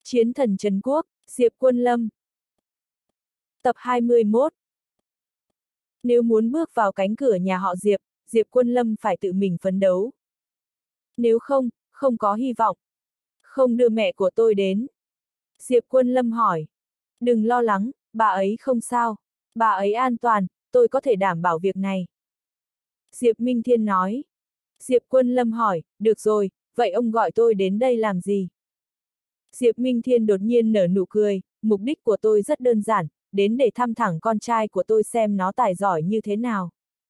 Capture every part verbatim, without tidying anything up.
Chiến thần Trấn Quốc, Diệp Quân Lâm. Tập hai mươi mốt. Nếu muốn bước vào cánh cửa nhà họ Diệp, Diệp Quân Lâm phải tự mình phấn đấu. Nếu không, không có hy vọng. Không đưa mẹ của tôi đến. Diệp Quân Lâm hỏi. Đừng lo lắng, bà ấy không sao. Bà ấy an toàn, tôi có thể đảm bảo việc này. Diệp Minh Thiên nói. Diệp Quân Lâm hỏi, được rồi, vậy ông gọi tôi đến đây làm gì? Diệp Minh Thiên đột nhiên nở nụ cười, mục đích của tôi rất đơn giản, đến để thăm thẳng con trai của tôi xem nó tài giỏi như thế nào.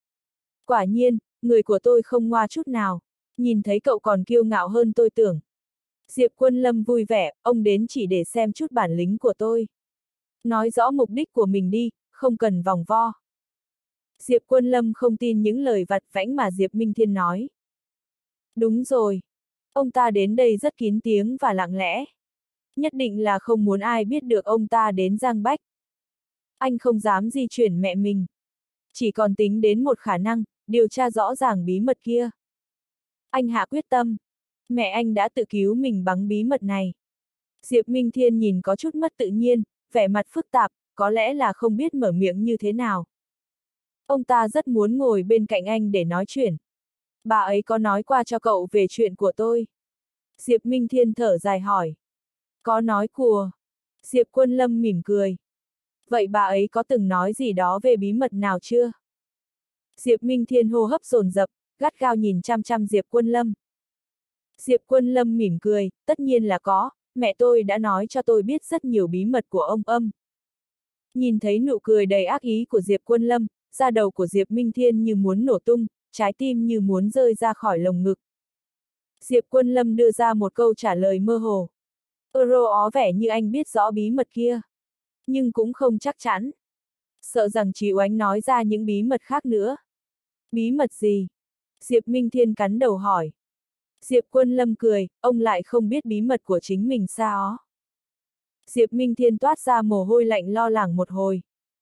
Quả nhiên, người của tôi không ngoa chút nào, nhìn thấy cậu còn kiêu ngạo hơn tôi tưởng. Diệp Quân Lâm vui vẻ, ông đến chỉ để xem chút bản lĩnh của tôi. Nói rõ mục đích của mình đi, không cần vòng vo. Diệp Quân Lâm không tin những lời vặt vãnh mà Diệp Minh Thiên nói. Đúng rồi. Ông ta đến đây rất kín tiếng và lặng lẽ. Nhất định là không muốn ai biết được ông ta đến Giang Bách. Anh không dám di chuyển mẹ mình. Chỉ còn tính đến một khả năng, điều tra rõ ràng bí mật kia. Anh hạ quyết tâm. Mẹ anh đã tự cứu mình bằng bí mật này. Diệp Minh Thiên nhìn có chút mất tự nhiên, vẻ mặt phức tạp, có lẽ là không biết mở miệng như thế nào. Ông ta rất muốn ngồi bên cạnh anh để nói chuyện. Bà ấy có nói qua cho cậu về chuyện của tôi? Diệp Minh Thiên thở dài hỏi. Có nói cùa. Diệp Quân Lâm mỉm cười. Vậy bà ấy có từng nói gì đó về bí mật nào chưa? Diệp Minh Thiên hô hấp dồn dập, gắt gao nhìn chăm chăm Diệp Quân Lâm. Diệp Quân Lâm mỉm cười, tất nhiên là có, mẹ tôi đã nói cho tôi biết rất nhiều bí mật của ông Âm. Nhìn thấy nụ cười đầy ác ý của Diệp Quân Lâm, da đầu của Diệp Minh Thiên như muốn nổ tung, trái tim như muốn rơi ra khỏi lồng ngực. Diệp Quân Lâm đưa ra một câu trả lời mơ hồ. Euro ó vẻ như anh biết rõ bí mật kia. Nhưng cũng không chắc chắn. Sợ rằng Chí Oánh nói ra những bí mật khác nữa. Bí mật gì? Diệp Minh Thiên cắn đầu hỏi. Diệp Quân Lâm cười, ông lại không biết bí mật của chính mình sao? Diệp Minh Thiên toát ra mồ hôi lạnh lo lắng một hồi.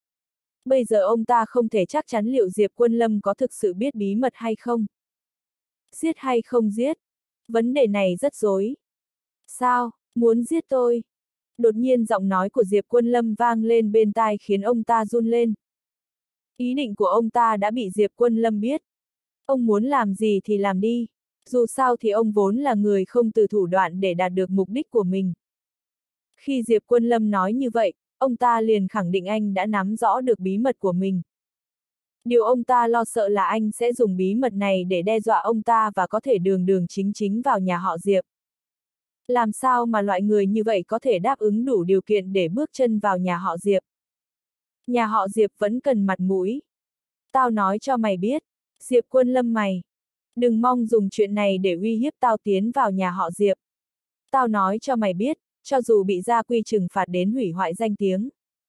Bây giờ ông ta không thể chắc chắn liệu Diệp Quân Lâm có thực sự biết bí mật hay không. Giết hay không giết? Vấn đề này rất rối. Sao, muốn giết tôi? Đột nhiên giọng nói của Diệp Quân Lâm vang lên bên tai khiến ông ta run lên. Ý định của ông ta đã bị Diệp Quân Lâm biết. Ông muốn làm gì thì làm đi. Dù sao thì ông vốn là người không từ thủ đoạn để đạt được mục đích của mình. Khi Diệp Quân Lâm nói như vậy, ông ta liền khẳng định anh đã nắm rõ được bí mật của mình. Điều ông ta lo sợ là anh sẽ dùng bí mật này để đe dọa ông ta và có thể đường đường chính chính vào nhà họ Diệp. Làm sao mà loại người như vậy có thể đáp ứng đủ điều kiện để bước chân vào nhà họ Diệp? Nhà họ Diệp vẫn cần mặt mũi. Tao nói cho mày biết, Diệp Quân Lâm mày. Đừng mong dùng chuyện này để uy hiếp tao tiến vào nhà họ Diệp. Tao nói cho mày biết, cho dù bị gia quy trừng phạt đến hủy hoại danh tiếng.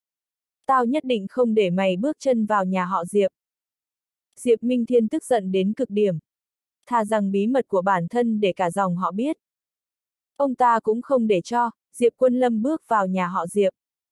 Tao nhất định không để mày bước chân vào nhà họ Diệp. Diệp Minh Thiên tức giận đến cực điểm. Thà rằng bí mật của bản thân để cả dòng họ biết. Ông ta cũng không để cho Diệp Quân Lâm bước vào nhà họ Diệp.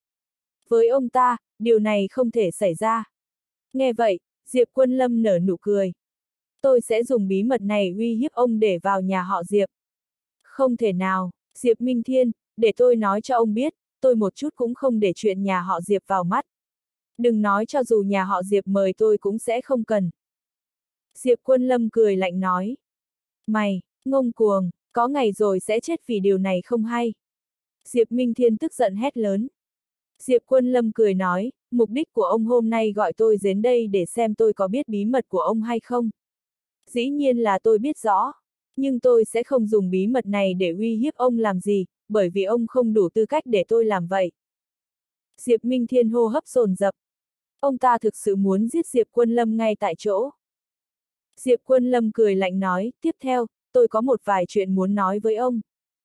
Với ông ta, điều này không thể xảy ra. Nghe vậy, Diệp Quân Lâm nở nụ cười. Tôi sẽ dùng bí mật này uy hiếp ông để vào nhà họ Diệp. Không thể nào, Diệp Minh Thiên, để tôi nói cho ông biết, tôi một chút cũng không để chuyện nhà họ Diệp vào mắt. Đừng nói cho dù nhà họ Diệp mời tôi cũng sẽ không cần. Diệp Quân Lâm cười lạnh nói. Mày, ngông cuồng, có ngày rồi sẽ chết vì điều này không hay. Diệp Minh Thiên tức giận hét lớn. Diệp Quân Lâm cười nói, mục đích của ông hôm nay gọi tôi đến đây để xem tôi có biết bí mật của ông hay không. Dĩ nhiên là tôi biết rõ, nhưng tôi sẽ không dùng bí mật này để uy hiếp ông làm gì, bởi vì ông không đủ tư cách để tôi làm vậy. Diệp Minh Thiên hô hấp dồn dập. Ông ta thực sự muốn giết Diệp Quân Lâm ngay tại chỗ. Diệp Quân Lâm cười lạnh nói, tiếp theo, tôi có một vài chuyện muốn nói với ông.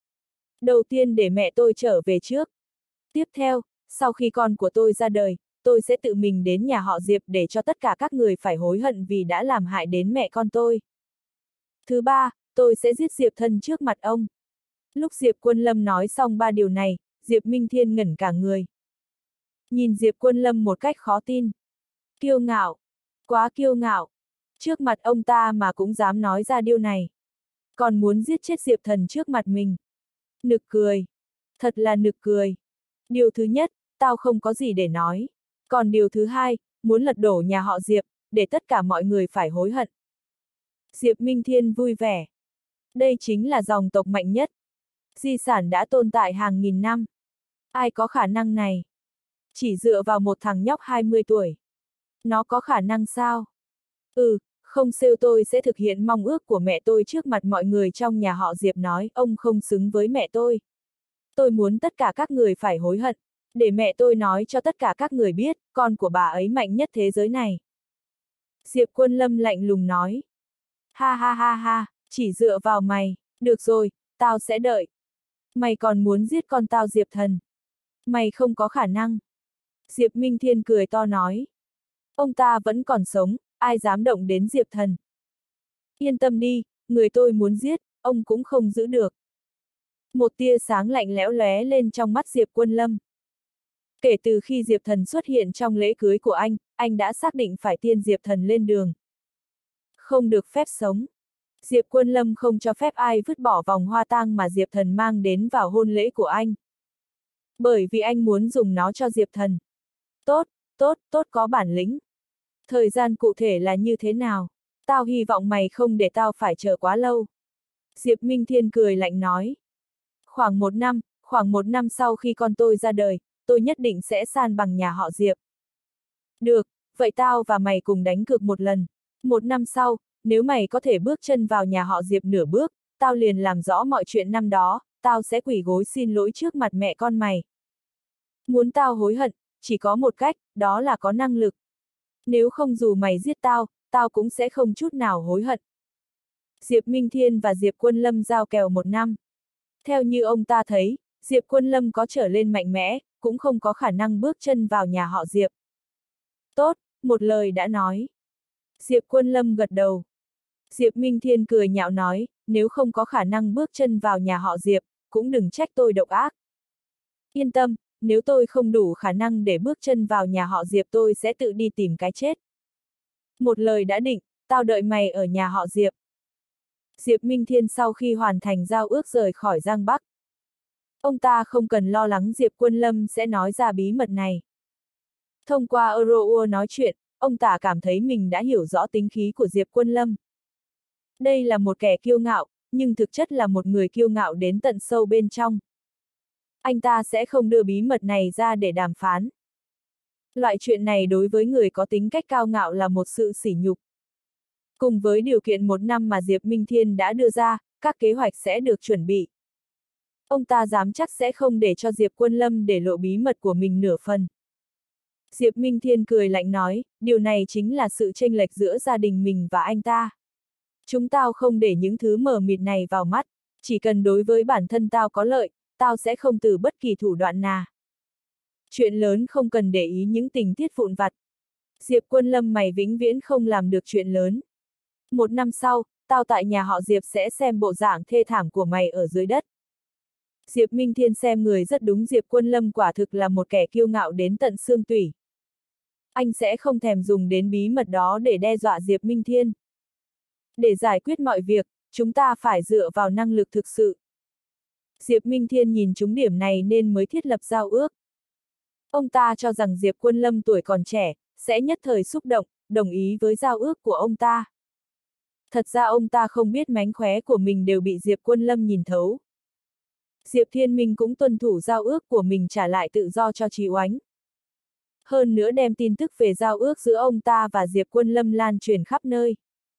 Đầu tiên để mẹ tôi trở về trước. Tiếp theo, sau khi con của tôi ra đời, tôi sẽ tự mình đến nhà họ Diệp để cho tất cả các người phải hối hận vì đã làm hại đến mẹ con tôi. Thứ ba, tôi sẽ giết Diệp Thân trước mặt ông. Lúc Diệp Quân Lâm nói xong ba điều này, Diệp Minh Thiên ngẩn cả người. Nhìn Diệp Quân Lâm một cách khó tin. Kiêu ngạo, quá kiêu ngạo. Trước mặt ông ta mà cũng dám nói ra điều này. Còn muốn giết chết Diệp Thần trước mặt mình. Nực cười. Thật là nực cười. Điều thứ nhất, tao không có gì để nói. Còn điều thứ hai, muốn lật đổ nhà họ Diệp, để tất cả mọi người phải hối hận. Diệp Minh Thiên vui vẻ. Đây chính là dòng tộc mạnh nhất. Di sản đã tồn tại hàng nghìn năm. Ai có khả năng này? Chỉ dựa vào một thằng nhóc hai mươi tuổi. Nó có khả năng sao? Ừ, không siêu tôi sẽ thực hiện mong ước của mẹ tôi trước mặt mọi người trong nhà họ Diệp nói, ông không xứng với mẹ tôi. Tôi muốn tất cả các người phải hối hận, để mẹ tôi nói cho tất cả các người biết, con của bà ấy mạnh nhất thế giới này. Diệp Quân Lâm lạnh lùng nói. Ha ha ha ha, chỉ dựa vào mày, được rồi, tao sẽ đợi. Mày còn muốn giết con tao Diệp Thần. Mày không có khả năng. Diệp Minh Thiên cười to nói. Ông ta vẫn còn sống, ai dám động đến Diệp Thần. Yên tâm đi, người tôi muốn giết, ông cũng không giữ được. Một tia sáng lạnh lẽo lóe lên trong mắt Diệp Quân Lâm. Kể từ khi Diệp Thần xuất hiện trong lễ cưới của anh, anh đã xác định phải tiên Diệp Thần lên đường. Không được phép sống. Diệp Quân Lâm không cho phép ai vứt bỏ vòng hoa tang mà Diệp Thần mang đến vào hôn lễ của anh. Bởi vì anh muốn dùng nó cho Diệp Thần. Tốt, tốt, tốt có bản lĩnh. Thời gian cụ thể là như thế nào? Tao hy vọng mày không để tao phải chờ quá lâu. Diệp Minh Thiên cười lạnh nói. Khoảng một năm, khoảng một năm sau khi con tôi ra đời, tôi nhất định sẽ san bằng nhà họ Diệp. Được, vậy tao và mày cùng đánh cược một lần. Một năm sau, nếu mày có thể bước chân vào nhà họ Diệp nửa bước, tao liền làm rõ mọi chuyện năm đó, tao sẽ quỳ gối xin lỗi trước mặt mẹ con mày. Muốn tao hối hận, chỉ có một cách, đó là có năng lực. Nếu không dù mày giết tao, tao cũng sẽ không chút nào hối hận. Diệp Minh Thiên và Diệp Quân Lâm giao kèo một năm. Theo như ông ta thấy, Diệp Quân Lâm có trở lên mạnh mẽ, cũng không có khả năng bước chân vào nhà họ Diệp. Tốt, một lời đã nói. Diệp Quân Lâm gật đầu. Diệp Minh Thiên cười nhạo nói, nếu không có khả năng bước chân vào nhà họ Diệp, cũng đừng trách tôi độc ác. Yên tâm, nếu tôi không đủ khả năng để bước chân vào nhà họ Diệp tôi sẽ tự đi tìm cái chết. Một lời đã định, tao đợi mày ở nhà họ Diệp. Diệp Minh Thiên sau khi hoàn thành giao ước rời khỏi Giang Bắc. Ông ta không cần lo lắng Diệp Quân Lâm sẽ nói ra bí mật này. Thông qua Euroua nói chuyện, ông ta cảm thấy mình đã hiểu rõ tính khí của Diệp Quân Lâm. Đây là một kẻ kiêu ngạo, nhưng thực chất là một người kiêu ngạo đến tận sâu bên trong. Anh ta sẽ không đưa bí mật này ra để đàm phán. Loại chuyện này đối với người có tính cách cao ngạo là một sự sỉ nhục. Cùng với điều kiện một năm mà Diệp Minh Thiên đã đưa ra, các kế hoạch sẽ được chuẩn bị. Ông ta dám chắc sẽ không để cho Diệp Quân Lâm để lộ bí mật của mình nửa phần. Diệp Minh Thiên cười lạnh nói, điều này chính là sự chênh lệch giữa gia đình mình và anh ta. Chúng tao không để những thứ mờ mịt này vào mắt, chỉ cần đối với bản thân tao có lợi, tao sẽ không từ bất kỳ thủ đoạn nào. Chuyện lớn không cần để ý những tình tiết vụn vặt. Diệp Quân Lâm mày vĩnh viễn không làm được chuyện lớn. Một năm sau, tao tại nhà họ Diệp sẽ xem bộ dạng thê thảm của mày ở dưới đất. Diệp Minh Thiên xem người rất đúng, Diệp Quân Lâm quả thực là một kẻ kiêu ngạo đến tận xương tủy. Anh sẽ không thèm dùng đến bí mật đó để đe dọa Diệp Minh Thiên. Để giải quyết mọi việc, chúng ta phải dựa vào năng lực thực sự. Diệp Minh Thiên nhìn trúng điểm này nên mới thiết lập giao ước. Ông ta cho rằng Diệp Quân Lâm tuổi còn trẻ, sẽ nhất thời xúc động, đồng ý với giao ước của ông ta. Thật ra ông ta không biết mánh khóe của mình đều bị Diệp Quân Lâm nhìn thấu. Diệp Thiên Minh cũng tuân thủ giao ước của mình, trả lại tự do cho Trí Oánh. Hơn nữa đem tin tức về giao ước giữa ông ta và Diệp Quân Lâm lan truyền khắp nơi.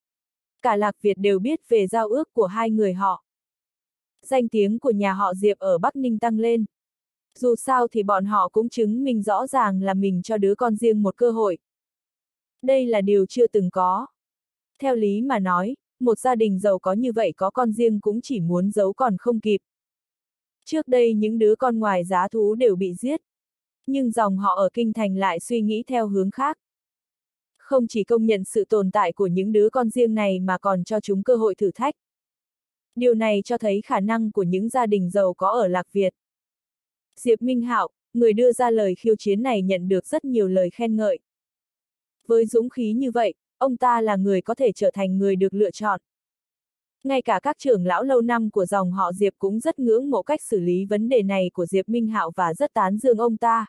Cả Lạc Việt đều biết về giao ước của hai người họ. Danh tiếng của nhà họ Diệp ở Bắc Ninh tăng lên. Dù sao thì bọn họ cũng chứng minh rõ ràng là mình cho đứa con riêng một cơ hội. Đây là điều chưa từng có. Theo lý mà nói, một gia đình giàu có như vậy có con riêng cũng chỉ muốn giấu còn không kịp. Trước đây những đứa con ngoài giá thú đều bị giết. Nhưng dòng họ ở Kinh Thành lại suy nghĩ theo hướng khác. Không chỉ công nhận sự tồn tại của những đứa con riêng này mà còn cho chúng cơ hội thử thách. Điều này cho thấy khả năng của những gia đình giàu có ở Lạc Việt. Diệp Minh Hạo, người đưa ra lời khiêu chiến này, nhận được rất nhiều lời khen ngợi. Với dũng khí như vậy, ông ta là người có thể trở thành người được lựa chọn. Ngay cả các trưởng lão lâu năm của dòng họ Diệp cũng rất ngưỡng mộ cách xử lý vấn đề này của Diệp Minh Hạo và rất tán dương ông ta.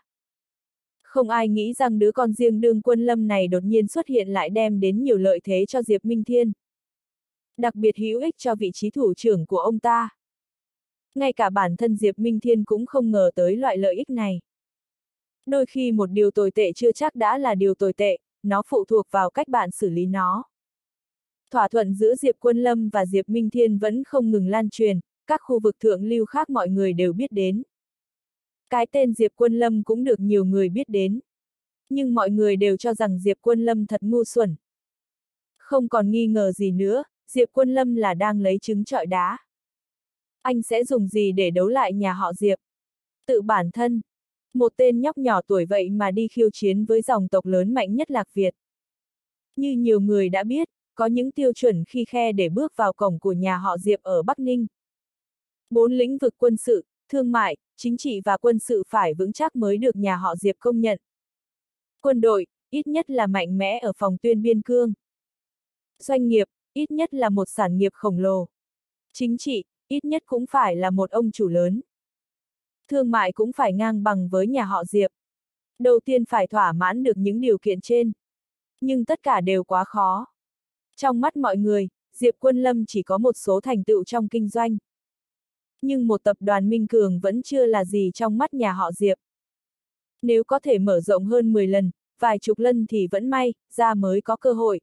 Không ai nghĩ rằng đứa con riêng đương quân lâm này đột nhiên xuất hiện lại đem đến nhiều lợi thế cho Diệp Minh Thiên. Đặc biệt hữu ích cho vị trí thủ trưởng của ông ta. Ngay cả bản thân Diệp Minh Thiên cũng không ngờ tới loại lợi ích này. Đôi khi một điều tồi tệ chưa chắc đã là điều tồi tệ, nó phụ thuộc vào cách bạn xử lý nó. Thỏa thuận giữa Diệp Quân Lâm và Diệp Minh Thiên vẫn không ngừng lan truyền, các khu vực thượng lưu khác mọi người đều biết đến. Cái tên Diệp Quân Lâm cũng được nhiều người biết đến. Nhưng mọi người đều cho rằng Diệp Quân Lâm thật ngu xuẩn. Không còn nghi ngờ gì nữa, Diệp Quân Lâm là đang lấy trứng trọi đá. Anh sẽ dùng gì để đấu lại nhà họ Diệp? Tự bản thân. Một tên nhóc nhỏ tuổi vậy mà đi khiêu chiến với dòng tộc lớn mạnh nhất Lạc Việt. Như nhiều người đã biết, có những tiêu chuẩn khi khe để bước vào cổng của nhà họ Diệp ở Bắc Ninh. Bốn lĩnh vực quân sự, thương mại, chính trị và quân sự phải vững chắc mới được nhà họ Diệp công nhận. Quân đội, ít nhất là mạnh mẽ ở phòng tuyên biên cương. Doanh nghiệp, ít nhất là một sản nghiệp khổng lồ. Chính trị, ít nhất cũng phải là một ông chủ lớn. Thương mại cũng phải ngang bằng với nhà họ Diệp. Đầu tiên phải thỏa mãn được những điều kiện trên. Nhưng tất cả đều quá khó. Trong mắt mọi người, Diệp Quân Lâm chỉ có một số thành tựu trong kinh doanh. Nhưng một tập đoàn Minh Cường vẫn chưa là gì trong mắt nhà họ Diệp. Nếu có thể mở rộng hơn mười lần, vài chục lần thì vẫn may, ra mới có cơ hội.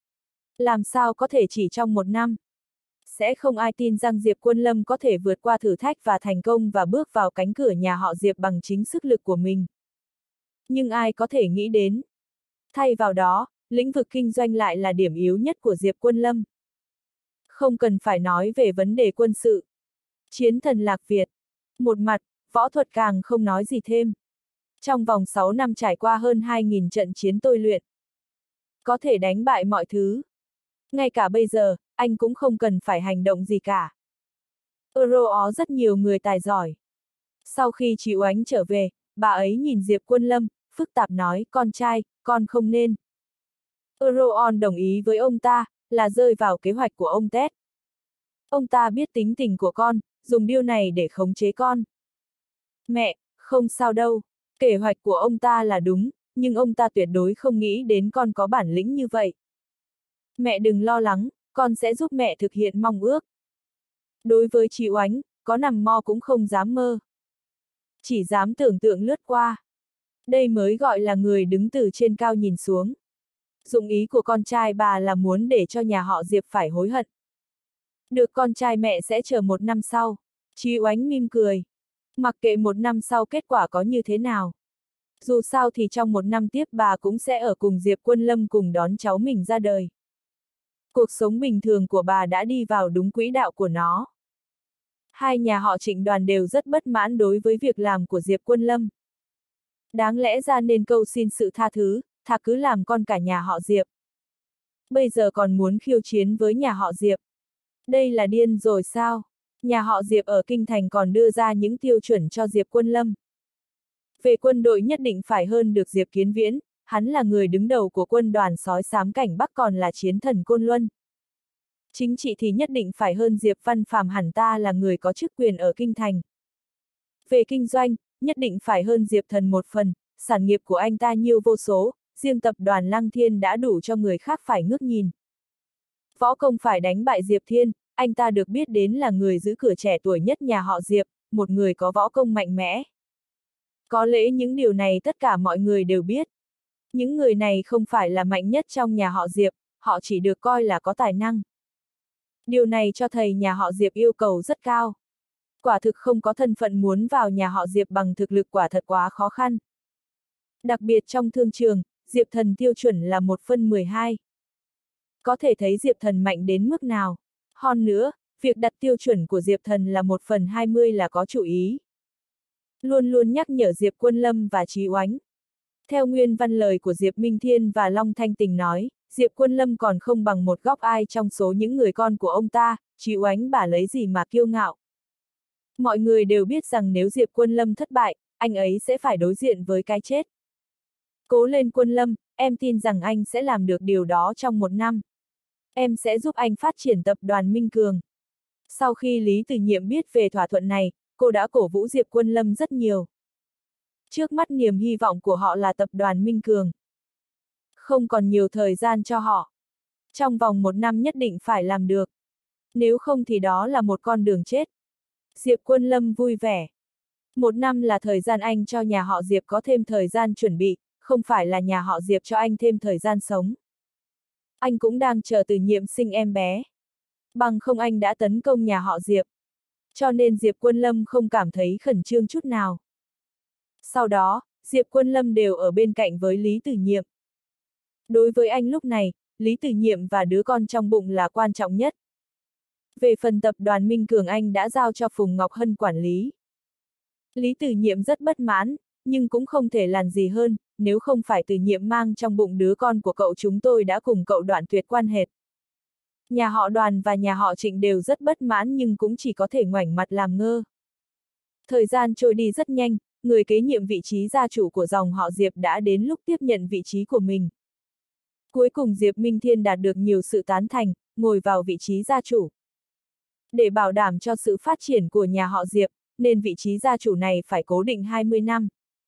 Làm sao có thể chỉ trong một năm? Sẽ không ai tin rằng Diệp Quân Lâm có thể vượt qua thử thách và thành công và bước vào cánh cửa nhà họ Diệp bằng chính sức lực của mình. Nhưng ai có thể nghĩ đến? Thay vào đó, lĩnh vực kinh doanh lại là điểm yếu nhất của Diệp Quân Lâm. Không cần phải nói về vấn đề quân sự. Chiến thần Lạc Việt. Một mặt, võ thuật càng không nói gì thêm. Trong vòng sáu năm trải qua hơn hai nghìn trận chiến tôi luyện. Có thể đánh bại mọi thứ. Ngay cả bây giờ, anh cũng không cần phải hành động gì cả. Euro ó rất nhiều người tài giỏi. Sau khi chị Oánh trở về, bà ấy nhìn Diệp Quân Lâm, phức tạp nói, con trai, con không nên. Euroon đồng ý với ông ta, là rơi vào kế hoạch của ông Ted. Ông ta biết tính tình của con, dùng điều này để khống chế con. Mẹ, không sao đâu, kế hoạch của ông ta là đúng, nhưng ông ta tuyệt đối không nghĩ đến con có bản lĩnh như vậy. Mẹ đừng lo lắng, con sẽ giúp mẹ thực hiện mong ước. Đối với chị Oánh, có nằm mơ cũng không dám mơ. Chỉ dám tưởng tượng lướt qua. Đây mới gọi là người đứng từ trên cao nhìn xuống. Dụng ý của con trai bà là muốn để cho nhà họ Diệp phải hối hận. Được con trai mẹ sẽ chờ một năm sau. Chị Oánh mỉm cười. Mặc kệ một năm sau kết quả có như thế nào. Dù sao thì trong một năm tiếp bà cũng sẽ ở cùng Diệp Quân Lâm cùng đón cháu mình ra đời. Cuộc sống bình thường của bà đã đi vào đúng quỹ đạo của nó. Hai nhà họ Trịnh Đoàn đều rất bất mãn đối với việc làm của Diệp Quân Lâm. Đáng lẽ ra nên cầu xin sự tha thứ, thà cứ làm con cả nhà họ Diệp. Bây giờ còn muốn khiêu chiến với nhà họ Diệp. Đây là điên rồi sao? Nhà họ Diệp ở Kinh Thành còn đưa ra những tiêu chuẩn cho Diệp Quân Lâm. Về quân đội nhất định phải hơn được Diệp Kiến Viễn, hắn là người đứng đầu của quân đoàn sói xám cảnh Bắc còn là chiến thần Côn Luân. Chính trị thì nhất định phải hơn Diệp Văn Phàm, hẳn ta là người có chức quyền ở Kinh Thành. Về kinh doanh, nhất định phải hơn Diệp Thần một phần, sản nghiệp của anh ta nhiều vô số, riêng tập đoàn Lăng Thiên đã đủ cho người khác phải ngước nhìn. Võ công phải đánh bại Diệp Thiên, anh ta được biết đến là người giữ cửa trẻ tuổi nhất nhà họ Diệp, một người có võ công mạnh mẽ. Có lẽ những điều này tất cả mọi người đều biết. Những người này không phải là mạnh nhất trong nhà họ Diệp, họ chỉ được coi là có tài năng. Điều này cho thấy nhà họ Diệp yêu cầu rất cao. Quả thực không có thân phận muốn vào nhà họ Diệp bằng thực lực quả thật quá khó khăn. Đặc biệt trong thương trường, Diệp Thần tiêu chuẩn là một phân mười hai. Có thể thấy Diệp Thần mạnh đến mức nào. Hơn nữa, việc đặt tiêu chuẩn của Diệp Thần là một phần hai mươi là có chủ ý. Luôn luôn nhắc nhở Diệp Quân Lâm và Chí Oánh. Theo nguyên văn lời của Diệp Minh Thiên và Long Thanh Tình nói, Diệp Quân Lâm còn không bằng một góc ai trong số những người con của ông ta, Chí Oánh bà lấy gì mà kiêu ngạo. Mọi người đều biết rằng nếu Diệp Quân Lâm thất bại, anh ấy sẽ phải đối diện với cái chết. Cố lên Quân Lâm, em tin rằng anh sẽ làm được điều đó trong một năm. Em sẽ giúp anh phát triển tập đoàn Minh Cường. Sau khi Lý Từ Nhiệm biết về thỏa thuận này, cô đã cổ vũ Diệp Quân Lâm rất nhiều. Trước mắt niềm hy vọng của họ là tập đoàn Minh Cường. Không còn nhiều thời gian cho họ. Trong vòng một năm nhất định phải làm được. Nếu không thì đó là một con đường chết. Diệp Quân Lâm vui vẻ. Một năm là thời gian anh cho nhà họ Diệp có thêm thời gian chuẩn bị, không phải là nhà họ Diệp cho anh thêm thời gian sống. Anh cũng đang chờ Từ Nhiệm sinh em bé. Bằng không anh đã tấn công nhà họ Diệp. Cho nên Diệp Quân Lâm không cảm thấy khẩn trương chút nào. Sau đó, Diệp Quân Lâm đều ở bên cạnh với Lý Từ Nhiệm. Đối với anh lúc này, Lý Từ Nhiệm và đứa con trong bụng là quan trọng nhất. Về phần tập đoàn Minh Cường anh đã giao cho Phùng Ngọc Hân quản lý. Lý Từ Nhiệm rất bất mãn, nhưng cũng không thể làm gì hơn, nếu không phải Từ Nhiệm mang trong bụng đứa con của cậu chúng tôi đã cùng cậu đoạn tuyệt quan hệ. Nhà họ Đoàn và nhà họ Trịnh đều rất bất mãn nhưng cũng chỉ có thể ngoảnh mặt làm ngơ. Thời gian trôi đi rất nhanh, người kế nhiệm vị trí gia chủ của dòng họ Diệp đã đến lúc tiếp nhận vị trí của mình. Cuối cùng Diệp Minh Thiên đạt được nhiều sự tán thành, ngồi vào vị trí gia chủ. Để bảo đảm cho sự phát triển của nhà họ Diệp, nên vị trí gia chủ này phải cố định hai mươi năm.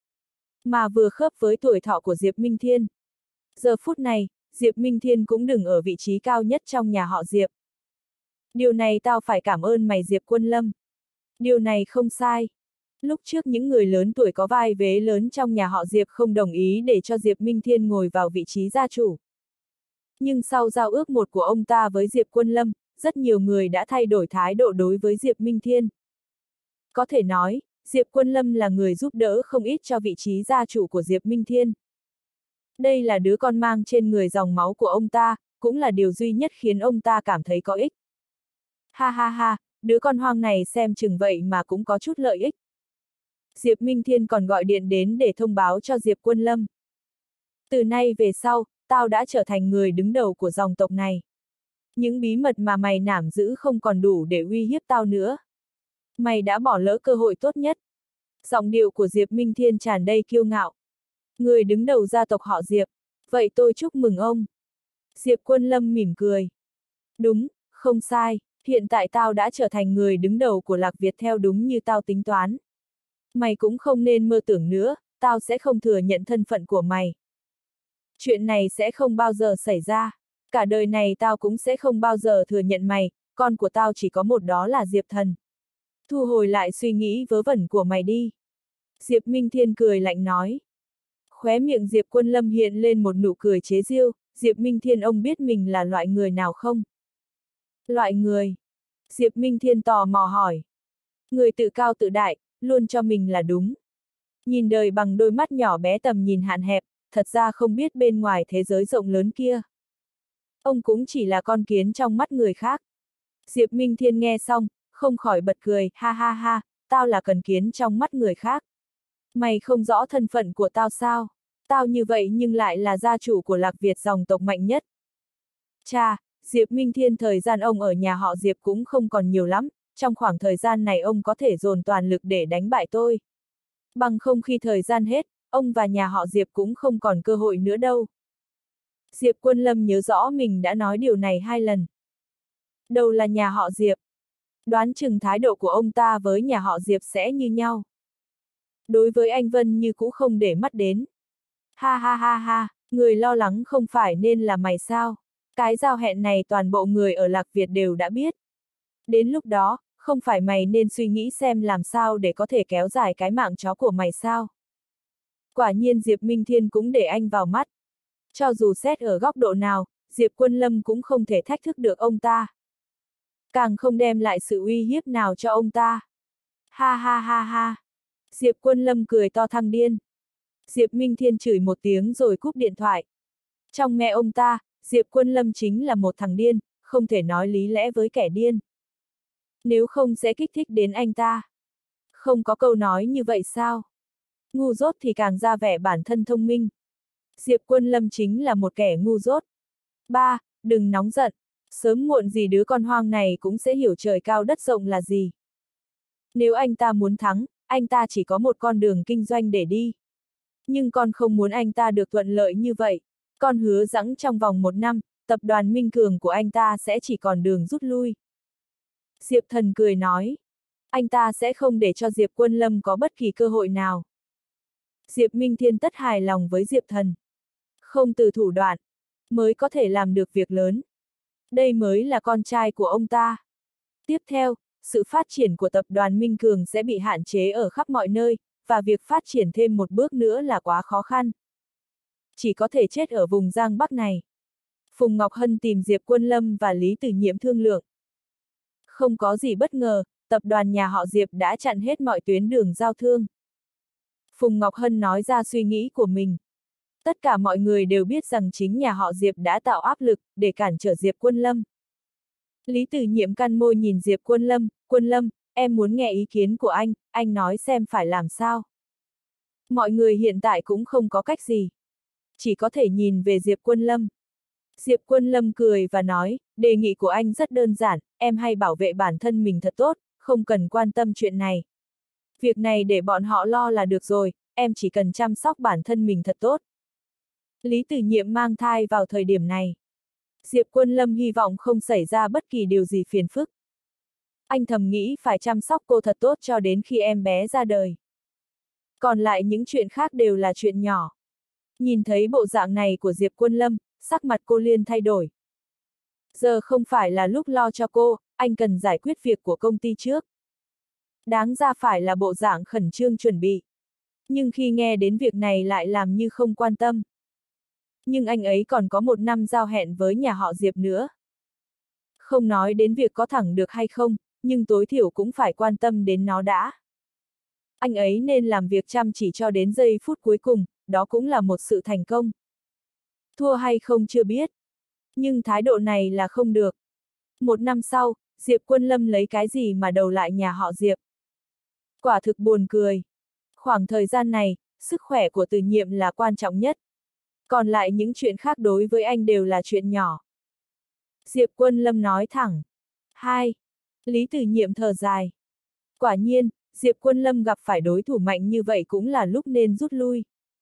Mà vừa khớp với tuổi thọ của Diệp Minh Thiên. Giờ phút này, Diệp Minh Thiên cũng đứng ở vị trí cao nhất trong nhà họ Diệp. Điều này tao phải cảm ơn mày Diệp Quân Lâm. Điều này không sai. Lúc trước những người lớn tuổi có vai vế lớn trong nhà họ Diệp không đồng ý để cho Diệp Minh Thiên ngồi vào vị trí gia chủ. Nhưng sau giao ước một của ông ta với Diệp Quân Lâm, rất nhiều người đã thay đổi thái độ đối với Diệp Minh Thiên. Có thể nói, Diệp Quân Lâm là người giúp đỡ không ít cho vị trí gia chủ của Diệp Minh Thiên. Đây là đứa con mang trên người dòng máu của ông ta, cũng là điều duy nhất khiến ông ta cảm thấy có ích. Ha ha ha, đứa con hoang này xem chừng vậy mà cũng có chút lợi ích. Diệp Minh Thiên còn gọi điện đến để thông báo cho Diệp Quân Lâm. Từ nay về sau, tao đã trở thành người đứng đầu của dòng tộc này. Những bí mật mà mày nắm giữ không còn đủ để uy hiếp tao nữa. Mày đã bỏ lỡ cơ hội tốt nhất. Giọng điệu của Diệp Minh Thiên tràn đầy kiêu ngạo. Người đứng đầu gia tộc họ Diệp. Vậy tôi chúc mừng ông. Diệp Quân Lâm mỉm cười. Đúng, không sai, hiện tại tao đã trở thành người đứng đầu của Lạc Việt theo đúng như tao tính toán. Mày cũng không nên mơ tưởng nữa, tao sẽ không thừa nhận thân phận của mày. Chuyện này sẽ không bao giờ xảy ra. Cả đời này tao cũng sẽ không bao giờ thừa nhận mày, con của tao chỉ có một đó là Diệp Thần. Thu hồi lại suy nghĩ vớ vẩn của mày đi. Diệp Minh Thiên cười lạnh nói. Khóe miệng Diệp Quân Lâm hiện lên một nụ cười chế giễu. Diệp Minh Thiên ông biết mình là loại người nào không? Loại người? Diệp Minh Thiên tò mò hỏi. Người tự cao tự đại, luôn cho mình là đúng. Nhìn đời bằng đôi mắt nhỏ bé tầm nhìn hạn hẹp, thật ra không biết bên ngoài thế giới rộng lớn kia. Ông cũng chỉ là con kiến trong mắt người khác. Diệp Minh Thiên nghe xong, không khỏi bật cười, ha ha ha, tao là con kiến trong mắt người khác. Mày không rõ thân phận của tao sao? Tao như vậy nhưng lại là gia chủ của Lạc Việt dòng tộc mạnh nhất. Chà, Diệp Minh Thiên thời gian ông ở nhà họ Diệp cũng không còn nhiều lắm, trong khoảng thời gian này ông có thể dồn toàn lực để đánh bại tôi. Bằng không khi thời gian hết, ông và nhà họ Diệp cũng không còn cơ hội nữa đâu. Diệp Quân Lâm nhớ rõ mình đã nói điều này hai lần. Đâu là nhà họ Diệp. Đoán chừng thái độ của ông ta với nhà họ Diệp sẽ như nhau. Đối với anh Vân như cũ không để mắt đến. Ha ha ha ha, người lo lắng không phải nên là mày sao? Cái giao hẹn này toàn bộ người ở Lạc Việt đều đã biết. Đến lúc đó, không phải mày nên suy nghĩ xem làm sao để có thể kéo dài cái mạng chó của mày sao? Quả nhiên Diệp Minh Thiên cũng để anh vào mắt. Cho dù xét ở góc độ nào, Diệp Quân Lâm cũng không thể thách thức được ông ta. Càng không đem lại sự uy hiếp nào cho ông ta. Ha ha ha ha. Diệp Quân Lâm cười to thăng điên. Diệp Minh Thiên chửi một tiếng rồi cúp điện thoại. Trong mẹ ông ta, Diệp Quân Lâm chính là một thằng điên, không thể nói lý lẽ với kẻ điên. Nếu không sẽ kích thích đến anh ta. Không có câu nói như vậy sao? Ngu dốt thì càng ra vẻ bản thân thông minh. Diệp Quân Lâm chính là một kẻ ngu dốt. Ba, đừng nóng giận. Sớm muộn gì đứa con hoang này cũng sẽ hiểu trời cao đất rộng là gì. Nếu anh ta muốn thắng, anh ta chỉ có một con đường kinh doanh để đi. Nhưng con không muốn anh ta được thuận lợi như vậy. Con hứa rằng trong vòng một năm, tập đoàn Minh Cường của anh ta sẽ chỉ còn đường rút lui. Diệp Thần cười nói, anh ta sẽ không để cho Diệp Quân Lâm có bất kỳ cơ hội nào. Diệp Minh Thiên tất hài lòng với Diệp Thần. Không từ thủ đoạn, mới có thể làm được việc lớn. Đây mới là con trai của ông ta. Tiếp theo, sự phát triển của tập đoàn Minh Cường sẽ bị hạn chế ở khắp mọi nơi, và việc phát triển thêm một bước nữa là quá khó khăn. Chỉ có thể chết ở vùng Giang Bắc này. Phùng Ngọc Hân tìm Diệp Quân Lâm và Lý Tử Nhiệm thương lượng. Không có gì bất ngờ, tập đoàn nhà họ Diệp đã chặn hết mọi tuyến đường giao thương. Phùng Ngọc Hân nói ra suy nghĩ của mình. Tất cả mọi người đều biết rằng chính nhà họ Diệp đã tạo áp lực để cản trở Diệp Quân Lâm. Lý Tử Nhiệm cắn môi nhìn Diệp Quân Lâm, Quân Lâm, em muốn nghe ý kiến của anh, anh nói xem phải làm sao. Mọi người hiện tại cũng không có cách gì. Chỉ có thể nhìn về Diệp Quân Lâm. Diệp Quân Lâm cười và nói, đề nghị của anh rất đơn giản, em hay bảo vệ bản thân mình thật tốt, không cần quan tâm chuyện này. Việc này để bọn họ lo là được rồi, em chỉ cần chăm sóc bản thân mình thật tốt. Lý Tử Nhiệm mang thai vào thời điểm này. Diệp Quân Lâm hy vọng không xảy ra bất kỳ điều gì phiền phức. Anh thầm nghĩ phải chăm sóc cô thật tốt cho đến khi em bé ra đời. Còn lại những chuyện khác đều là chuyện nhỏ. Nhìn thấy bộ dạng này của Diệp Quân Lâm, sắc mặt cô liền thay đổi. Giờ không phải là lúc lo cho cô, anh cần giải quyết việc của công ty trước. Đáng ra phải là bộ dạng khẩn trương chuẩn bị. Nhưng khi nghe đến việc này lại làm như không quan tâm. Nhưng anh ấy còn có một năm giao hẹn với nhà họ Diệp nữa. Không nói đến việc có thẳng được hay không, nhưng tối thiểu cũng phải quan tâm đến nó đã. Anh ấy nên làm việc chăm chỉ cho đến giây phút cuối cùng, đó cũng là một sự thành công. Thua hay không chưa biết. Nhưng thái độ này là không được. Một năm sau, Diệp Quân Lâm lấy cái gì mà đầu lại nhà họ Diệp. Quả thực buồn cười. Khoảng thời gian này, sức khỏe của Từ Nhiệm là quan trọng nhất. Còn lại những chuyện khác đối với anh đều là chuyện nhỏ. Diệp Quân Lâm nói thẳng. Hai. Lý Tử Nhiệm thở dài. Quả nhiên, Diệp Quân Lâm gặp phải đối thủ mạnh như vậy cũng là lúc nên rút lui.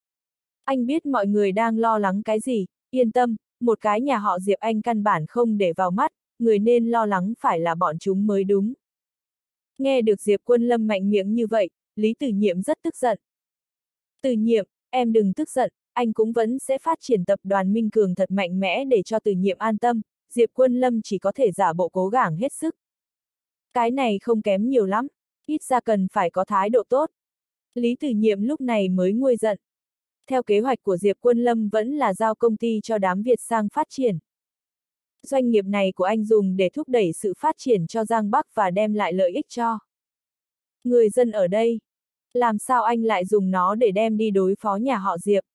Anh biết mọi người đang lo lắng cái gì, yên tâm, một cái nhà họ Diệp anh căn bản không để vào mắt, người nên lo lắng phải là bọn chúng mới đúng. Nghe được Diệp Quân Lâm mạnh miệng như vậy, Lý Tử Nhiệm rất tức giận. Tử Nhiệm, em đừng tức giận, anh cũng vẫn sẽ phát triển tập đoàn Minh Cường thật mạnh mẽ để cho Tử Nhiệm an tâm, Diệp Quân Lâm chỉ có thể giả bộ cố gắng hết sức. Cái này không kém nhiều lắm, ít ra cần phải có thái độ tốt. Lý Tử Nhiệm lúc này mới nguôi giận. Theo kế hoạch của Diệp Quân Lâm vẫn là giao công ty cho đám Việt sang phát triển. Doanh nghiệp này của anh dùng để thúc đẩy sự phát triển cho Giang Bắc và đem lại lợi ích cho người dân ở đây. Làm sao anh lại dùng nó để đem đi đối phó nhà họ Diệp?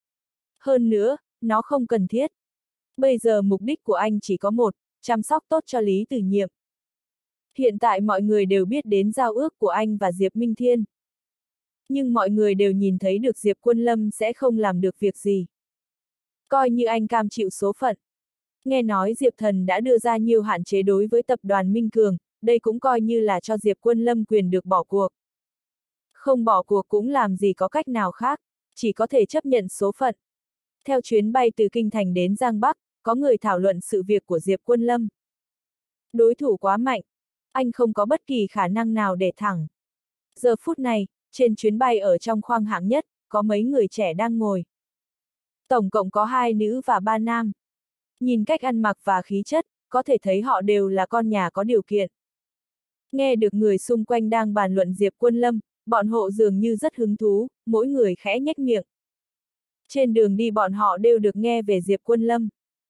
Hơn nữa, nó không cần thiết. Bây giờ mục đích của anh chỉ có một, chăm sóc tốt cho Lý Tử Nhiệm. Hiện tại mọi người đều biết đến giao ước của anh và Diệp Minh Thiên. Nhưng mọi người đều nhìn thấy được Diệp Quân Lâm sẽ không làm được việc gì. Coi như anh cam chịu số phận. Nghe nói Diệp Thần đã đưa ra nhiều hạn chế đối với tập đoàn Minh Cường, đây cũng coi như là cho Diệp Quân Lâm quyền được bỏ cuộc. Không bỏ cuộc cũng làm gì có cách nào khác, chỉ có thể chấp nhận số phận. Theo chuyến bay từ Kinh Thành đến Giang Bắc, có người thảo luận sự việc của Diệp Quân Lâm. Đối thủ quá mạnh, anh không có bất kỳ khả năng nào để thẳng. Giờ phút này, trên chuyến bay ở trong khoang hạng nhất, có mấy người trẻ đang ngồi. Tổng cộng có hai nữ và ba nam. Nhìn cách ăn mặc và khí chất, có thể thấy họ đều là con nhà có điều kiện. Nghe được người xung quanh đang bàn luận Diệp Quân Lâm, bọn họ dường như rất hứng thú, mỗi người khẽ nhếch miệng. Trên đường đi bọn họ đều được nghe về Diệp Quân Lâm.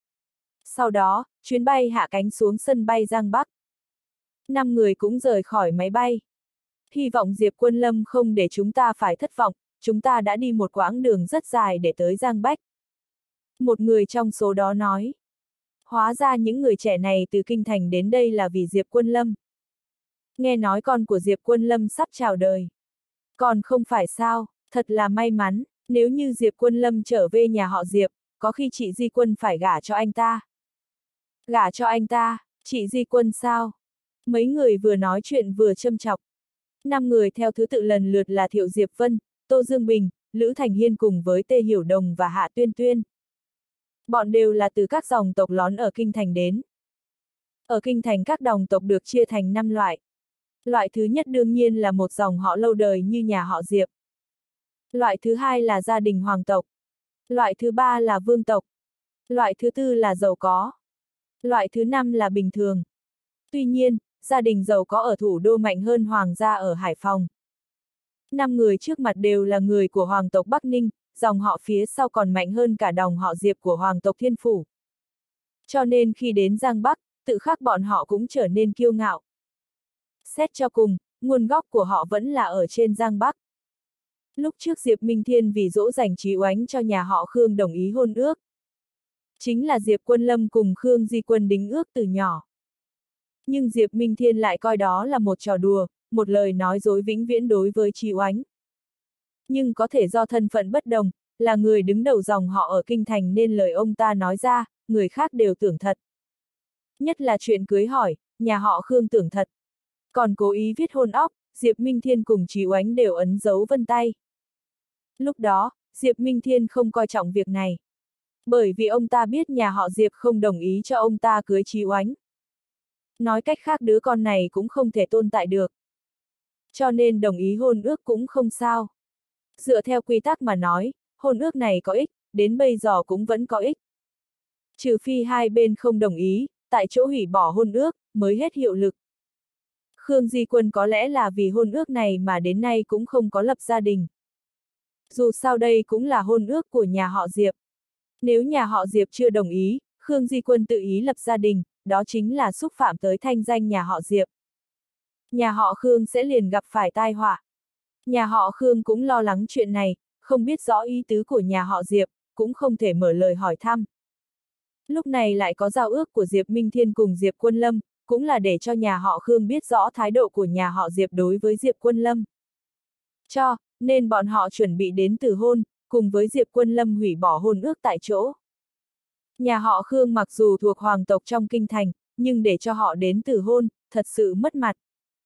Sau đó, chuyến bay hạ cánh xuống sân bay Giang Bắc. Năm người cũng rời khỏi máy bay. Hy vọng Diệp Quân Lâm không để chúng ta phải thất vọng, chúng ta đã đi một quãng đường rất dài để tới Giang Bắc. Một người trong số đó nói. Hóa ra những người trẻ này từ Kinh Thành đến đây là vì Diệp Quân Lâm. Nghe nói con của Diệp Quân Lâm sắp chào đời. Còn không phải sao, thật là may mắn, nếu như Diệp Quân Lâm trở về nhà họ Diệp, có khi chị Di Quân phải gả cho anh ta. Gả cho anh ta, chị Di Quân sao? Mấy người vừa nói chuyện vừa châm chọc. Năm người theo thứ tự lần lượt là Thiệu Diệp Vân, Tô Dương Bình, Lữ Thành Hiên cùng với Tê Hiểu Đồng và Hạ Tuyên Tuyên. Bọn đều là từ các dòng tộc lón ở kinh thành đến. Ở kinh thành các dòng tộc được chia thành năm loại. Loại thứ nhất đương nhiên là một dòng họ lâu đời như nhà họ Diệp. Loại thứ hai là gia đình hoàng tộc. Loại thứ ba là vương tộc. Loại thứ tư là giàu có. Loại thứ năm là bình thường. Tuy nhiên, gia đình giàu có ở thủ đô mạnh hơn hoàng gia ở Hải Phòng. Năm người trước mặt đều là người của hoàng tộc Bắc Ninh, dòng họ phía sau còn mạnh hơn cả dòng họ Diệp của hoàng tộc Thiên Phủ. Cho nên khi đến Giang Bắc, tự khắc bọn họ cũng trở nên kiêu ngạo. Xét cho cùng, nguồn gốc của họ vẫn là ở trên Giang Bắc. Lúc trước Diệp Minh Thiên vì dỗ dành Trí Oánh cho nhà họ Khương đồng ý hôn ước. Chính là Diệp Quân Lâm cùng Khương Di Quân đính ước từ nhỏ. Nhưng Diệp Minh Thiên lại coi đó là một trò đùa, một lời nói dối vĩnh viễn đối với Trí Oánh. Nhưng có thể do thân phận bất đồng, là người đứng đầu dòng họ ở kinh thành nên lời ông ta nói ra, người khác đều tưởng thật. Nhất là chuyện cưới hỏi, nhà họ Khương tưởng thật. Còn cố ý viết hôn óc, Diệp Minh Thiên cùng Trí Oánh đều ấn dấu vân tay. Lúc đó, Diệp Minh Thiên không coi trọng việc này. Bởi vì ông ta biết nhà họ Diệp không đồng ý cho ông ta cưới Trí Oánh. Nói cách khác đứa con này cũng không thể tồn tại được. Cho nên đồng ý hôn ước cũng không sao. Dựa theo quy tắc mà nói, hôn ước này có ích, đến bây giờ cũng vẫn có ích. Trừ phi hai bên không đồng ý, tại chỗ hủy bỏ hôn ước, mới hết hiệu lực. Khương Di Quân có lẽ là vì hôn ước này mà đến nay cũng không có lập gia đình. Dù sao đây cũng là hôn ước của nhà họ Diệp. Nếu nhà họ Diệp chưa đồng ý, Khương Di Quân tự ý lập gia đình, đó chính là xúc phạm tới thanh danh nhà họ Diệp. Nhà họ Khương sẽ liền gặp phải tai họa. Nhà họ Khương cũng lo lắng chuyện này, không biết rõ ý tứ của nhà họ Diệp, cũng không thể mở lời hỏi thăm. Lúc này lại có giao ước của Diệp Minh Thiên cùng Diệp Quân Lâm, cũng là để cho nhà họ Khương biết rõ thái độ của nhà họ Diệp đối với Diệp Quân Lâm. Cho, nên bọn họ chuẩn bị đến từ hôn, cùng với Diệp Quân Lâm hủy bỏ hôn ước tại chỗ. Nhà họ Khương mặc dù thuộc hoàng tộc trong kinh thành, nhưng để cho họ đến từ hôn, thật sự mất mặt.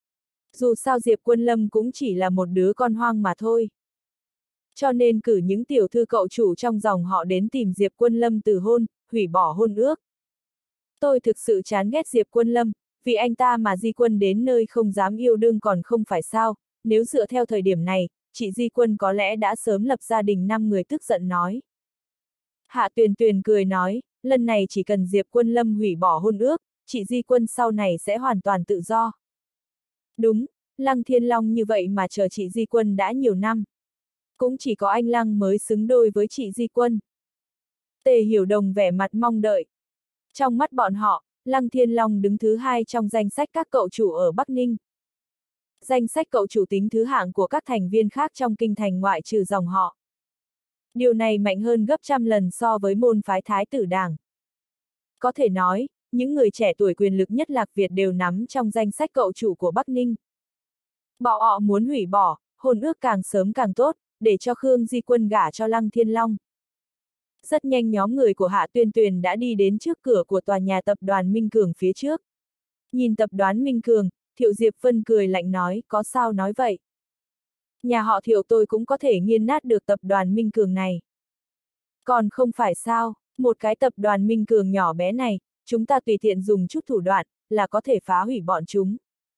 Dù sao Diệp Quân Lâm cũng chỉ là một đứa con hoang mà thôi. Cho nên cử những tiểu thư cậu chủ trong dòng họ đến tìm Diệp Quân Lâm từ hôn, hủy bỏ hôn ước. Tôi thực sự chán ghét Diệp Quân Lâm, vì anh ta mà Di Quân đến nơi không dám yêu đương còn không phải sao, nếu dựa theo thời điểm này, chị Di Quân có lẽ đã sớm lập gia đình năm người tức giận nói. Hạ Tuyền Tuyền cười nói, lần này chỉ cần Diệp Quân Lâm hủy bỏ hôn ước, chị Di Quân sau này sẽ hoàn toàn tự do. Đúng, Lăng Thiên Long như vậy mà chờ chị Di Quân đã nhiều năm. Cũng chỉ có anh Lăng mới xứng đôi với chị Di Quân. Tề Hiểu Đồng vẻ mặt mong đợi. Trong mắt bọn họ, Lăng Thiên Long đứng thứ hai trong danh sách các cậu chủ ở Bắc Ninh. Danh sách cậu chủ tính thứ hạng của các thành viên khác trong kinh thành ngoại trừ dòng họ. Điều này mạnh hơn gấp trăm lần so với môn phái Thái Tử Đảng. Có thể nói, những người trẻ tuổi quyền lực nhất Lạc Việt đều nắm trong danh sách cậu chủ của Bắc Ninh. Bọn họ muốn hủy bỏ, hôn ước càng sớm càng tốt, để cho Khương Di Quân gả cho Lăng Thiên Long. Rất nhanh nhóm người của Hạ Tuyên Tuyền đã đi đến trước cửa của tòa nhà tập đoàn Minh Cường phía trước. Nhìn tập đoàn Minh Cường, Thiệu Diệp Vân cười lạnh nói, có sao nói vậy? Nhà họ Thiệu tôi cũng có thể nghiền nát được tập đoàn Minh Cường này. Còn không phải sao, một cái tập đoàn Minh Cường nhỏ bé này, chúng ta tùy tiện dùng chút thủ đoạn, là có thể phá hủy bọn chúng.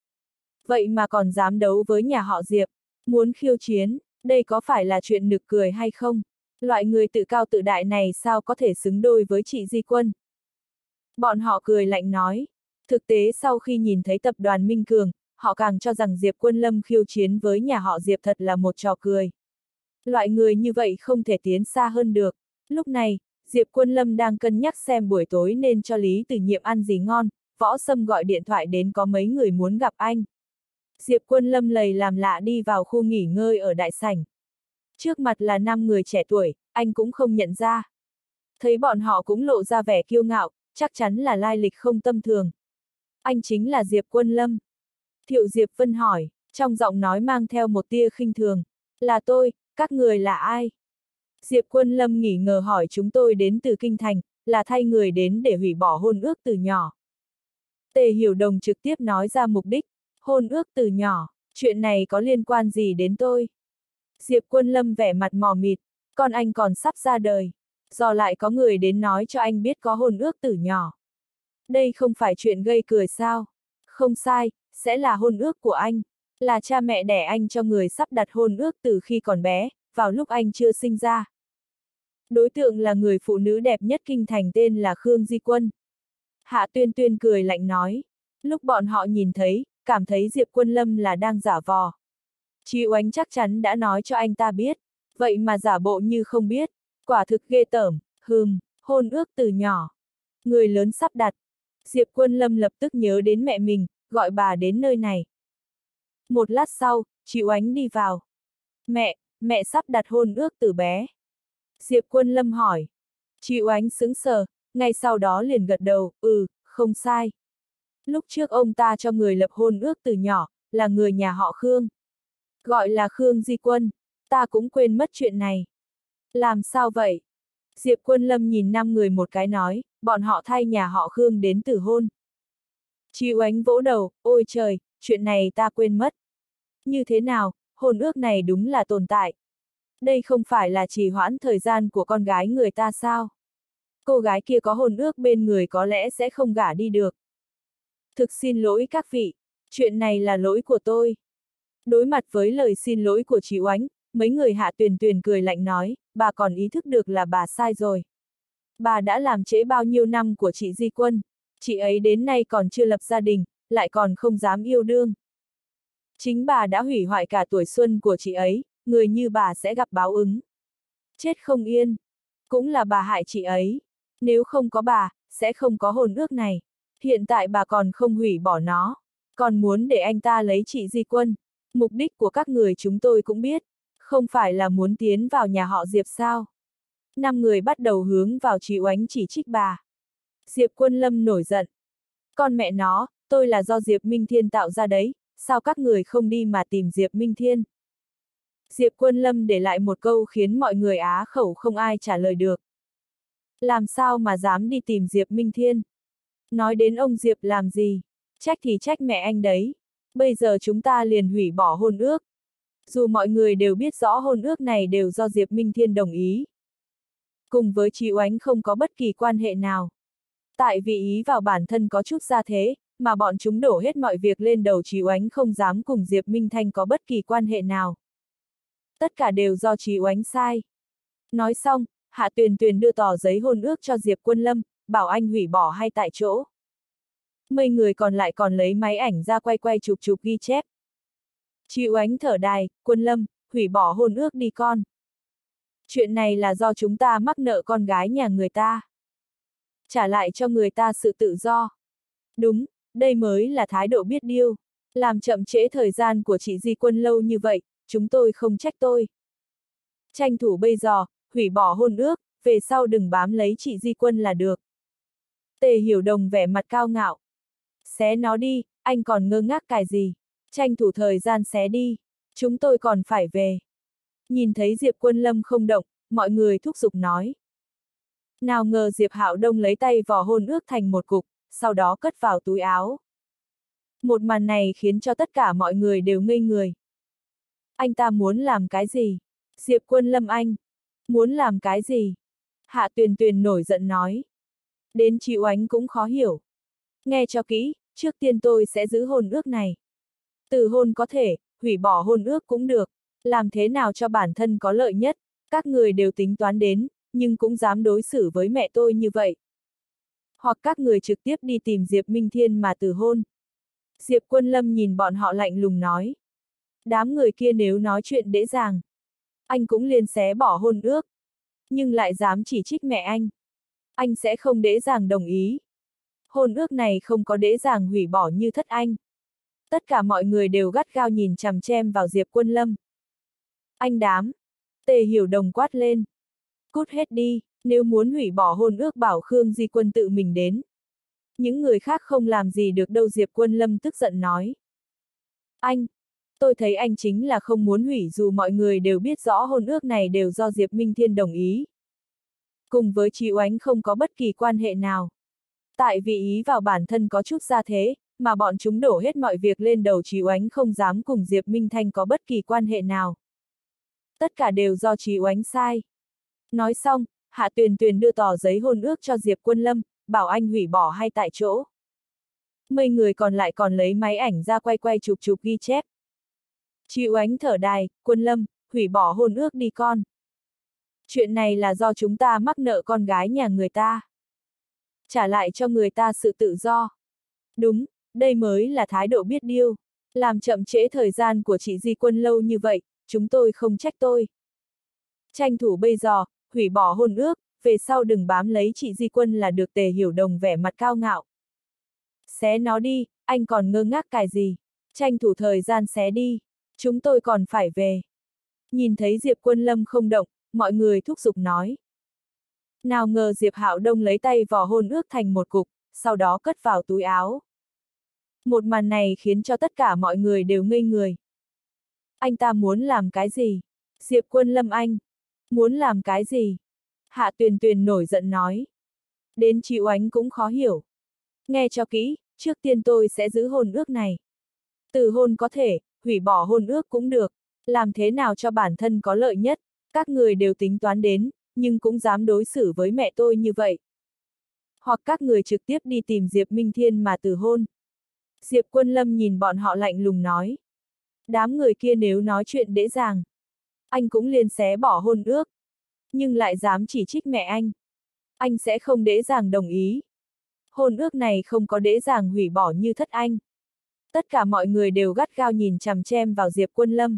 Vậy mà còn dám đấu với nhà họ Diệp, muốn khiêu chiến, đây có phải là chuyện nực cười hay không? Loại người tự cao tự đại này sao có thể xứng đôi với chị Di Quân? Bọn họ cười lạnh nói. Thực tế sau khi nhìn thấy tập đoàn Minh Cường, họ càng cho rằng Diệp Quân Lâm khiêu chiến với nhà họ Diệp thật là một trò cười. Loại người như vậy không thể tiến xa hơn được. Lúc này, Diệp Quân Lâm đang cân nhắc xem buổi tối nên cho Lý Tử Nhiệm ăn gì ngon, Võ Sâm gọi điện thoại đến có mấy người muốn gặp anh. Diệp Quân Lâm lầy làm lạ đi vào khu nghỉ ngơi ở đại sảnh. Trước mặt là năm người trẻ tuổi, anh cũng không nhận ra. Thấy bọn họ cũng lộ ra vẻ kiêu ngạo, chắc chắn là lai lịch không tầm thường. Anh chính là Diệp Quân Lâm. Thiệu Diệp Vân hỏi, trong giọng nói mang theo một tia khinh thường. Là tôi, các người là ai? Diệp Quân Lâm nghỉ ngờ hỏi chúng tôi đến từ Kinh Thành, là thay người đến để hủy bỏ hôn ước từ nhỏ. Tề Hiểu Đồng trực tiếp nói ra mục đích, hôn ước từ nhỏ, chuyện này có liên quan gì đến tôi? Diệp Quân Lâm vẻ mặt mò mịt, con anh còn sắp ra đời. Giờ lại có người đến nói cho anh biết có hôn ước tử nhỏ. Đây không phải chuyện gây cười sao? Không sai, sẽ là hôn ước của anh. Là cha mẹ đẻ anh cho người sắp đặt hôn ước từ khi còn bé, vào lúc anh chưa sinh ra. Đối tượng là người phụ nữ đẹp nhất kinh thành tên là Khương Di Quân. Hạ Tuyên Tuyên cười lạnh nói. Lúc bọn họ nhìn thấy, cảm thấy Diệp Quân Lâm là đang giả vò. Chị Oánh chắc chắn đã nói cho anh ta biết, vậy mà giả bộ như không biết, quả thực ghê tởm, hừm, hôn ước từ nhỏ. Người lớn sắp đặt. Diệp Quân Lâm lập tức nhớ đến mẹ mình, gọi bà đến nơi này. Một lát sau, chị Oánh đi vào. Mẹ, mẹ sắp đặt hôn ước từ bé. Diệp Quân Lâm hỏi. Chị Oánh sững sờ, ngay sau đó liền gật đầu, ừ, không sai. Lúc trước ông ta cho người lập hôn ước từ nhỏ, là người nhà họ Khương. Gọi là Khương Di Quân, ta cũng quên mất chuyện này. Làm sao vậy? Diệp Quân Lâm nhìn năm người một cái nói, bọn họ thay nhà họ Khương đến từ hôn. Chị Oánh vỗ đầu, ôi trời, chuyện này ta quên mất. Như thế nào, hôn ước này đúng là tồn tại. Đây không phải là trì hoãn thời gian của con gái người ta sao? Cô gái kia có hôn ước bên người có lẽ sẽ không gả đi được. Thực xin lỗi các vị, chuyện này là lỗi của tôi. Đối mặt với lời xin lỗi của chị Oánh, mấy người Hạ Tuyền Tuyền cười lạnh nói, bà còn ý thức được là bà sai rồi. Bà đã làm trễ bao nhiêu năm của chị Di Quân, chị ấy đến nay còn chưa lập gia đình, lại còn không dám yêu đương. Chính bà đã hủy hoại cả tuổi xuân của chị ấy, người như bà sẽ gặp báo ứng. Chết không yên, cũng là bà hại chị ấy. Nếu không có bà, sẽ không có hôn ước này. Hiện tại bà còn không hủy bỏ nó, còn muốn để anh ta lấy chị Di Quân. Mục đích của các người chúng tôi cũng biết, không phải là muốn tiến vào nhà họ Diệp sao? Năm người bắt đầu hướng vào chị Oánh chỉ trích bà. Diệp Quân Lâm nổi giận. Con mẹ nó, tôi là do Diệp Minh Thiên tạo ra đấy, sao các người không đi mà tìm Diệp Minh Thiên? Diệp Quân Lâm để lại một câu khiến mọi người á khẩu không ai trả lời được. Làm sao mà dám đi tìm Diệp Minh Thiên? Nói đến ông Diệp làm gì? Trách thì trách mẹ anh đấy. Bây giờ chúng ta liền hủy bỏ hôn ước. Dù mọi người đều biết rõ hôn ước này đều do Diệp Minh Thiên đồng ý. Cùng với chị Oánh không có bất kỳ quan hệ nào. Tại vì ý vào bản thân có chút ra thế, mà bọn chúng đổ hết mọi việc lên đầu chị Oánh không dám cùng Diệp Minh Thanh có bất kỳ quan hệ nào. Tất cả đều do chị Oánh sai. Nói xong, Hạ Tuyền Tuyền đưa tờ giấy hôn ước cho Diệp Quân Lâm, bảo anh hủy bỏ hay tại chỗ. Mấy người còn lại còn lấy máy ảnh ra quay quay chụp chụp ghi chép. Chị Oánh thở dài, Quân Lâm, hủy bỏ hôn ước đi con. Chuyện này là do chúng ta mắc nợ con gái nhà người ta. Trả lại cho người ta sự tự do. Đúng, đây mới là thái độ biết điêu. Làm chậm trễ thời gian của chị Di Quân lâu như vậy, chúng tôi không trách tôi. Tranh thủ bây giờ, hủy bỏ hôn ước, về sau đừng bám lấy chị Di Quân là được. Tề Hiểu Đồng vẻ mặt cao ngạo. Xé nó đi, anh còn ngơ ngác cái gì? Tranh thủ thời gian xé đi, chúng tôi còn phải về. Nhìn thấy Diệp Quân Lâm không động, mọi người thúc giục nói. Nào ngờ Diệp Hạo Đông lấy tay vò hôn ước thành một cục, sau đó cất vào túi áo. Một màn này khiến cho tất cả mọi người đều ngây người. Anh ta muốn làm cái gì? Diệp Quân Lâm anh, muốn làm cái gì? Hạ Tuyền Tuyền nổi giận nói. Đến chị Oánh cũng khó hiểu. Nghe cho kỹ, trước tiên tôi sẽ giữ hôn ước này. Từ hôn có thể, hủy bỏ hôn ước cũng được. Làm thế nào cho bản thân có lợi nhất, các người đều tính toán đến, nhưng cũng dám đối xử với mẹ tôi như vậy. Hoặc các người trực tiếp đi tìm Diệp Minh Thiên mà từ hôn. Diệp Quân Lâm nhìn bọn họ lạnh lùng nói. Đám người kia nếu nói chuyện dễ dàng, anh cũng liền xé bỏ hôn ước. Nhưng lại dám chỉ trích mẹ anh. Anh sẽ không dễ dàng đồng ý. Hôn ước này không có dễ dàng hủy bỏ như thất anh. Tất cả mọi người đều gắt gao nhìn chằm chằm vào Diệp Quân Lâm. Anh đám. Tề Hiểu Đồng quát lên. Cút hết đi, nếu muốn hủy bỏ hôn ước bảo Khương Di Quân tự mình đến. Những người khác không làm gì được đâu. Diệp Quân Lâm tức giận nói. Anh, tôi thấy anh chính là không muốn hủy dù mọi người đều biết rõ hôn ước này đều do Diệp Minh Thiên đồng ý. Cùng với chị Oánh không có bất kỳ quan hệ nào. Tại vì ý vào bản thân có chút ra thế, mà bọn chúng đổ hết mọi việc lên đầu chị Oánh không dám cùng Diệp Minh Thanh có bất kỳ quan hệ nào. Tất cả đều do chị Oánh sai. Nói xong, Hạ Tuyền Tuyền đưa tờ giấy hôn ước cho Diệp Quân Lâm, bảo anh hủy bỏ hay tại chỗ. Mấy người còn lại còn lấy máy ảnh ra quay quay chụp chụp ghi chép. Chị Oánh thở dài, Quân Lâm, hủy bỏ hôn ước đi con. Chuyện này là do chúng ta mắc nợ con gái nhà người ta. Trả lại cho người ta sự tự do. Đúng, đây mới là thái độ biết điêu. Làm chậm trễ thời gian của chị Di Quân lâu như vậy, chúng tôi không trách tôi. Tranh thủ bây giờ, hủy bỏ hôn ước, về sau đừng bám lấy chị Di Quân là được. Tề Hiểu Đồng vẻ mặt cao ngạo. Xé nó đi, anh còn ngơ ngác cái gì? Tranh thủ thời gian xé đi, chúng tôi còn phải về. Nhìn thấy Diệp Quân Lâm không động, mọi người thúc giục nói. Nào ngờ Diệp Hạo Đông lấy tay vò hôn ước thành một cục, sau đó cất vào túi áo. Một màn này khiến cho tất cả mọi người đều ngây người. Anh ta muốn làm cái gì? Diệp Quân Lâm anh muốn làm cái gì? Hạ Tuyền Tuyền nổi giận nói. Đến chị Oánh cũng khó hiểu. Nghe cho kỹ, trước tiên tôi sẽ giữ hôn ước này. Từ hôn có thể, hủy bỏ hôn ước cũng được. Làm thế nào cho bản thân có lợi nhất, các người đều tính toán đến, nhưng cũng dám đối xử với mẹ tôi như vậy. Hoặc các người trực tiếp đi tìm Diệp Minh Thiên mà từ hôn. Diệp Quân Lâm nhìn bọn họ lạnh lùng nói. Đám người kia nếu nói chuyện dễ dàng, anh cũng liền xé bỏ hôn ước. Nhưng lại dám chỉ trích mẹ anh. Anh sẽ không dễ dàng đồng ý. Hôn ước này không có dễ dàng hủy bỏ như thất anh. Tất cả mọi người đều gắt gao nhìn chằm chằm vào Diệp Quân Lâm.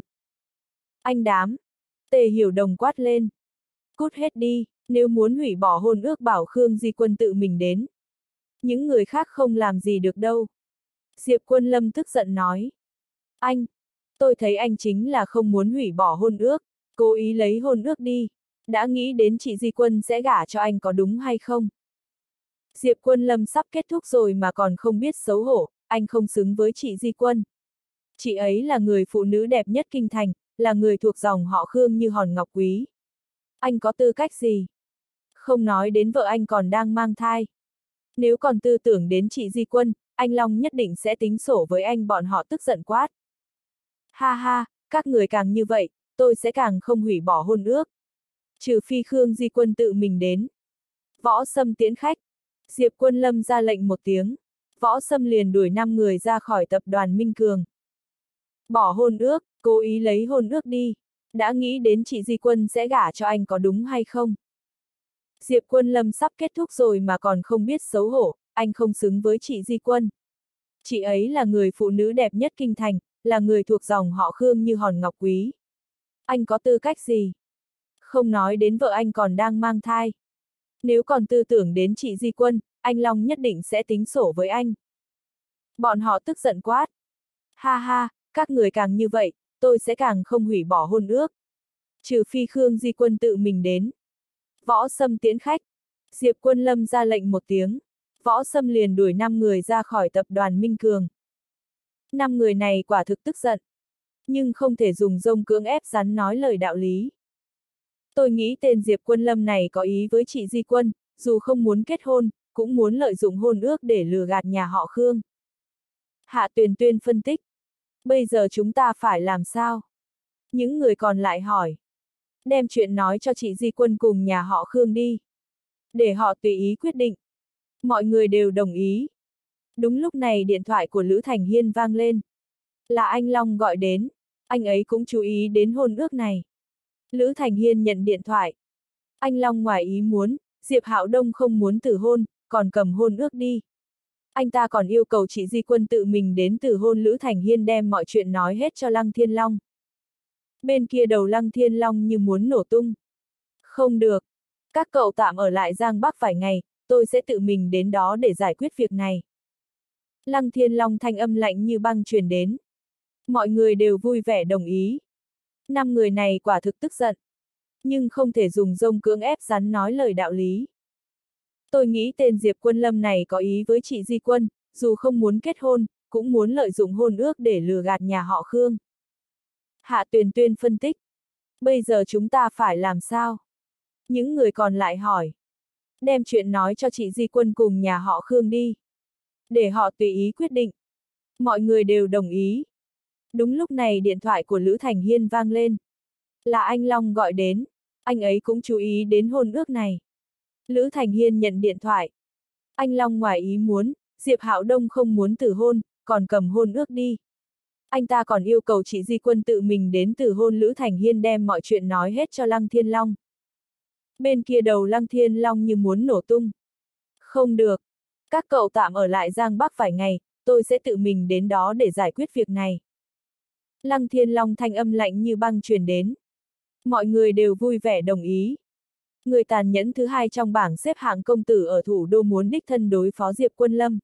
Anh đám! Tề Hiểu Đồng quát lên. Cút hết đi, nếu muốn hủy bỏ hôn ước bảo Khương Di Quân tự mình đến. Những người khác không làm gì được đâu. Diệp Quân Lâm tức giận nói. Anh! Tôi thấy anh chính là không muốn hủy bỏ hôn ước, cố ý lấy hôn ước đi. Đã nghĩ đến chị Di Quân sẽ gả cho anh có đúng hay không? Diệp Quân Lâm sắp kết thúc rồi mà còn không biết xấu hổ, anh không xứng với chị Di Quân. Chị ấy là người phụ nữ đẹp nhất kinh thành, là người thuộc dòng họ Khương như hòn ngọc quý. Anh có tư cách gì? Không nói đến vợ anh còn đang mang thai. Nếu còn tư tưởng đến chị Di Quân, anh Long nhất định sẽ tính sổ với anh. Bọn họ tức giận quát. Ha ha, các người càng như vậy, tôi sẽ càng không hủy bỏ hôn ước. Trừ phi Khương Di Quân tự mình đến. Võ Sâm tiễn khách. Diệp Quân Lâm ra lệnh một tiếng. Võ Sâm liền đuổi năm người ra khỏi tập đoàn Minh Cường. Bỏ hôn ước, cố ý lấy hôn ước đi. Đã nghĩ đến chị Di Quân sẽ gả cho anh có đúng hay không? Diệp Quân Lâm sắp kết thúc rồi mà còn không biết xấu hổ, anh không xứng với chị Di Quân. Chị ấy là người phụ nữ đẹp nhất kinh thành, là người thuộc dòng họ Khương như hòn ngọc quý. Anh có tư cách gì? Không nói đến vợ anh còn đang mang thai. Nếu còn tư tưởng đến chị Di Quân, anh Long nhất định sẽ tính sổ với anh. Bọn họ tức giận quát. Ha ha, các người càng như vậy, tôi sẽ càng không hủy bỏ hôn ước. Trừ phi Khương Di Quân tự mình đến. Võ Sâm tiễn khách. Diệp Quân Lâm ra lệnh một tiếng. Võ Sâm liền đuổi năm người ra khỏi tập đoàn Minh Cường. Năm người này quả thực tức giận. Nhưng không thể dùng rông cưỡng ép rắn nói lời đạo lý. Tôi nghĩ tên Diệp Quân Lâm này có ý với chị Di Quân, dù không muốn kết hôn, cũng muốn lợi dụng hôn ước để lừa gạt nhà họ Khương. Hạ Tuyền Tuyền phân tích. Bây giờ chúng ta phải làm sao? Những người còn lại hỏi. Đem chuyện nói cho chị Di Quân cùng nhà họ Khương đi. Để họ tùy ý quyết định. Mọi người đều đồng ý. Đúng lúc này điện thoại của Lữ Thành Hiên vang lên. Là anh Long gọi đến. Anh ấy cũng chú ý đến hôn ước này. Lữ Thành Hiên nhận điện thoại. Anh Long ngoài ý muốn, Diệp Hạo Đông không muốn từ hôn, còn cầm hôn ước đi. Anh ta còn yêu cầu chị Di Quân tự mình đến từ hôn. Lữ Thành Hiên đem mọi chuyện nói hết cho Lăng Thiên Long. Bên kia đầu Lăng Thiên Long như muốn nổ tung. Không được. Các cậu tạm ở lại Giang Bắc vài ngày, tôi sẽ tự mình đến đó để giải quyết việc này. Lăng Thiên Long thanh âm lạnh như băng truyền đến. Mọi người đều vui vẻ đồng ý. Năm người này quả thực tức giận. Nhưng không thể dùng rông cưỡng ép rắn nói lời đạo lý. Tôi nghĩ tên Diệp Quân Lâm này có ý với chị Di Quân, dù không muốn kết hôn, cũng muốn lợi dụng hôn ước để lừa gạt nhà họ Khương. Hạ Tuyền Tuyền phân tích. Bây giờ chúng ta phải làm sao? Những người còn lại hỏi. Đem chuyện nói cho chị Di Quân cùng nhà họ Khương đi. Để họ tùy ý quyết định. Mọi người đều đồng ý. Đúng lúc này điện thoại của Lữ Thành Hiên vang lên. Là anh Long gọi đến. Anh ấy cũng chú ý đến hôn ước này. Lữ Thành Hiên nhận điện thoại. Anh Long ngoài ý muốn, Diệp Hạo Đông không muốn từ hôn, còn cầm hôn ước đi. Anh ta còn yêu cầu chị Di Quân tự mình đến từ hôn. Lữ Thành Hiên đem mọi chuyện nói hết cho Lăng Thiên Long. Bên kia đầu Lăng Thiên Long như muốn nổ tung. Không được. Các cậu tạm ở lại Giang Bắc vài ngày, tôi sẽ tự mình đến đó để giải quyết việc này. Lăng Thiên Long thanh âm lạnh như băng truyền đến. Mọi người đều vui vẻ đồng ý. Người tàn nhẫn thứ hai trong bảng xếp hạng công tử ở thủ đô muốn đích thân đối phó Diệp Quân Lâm.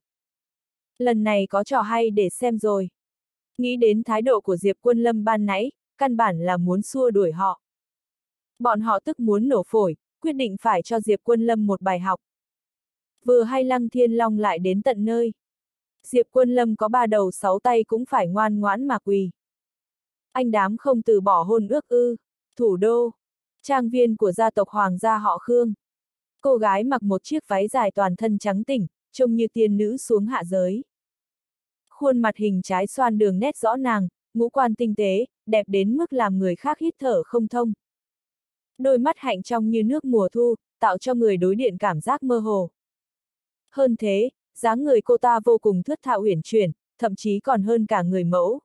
Lần này có trò hay để xem rồi. Nghĩ đến thái độ của Diệp Quân Lâm ban nãy, căn bản là muốn xua đuổi họ. Bọn họ tức muốn nổ phổi, quyết định phải cho Diệp Quân Lâm một bài học. Vừa hay Lăng Thiên Long lại đến tận nơi. Diệp Quân Lâm có ba đầu sáu tay cũng phải ngoan ngoãn mà quỳ. Anh đám không từ bỏ hôn ước ư? Thủ đô, trang viên của gia tộc hoàng gia họ Khương. Cô gái mặc một chiếc váy dài toàn thân trắng tỉnh, trông như tiên nữ xuống hạ giới. Khuôn mặt hình trái xoan đường nét rõ ràng, ngũ quan tinh tế, đẹp đến mức làm người khác hít thở không thông. Đôi mắt hạnh trong như nước mùa thu, tạo cho người đối diện cảm giác mơ hồ. Hơn thế, dáng người cô ta vô cùng thướt tha uyển chuyển, thậm chí còn hơn cả người mẫu.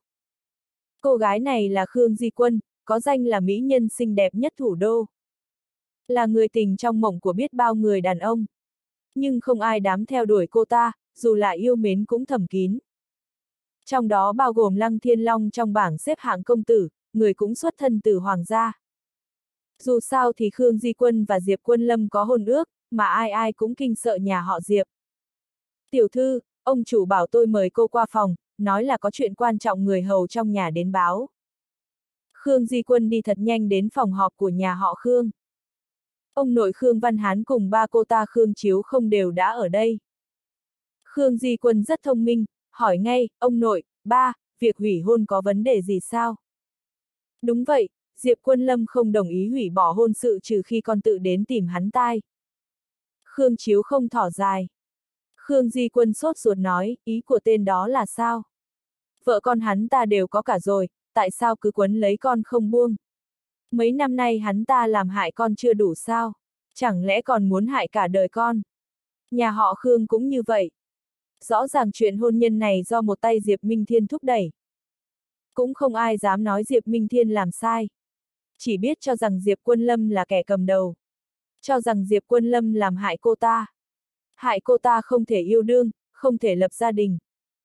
Cô gái này là Khương Di Quân, có danh là mỹ nhân xinh đẹp nhất thủ đô. Là người tình trong mộng của biết bao người đàn ông. Nhưng không ai dám theo đuổi cô ta, dù là yêu mến cũng thầm kín. Trong đó bao gồm Lăng Thiên Long trong bảng xếp hạng công tử, người cũng xuất thân từ hoàng gia. Dù sao thì Khương Di Quân và Diệp Quân Lâm có hôn ước, mà ai ai cũng kinh sợ nhà họ Diệp. Tiểu thư, ông chủ bảo tôi mời cô qua phòng, nói là có chuyện quan trọng người hầu trong nhà đến báo. Khương Di Quân đi thật nhanh đến phòng họp của nhà họ Khương. Ông nội Khương Văn Hán cùng ba cô ta Khương Chiếu không đều đã ở đây. Khương Di Quân rất thông minh, hỏi ngay, ông nội, ba, việc hủy hôn có vấn đề gì sao? Đúng vậy, Diệp Quân Lâm không đồng ý hủy bỏ hôn sự trừ khi con tự đến tìm hắn tai. Khương Chiếu không thỏ dài. Khương Di Quân sốt ruột nói, ý của tên đó là sao? Vợ con hắn ta đều có cả rồi, tại sao cứ quấn lấy con không buông? Mấy năm nay hắn ta làm hại con chưa đủ sao? Chẳng lẽ còn muốn hại cả đời con? Nhà họ Khương cũng như vậy. Rõ ràng chuyện hôn nhân này do một tay Diệp Minh Thiên thúc đẩy. Cũng không ai dám nói Diệp Minh Thiên làm sai. Chỉ biết cho rằng Diệp Quân Lâm là kẻ cầm đầu. Cho rằng Diệp Quân Lâm làm hại cô ta. Hại cô ta không thể yêu đương, không thể lập gia đình.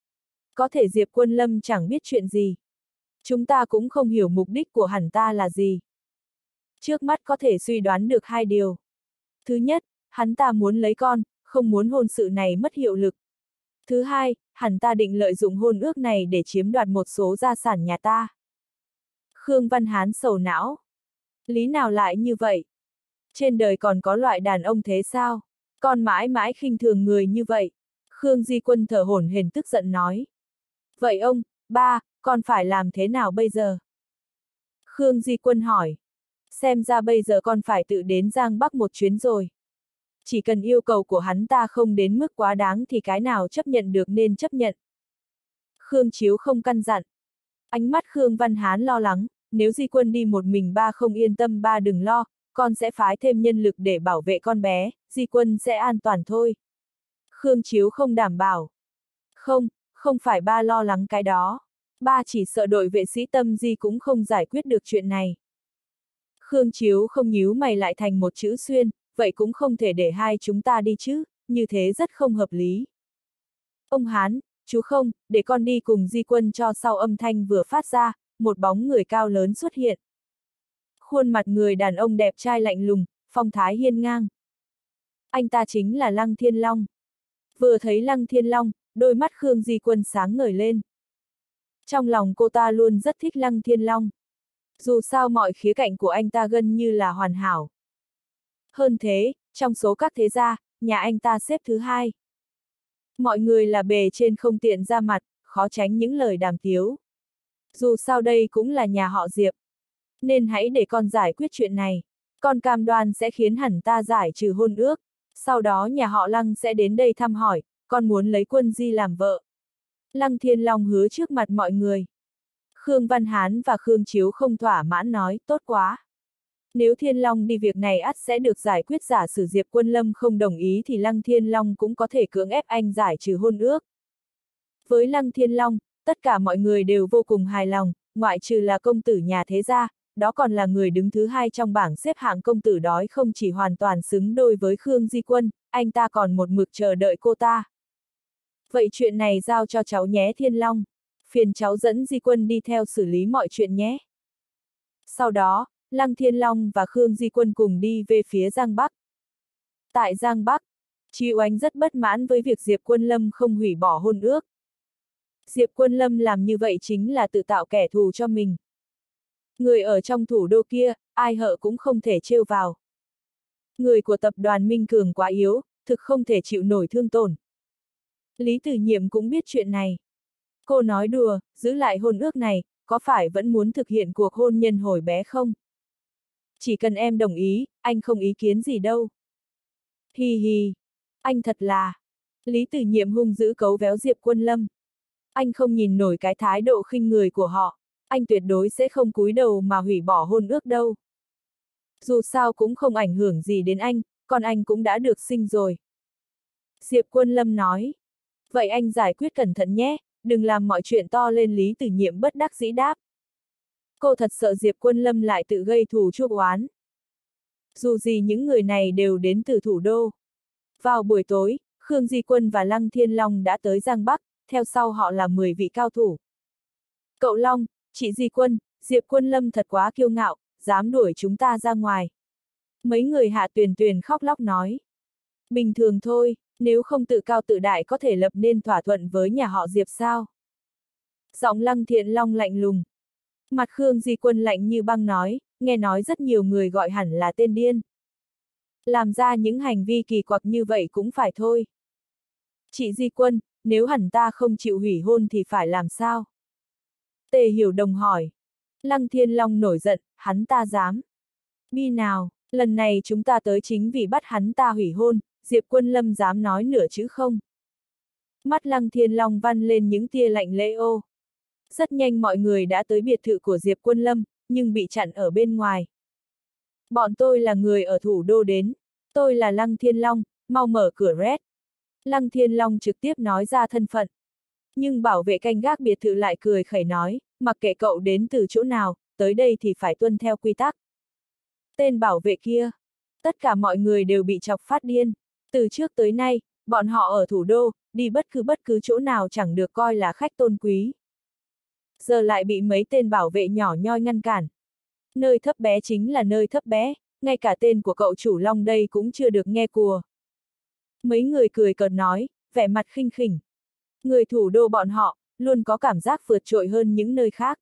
Có thể Diệp Quân Lâm chẳng biết chuyện gì. Chúng ta cũng không hiểu mục đích của hắn ta là gì. Trước mắt có thể suy đoán được hai điều. Thứ nhất, hắn ta muốn lấy con, không muốn hôn sự này mất hiệu lực. Thứ hai, hắn ta định lợi dụng hôn ước này để chiếm đoạt một số gia sản nhà ta. Khương Văn Hán sầu não. Lý nào lại như vậy? Trên đời còn có loại đàn ông thế sao? Con mãi mãi khinh thường người như vậy. Khương Di Quân thở hổn hển tức giận nói. Vậy ông, ba, con phải làm thế nào bây giờ? Khương Di Quân hỏi. Xem ra bây giờ con phải tự đến Giang Bắc một chuyến rồi. Chỉ cần yêu cầu của hắn ta không đến mức quá đáng thì cái nào chấp nhận được nên chấp nhận. Khương Chiếu không căn dặn. Ánh mắt Khương Văn Hán lo lắng, nếu Di Quân đi một mình ba không yên tâm, ba đừng lo, con sẽ phái thêm nhân lực để bảo vệ con bé, Di Quân sẽ an toàn thôi. Khương Chiếu không đảm bảo. Không, không phải ba lo lắng cái đó. Ba chỉ sợ đội vệ sĩ Tâm Di cũng không giải quyết được chuyện này. Khương Chiếu không nhíu mày lại thành một chữ xuyên, vậy cũng không thể để hai chúng ta đi chứ, như thế rất không hợp lý. Ông Hán, chú không, để con đi cùng Di Quân. Cho sau âm thanh vừa phát ra, một bóng người cao lớn xuất hiện. Khuôn mặt người đàn ông đẹp trai lạnh lùng, phong thái hiên ngang. Anh ta chính là Lăng Thiên Long. Vừa thấy Lăng Thiên Long, đôi mắt Khương Di Quân sáng ngời lên. Trong lòng cô ta luôn rất thích Lăng Thiên Long. Dù sao mọi khía cạnh của anh ta gần như là hoàn hảo. Hơn thế, trong số các thế gia, nhà anh ta xếp thứ hai. Mọi người là bề trên không tiện ra mặt, khó tránh những lời đàm tiếu. Dù sao đây cũng là nhà họ Diệp. Nên hãy để con giải quyết chuyện này. Con cam đoan sẽ khiến hẳn ta giải trừ hôn ước. Sau đó nhà họ Lăng sẽ đến đây thăm hỏi, con muốn lấy Quân Di làm vợ. Lăng Thiên Long hứa trước mặt mọi người. Khương Văn Hán và Khương Chiếu không thỏa mãn nói, tốt quá. Nếu Thiên Long đi việc này ắt sẽ được giải quyết, giả sử Diệp Quân Lâm không đồng ý thì Lăng Thiên Long cũng có thể cưỡng ép anh giải trừ hôn ước. Với Lăng Thiên Long, tất cả mọi người đều vô cùng hài lòng, ngoại trừ là công tử nhà thế gia, đó còn là người đứng thứ hai trong bảng xếp hạng công tử đói không chỉ hoàn toàn xứng đôi với Khương Di Quân, anh ta còn một mực chờ đợi cô ta. Vậy chuyện này giao cho cháu nhé Thiên Long, phiền cháu dẫn Di Quân đi theo xử lý mọi chuyện nhé. Sau đó, Lăng Thiên Long và Khương Di Quân cùng đi về phía Giang Bắc. Tại Giang Bắc, Chi Oánh rất bất mãn với việc Diệp Quân Lâm không hủy bỏ hôn ước. Diệp Quân Lâm làm như vậy chính là tự tạo kẻ thù cho mình. Người ở trong thủ đô kia, ai hợ cũng không thể trêu vào. Người của tập đoàn Minh Cường quá yếu, thực không thể chịu nổi thương tổn. Lý Tử Nhiệm cũng biết chuyện này. Cô nói đùa, giữ lại hôn ước này, có phải vẫn muốn thực hiện cuộc hôn nhân hồi bé không? Chỉ cần em đồng ý, anh không ý kiến gì đâu. Hi hi, anh thật là... Lý Tử Nhiệm hung dữ cấu véo Diệp Quân Lâm. Anh không nhìn nổi cái thái độ khinh người của họ, anh tuyệt đối sẽ không cúi đầu mà hủy bỏ hôn ước đâu. Dù sao cũng không ảnh hưởng gì đến anh, còn anh cũng đã được sinh rồi. Diệp Quân Lâm nói. Vậy anh giải quyết cẩn thận nhé, đừng làm mọi chuyện to lên. Lý Tử Nhiệm bất đắc dĩ đáp. Cô thật sợ Diệp Quân Lâm lại tự gây thù chuốc oán. Dù gì những người này đều đến từ thủ đô. Vào buổi tối, Khương Di Quân và Lăng Thiên Long đã tới Giang Bắc, theo sau họ là mười vị cao thủ. Cậu Long, chị Di Quân, Diệp Quân Lâm thật quá kiêu ngạo, dám đuổi chúng ta ra ngoài. Mấy người Hạ Tuyền Tuyền khóc lóc nói. Bình thường thôi, nếu không tự cao tự đại có thể lập nên thỏa thuận với nhà họ Diệp sao? Giọng Lăng Thiên Long lạnh lùng. Mặt Khương Di Quân lạnh như băng nói, nghe nói rất nhiều người gọi hẳn là tên điên. Làm ra những hành vi kỳ quặc như vậy cũng phải thôi. Chị Di Quân, nếu hẳn ta không chịu hủy hôn thì phải làm sao? Tề Hiểu Đồng hỏi. Lăng Thiên Long nổi giận, hắn ta dám. Bi nào, lần này chúng ta tới chính vì bắt hắn ta hủy hôn, Diệp Quân Lâm dám nói nửa chữ không? Mắt Lăng Thiên Long vằn lên những tia lạnh lẽo. Ô. Rất nhanh mọi người đã tới biệt thự của Diệp Quân Lâm, nhưng bị chặn ở bên ngoài. Bọn tôi là người ở thủ đô đến. Tôi là Lăng Thiên Long, mau mở cửa Red. Lăng Thiên Long trực tiếp nói ra thân phận. Nhưng bảo vệ canh gác biệt thự lại cười khẩy nói, mặc kệ cậu đến từ chỗ nào, tới đây thì phải tuân theo quy tắc. Tên bảo vệ kia. Tất cả mọi người đều bị chọc phát điên. Từ trước tới nay, bọn họ ở thủ đô, đi bất cứ bất cứ chỗ nào chẳng được coi là khách tôn quý. Giờ lại bị mấy tên bảo vệ nhỏ nhoi ngăn cản. Nơi thấp bé chính là nơi thấp bé, ngay cả tên của cậu chủ Long đây cũng chưa được nghe cùa. Mấy người cười cợt nói, vẻ mặt khinh khỉnh. Người thủ đô bọn họ, luôn có cảm giác vượt trội hơn những nơi khác.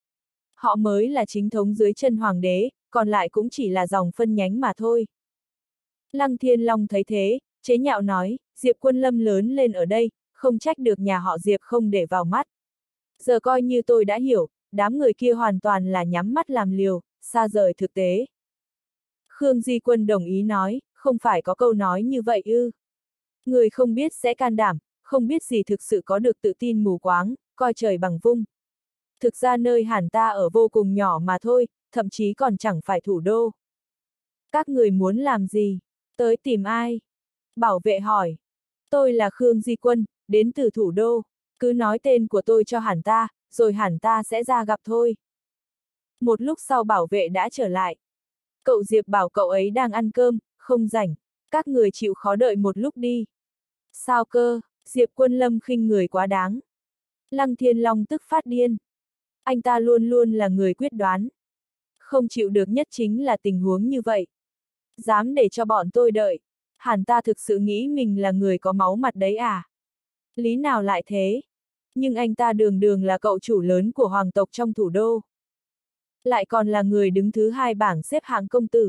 Họ mới là chính thống dưới chân hoàng đế, còn lại cũng chỉ là dòng phân nhánh mà thôi. Lăng Thiên Long thấy thế, chế nhạo nói, Diệp Quân Lâm lớn lên ở đây, không trách được nhà họ Diệp không để vào mắt. Giờ coi như tôi đã hiểu, đám người kia hoàn toàn là nhắm mắt làm liều, xa rời thực tế. Khương Di Quân đồng ý nói, không phải có câu nói như vậy ư. Người không biết sẽ can đảm, không biết gì thực sự có được tự tin mù quáng, coi trời bằng vung. Thực ra nơi hẳn ta ở vô cùng nhỏ mà thôi, thậm chí còn chẳng phải thủ đô. Các người muốn làm gì? Tới tìm ai? Bảo vệ hỏi. Tôi là Khương Di Quân, đến từ thủ đô. Cứ nói tên của tôi cho hẳn ta, rồi hẳn ta sẽ ra gặp thôi. Một lúc sau bảo vệ đã trở lại. Cậu Diệp bảo cậu ấy đang ăn cơm, không rảnh. Các người chịu khó đợi một lúc đi. Sao cơ, Diệp Quân Lâm khinh người quá đáng. Lăng Thiên Long tức phát điên. Anh ta luôn luôn là người quyết đoán. Không chịu được nhất chính là tình huống như vậy. Dám để cho bọn tôi đợi. Hẳn ta thực sự nghĩ mình là người có máu mặt đấy à? Lý nào lại thế? Nhưng anh ta đường đường là cậu chủ lớn của hoàng tộc trong thủ đô. Lại còn là người đứng thứ hai bảng xếp hạng công tử.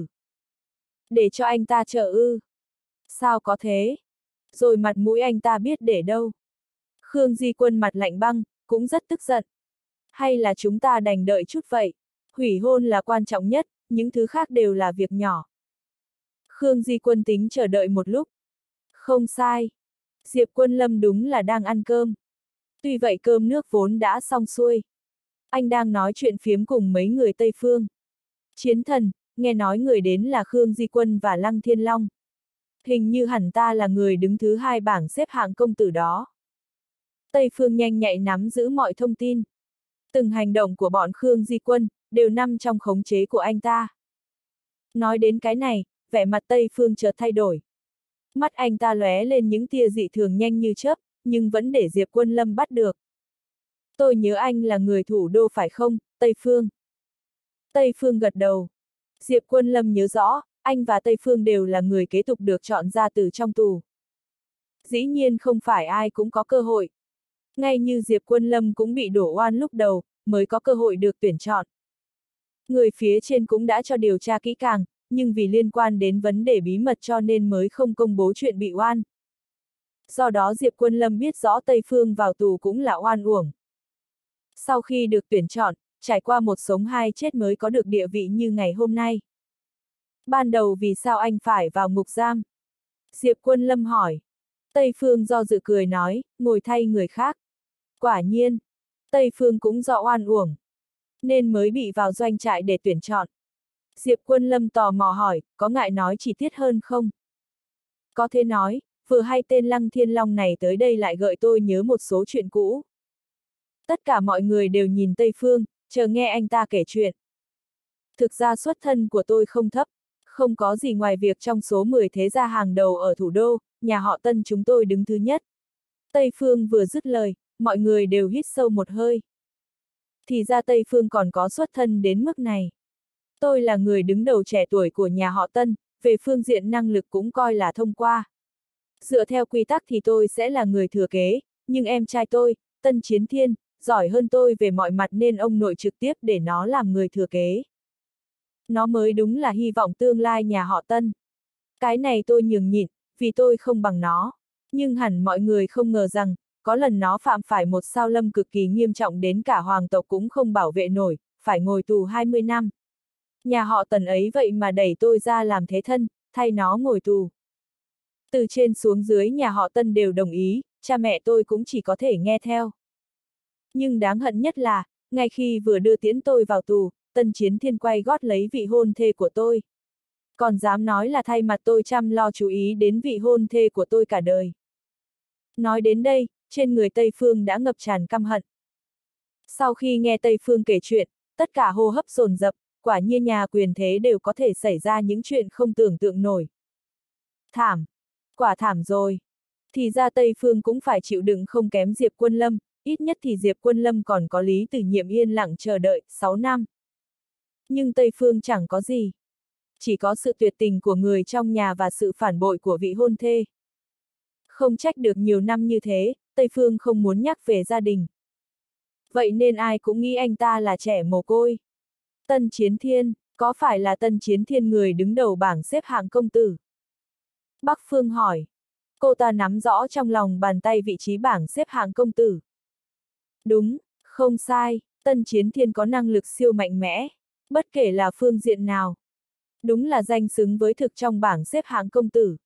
Để cho anh ta chờ ư? Sao có thế? Rồi mặt mũi anh ta biết để đâu? Khương Di Quân mặt lạnh băng, cũng rất tức giận. Hay là chúng ta đành đợi chút vậy? Hủy hôn là quan trọng nhất, những thứ khác đều là việc nhỏ. Khương Di Quân tính chờ đợi một lúc. Không sai. Diệp Quân Lâm đúng là đang ăn cơm. Tuy vậy cơm nước vốn đã xong xuôi. Anh đang nói chuyện phiếm cùng mấy người Tây Phương. Chiến thần, nghe nói người đến là Khương Di Quân và Lăng Thiên Long. Hình như hẳn ta là người đứng thứ hai bảng xếp hạng công tử đó. Tây Phương nhanh nhạy nắm giữ mọi thông tin. Từng hành động của bọn Khương Di Quân, đều nằm trong khống chế của anh ta. Nói đến cái này, vẻ mặt Tây Phương chợt thay đổi. Mắt anh ta lóe lên những tia dị thường nhanh như chớp, nhưng vẫn để Diệp Quân Lâm bắt được. Tôi nhớ anh là người thủ đô phải không, Tây Phương? Tây Phương gật đầu. Diệp Quân Lâm nhớ rõ, anh và Tây Phương đều là người kế tục được chọn ra từ trong tù. Dĩ nhiên không phải ai cũng có cơ hội. Ngay như Diệp Quân Lâm cũng bị đổ oan lúc đầu, mới có cơ hội được tuyển chọn. Người phía trên cũng đã cho điều tra kỹ càng, nhưng vì liên quan đến vấn đề bí mật cho nên mới không công bố chuyện bị oan. Do đó Diệp Quân Lâm biết rõ Tây Phương vào tù cũng là oan uổng. Sau khi được tuyển chọn, trải qua một sống hai chết mới có được địa vị như ngày hôm nay. Ban đầu vì sao anh phải vào ngục giam? Diệp Quân Lâm hỏi. Tây Phương do dự cười nói, ngồi thay người khác. Quả nhiên, Tây Phương cũng do oan uổng, nên mới bị vào doanh trại để tuyển chọn. Diệp Quân Lâm tò mò hỏi, có ngại nói chi tiết hơn không? Có thể nói, vừa hay tên Lăng Thiên Long này tới đây lại gợi tôi nhớ một số chuyện cũ. Tất cả mọi người đều nhìn Tây Phương, chờ nghe anh ta kể chuyện. Thực ra xuất thân của tôi không thấp, không có gì ngoài việc trong số mười thế gia hàng đầu ở thủ đô, nhà họ Tân chúng tôi đứng thứ nhất. Tây Phương vừa dứt lời, mọi người đều hít sâu một hơi. Thì ra Tây Phương còn có xuất thân đến mức này. Tôi là người đứng đầu trẻ tuổi của nhà họ Tân, về phương diện năng lực cũng coi là thông qua. Dựa theo quy tắc thì tôi sẽ là người thừa kế, nhưng em trai tôi, Tân Chiến Thiên, giỏi hơn tôi về mọi mặt nên ông nội trực tiếp để nó làm người thừa kế. Nó mới đúng là hy vọng tương lai nhà họ Tân. Cái này tôi nhường nhịn, vì tôi không bằng nó. Nhưng hẳn mọi người không ngờ rằng, có lần nó phạm phải một sao lâm cực kỳ nghiêm trọng đến cả hoàng tộc cũng không bảo vệ nổi, phải ngồi tù hai mươi năm. Nhà họ Tần ấy vậy mà đẩy tôi ra làm thế thân, thay nó ngồi tù. Từ trên xuống dưới nhà họ Tân đều đồng ý, cha mẹ tôi cũng chỉ có thể nghe theo. Nhưng đáng hận nhất là, ngay khi vừa đưa tiễn tôi vào tù, Tân Chiến Thiên quay gót lấy vị hôn thê của tôi. Còn dám nói là thay mặt tôi chăm lo chú ý đến vị hôn thê của tôi cả đời. Nói đến đây, trên người Tây Phương đã ngập tràn căm hận. Sau khi nghe Tây Phương kể chuyện, tất cả hô hấp dồn dập, quả nhiên nhà quyền thế đều có thể xảy ra những chuyện không tưởng tượng nổi. Thảm! Quả thảm rồi! Thì ra Tây Phương cũng phải chịu đựng không kém Diệp Quân Lâm, ít nhất thì Diệp Quân Lâm còn có Lý Tử Nhiệm yên lặng chờ đợi, sáu năm. Nhưng Tây Phương chẳng có gì. Chỉ có sự tuyệt tình của người trong nhà và sự phản bội của vị hôn thê. Không trách được nhiều năm như thế, Tây Phương không muốn nhắc về gia đình. Vậy nên ai cũng nghĩ anh ta là trẻ mồ côi. Tân Chiến Thiên, có phải là Tân Chiến Thiên người đứng đầu bảng xếp hạng công tử? Bắc Phương hỏi. Cô ta nắm rõ trong lòng bàn tay vị trí bảng xếp hạng công tử. Đúng, không sai, Tân Chiến Thiên có năng lực siêu mạnh mẽ, bất kể là phương diện nào. Đúng là danh xứng với thực trong bảng xếp hạng công tử.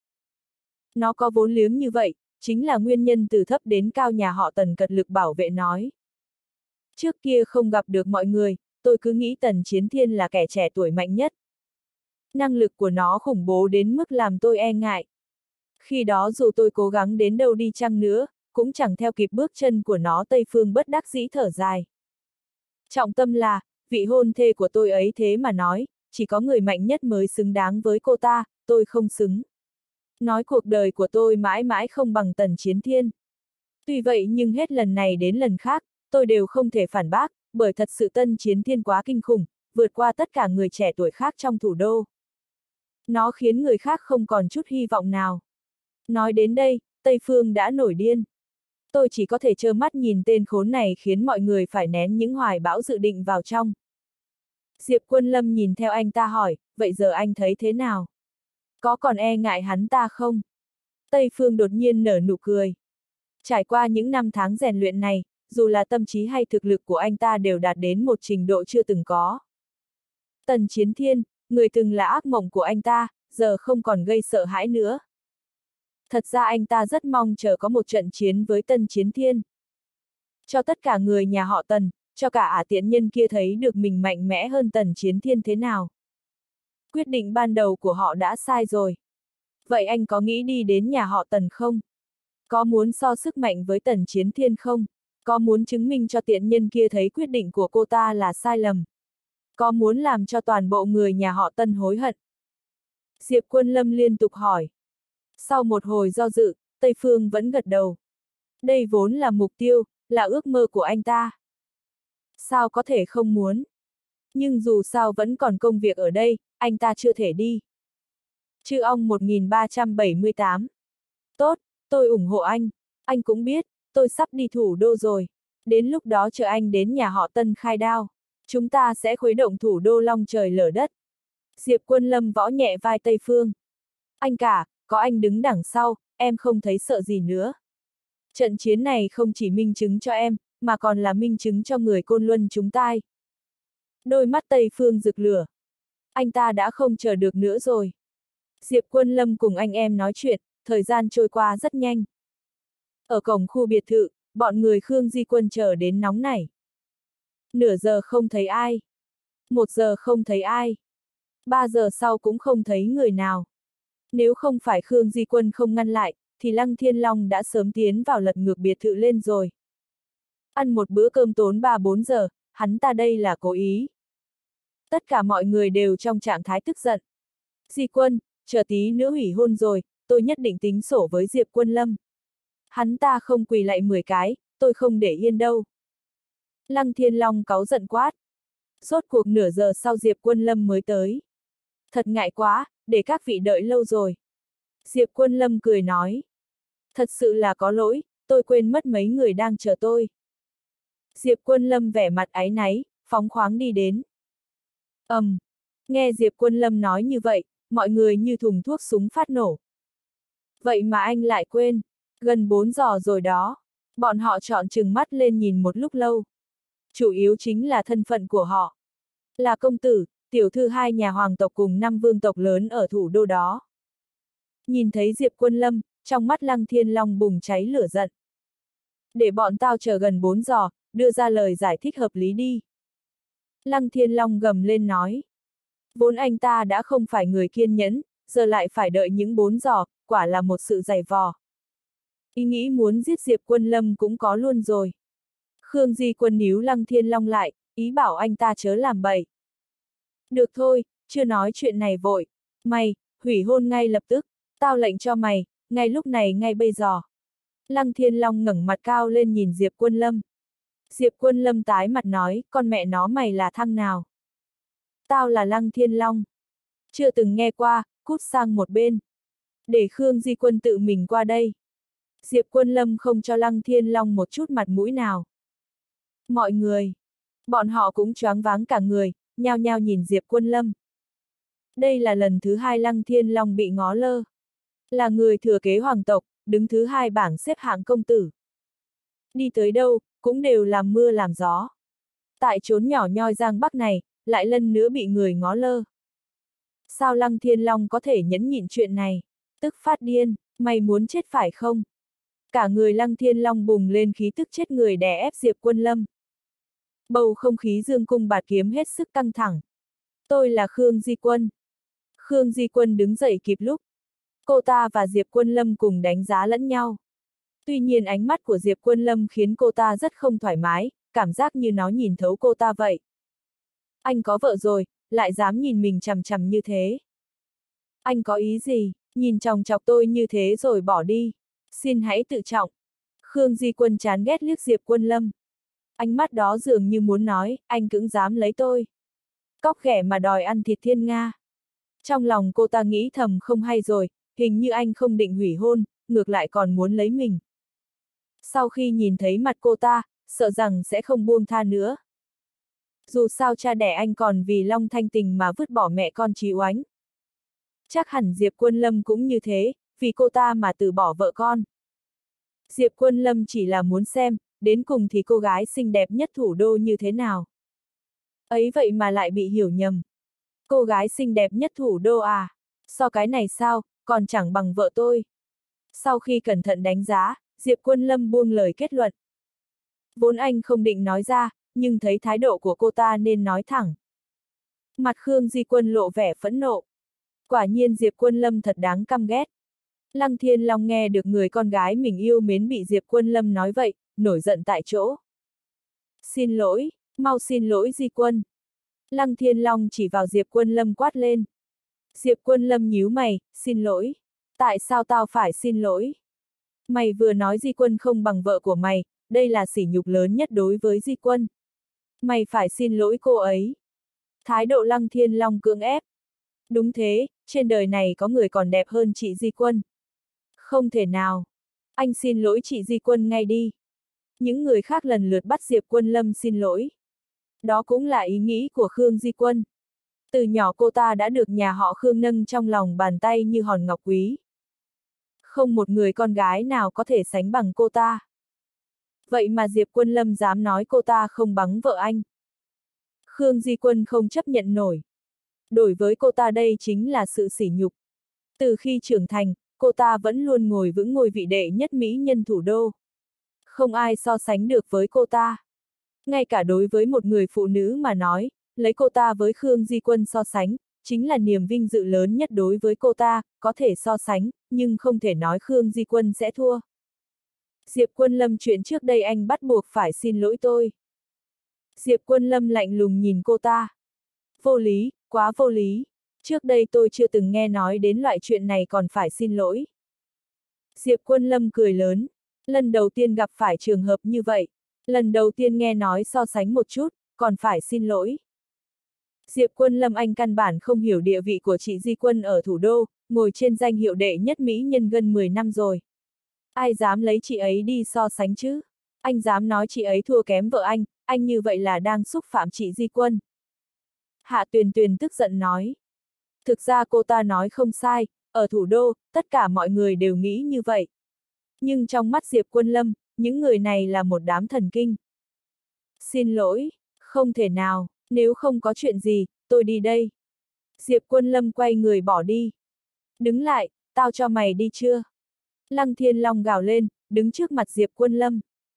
Nó có vốn liếng như vậy, chính là nguyên nhân từ thấp đến cao nhà họ Tần cật lực bảo vệ nói. Trước kia không gặp được mọi người, tôi cứ nghĩ Tần Chiến Thiên là kẻ trẻ tuổi mạnh nhất. Năng lực của nó khủng bố đến mức làm tôi e ngại. Khi đó dù tôi cố gắng đến đâu đi chăng nữa, cũng chẳng theo kịp bước chân của nó. Tây Phương bất đắc dĩ thở dài. Trọng tâm là, vị hôn thê của tôi ấy thế mà nói, chỉ có người mạnh nhất mới xứng đáng với cô ta, tôi không xứng. Nói cuộc đời của tôi mãi mãi không bằng Tần Chiến Thiên. Tuy vậy nhưng hết lần này đến lần khác, tôi đều không thể phản bác, bởi thật sự Tân Chiến Thiên quá kinh khủng, vượt qua tất cả người trẻ tuổi khác trong thủ đô. Nó khiến người khác không còn chút hy vọng nào. Nói đến đây, Tây Phương đã nổi điên. Tôi chỉ có thể trơ mắt nhìn tên khốn này khiến mọi người phải nén những hoài bão dự định vào trong. Diệp Quân Lâm nhìn theo anh ta hỏi, vậy giờ anh thấy thế nào? Có còn e ngại hắn ta không? Tây Phương đột nhiên nở nụ cười. Trải qua những năm tháng rèn luyện này, dù là tâm trí hay thực lực của anh ta đều đạt đến một trình độ chưa từng có. Tần Chiến Thiên, người từng là ác mộng của anh ta, giờ không còn gây sợ hãi nữa. Thật ra anh ta rất mong chờ có một trận chiến với Tân Chiến Thiên. Cho tất cả người nhà họ Tần, cho cả ả tiện nhân kia thấy được mình mạnh mẽ hơn Tần Chiến Thiên thế nào. Quyết định ban đầu của họ đã sai rồi. Vậy anh có nghĩ đi đến nhà họ Tần không? Có muốn so sức mạnh với Tần Chiến Thiên không? Có muốn chứng minh cho tiện nhân kia thấy quyết định của cô ta là sai lầm? Có muốn làm cho toàn bộ người nhà họ Tân hối hận? Diệp Quân Lâm liên tục hỏi. Sau một hồi do dự, Tây Phương vẫn gật đầu. Đây vốn là mục tiêu, là ước mơ của anh ta. Sao có thể không muốn? Nhưng dù sao vẫn còn công việc ở đây, anh ta chưa thể đi. Chư ong một nghìn ba trăm bảy mươi tám. Tốt, tôi ủng hộ anh. Anh cũng biết, tôi sắp đi thủ đô rồi. Đến lúc đó chờ anh đến nhà họ Tân khai đao. Chúng ta sẽ khuấy động thủ đô long trời lở đất. Diệp Quân Lâm võ nhẹ vai Tây Phương. Anh cả, có anh đứng đằng sau, em không thấy sợ gì nữa. Trận chiến này không chỉ minh chứng cho em, mà còn là minh chứng cho người Côn Luân chúng ta. Đôi mắt Tây Phương rực lửa. Anh ta đã không chờ được nữa rồi. Diệp Quân Lâm cùng anh em nói chuyện, thời gian trôi qua rất nhanh. Ở cổng khu biệt thự, bọn người Khương Di Quân chờ đến nóng nảy. Nửa giờ không thấy ai. Một giờ không thấy ai. Ba giờ sau cũng không thấy người nào. Nếu không phải Khương Di Quân không ngăn lại, thì Lăng Thiên Long đã sớm tiến vào lật ngược biệt thự lên rồi. Ăn một bữa cơm tốn ba bốn giờ, hắn ta đây là cố ý. Tất cả mọi người đều trong trạng thái tức giận. Di Quân, chờ tí nữa hủy hôn rồi, tôi nhất định tính sổ với Diệp Quân Lâm. Hắn ta không quỳ lại mười cái, tôi không để yên đâu. Lăng Thiên Long cáu giận quát. Rốt cuộc nửa giờ sau Diệp Quân Lâm mới tới. Thật ngại quá, để các vị đợi lâu rồi. Diệp Quân Lâm cười nói. Thật sự là có lỗi, tôi quên mất mấy người đang chờ tôi. Diệp Quân Lâm vẻ mặt áy náy, phóng khoáng đi đến. Ầm, um, nghe Diệp Quân Lâm nói như vậy, mọi người như thùng thuốc súng phát nổ. Vậy mà anh lại quên, gần bốn giờ rồi đó. Bọn họ trọn trừng mắt lên nhìn một lúc lâu. Chủ yếu chính là thân phận của họ. Là công tử, tiểu thư hai nhà hoàng tộc cùng năm vương tộc lớn ở thủ đô đó. Nhìn thấy Diệp Quân Lâm, trong mắt Lăng Thiên Long bùng cháy lửa giận. Để bọn tao chờ gần bốn giờ, đưa ra lời giải thích hợp lý đi. Lăng Thiên Long gầm lên nói. Vốn anh ta đã không phải người kiên nhẫn, giờ lại phải đợi những bốn giờ, quả là một sự dày vò. Ý nghĩ muốn giết Diệp Quân Lâm cũng có luôn rồi. Khương Di Quân níu Lăng Thiên Long lại, ý bảo anh ta chớ làm bậy. Được thôi, chưa nói chuyện này vội. Mày, hủy hôn ngay lập tức, tao lệnh cho mày, ngay lúc này ngay bây giờ. Lăng Thiên Long ngẩng mặt cao lên nhìn Diệp Quân Lâm. Diệp Quân Lâm tái mặt nói, con mẹ nó mày là thằng nào? Tao là Lăng Thiên Long. Chưa từng nghe qua, cút sang một bên. Để Khương Di Quân tự mình qua đây. Diệp Quân Lâm không cho Lăng Thiên Long một chút mặt mũi nào. Mọi người, bọn họ cũng choáng váng cả người, nhao nhao nhìn Diệp Quân Lâm. Đây là lần thứ hai Lăng Thiên Long bị ngó lơ. Là người thừa kế hoàng tộc, đứng thứ hai bảng xếp hạng công tử. Đi tới đâu, cũng đều làm mưa làm gió. Tại chốn nhỏ nhoi Giang Bắc này, lại lần nữa bị người ngó lơ. Sao Lăng Thiên Long có thể nhẫn nhịn chuyện này? Tức phát điên, mày muốn chết phải không? Cả người Lăng Thiên Long bùng lên khí tức chết người đè ép Diệp Quân Lâm. Bầu không khí dương cung bạt kiếm hết sức căng thẳng. Tôi là Khương Di Quân. Khương Di Quân đứng dậy kịp lúc. Cô ta và Diệp Quân Lâm cùng đánh giá lẫn nhau. Tuy nhiên ánh mắt của Diệp Quân Lâm khiến cô ta rất không thoải mái, cảm giác như nó nhìn thấu cô ta vậy. Anh có vợ rồi, lại dám nhìn mình chằm chằm như thế. Anh có ý gì, nhìn chòng chọc tôi như thế rồi bỏ đi. Xin hãy tự trọng. Khương Di Quân chán ghét liếc Diệp Quân Lâm. Ánh mắt đó dường như muốn nói, anh cũng dám lấy tôi. Cóc ghẻ mà đòi ăn thịt thiên nga. Trong lòng cô ta nghĩ thầm không hay rồi, hình như anh không định hủy hôn, ngược lại còn muốn lấy mình. Sau khi nhìn thấy mặt cô ta, sợ rằng sẽ không buông tha nữa. Dù sao cha đẻ anh còn vì Long Thanh Tình mà vứt bỏ mẹ con Trí Oánh. Chắc hẳn Diệp Quân Lâm cũng như thế, vì cô ta mà từ bỏ vợ con. Diệp Quân Lâm chỉ là muốn xem, đến cùng thì cô gái xinh đẹp nhất thủ đô như thế nào. Ấy vậy mà lại bị hiểu nhầm. Cô gái xinh đẹp nhất thủ đô à? So cái này sao, còn chẳng bằng vợ tôi. Sau khi cẩn thận đánh giá, Diệp Quân Lâm buông lời kết luận. Vốn anh không định nói ra, nhưng thấy thái độ của cô ta nên nói thẳng. Mặt Khương Di Quân lộ vẻ phẫn nộ. Quả nhiên Diệp Quân Lâm thật đáng căm ghét. Lăng Thiên Long nghe được người con gái mình yêu mến bị Diệp Quân Lâm nói vậy, nổi giận tại chỗ. Xin lỗi, mau xin lỗi Di Quân. Lăng Thiên Long chỉ vào Diệp Quân Lâm quát lên. Diệp Quân Lâm nhíu mày, xin lỗi. Tại sao tao phải xin lỗi? Mày vừa nói Di Quân không bằng vợ của mày, đây là sỉ nhục lớn nhất đối với Di Quân. Mày phải xin lỗi cô ấy. Thái độ Lăng Thiên Long cưỡng ép. Đúng thế, trên đời này có người còn đẹp hơn chị Di Quân. Không thể nào. Anh xin lỗi chị Di Quân ngay đi. Những người khác lần lượt bắt Diệp Quân Lâm xin lỗi. Đó cũng là ý nghĩ của Khương Di Quân. Từ nhỏ cô ta đã được nhà họ Khương nâng trong lòng bàn tay như hòn ngọc quý. Không một người con gái nào có thể sánh bằng cô ta. Vậy mà Diệp Quân Lâm dám nói cô ta không bằng vợ anh. Khương Di Quân không chấp nhận nổi. Đối với cô ta đây chính là sự sỉ nhục. Từ khi trưởng thành, cô ta vẫn luôn ngồi vững ngôi vị đệ nhất mỹ nhân thủ đô. Không ai so sánh được với cô ta. Ngay cả đối với một người phụ nữ mà nói, lấy cô ta với Khương Di Quân so sánh, chính là niềm vinh dự lớn nhất đối với cô ta, có thể so sánh, nhưng không thể nói Khương Di Quân sẽ thua. Diệp Quân Lâm, chuyện trước đây anh bắt buộc phải xin lỗi tôi. Diệp Quân Lâm lạnh lùng nhìn cô ta. Vô lý, quá vô lý. Trước đây tôi chưa từng nghe nói đến loại chuyện này còn phải xin lỗi. Diệp Quân Lâm cười lớn. Lần đầu tiên gặp phải trường hợp như vậy. Lần đầu tiên nghe nói so sánh một chút, còn phải xin lỗi. Diệp Quân Lâm, anh căn bản không hiểu địa vị của chị Di Quân ở thủ đô, ngồi trên danh hiệu đệ nhất mỹ nhân gần mười năm rồi. Ai dám lấy chị ấy đi so sánh chứ? Anh dám nói chị ấy thua kém vợ anh, anh như vậy là đang xúc phạm chị Di Quân. Hạ Tuyền Tuyền tức giận nói. Thực ra cô ta nói không sai, ở thủ đô, tất cả mọi người đều nghĩ như vậy. Nhưng trong mắt Diệp Quân Lâm, những người này là một đám thần kinh. Xin lỗi, không thể nào, nếu không có chuyện gì, tôi đi đây. Diệp Quân Lâm quay người bỏ đi. Đứng lại, tao cho mày đi chưa? Lăng Thiên Long gào lên, đứng trước mặt Diệp Quân Lâm.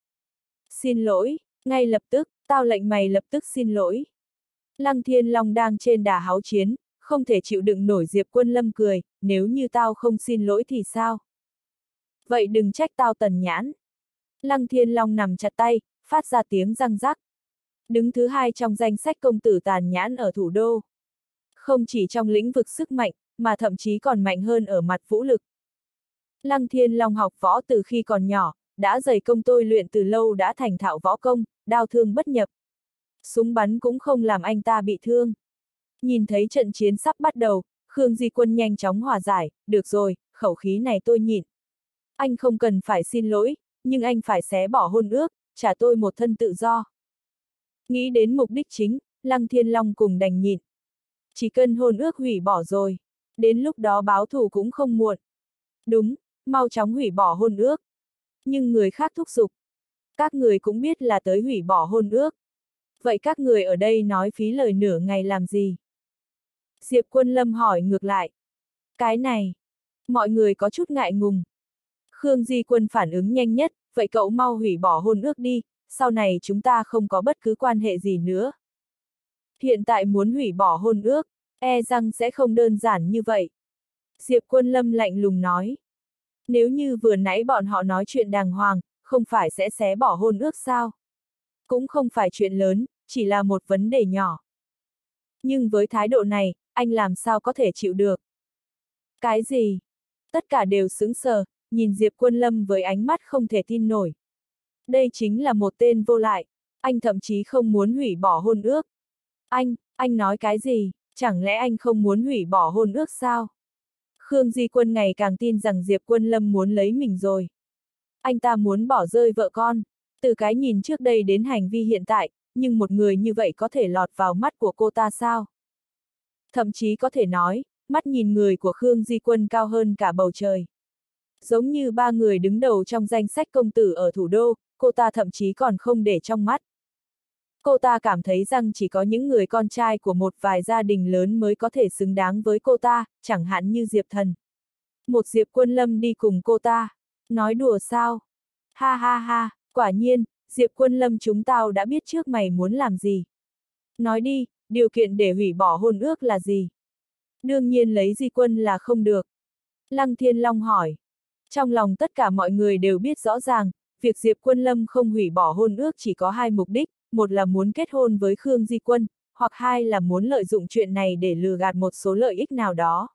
Xin lỗi, ngay lập tức, tao lệnh mày lập tức xin lỗi. Lăng Thiên Long đang trên đà háo chiến, không thể chịu đựng nổi. Diệp Quân Lâm cười, nếu như tao không xin lỗi thì sao? Vậy đừng trách tao tần nhãn. Lăng Thiên Long nằm chặt tay, phát ra tiếng răng rắc. Đứng thứ hai trong danh sách công tử tàn nhãn ở thủ đô. Không chỉ trong lĩnh vực sức mạnh, mà thậm chí còn mạnh hơn ở mặt vũ lực. Lăng Thiên Long học võ từ khi còn nhỏ, đã dày công tôi luyện từ lâu, đã thành thạo võ công, đao thương bất nhập. Súng bắn cũng không làm anh ta bị thương. Nhìn thấy trận chiến sắp bắt đầu, Khương Di Quân nhanh chóng hòa giải, được rồi, khẩu khí này tôi nhịn. Anh không cần phải xin lỗi, nhưng anh phải xé bỏ hôn ước, trả tôi một thân tự do. Nghĩ đến mục đích chính, Lăng Thiên Long cùng đành nhịn. Chỉ cần hôn ước hủy bỏ rồi, đến lúc đó báo thù cũng không muộn. Đúng, mau chóng hủy bỏ hôn ước. Nhưng người khác thúc giục. Các người cũng biết là tới hủy bỏ hôn ước. Vậy các người ở đây nói phí lời nửa ngày làm gì? Diệp Quân Lâm hỏi ngược lại. Cái này, mọi người có chút ngại ngùng. Khương Di Quân phản ứng nhanh nhất, vậy cậu mau hủy bỏ hôn ước đi, sau này chúng ta không có bất cứ quan hệ gì nữa. Hiện tại muốn hủy bỏ hôn ước, e rằng sẽ không đơn giản như vậy. Diệp Quân Lâm lạnh lùng nói. Nếu như vừa nãy bọn họ nói chuyện đàng hoàng, không phải sẽ xé bỏ hôn ước sao? Cũng không phải chuyện lớn, chỉ là một vấn đề nhỏ. Nhưng với thái độ này, anh làm sao có thể chịu được? Cái gì? Tất cả đều sững sờ, nhìn Diệp Quân Lâm với ánh mắt không thể tin nổi. Đây chính là một tên vô lại, anh thậm chí không muốn hủy bỏ hôn ước. Anh, anh nói cái gì? Chẳng lẽ anh không muốn hủy bỏ hôn ước sao? Khương Di Quân ngày càng tin rằng Diệp Quân Lâm muốn lấy mình rồi. Anh ta muốn bỏ rơi vợ con, từ cái nhìn trước đây đến hành vi hiện tại, nhưng một người như vậy có thể lọt vào mắt của cô ta sao? Thậm chí có thể nói, mắt nhìn người của Khương Di Quân cao hơn cả bầu trời. Giống như ba người đứng đầu trong danh sách công tử ở thủ đô, cô ta thậm chí còn không để trong mắt. Cô ta cảm thấy rằng chỉ có những người con trai của một vài gia đình lớn mới có thể xứng đáng với cô ta, chẳng hạn như Diệp Thần. Một Diệp Quân Lâm đi cùng cô ta. Nói đùa sao? Ha ha ha, quả nhiên, Diệp Quân Lâm, chúng tao đã biết trước mày muốn làm gì. Nói đi, điều kiện để hủy bỏ hôn ước là gì? Đương nhiên lấy di quân là không được. Lăng Thiên Long hỏi. Trong lòng tất cả mọi người đều biết rõ ràng, việc Diệp Quân Lâm không hủy bỏ hôn ước chỉ có hai mục đích, một là muốn kết hôn với Khương Di Quân, hoặc hai là muốn lợi dụng chuyện này để lừa gạt một số lợi ích nào đó.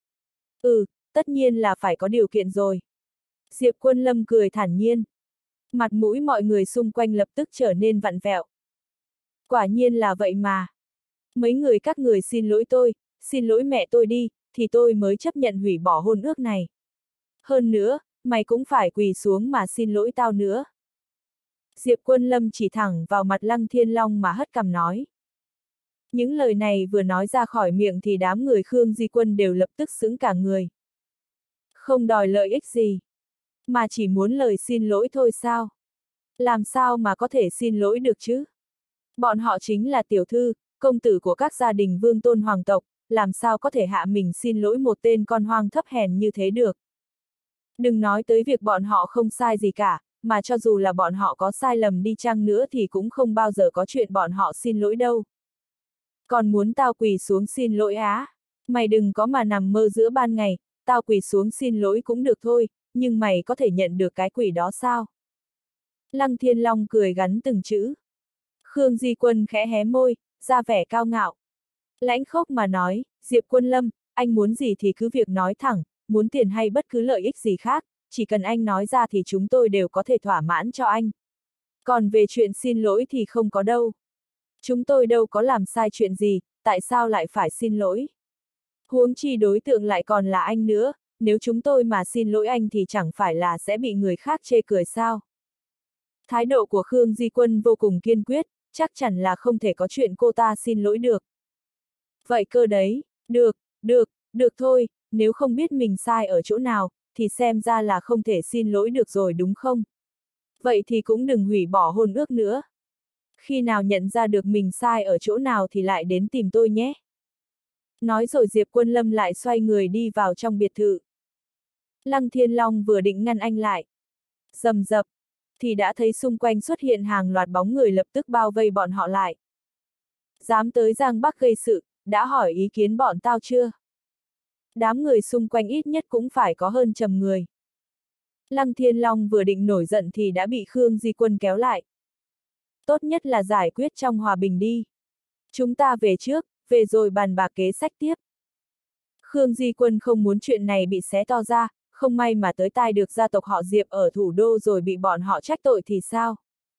Ừ, tất nhiên là phải có điều kiện rồi. Diệp Quân Lâm cười thản nhiên. Mặt mũi mọi người xung quanh lập tức trở nên vặn vẹo. Quả nhiên là vậy mà. Mấy người các người xin lỗi tôi, xin lỗi mẹ tôi đi, thì tôi mới chấp nhận hủy bỏ hôn ước này. Hơn nữa, mày cũng phải quỳ xuống mà xin lỗi tao nữa. Diệp Quân Lâm chỉ thẳng vào mặt Lăng Thiên Long mà hất cằm nói. Những lời này vừa nói ra khỏi miệng thì đám người Khương Di Quân đều lập tức sững cả người. Không đòi lợi ích gì, mà chỉ muốn lời xin lỗi thôi sao? Làm sao mà có thể xin lỗi được chứ? Bọn họ chính là tiểu thư, công tử của các gia đình vương tôn hoàng tộc, làm sao có thể hạ mình xin lỗi một tên con hoang thấp hèn như thế được? Đừng nói tới việc bọn họ không sai gì cả, mà cho dù là bọn họ có sai lầm đi chăng nữa thì cũng không bao giờ có chuyện bọn họ xin lỗi đâu. Còn muốn tao quỳ xuống xin lỗi á? Mày đừng có mà nằm mơ giữa ban ngày, tao quỳ xuống xin lỗi cũng được thôi, nhưng mày có thể nhận được cái quỳ đó sao? Lăng Thiên Long cười gắn từng chữ. Khương Di Quân khẽ hé môi, ra vẻ cao ngạo. Lãnh khốc mà nói, Diệp Quân Lâm, anh muốn gì thì cứ việc nói thẳng, muốn tiền hay bất cứ lợi ích gì khác, chỉ cần anh nói ra thì chúng tôi đều có thể thỏa mãn cho anh. Còn về chuyện xin lỗi thì không có đâu. Chúng tôi đâu có làm sai chuyện gì, tại sao lại phải xin lỗi? Huống chi đối tượng lại còn là anh nữa, nếu chúng tôi mà xin lỗi anh thì chẳng phải là sẽ bị người khác chê cười sao? Thái độ của Khương Di Quân vô cùng kiên quyết, chắc chắn là không thể có chuyện cô ta xin lỗi được. Vậy cơ đấy, được, được, được thôi, nếu không biết mình sai ở chỗ nào, thì xem ra là không thể xin lỗi được rồi đúng không? Vậy thì cũng đừng hủy bỏ hôn ước nữa. Khi nào nhận ra được mình sai ở chỗ nào thì lại đến tìm tôi nhé. Nói rồi Diệp Quân Lâm lại xoay người đi vào trong biệt thự. Lăng Thiên Long vừa định ngăn anh lại. Rầm rập, thì đã thấy xung quanh xuất hiện hàng loạt bóng người lập tức bao vây bọn họ lại. Dám tới Giang Bắc gây sự, đã hỏi ý kiến bọn tao chưa? Đám người xung quanh ít nhất cũng phải có hơn trăm người. Lăng Thiên Long vừa định nổi giận thì đã bị Khương Di Quân kéo lại. Tốt nhất là giải quyết trong hòa bình đi. Chúng ta về trước, về rồi bàn bạc kế sách tiếp. Khương Di Quân không muốn chuyện này bị xé to ra, không may mà tới tai được gia tộc họ Diệp ở thủ đô rồi bị bọn họ trách tội thì sao?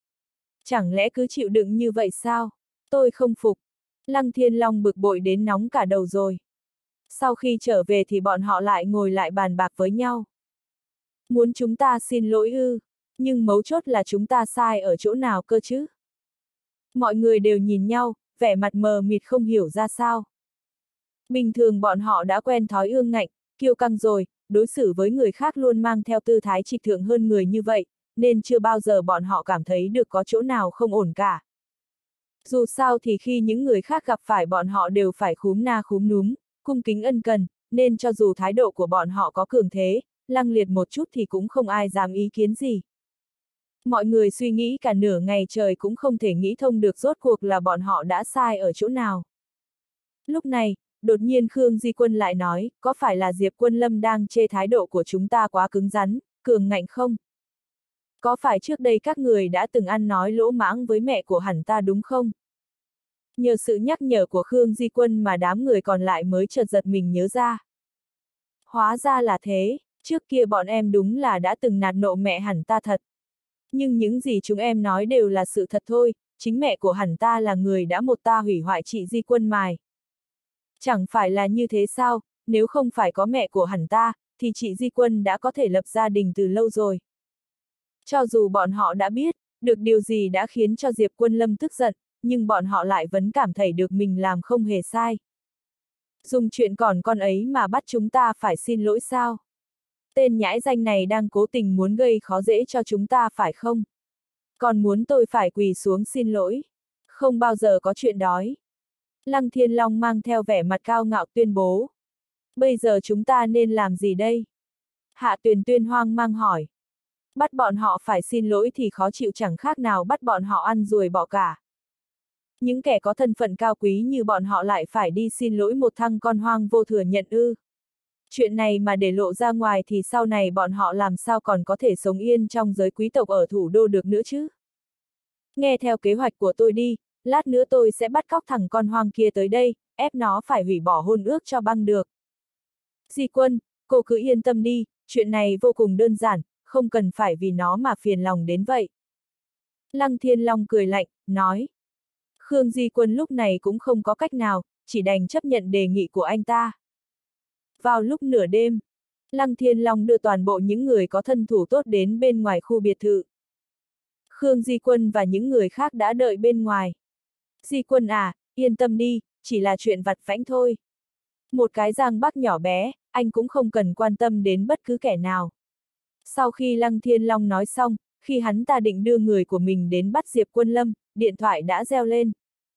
Chẳng lẽ cứ chịu đựng như vậy sao? Tôi không phục. Lăng Thiên Long bực bội đến nóng cả đầu rồi. Sau khi trở về thì bọn họ lại ngồi lại bàn bạc với nhau. Muốn chúng ta xin lỗi ư, nhưng mấu chốt là chúng ta sai ở chỗ nào cơ chứ? Mọi người đều nhìn nhau, vẻ mặt mờ mịt không hiểu ra sao. Bình thường bọn họ đã quen thói ương ngạnh, kiêu căng rồi, đối xử với người khác luôn mang theo tư thái trịch thượng hơn người như vậy, nên chưa bao giờ bọn họ cảm thấy được có chỗ nào không ổn cả. Dù sao thì khi những người khác gặp phải bọn họ đều phải khúm na khúm núm, cung kính ân cần, nên cho dù thái độ của bọn họ có cường thế, lăng liệt một chút thì cũng không ai dám ý kiến gì. Mọi người suy nghĩ cả nửa ngày trời cũng không thể nghĩ thông được rốt cuộc là bọn họ đã sai ở chỗ nào. Lúc này, đột nhiên Khương Di Quân lại nói, có phải là Diệp Quân Lâm đang chê thái độ của chúng ta quá cứng rắn, cường ngạnh không? Có phải trước đây các người đã từng ăn nói lỗ mãng với mẹ của hẳn ta đúng không? Nhờ sự nhắc nhở của Khương Di Quân mà đám người còn lại mới chợt giật mình nhớ ra. Hóa ra là thế, trước kia bọn em đúng là đã từng nạt nộ mẹ hẳn ta thật. Nhưng những gì chúng em nói đều là sự thật thôi, chính mẹ của hẳn ta là người đã một ta hủy hoại chị Di Quân mài. Chẳng phải là như thế sao, nếu không phải có mẹ của hẳn ta, thì chị Di Quân đã có thể lập gia đình từ lâu rồi. Cho dù bọn họ đã biết, được điều gì đã khiến cho Diệp Quân Lâm tức giận, nhưng bọn họ lại vẫn cảm thấy được mình làm không hề sai. Dùng chuyện còn con ấy mà bắt chúng ta phải xin lỗi sao? Tên nhãi danh này đang cố tình muốn gây khó dễ cho chúng ta phải không? Còn muốn tôi phải quỳ xuống xin lỗi? Không bao giờ có chuyện đói. Lăng Thiên Long mang theo vẻ mặt cao ngạo tuyên bố. Bây giờ chúng ta nên làm gì đây? Hạ Tuyền Tuyên hoang mang hỏi. Bắt bọn họ phải xin lỗi thì khó chịu chẳng khác nào bắt bọn họ ăn ruồi bọ cả. Những kẻ có thân phận cao quý như bọn họ lại phải đi xin lỗi một thằng con hoang vô thừa nhận ư. Chuyện này mà để lộ ra ngoài thì sau này bọn họ làm sao còn có thể sống yên trong giới quý tộc ở thủ đô được nữa chứ. Nghe theo kế hoạch của tôi đi, lát nữa tôi sẽ bắt cóc thằng con hoang kia tới đây, ép nó phải hủy bỏ hôn ước cho băng được. Di Quân, cô cứ yên tâm đi, chuyện này vô cùng đơn giản, không cần phải vì nó mà phiền lòng đến vậy. Lăng Thiên Long cười lạnh, nói. Khương Di Quân lúc này cũng không có cách nào, chỉ đành chấp nhận đề nghị của anh ta. Vào lúc nửa đêm, Lăng Thiên Long đưa toàn bộ những người có thân thủ tốt đến bên ngoài khu biệt thự. Khương Di Quân và những người khác đã đợi bên ngoài. Di Quân à, yên tâm đi, chỉ là chuyện vặt vãnh thôi. Một cái Giang Bắc nhỏ bé, anh cũng không cần quan tâm đến bất cứ kẻ nào. Sau khi Lăng Thiên Long nói xong, khi hắn ta định đưa người của mình đến bắt Diệp Quân Lâm, điện thoại đã reo lên.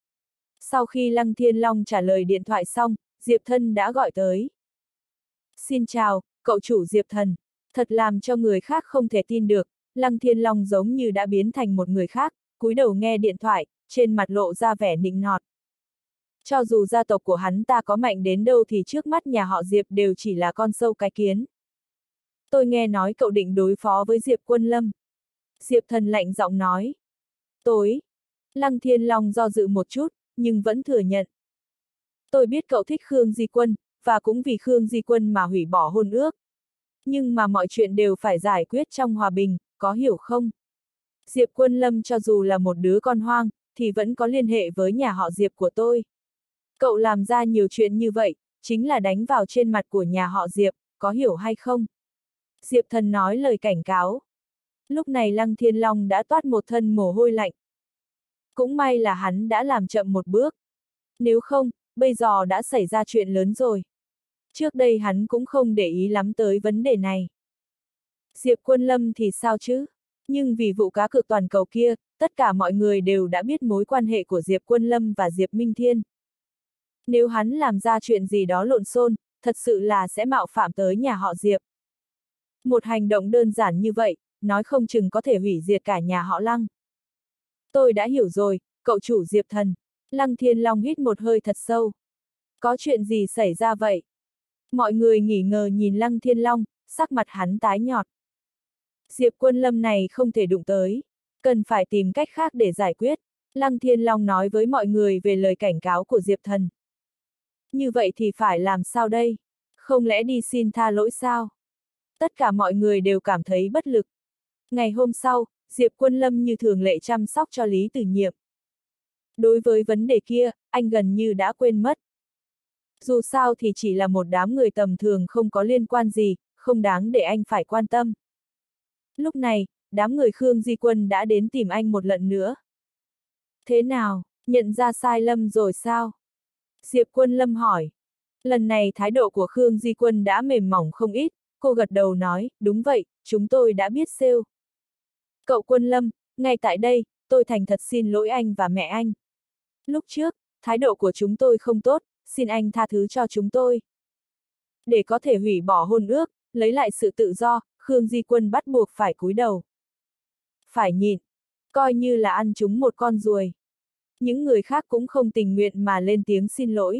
Sau khi Lăng Thiên Long trả lời điện thoại xong, Diệp Thân đã gọi tới. Xin chào, cậu chủ Diệp Thần. Thật làm cho người khác không thể tin được, Lăng Thiên Long giống như đã biến thành một người khác, cúi đầu nghe điện thoại, trên mặt lộ ra vẻ nịnh nọt. Cho dù gia tộc của hắn ta có mạnh đến đâu thì trước mắt nhà họ Diệp đều chỉ là con sâu cái kiến. Tôi nghe nói cậu định đối phó với Diệp Quân Lâm. Diệp Thần lạnh giọng nói. Tối. Lăng Thiên Long do dự một chút, nhưng vẫn thừa nhận. Tôi biết cậu thích Khương Di Quân, và cũng vì Khương Di Quân mà hủy bỏ hôn ước. Nhưng mà mọi chuyện đều phải giải quyết trong hòa bình, có hiểu không? Diệp Quân Lâm cho dù là một đứa con hoang, thì vẫn có liên hệ với nhà họ Diệp của tôi. Cậu làm ra nhiều chuyện như vậy, chính là đánh vào trên mặt của nhà họ Diệp, có hiểu hay không? Diệp Thần nói lời cảnh cáo. Lúc này Lăng Thiên Long đã toát một thân mồ hôi lạnh. Cũng may là hắn đã làm chậm một bước. Nếu không, bây giờ đã xảy ra chuyện lớn rồi. Trước đây hắn cũng không để ý lắm tới vấn đề này. Diệp Quân Lâm thì sao chứ? Nhưng vì vụ cá cược toàn cầu kia, tất cả mọi người đều đã biết mối quan hệ của Diệp Quân Lâm và Diệp Minh Thiên. Nếu hắn làm ra chuyện gì đó lộn xộn, thật sự là sẽ mạo phạm tới nhà họ Diệp. Một hành động đơn giản như vậy, nói không chừng có thể hủy diệt cả nhà họ Lăng. Tôi đã hiểu rồi, cậu chủ Diệp Thần. Lăng Thiên Long hít một hơi thật sâu. Có chuyện gì xảy ra vậy? Mọi người nghỉ ngờ nhìn Lăng Thiên Long, sắc mặt hắn tái nhọt. Diệp Quân Lâm này không thể đụng tới. Cần phải tìm cách khác để giải quyết. Lăng Thiên Long nói với mọi người về lời cảnh cáo của Diệp Thần. Như vậy thì phải làm sao đây? Không lẽ đi xin tha lỗi sao? Tất cả mọi người đều cảm thấy bất lực. Ngày hôm sau, Diệp Quân Lâm như thường lệ chăm sóc cho Lý Tử Nhiệm. Đối với vấn đề kia, anh gần như đã quên mất. Dù sao thì chỉ là một đám người tầm thường không có liên quan gì, không đáng để anh phải quan tâm. Lúc này, đám người Khương Di Quân đã đến tìm anh một lần nữa. Thế nào, nhận ra sai lầm rồi sao? Diệp Quân Lâm hỏi. Lần này thái độ của Khương Di Quân đã mềm mỏng không ít, cô gật đầu nói, đúng vậy, chúng tôi đã biết sale. Cậu Quân Lâm, ngay tại đây, tôi thành thật xin lỗi anh và mẹ anh. Lúc trước, thái độ của chúng tôi không tốt, xin anh tha thứ cho chúng tôi. Để có thể hủy bỏ hôn ước, lấy lại sự tự do, Khương Di Quân bắt buộc phải cúi đầu. Phải nhịn, coi như là ăn chúng một con ruồi. Những người khác cũng không tình nguyện mà lên tiếng xin lỗi.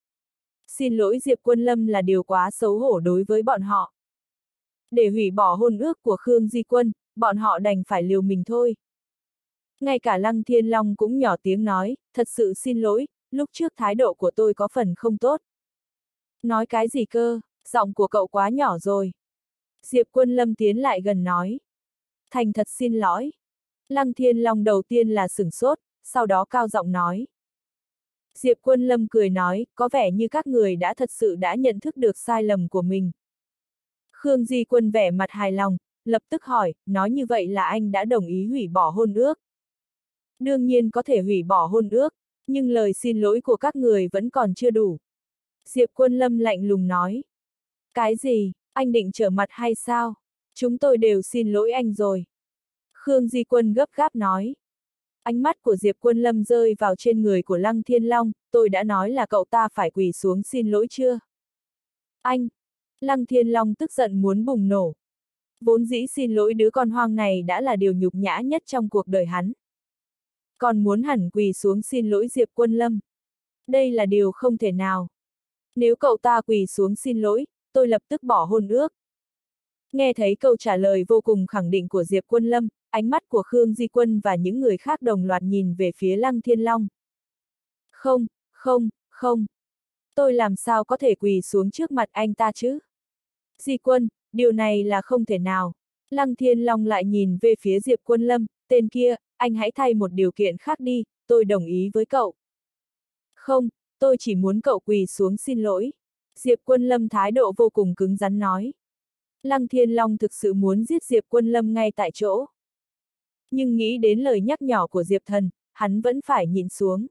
Xin lỗi Diệp Quân Lâm là điều quá xấu hổ đối với bọn họ. Để hủy bỏ hôn ước của Khương Di Quân, bọn họ đành phải liều mình thôi. Ngay cả Lăng Thiên Long cũng nhỏ tiếng nói, thật sự xin lỗi, lúc trước thái độ của tôi có phần không tốt. Nói cái gì cơ, giọng của cậu quá nhỏ rồi. Diệp Quân Lâm tiến lại gần nói. Thành thật xin lỗi. Lăng Thiên Long đầu tiên là sửng sốt, sau đó cao giọng nói. Diệp Quân Lâm cười nói, có vẻ như các người đã thật sự đã nhận thức được sai lầm của mình. Khương Di Quân vẻ mặt hài lòng, lập tức hỏi, nói như vậy là anh đã đồng ý hủy bỏ hôn ước. Đương nhiên có thể hủy bỏ hôn ước, nhưng lời xin lỗi của các người vẫn còn chưa đủ. Diệp Quân Lâm lạnh lùng nói. Cái gì, anh định trở mặt hay sao? Chúng tôi đều xin lỗi anh rồi. Khương Di Quân gấp gáp nói. Ánh mắt của Diệp Quân Lâm rơi vào trên người của Lăng Thiên Long, tôi đã nói là cậu ta phải quỳ xuống xin lỗi chưa? Anh! Lăng Thiên Long tức giận muốn bùng nổ. Vốn dĩ xin lỗi đứa con hoang này đã là điều nhục nhã nhất trong cuộc đời hắn. còn muốn hẳn quỳ xuống xin lỗi Diệp Quân Lâm. Đây là điều không thể nào. Nếu cậu ta quỳ xuống xin lỗi, tôi lập tức bỏ hôn ước. Nghe thấy câu trả lời vô cùng khẳng định của Diệp Quân Lâm, ánh mắt của Khương Di Quân và những người khác đồng loạt nhìn về phía Lăng Thiên Long. Không, không, không. Tôi làm sao có thể quỳ xuống trước mặt anh ta chứ? Di Quân, điều này là không thể nào. Lăng Thiên Long lại nhìn về phía Diệp Quân Lâm, tên kia, anh hãy thay một điều kiện khác đi, tôi đồng ý với cậu. Không, tôi chỉ muốn cậu quỳ xuống xin lỗi. Diệp Quân Lâm thái độ vô cùng cứng rắn nói. Lăng Thiên Long thực sự muốn giết Diệp Quân Lâm ngay tại chỗ. Nhưng nghĩ đến lời nhắc nhở của Diệp Thần, hắn vẫn phải nhịn xuống.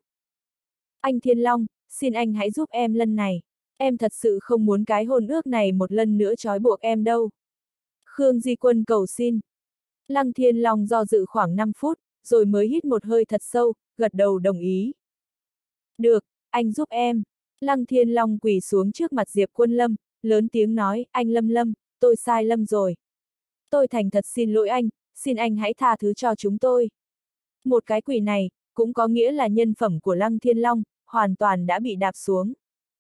Anh Thiên Long, xin anh hãy giúp em lần này. Em thật sự không muốn cái hôn ước này một lần nữa trói buộc em đâu. Khương Di Quân cầu xin. Lăng Thiên Long do dự khoảng năm phút, rồi mới hít một hơi thật sâu, gật đầu đồng ý. Được, anh giúp em. Lăng Thiên Long quỳ xuống trước mặt Diệp Quân Lâm, lớn tiếng nói, anh Lâm Lâm, tôi sai lầm rồi. Tôi thành thật xin lỗi anh, xin anh hãy tha thứ cho chúng tôi. Một cái quỳ này, cũng có nghĩa là nhân phẩm của Lăng Thiên Long, hoàn toàn đã bị đạp xuống.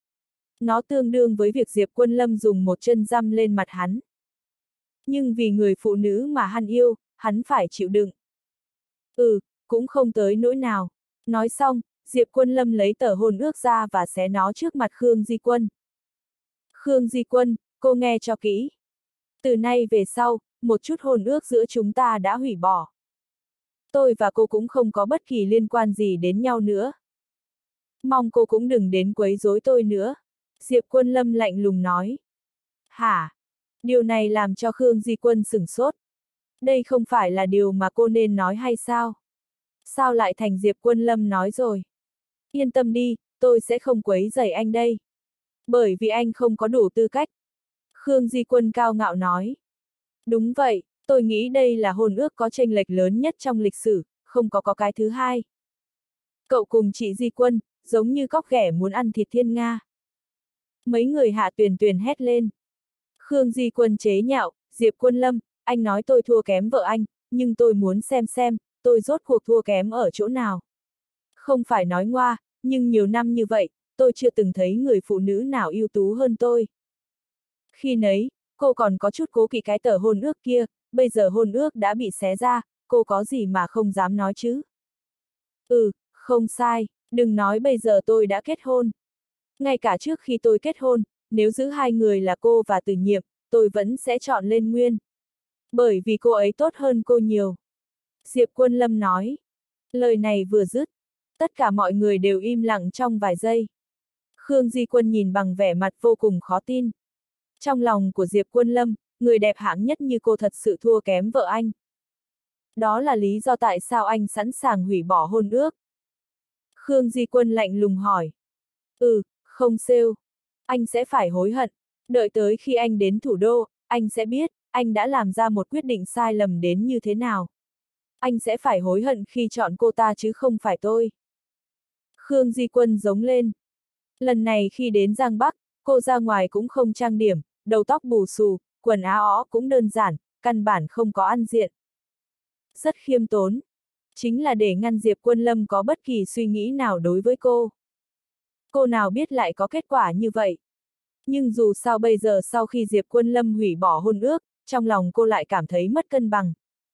Nó tương đương với việc Diệp Quân Lâm dùng một chân giẫm lên mặt hắn. Nhưng vì người phụ nữ mà hắn yêu, hắn phải chịu đựng. Ừ, cũng không tới nỗi nào. Nói xong, Diệp Quân Lâm lấy tờ hôn ước ra và xé nó trước mặt Khương Di Quân. Khương Di Quân, cô nghe cho kỹ. Từ nay về sau, một chút hôn ước giữa chúng ta đã hủy bỏ. Tôi và cô cũng không có bất kỳ liên quan gì đến nhau nữa. Mong cô cũng đừng đến quấy rối tôi nữa. Diệp Quân Lâm lạnh lùng nói. Hả? Điều này làm cho Khương Di Quân sửng sốt. Đây không phải là điều mà cô nên nói hay sao? Sao lại thành Diệp Quân Lâm nói rồi? Yên tâm đi, tôi sẽ không quấy rầy anh đây. Bởi vì anh không có đủ tư cách. Khương Di Quân cao ngạo nói. Đúng vậy, tôi nghĩ đây là hôn ước có chênh lệch lớn nhất trong lịch sử, không có có cái thứ hai. Cậu cùng chị Di Quân, giống như cóc ghẻ muốn ăn thịt thiên nga. Mấy người Hạ Tuyền Tuyền hét lên. Khương Di Quân chế nhạo, Diệp Quân Lâm, anh nói tôi thua kém vợ anh, nhưng tôi muốn xem xem, tôi rốt cuộc thua kém ở chỗ nào. Không phải nói ngoa, nhưng nhiều năm như vậy, tôi chưa từng thấy người phụ nữ nào ưu tú hơn tôi. Khi nấy, cô còn có chút cố kỵ cái tờ hôn ước kia, bây giờ hôn ước đã bị xé ra, cô có gì mà không dám nói chứ? Ừ, không sai, đừng nói bây giờ tôi đã kết hôn. Ngay cả trước khi tôi kết hôn, nếu giữ hai người là cô và Từ Nhiệm, tôi vẫn sẽ chọn Lên Nguyên. Bởi vì cô ấy tốt hơn cô nhiều. Diệp Quân Lâm nói. Lời này vừa dứt, tất cả mọi người đều im lặng trong vài giây. Khương Di Quân nhìn bằng vẻ mặt vô cùng khó tin. Trong lòng của Diệp Quân Lâm, người đẹp hạng nhất như cô thật sự thua kém vợ anh. Đó là lý do tại sao anh sẵn sàng hủy bỏ hôn ước. Khương Di Quân lạnh lùng hỏi. Ừ, không sale. Anh sẽ phải hối hận. Đợi tới khi anh đến thủ đô, anh sẽ biết, anh đã làm ra một quyết định sai lầm đến như thế nào. Anh sẽ phải hối hận khi chọn cô ta chứ không phải tôi. Khương Di Quân giống lên. Lần này khi đến Giang Bắc, cô ra ngoài cũng không trang điểm, đầu tóc bù xù, quần áo ó cũng đơn giản, căn bản không có ăn diện. Rất khiêm tốn. Chính là để ngăn Diệp Quân Lâm có bất kỳ suy nghĩ nào đối với cô. Cô nào biết lại có kết quả như vậy. Nhưng dù sao bây giờ sau khi Diệp Quân Lâm hủy bỏ hôn ước, trong lòng cô lại cảm thấy mất cân bằng.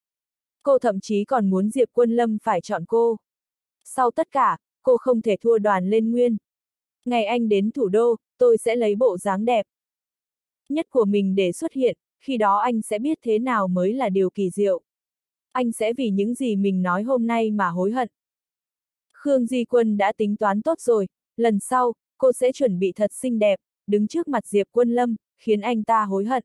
Cô thậm chí còn muốn Diệp Quân Lâm phải chọn cô. Sau tất cả, cô không thể thua Đoàn Lên Nguyên. Ngày anh đến thủ đô, tôi sẽ lấy bộ dáng đẹp nhất của mình để xuất hiện, khi đó anh sẽ biết thế nào mới là điều kỳ diệu. Anh sẽ vì những gì mình nói hôm nay mà hối hận. Khương Di Quân đã tính toán tốt rồi, lần sau, cô sẽ chuẩn bị thật xinh đẹp, đứng trước mặt Diệp Quân Lâm, khiến anh ta hối hận.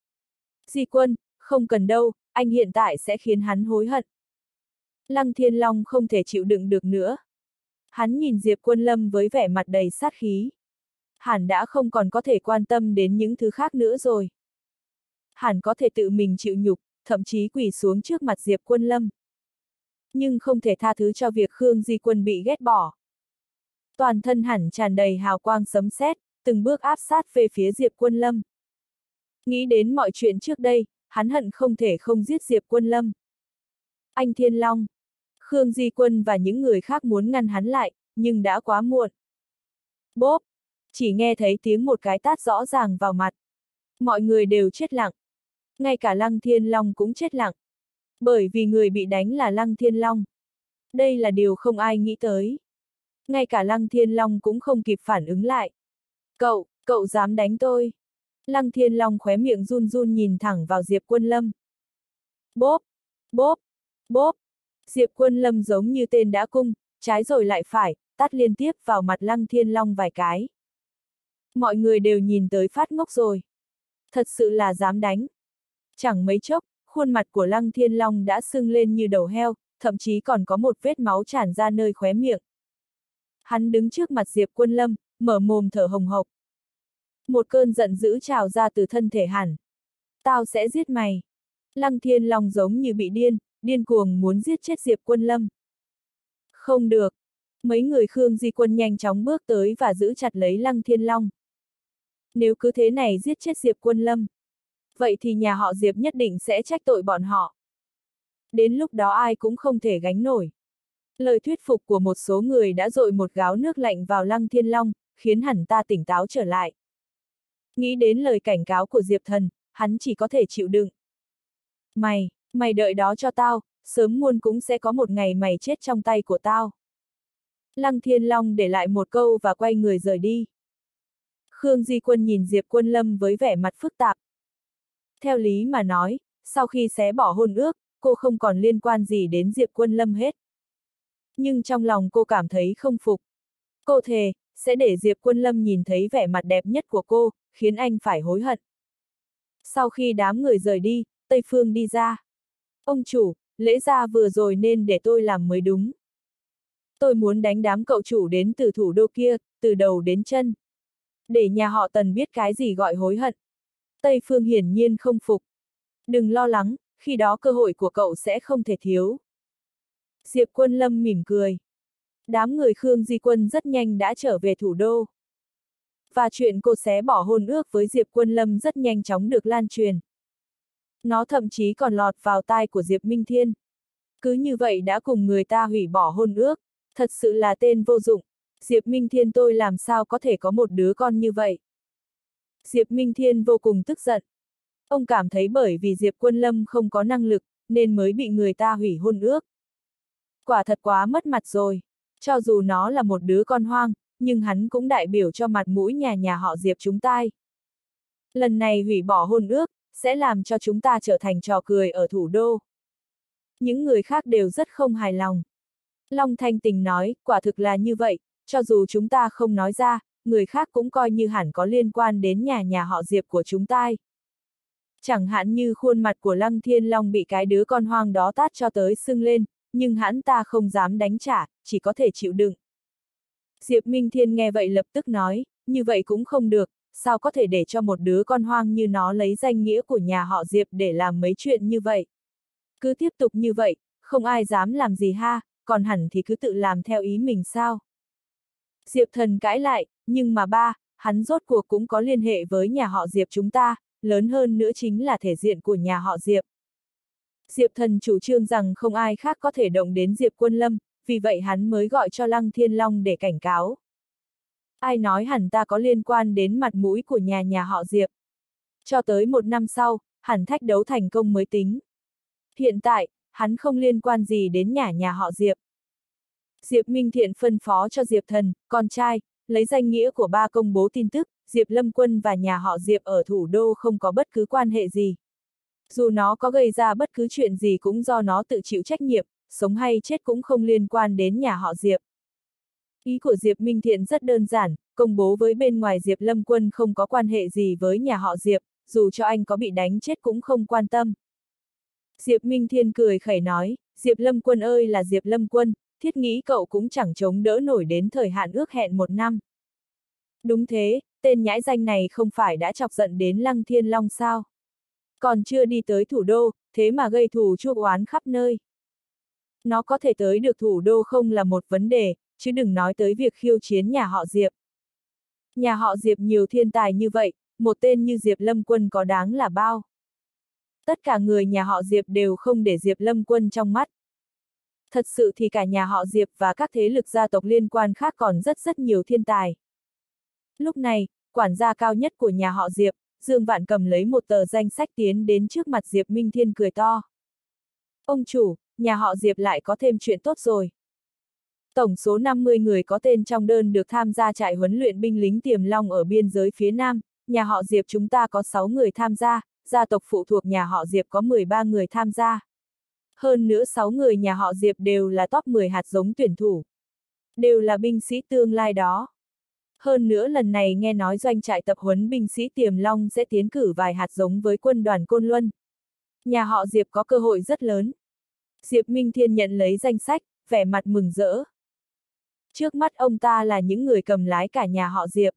Di Quân, không cần đâu, anh hiện tại sẽ khiến hắn hối hận. Lăng Thiên Long không thể chịu đựng được nữa. Hắn nhìn Diệp Quân Lâm với vẻ mặt đầy sát khí. Hẳn đã không còn có thể quan tâm đến những thứ khác nữa rồi. Hẳn có thể tự mình chịu nhục, thậm chí quỳ xuống trước mặt Diệp Quân Lâm. Nhưng không thể tha thứ cho việc Khương Di Quân bị ghét bỏ. Toàn thân hẳn tràn đầy hào quang sấm sét, từng bước áp sát về phía Diệp Quân Lâm. Nghĩ đến mọi chuyện trước đây, hắn hận không thể không giết Diệp Quân Lâm. Anh Thiên Long. Khương Di Quân và những người khác muốn ngăn hắn lại, nhưng đã quá muộn. Bốp! Chỉ nghe thấy tiếng một cái tát rõ ràng vào mặt. Mọi người đều chết lặng. Ngay cả Lăng Thiên Long cũng chết lặng. Bởi vì người bị đánh là Lăng Thiên Long. Đây là điều không ai nghĩ tới. Ngay cả Lăng Thiên Long cũng không kịp phản ứng lại. Cậu, cậu dám đánh tôi. Lăng Thiên Long khóe miệng run run nhìn thẳng vào Diệp Quân Lâm. Bốp! Bốp! Bốp! Diệp Quân Lâm giống như tên đã cung, trái rồi lại phải, tát liên tiếp vào mặt Lăng Thiên Long vài cái. Mọi người đều nhìn tới phát ngốc rồi. Thật sự là dám đánh. Chẳng mấy chốc, khuôn mặt của Lăng Thiên Long đã sưng lên như đầu heo, thậm chí còn có một vết máu tràn ra nơi khóe miệng. Hắn đứng trước mặt Diệp Quân Lâm, mở mồm thở hồng hộc. Một cơn giận dữ trào ra từ thân thể hắn. Tao sẽ giết mày. Lăng Thiên Long giống như bị điên, điên cuồng muốn giết chết Diệp Quân Lâm. Không được. Mấy người Khương Di Quân nhanh chóng bước tới và giữ chặt lấy Lăng Thiên Long. Nếu cứ thế này giết chết Diệp Quân Lâm, vậy thì nhà họ Diệp nhất định sẽ trách tội bọn họ. Đến lúc đó ai cũng không thể gánh nổi. Lời thuyết phục của một số người đã dội một gáo nước lạnh vào Lăng Thiên Long, khiến hắn ta tỉnh táo trở lại. Nghĩ đến lời cảnh cáo của Diệp Thần, hắn chỉ có thể chịu đựng. Mày, mày đợi đó cho tao, sớm muộn cũng sẽ có một ngày mày chết trong tay của tao. Lăng Thiên Long để lại một câu và quay người rời đi. Khương Di Quân nhìn Diệp Quân Lâm với vẻ mặt phức tạp. Theo lý mà nói, sau khi xé bỏ hôn ước, cô không còn liên quan gì đến Diệp Quân Lâm hết. Nhưng trong lòng cô cảm thấy không phục. Cô thề, sẽ để Diệp Quân Lâm nhìn thấy vẻ mặt đẹp nhất của cô, khiến anh phải hối hận. Sau khi đám người rời đi, Tây Phương đi ra. Ông chủ, lễ gia vừa rồi nên để tôi làm mới đúng. Tôi muốn đánh đám cậu chủ đến từ thủ đô kia, từ đầu đến chân. Để nhà họ Tần biết cái gì gọi hối hận. Tây Phương hiển nhiên không phục. Đừng lo lắng, khi đó cơ hội của cậu sẽ không thể thiếu. Diệp Quân Lâm mỉm cười. Đám người Khương Di Quân rất nhanh đã trở về thủ đô. Và chuyện cô xé bỏ hôn ước với Diệp Quân Lâm rất nhanh chóng được lan truyền. Nó thậm chí còn lọt vào tai của Diệp Minh Thiên. Cứ như vậy đã cùng người ta hủy bỏ hôn ước, thật sự là tên vô dụng. Diệp Minh Thiên tôi làm sao có thể có một đứa con như vậy? Diệp Minh Thiên vô cùng tức giận. Ông cảm thấy bởi vì Diệp Quân Lâm không có năng lực, nên mới bị người ta hủy hôn ước. Quả thật quá mất mặt rồi. Cho dù nó là một đứa con hoang, nhưng hắn cũng đại biểu cho mặt mũi nhà nhà họ Diệp chúng ta. Lần này hủy bỏ hôn ước, sẽ làm cho chúng ta trở thành trò cười ở thủ đô. Những người khác đều rất không hài lòng. Long Thanh Tình nói, quả thực là như vậy, cho dù chúng ta không nói ra, người khác cũng coi như hẳn có liên quan đến nhà nhà họ Diệp của chúng ta. Chẳng hạn như khuôn mặt của Lăng Thiên Long bị cái đứa con hoang đó tát cho tới sưng lên, nhưng hắn ta không dám đánh trả, chỉ có thể chịu đựng. Diệp Minh Thiên nghe vậy lập tức nói, như vậy cũng không được, sao có thể để cho một đứa con hoang như nó lấy danh nghĩa của nhà họ Diệp để làm mấy chuyện như vậy. Cứ tiếp tục như vậy, không ai dám làm gì ha, còn hẳn thì cứ tự làm theo ý mình sao. Diệp Thần cãi lại, nhưng mà ba, hắn rốt cuộc cũng có liên hệ với nhà họ Diệp chúng ta, lớn hơn nữa chính là thể diện của nhà họ Diệp. Diệp Thần chủ trương rằng không ai khác có thể động đến Diệp Quân Lâm, vì vậy hắn mới gọi cho Lăng Thiên Long để cảnh cáo. Ai nói hẳn ta có liên quan đến mặt mũi của nhà nhà họ Diệp. Cho tới một năm sau, hẳn thách đấu thành công mới tính. Hiện tại, hắn không liên quan gì đến nhà nhà họ Diệp. Diệp Minh Thiện phân phó cho Diệp Thần, con trai, lấy danh nghĩa của ba công bố tin tức, Diệp Lâm Quân và nhà họ Diệp ở thủ đô không có bất cứ quan hệ gì. Dù nó có gây ra bất cứ chuyện gì cũng do nó tự chịu trách nhiệm, sống hay chết cũng không liên quan đến nhà họ Diệp. Ý của Diệp Minh Thiện rất đơn giản, công bố với bên ngoài Diệp Lâm Quân không có quan hệ gì với nhà họ Diệp, dù cho anh có bị đánh chết cũng không quan tâm. Diệp Minh Thiên cười khẩy nói, Diệp Lâm Quân ơi là Diệp Lâm Quân, thiết nghĩ cậu cũng chẳng chống đỡ nổi đến thời hạn ước hẹn một năm. Đúng thế, tên nhãi danh này không phải đã chọc giận đến Lăng Thiên Long sao? Còn chưa đi tới thủ đô, thế mà gây thù chuốc oán khắp nơi. Nó có thể tới được thủ đô không là một vấn đề, chứ đừng nói tới việc khiêu chiến nhà họ Diệp. Nhà họ Diệp nhiều thiên tài như vậy, một tên như Diệp Lâm Quân có đáng là bao. Tất cả người nhà họ Diệp đều không để Diệp Lâm Quân trong mắt. Thật sự thì cả nhà họ Diệp và các thế lực gia tộc liên quan khác còn rất rất nhiều thiên tài. Lúc này, quản gia cao nhất của nhà họ Diệp, Dương Vạn cầm lấy một tờ danh sách tiến đến trước mặt Diệp Minh Thiên cười to. Ông chủ, nhà họ Diệp lại có thêm chuyện tốt rồi. Tổng số năm mươi người có tên trong đơn được tham gia trại huấn luyện binh lính Tiềm Long ở biên giới phía Nam, nhà họ Diệp chúng ta có sáu người tham gia, gia tộc phụ thuộc nhà họ Diệp có mười ba người tham gia. Hơn nữa sáu người nhà họ Diệp đều là top mười hạt giống tuyển thủ. Đều là binh sĩ tương lai đó. Hơn nữa lần này nghe nói doanh trại tập huấn binh sĩ Tiềm Long sẽ tiến cử vài hạt giống với quân đoàn Côn Luân. Nhà họ Diệp có cơ hội rất lớn. Diệp Minh Thiên nhận lấy danh sách, vẻ mặt mừng rỡ. Trước mắt ông ta là những người cầm lái cả nhà họ Diệp.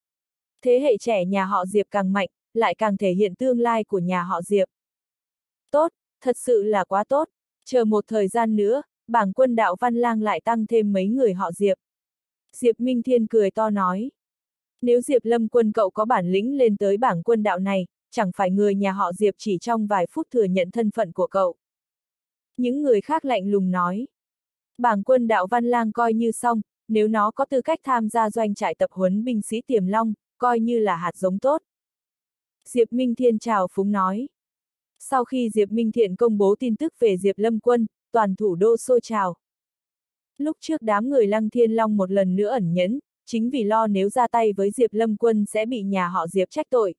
Thế hệ trẻ nhà họ Diệp càng mạnh, lại càng thể hiện tương lai của nhà họ Diệp. Tốt, thật sự là quá tốt. Chờ một thời gian nữa, bảng quân đạo Văn Lang lại tăng thêm mấy người họ Diệp. Diệp Minh Thiên cười to nói. Nếu Diệp Lâm Quân cậu có bản lĩnh lên tới bảng quân đạo này, chẳng phải người nhà họ Diệp chỉ trong vài phút thừa nhận thân phận của cậu. Những người khác lạnh lùng nói. Bảng quân đạo Văn Lang coi như xong, nếu nó có tư cách tham gia doanh trại tập huấn binh sĩ Tiềm Long, coi như là hạt giống tốt. Diệp Minh Thiên chào phúng nói. Sau khi Diệp Minh Thiện công bố tin tức về Diệp Lâm Quân, toàn thủ đô sôi trào. Lúc trước đám người Lăng Thiên Long một lần nữa ẩn nhẫn, chính vì lo nếu ra tay với Diệp Lâm Quân sẽ bị nhà họ Diệp trách tội.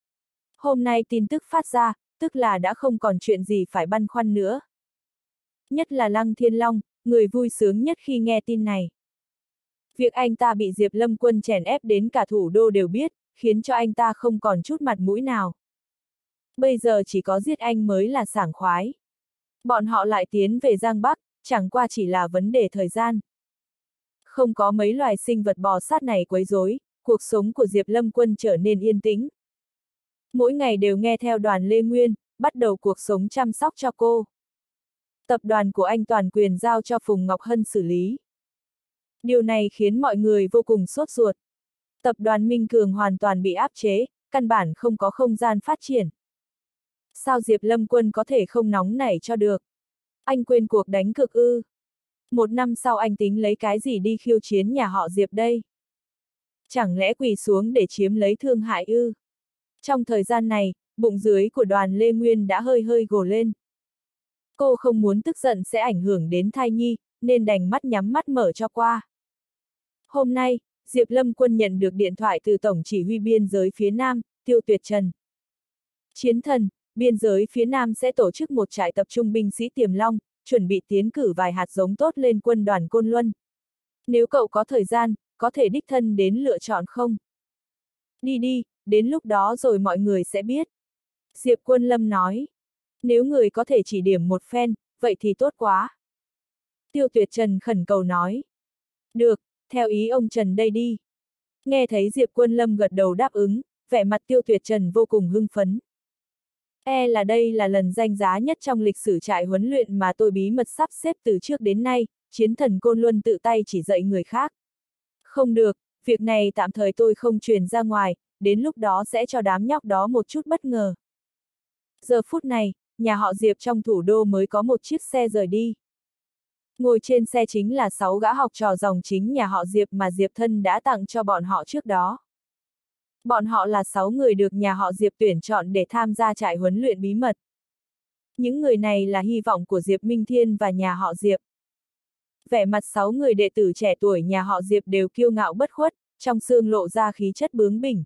Hôm nay tin tức phát ra, tức là đã không còn chuyện gì phải băn khoăn nữa. Nhất là Lăng Thiên Long, người vui sướng nhất khi nghe tin này. Việc anh ta bị Diệp Lâm Quân chèn ép đến cả thủ đô đều biết, khiến cho anh ta không còn chút mặt mũi nào. Bây giờ chỉ có giết anh mới là sảng khoái. Bọn họ lại tiến về Giang Bắc, chẳng qua chỉ là vấn đề thời gian. Không có mấy loài sinh vật bò sát này quấy rối, cuộc sống của Diệp Lâm Quân trở nên yên tĩnh. Mỗi ngày đều nghe theo đoàn Lê Nguyên, bắt đầu cuộc sống chăm sóc cho cô. Tập đoàn của anh toàn quyền giao cho Phùng Ngọc Hân xử lý. Điều này khiến mọi người vô cùng sốt ruột. Tập đoàn Minh Cường hoàn toàn bị áp chế, căn bản không có không gian phát triển. Sao Diệp Lâm Quân có thể không nóng nảy cho được? Anh quên cuộc đánh cược ư? Một năm sau anh tính lấy cái gì đi khiêu chiến nhà họ Diệp đây? Chẳng lẽ quỳ xuống để chiếm lấy Thương Hải ư? Trong thời gian này, bụng dưới của đoàn Lê Nguyên đã hơi hơi gồ lên. Cô không muốn tức giận sẽ ảnh hưởng đến thai nhi, nên đành mắt nhắm mắt mở cho qua. Hôm nay, Diệp Lâm Quân nhận được điện thoại từ Tổng chỉ huy biên giới phía Nam, Tiêu Tuyệt Trần. Chiến thần, biên giới phía Nam sẽ tổ chức một trại tập trung binh sĩ Tiềm Long, chuẩn bị tiến cử vài hạt giống tốt lên quân đoàn Côn Luân. Nếu cậu có thời gian, có thể đích thân đến lựa chọn không? Đi đi, đến lúc đó rồi mọi người sẽ biết. Diệp Quân Lâm nói. Nếu người có thể chỉ điểm một phen, vậy thì tốt quá. Tiêu Tuyệt Trần khẩn cầu nói. Được, theo ý ông Trần đây đi. Nghe thấy Diệp Quân Lâm gật đầu đáp ứng, vẻ mặt Tiêu Tuyệt Trần vô cùng hưng phấn. E là đây là lần danh giá nhất trong lịch sử trại huấn luyện mà tôi bí mật sắp xếp từ trước đến nay, chiến thần Côn Luân tự tay chỉ dạy người khác. Không được, việc này tạm thời tôi không truyền ra ngoài, đến lúc đó sẽ cho đám nhóc đó một chút bất ngờ. Giờ phút này, nhà họ Diệp trong thủ đô mới có một chiếc xe rời đi. Ngồi trên xe chính là sáu gã học trò dòng chính nhà họ Diệp mà Diệp Thân đã tặng cho bọn họ trước đó. Bọn họ là sáu người được nhà họ Diệp tuyển chọn để tham gia trại huấn luyện bí mật. Những người này là hy vọng của Diệp Minh Thiên và nhà họ Diệp. Vẻ mặt sáu người đệ tử trẻ tuổi nhà họ Diệp đều kiêu ngạo bất khuất, trong xương lộ ra khí chất bướng bỉnh.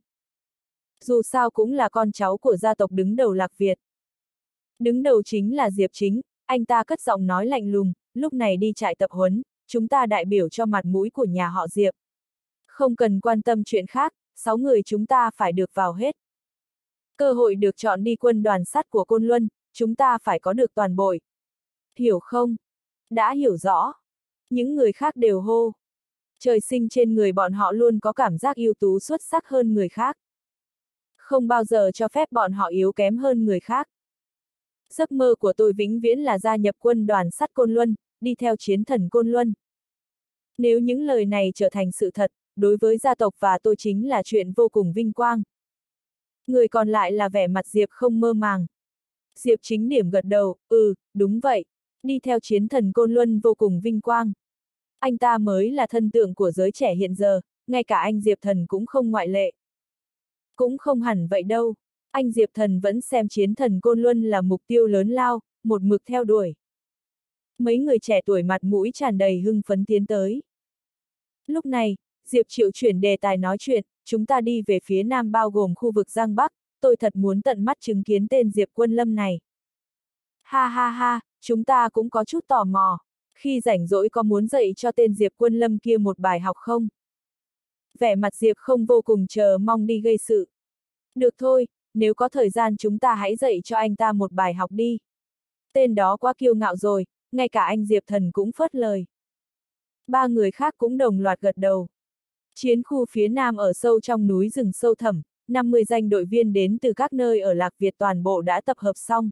Dù sao cũng là con cháu của gia tộc đứng đầu Lạc Việt. Đứng đầu chính là Diệp Chính, anh ta cất giọng nói lạnh lùng, lúc này đi trại tập huấn, chúng ta đại biểu cho mặt mũi của nhà họ Diệp. Không cần quan tâm chuyện khác, sáu người chúng ta phải được vào hết. Cơ hội được chọn đi quân đoàn sắt của Côn Luân, chúng ta phải có được toàn bội. Hiểu không? Đã hiểu rõ. Những người khác đều hô. Trời sinh trên người bọn họ luôn có cảm giác ưu tú xuất sắc hơn người khác. Không bao giờ cho phép bọn họ yếu kém hơn người khác. Giấc mơ của tôi vĩnh viễn là gia nhập quân đoàn sắt Côn Luân, đi theo chiến thần Côn Luân. Nếu những lời này trở thành sự thật, đối với gia tộc và tôi chính là chuyện vô cùng vinh quang. Người còn lại là vẻ mặt Diệp không mơ màng. Diệp Chính điểm gật đầu, ừ, đúng vậy. Đi theo chiến thần Côn Luân vô cùng vinh quang. Anh ta mới là thân tượng của giới trẻ hiện giờ, ngay cả anh Diệp Thần cũng không ngoại lệ. Cũng không hẳn vậy đâu, anh Diệp Thần vẫn xem chiến thần Côn Luân là mục tiêu lớn lao, một mực theo đuổi. Mấy người trẻ tuổi mặt mũi tràn đầy hưng phấn tiến tới. Lúc này, Diệp Triệu chuyển đề tài nói chuyện, chúng ta đi về phía nam bao gồm khu vực Giang Bắc, tôi thật muốn tận mắt chứng kiến tên Diệp Quân Lâm này. Ha ha ha, chúng ta cũng có chút tò mò, khi rảnh rỗi có muốn dạy cho tên Diệp Quân Lâm kia một bài học không? Vẻ mặt Diệp không vô cùng chờ mong đi gây sự. Được thôi, nếu có thời gian chúng ta hãy dạy cho anh ta một bài học đi. Tên đó quá kiêu ngạo rồi, ngay cả anh Diệp Thần cũng phớt lời. Ba người khác cũng đồng loạt gật đầu. Chiến khu phía nam ở sâu trong núi rừng sâu thẳm, năm mươi danh đội viên đến từ các nơi ở Lạc Việt toàn bộ đã tập hợp xong.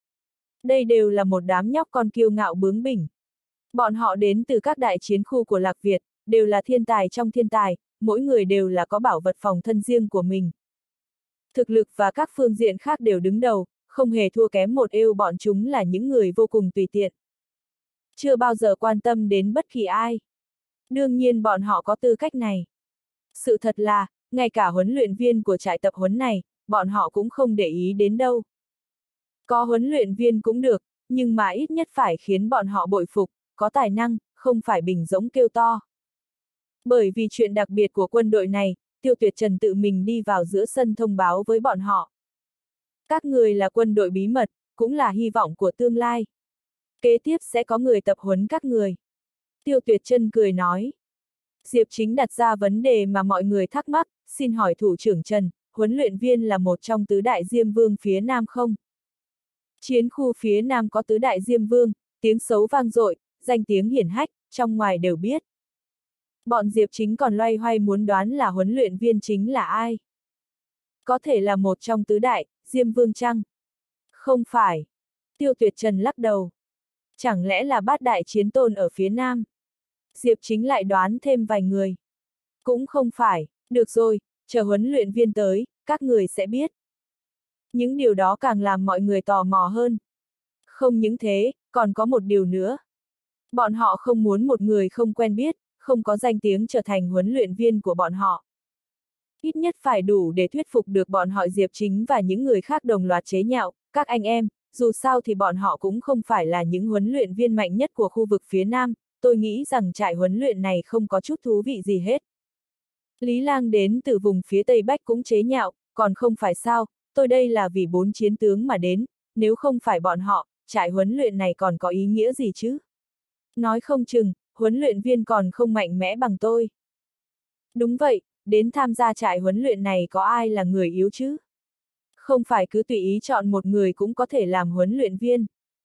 Đây đều là một đám nhóc con kiêu ngạo bướng bỉnh. Bọn họ đến từ các đại chiến khu của Lạc Việt, đều là thiên tài trong thiên tài, mỗi người đều là có bảo vật phòng thân riêng của mình. Thực lực và các phương diện khác đều đứng đầu, không hề thua kém một êu, bọn chúng là những người vô cùng tùy tiện. Chưa bao giờ quan tâm đến bất kỳ ai. Đương nhiên bọn họ có tư cách này. Sự thật là, ngay cả huấn luyện viên của trại tập huấn này, bọn họ cũng không để ý đến đâu. Có huấn luyện viên cũng được, nhưng mà ít nhất phải khiến bọn họ bội phục, có tài năng, không phải bình rỗng kêu to. Bởi vì chuyện đặc biệt của quân đội này, Tiêu Tuyệt Trần tự mình đi vào giữa sân thông báo với bọn họ. Các người là quân đội bí mật, cũng là hy vọng của tương lai. Kế tiếp sẽ có người tập huấn các người. Tiêu Tuyệt Trần cười nói. Diệp Chính đặt ra vấn đề mà mọi người thắc mắc, xin hỏi thủ trưởng Trần, huấn luyện viên là một trong tứ đại Diêm Vương phía Nam không? Chiến khu phía Nam có tứ đại Diêm Vương, tiếng xấu vang dội, danh tiếng hiển hách, trong ngoài đều biết. Bọn Diệp Chính còn loay hoay muốn đoán là huấn luyện viên chính là ai. Có thể là một trong tứ đại, Diêm Vương chăng? Không phải. Tiêu Tuyệt Trần lắc đầu. Chẳng lẽ là bát đại chiến tôn ở phía Nam? Diệp Chính lại đoán thêm vài người. Cũng không phải, được rồi, chờ huấn luyện viên tới, các người sẽ biết. Những điều đó càng làm mọi người tò mò hơn. Không những thế, còn có một điều nữa. Bọn họ không muốn một người không quen biết, không có danh tiếng trở thành huấn luyện viên của bọn họ. Ít nhất phải đủ để thuyết phục được bọn họ Diệp Chính và những người khác đồng loạt chế nhạo, các anh em, dù sao thì bọn họ cũng không phải là những huấn luyện viên mạnh nhất của khu vực phía Nam, tôi nghĩ rằng trại huấn luyện này không có chút thú vị gì hết. Lý Lang đến từ vùng phía Tây Bắc cũng chế nhạo, còn không phải sao, tôi đây là vì bốn chiến tướng mà đến, nếu không phải bọn họ, trại huấn luyện này còn có ý nghĩa gì chứ? Nói không chừng, huấn luyện viên còn không mạnh mẽ bằng tôi. Đúng vậy, đến tham gia trại huấn luyện này có ai là người yếu chứ? Không phải cứ tùy ý chọn một người cũng có thể làm huấn luyện viên.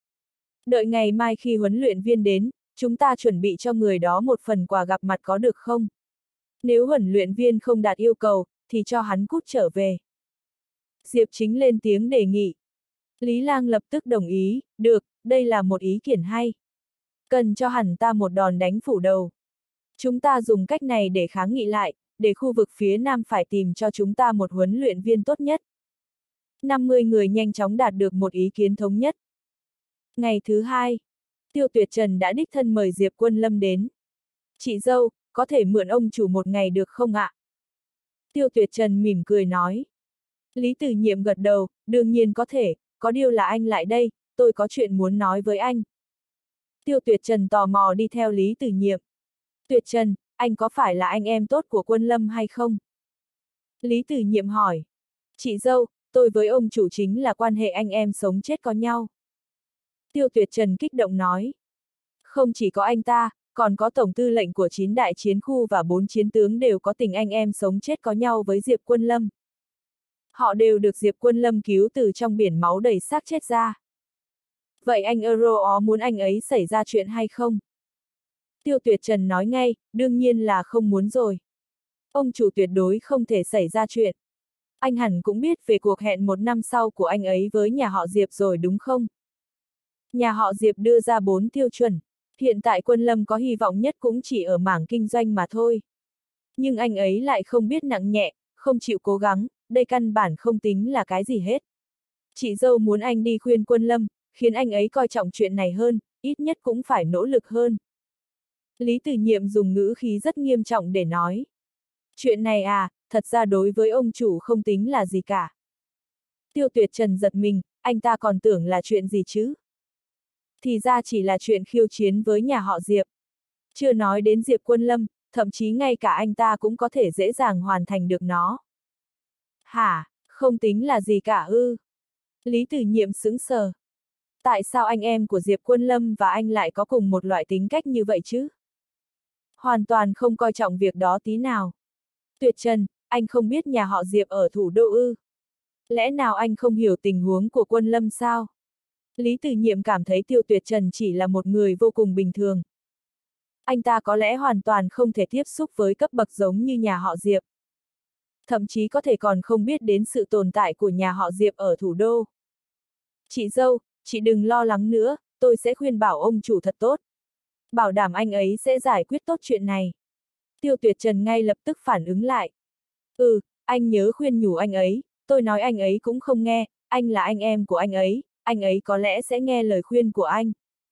Đợi ngày mai khi huấn luyện viên đến, chúng ta chuẩn bị cho người đó một phần quà gặp mặt có được không? Nếu huấn luyện viên không đạt yêu cầu, thì cho hắn cút trở về. Diệp Chính lên tiếng đề nghị. Lý Lang lập tức đồng ý, được, đây là một ý kiến hay. Cần cho hẳn ta một đòn đánh phủ đầu. Chúng ta dùng cách này để kháng nghị lại, để khu vực phía Nam phải tìm cho chúng ta một huấn luyện viên tốt nhất. năm mươi người nhanh chóng đạt được một ý kiến thống nhất. Ngày thứ hai, Tiêu Tuyệt Trần đã đích thân mời Diệp Quân Lâm đến. Chị dâu, có thể mượn ông chủ một ngày được không ạ? Tiêu Tuyệt Trần mỉm cười nói. Lý Tử Nhiệm gật đầu, đương nhiên có thể, có điều là anh lại đây, tôi có chuyện muốn nói với anh. Tiêu Tuyệt Trần tò mò đi theo Lý Tử Nhiệm. Tuyệt Trần, anh có phải là anh em tốt của Quân Lâm hay không? Lý Tử Nhiệm hỏi. Chị dâu, tôi với ông chủ chính là quan hệ anh em sống chết có nhau. Tiêu Tuyệt Trần kích động nói. Không chỉ có anh ta, còn có tổng tư lệnh của chín đại chiến khu và bốn chiến tướng đều có tình anh em sống chết có nhau với Diệp Quân Lâm. Họ đều được Diệp Quân Lâm cứu từ trong biển máu đầy xác chết ra. Vậy anh Euro muốn anh ấy xảy ra chuyện hay không? Tiêu Tuyệt Trần nói ngay, đương nhiên là không muốn rồi. Ông chủ tuyệt đối không thể xảy ra chuyện. Anh hẳn cũng biết về cuộc hẹn một năm sau của anh ấy với nhà họ Diệp rồi đúng không? Nhà họ Diệp đưa ra bốn tiêu chuẩn. Hiện tại Quân Lâm có hy vọng nhất cũng chỉ ở mảng kinh doanh mà thôi. Nhưng anh ấy lại không biết nặng nhẹ, không chịu cố gắng, đây căn bản không tính là cái gì hết. Chị dâu muốn anh đi khuyên Quân Lâm, khiến anh ấy coi trọng chuyện này hơn, ít nhất cũng phải nỗ lực hơn. Lý Từ Nhiệm dùng ngữ khí rất nghiêm trọng để nói. Chuyện này à, thật ra đối với ông chủ không tính là gì cả. Tiêu Tuyệt Trần giật mình, anh ta còn tưởng là chuyện gì chứ? Thì ra chỉ là chuyện khiêu chiến với nhà họ Diệp. Chưa nói đến Diệp Quân Lâm, thậm chí ngay cả anh ta cũng có thể dễ dàng hoàn thành được nó. Hả, không tính là gì cả ư? Lý Từ Nhiệm sững sờ. Tại sao anh em của Diệp Quân Lâm và anh lại có cùng một loại tính cách như vậy chứ? Hoàn toàn không coi trọng việc đó tí nào. Tuyệt Trần, anh không biết nhà họ Diệp ở thủ đô ư? Lẽ nào anh không hiểu tình huống của Quân Lâm sao? Lý Từ Nhiệm cảm thấy Tiêu Tuyệt Trần chỉ là một người vô cùng bình thường. Anh ta có lẽ hoàn toàn không thể tiếp xúc với cấp bậc giống như nhà họ Diệp. Thậm chí có thể còn không biết đến sự tồn tại của nhà họ Diệp ở thủ đô. Chị dâu, chị đừng lo lắng nữa, tôi sẽ khuyên bảo ông chủ thật tốt. Bảo đảm anh ấy sẽ giải quyết tốt chuyện này. Tiêu Tuyệt Trần ngay lập tức phản ứng lại. Ừ, anh nhớ khuyên nhủ anh ấy, tôi nói anh ấy cũng không nghe, anh là anh em của anh ấy, anh ấy có lẽ sẽ nghe lời khuyên của anh.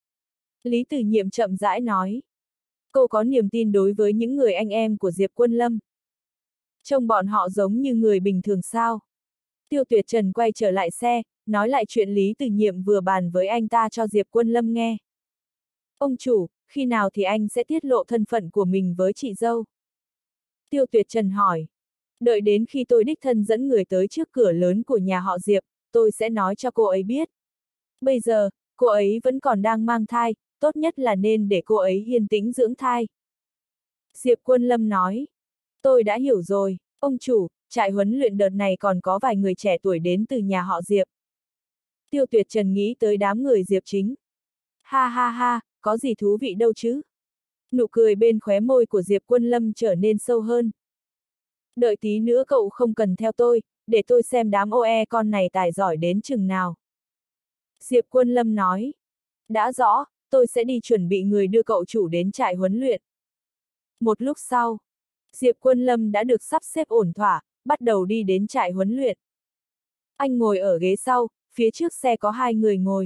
Lý Từ Nhiệm chậm rãi nói. Cô có niềm tin đối với những người anh em của Diệp Quân Lâm. Trông bọn họ giống như người bình thường sao? Tiêu Tuyệt Trần quay trở lại xe, nói lại chuyện Lý Từ Nhiệm vừa bàn với anh ta cho Diệp Quân Lâm nghe. Ông chủ, khi nào thì anh sẽ tiết lộ thân phận của mình với chị dâu? Tiêu Tuyệt Trần hỏi. Đợi đến khi tôi đích thân dẫn người tới trước cửa lớn của nhà họ Diệp, tôi sẽ nói cho cô ấy biết. Bây giờ, cô ấy vẫn còn đang mang thai, tốt nhất là nên để cô ấy yên tĩnh dưỡng thai. Diệp Quân Lâm nói. Tôi đã hiểu rồi, ông chủ, trại huấn luyện đợt này còn có vài người trẻ tuổi đến từ nhà họ Diệp. Tiêu Tuyệt Trần nghĩ tới đám người Diệp chính. Ha ha ha, có gì thú vị đâu chứ? Nụ cười bên khóe môi của Diệp Quân Lâm trở nên sâu hơn. Đợi tí nữa cậu không cần theo tôi, để tôi xem đám ô e con này tài giỏi đến chừng nào. Diệp Quân Lâm nói. Đã rõ, tôi sẽ đi chuẩn bị người đưa cậu chủ đến trại huấn luyện. Một lúc sau, Diệp Quân Lâm đã được sắp xếp ổn thỏa, bắt đầu đi đến trại huấn luyện. Anh ngồi ở ghế sau, phía trước xe có hai người ngồi.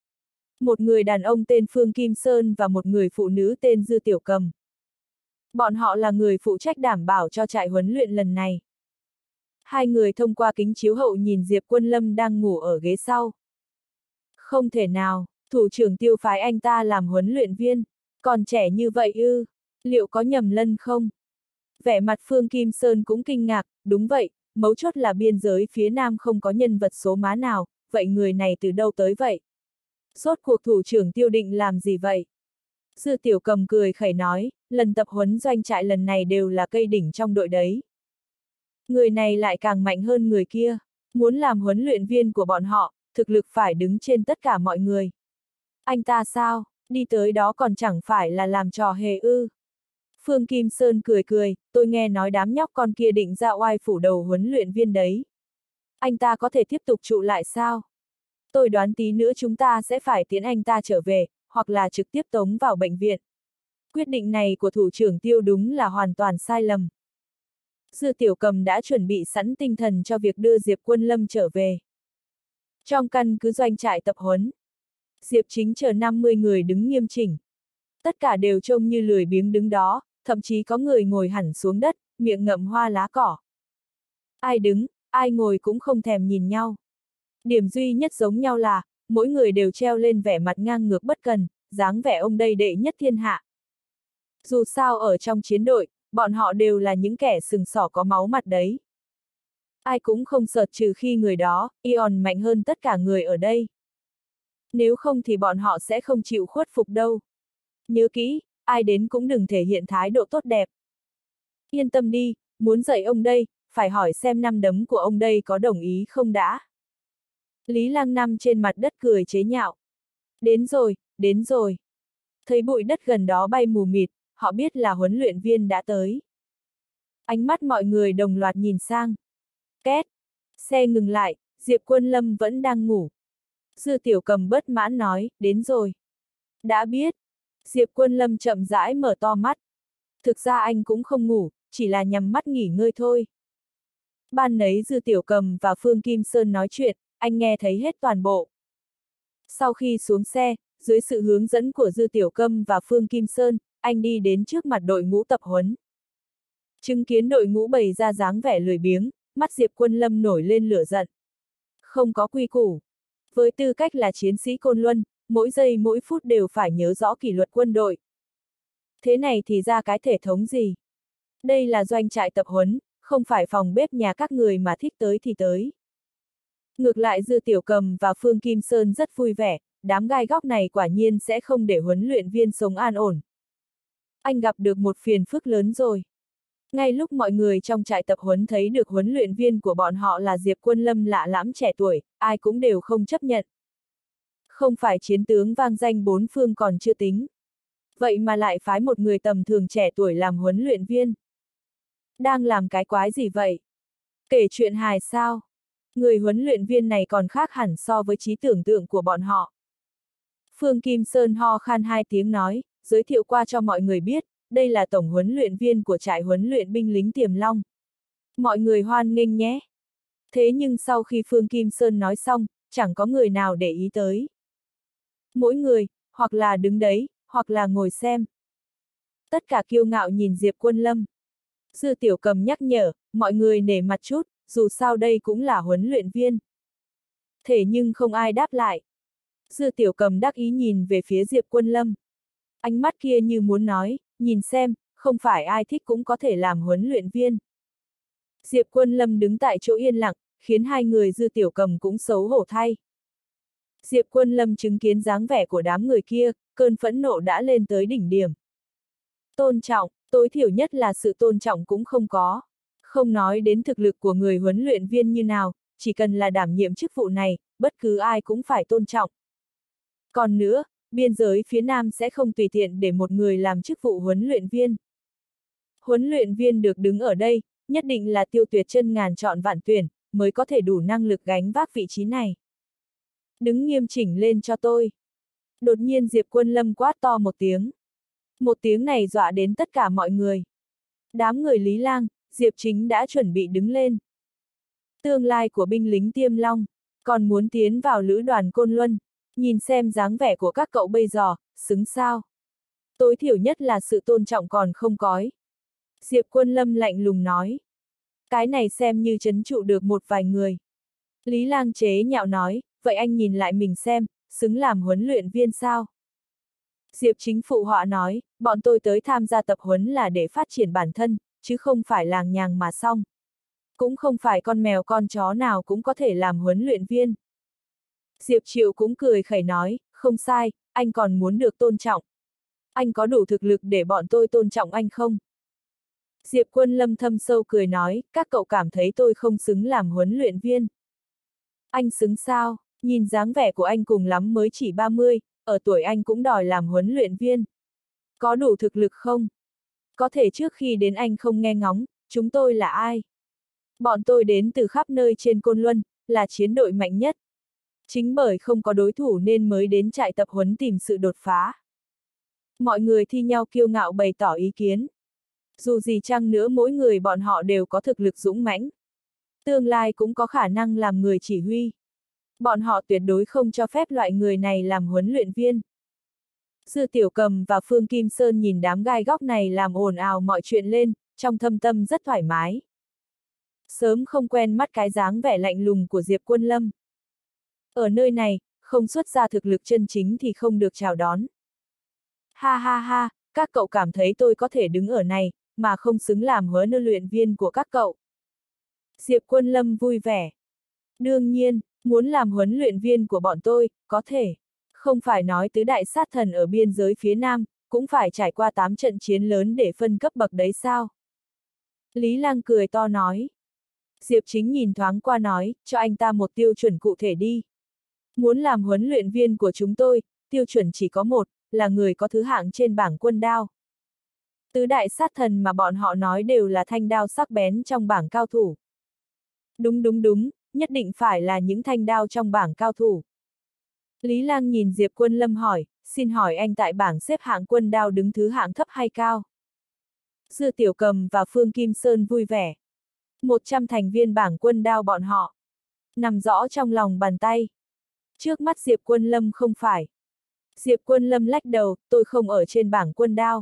Một người đàn ông tên Phương Kim Sơn và một người phụ nữ tên Dư Tiểu Cầm. Bọn họ là người phụ trách đảm bảo cho trại huấn luyện lần này. Hai người thông qua kính chiếu hậu nhìn Diệp Quân Lâm đang ngủ ở ghế sau. Không thể nào, thủ trưởng Tiêu phái anh ta làm huấn luyện viên, còn trẻ như vậy ư, liệu có nhầm lẫn không? Vẻ mặt Phương Kim Sơn cũng kinh ngạc, đúng vậy, mấu chốt là biên giới phía Nam không có nhân vật số má nào, vậy người này từ đâu tới vậy? Rốt cuộc thủ trưởng Tiêu định làm gì vậy? Dư Tiểu Cầm cười khẩy nói, lần tập huấn doanh trại lần này đều là cây đỉnh trong đội đấy. Người này lại càng mạnh hơn người kia, muốn làm huấn luyện viên của bọn họ, thực lực phải đứng trên tất cả mọi người. Anh ta sao, đi tới đó còn chẳng phải là làm trò hề ư? Phương Kim Sơn cười cười, tôi nghe nói đám nhóc con kia định ra oai phủ đầu huấn luyện viên đấy. Anh ta có thể tiếp tục trụ lại sao? Tôi đoán tí nữa chúng ta sẽ phải tiến anh ta trở về, hoặc là trực tiếp tống vào bệnh viện. Quyết định này của thủ trưởng Tiêu đúng là hoàn toàn sai lầm. Dư Tiểu Cầm đã chuẩn bị sẵn tinh thần cho việc đưa Diệp Quân Lâm trở về. Trong căn cứ doanh trại tập huấn, Diệp Chính chờ năm mươi người đứng nghiêm chỉnh. Tất cả đều trông như lười biếng đứng đó, thậm chí có người ngồi hẳn xuống đất, miệng ngậm hoa lá cỏ. Ai đứng, ai ngồi cũng không thèm nhìn nhau. Điểm duy nhất giống nhau là, mỗi người đều treo lên vẻ mặt ngang ngược bất cần, dáng vẻ ông đây đệ nhất thiên hạ. Dù sao ở trong chiến đội, bọn họ đều là những kẻ sừng sỏ có máu mặt đấy. Ai cũng không sợ trừ khi người đó, Ion mạnh hơn tất cả người ở đây. Nếu không thì bọn họ sẽ không chịu khuất phục đâu. Nhớ kỹ, ai đến cũng đừng thể hiện thái độ tốt đẹp. Yên tâm đi, muốn dạy ông đây, phải hỏi xem năm đấm của ông đây có đồng ý không đã. Lý Lang nằm trên mặt đất cười chế nhạo. Đến rồi, đến rồi. Thấy bụi đất gần đó bay mù mịt, họ biết là huấn luyện viên đã tới. Ánh mắt mọi người đồng loạt nhìn sang. Két. Xe ngừng lại, Diệp Quân Lâm vẫn đang ngủ. Dư Tiểu Cầm bất mãn nói, đến rồi. Đã biết. Diệp Quân Lâm chậm rãi mở to mắt. Thực ra anh cũng không ngủ, chỉ là nhắm mắt nghỉ ngơi thôi. Ban nấy Dư Tiểu Cầm và Phương Kim Sơn nói chuyện, anh nghe thấy hết toàn bộ. Sau khi xuống xe, dưới sự hướng dẫn của Dư Tiểu Câm và Phương Kim Sơn, anh đi đến trước mặt đội ngũ tập huấn. Chứng kiến đội ngũ bày ra dáng vẻ lười biếng, mắt Diệp Quân Lâm nổi lên lửa giận. Không có quy củ. Với tư cách là chiến sĩ Côn Luân, mỗi giây mỗi phút đều phải nhớ rõ kỷ luật quân đội. Thế này thì ra cái thể thống gì? Đây là doanh trại tập huấn, không phải phòng bếp nhà các người mà thích tới thì tới. Ngược lại Dư Tiểu Cầm và Phương Kim Sơn rất vui vẻ, đám gai góc này quả nhiên sẽ không để huấn luyện viên sống an ổn. Anh gặp được một phiền phức lớn rồi. Ngay lúc mọi người trong trại tập huấn thấy được huấn luyện viên của bọn họ là Diệp Quân Lâm lạ lẫm trẻ tuổi, ai cũng đều không chấp nhận. Không phải chiến tướng vang danh bốn phương còn chưa tính. Vậy mà lại phái một người tầm thường trẻ tuổi làm huấn luyện viên. Đang làm cái quái gì vậy? Kể chuyện hài sao? Người huấn luyện viên này còn khác hẳn so với trí tưởng tượng của bọn họ. Phương Kim Sơn ho khan hai tiếng nói, giới thiệu qua cho mọi người biết, đây là tổng huấn luyện viên của trại huấn luyện binh lính Tiềm Long. Mọi người hoan nghênh nhé. Thế nhưng sau khi Phương Kim Sơn nói xong, chẳng có người nào để ý tới. Mỗi người, hoặc là đứng đấy, hoặc là ngồi xem. Tất cả kiêu ngạo nhìn Diệp Quân Lâm. Dư Tiểu Cầm nhắc nhở, mọi người nể mặt chút, dù sao đây cũng là huấn luyện viên. Thế nhưng không ai đáp lại. Dư Tiểu Cầm đắc ý nhìn về phía Diệp Quân Lâm. Ánh mắt kia như muốn nói, nhìn xem, không phải ai thích cũng có thể làm huấn luyện viên. Diệp Quân Lâm đứng tại chỗ yên lặng, khiến hai người Dư Tiểu Cầm cũng xấu hổ thay. Diệp Quân Lâm chứng kiến dáng vẻ của đám người kia, cơn phẫn nộ đã lên tới đỉnh điểm. Tôn trọng, tối thiểu nhất là sự tôn trọng cũng không có. Không nói đến thực lực của người huấn luyện viên như nào, chỉ cần là đảm nhiệm chức vụ này, bất cứ ai cũng phải tôn trọng. Còn nữa, biên giới phía Nam sẽ không tùy tiện để một người làm chức vụ huấn luyện viên. Huấn luyện viên được đứng ở đây, nhất định là tiêu tuyệt chân ngàn chọn vạn tuyển, mới có thể đủ năng lực gánh vác vị trí này. Đứng nghiêm chỉnh lên cho tôi. Đột nhiên Diệp Quân Lâm quát to một tiếng. Một tiếng này dọa đến tất cả mọi người. Đám người Lý Lang, Diệp Chính đã chuẩn bị đứng lên. Tương lai của binh lính Tiêm Long, còn muốn tiến vào lữ đoàn Côn Luân, nhìn xem dáng vẻ của các cậu bây giờ, xứng sao. Tối thiểu nhất là sự tôn trọng còn không cói. Diệp Quân Lâm lạnh lùng nói. Cái này xem như trấn trụ được một vài người. Lý Lang chế nhạo nói, vậy anh nhìn lại mình xem, xứng làm huấn luyện viên sao? Diệp Chính phụ họa nói, bọn tôi tới tham gia tập huấn là để phát triển bản thân, chứ không phải làng nhàng mà xong. Cũng không phải con mèo con chó nào cũng có thể làm huấn luyện viên. Diệp Triệu cũng cười khẩy nói, không sai, anh còn muốn được tôn trọng. Anh có đủ thực lực để bọn tôi tôn trọng anh không? Diệp Quân Lâm thâm sâu cười nói, các cậu cảm thấy tôi không xứng làm huấn luyện viên. Anh xứng sao? Nhìn dáng vẻ của anh cùng lắm mới chỉ ba mươi, ở tuổi anh cũng đòi làm huấn luyện viên. Có đủ thực lực không? Có thể trước khi đến anh không nghe ngóng, chúng tôi là ai? Bọn tôi đến từ khắp nơi trên Côn Luân, là chiến đội mạnh nhất. Chính bởi không có đối thủ nên mới đến trại tập huấn tìm sự đột phá. Mọi người thi nhau kiêu ngạo bày tỏ ý kiến. Dù gì chăng nữa mỗi người bọn họ đều có thực lực dũng mãnh. Tương lai cũng có khả năng làm người chỉ huy. Bọn họ tuyệt đối không cho phép loại người này làm huấn luyện viên. Dư Tiểu Cầm và Phương Kim Sơn nhìn đám gai góc này làm ồn ào mọi chuyện lên, trong thâm tâm rất thoải mái. Sớm không quen mắt cái dáng vẻ lạnh lùng của Diệp Quân Lâm. Ở nơi này, không xuất ra thực lực chân chính thì không được chào đón. Ha ha ha, các cậu cảm thấy tôi có thể đứng ở này, mà không xứng làm huấn luyện viên của các cậu. Diệp Quân Lâm vui vẻ. Đương nhiên, muốn làm huấn luyện viên của bọn tôi, có thể. Không phải nói tứ đại sát thần ở biên giới phía Nam, cũng phải trải qua tám trận chiến lớn để phân cấp bậc đấy sao? Lý Lang cười to nói. Diệp Chính nhìn thoáng qua nói, cho anh ta một tiêu chuẩn cụ thể đi. Muốn làm huấn luyện viên của chúng tôi, tiêu chuẩn chỉ có một, là người có thứ hạng trên bảng quân đao. Tứ đại sát thần mà bọn họ nói đều là thanh đao sắc bén trong bảng cao thủ. Đúng đúng đúng, nhất định phải là những thanh đao trong bảng cao thủ. Lý Lang nhìn Diệp Quân Lâm hỏi, xin hỏi anh tại bảng xếp hạng quân đao đứng thứ hạng thấp hay cao? Dư Tiểu Cầm và Phương Kim Sơn vui vẻ. một trăm thành viên bảng quân đao bọn họ. Nằm rõ trong lòng bàn tay. Trước mắt Diệp Quân Lâm không phải. Diệp Quân Lâm lách đầu, tôi không ở trên bảng quân đao.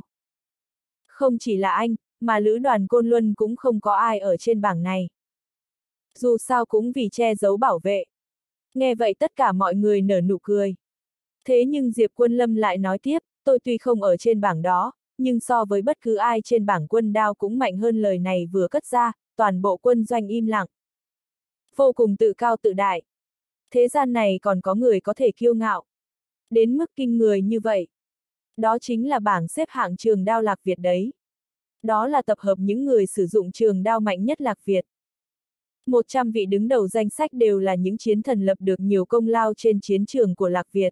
Không chỉ là anh, mà lữ đoàn Côn Luân cũng không có ai ở trên bảng này. Dù sao cũng vì che giấu bảo vệ. Nghe vậy tất cả mọi người nở nụ cười. Thế nhưng Diệp Quân Lâm lại nói tiếp, tôi tuy không ở trên bảng đó, nhưng so với bất cứ ai trên bảng quân đao cũng mạnh hơn. Lời này vừa cất ra, toàn bộ quân doanh im lặng. Vô cùng tự cao tự đại. Thế gian này còn có người có thể kiêu ngạo đến mức kinh người như vậy. Đó chính là bảng xếp hạng trường đao Lạc Việt đấy. Đó là tập hợp những người sử dụng trường đao mạnh nhất Lạc Việt. một trăm vị đứng đầu danh sách đều là những chiến thần lập được nhiều công lao trên chiến trường của Lạc Việt.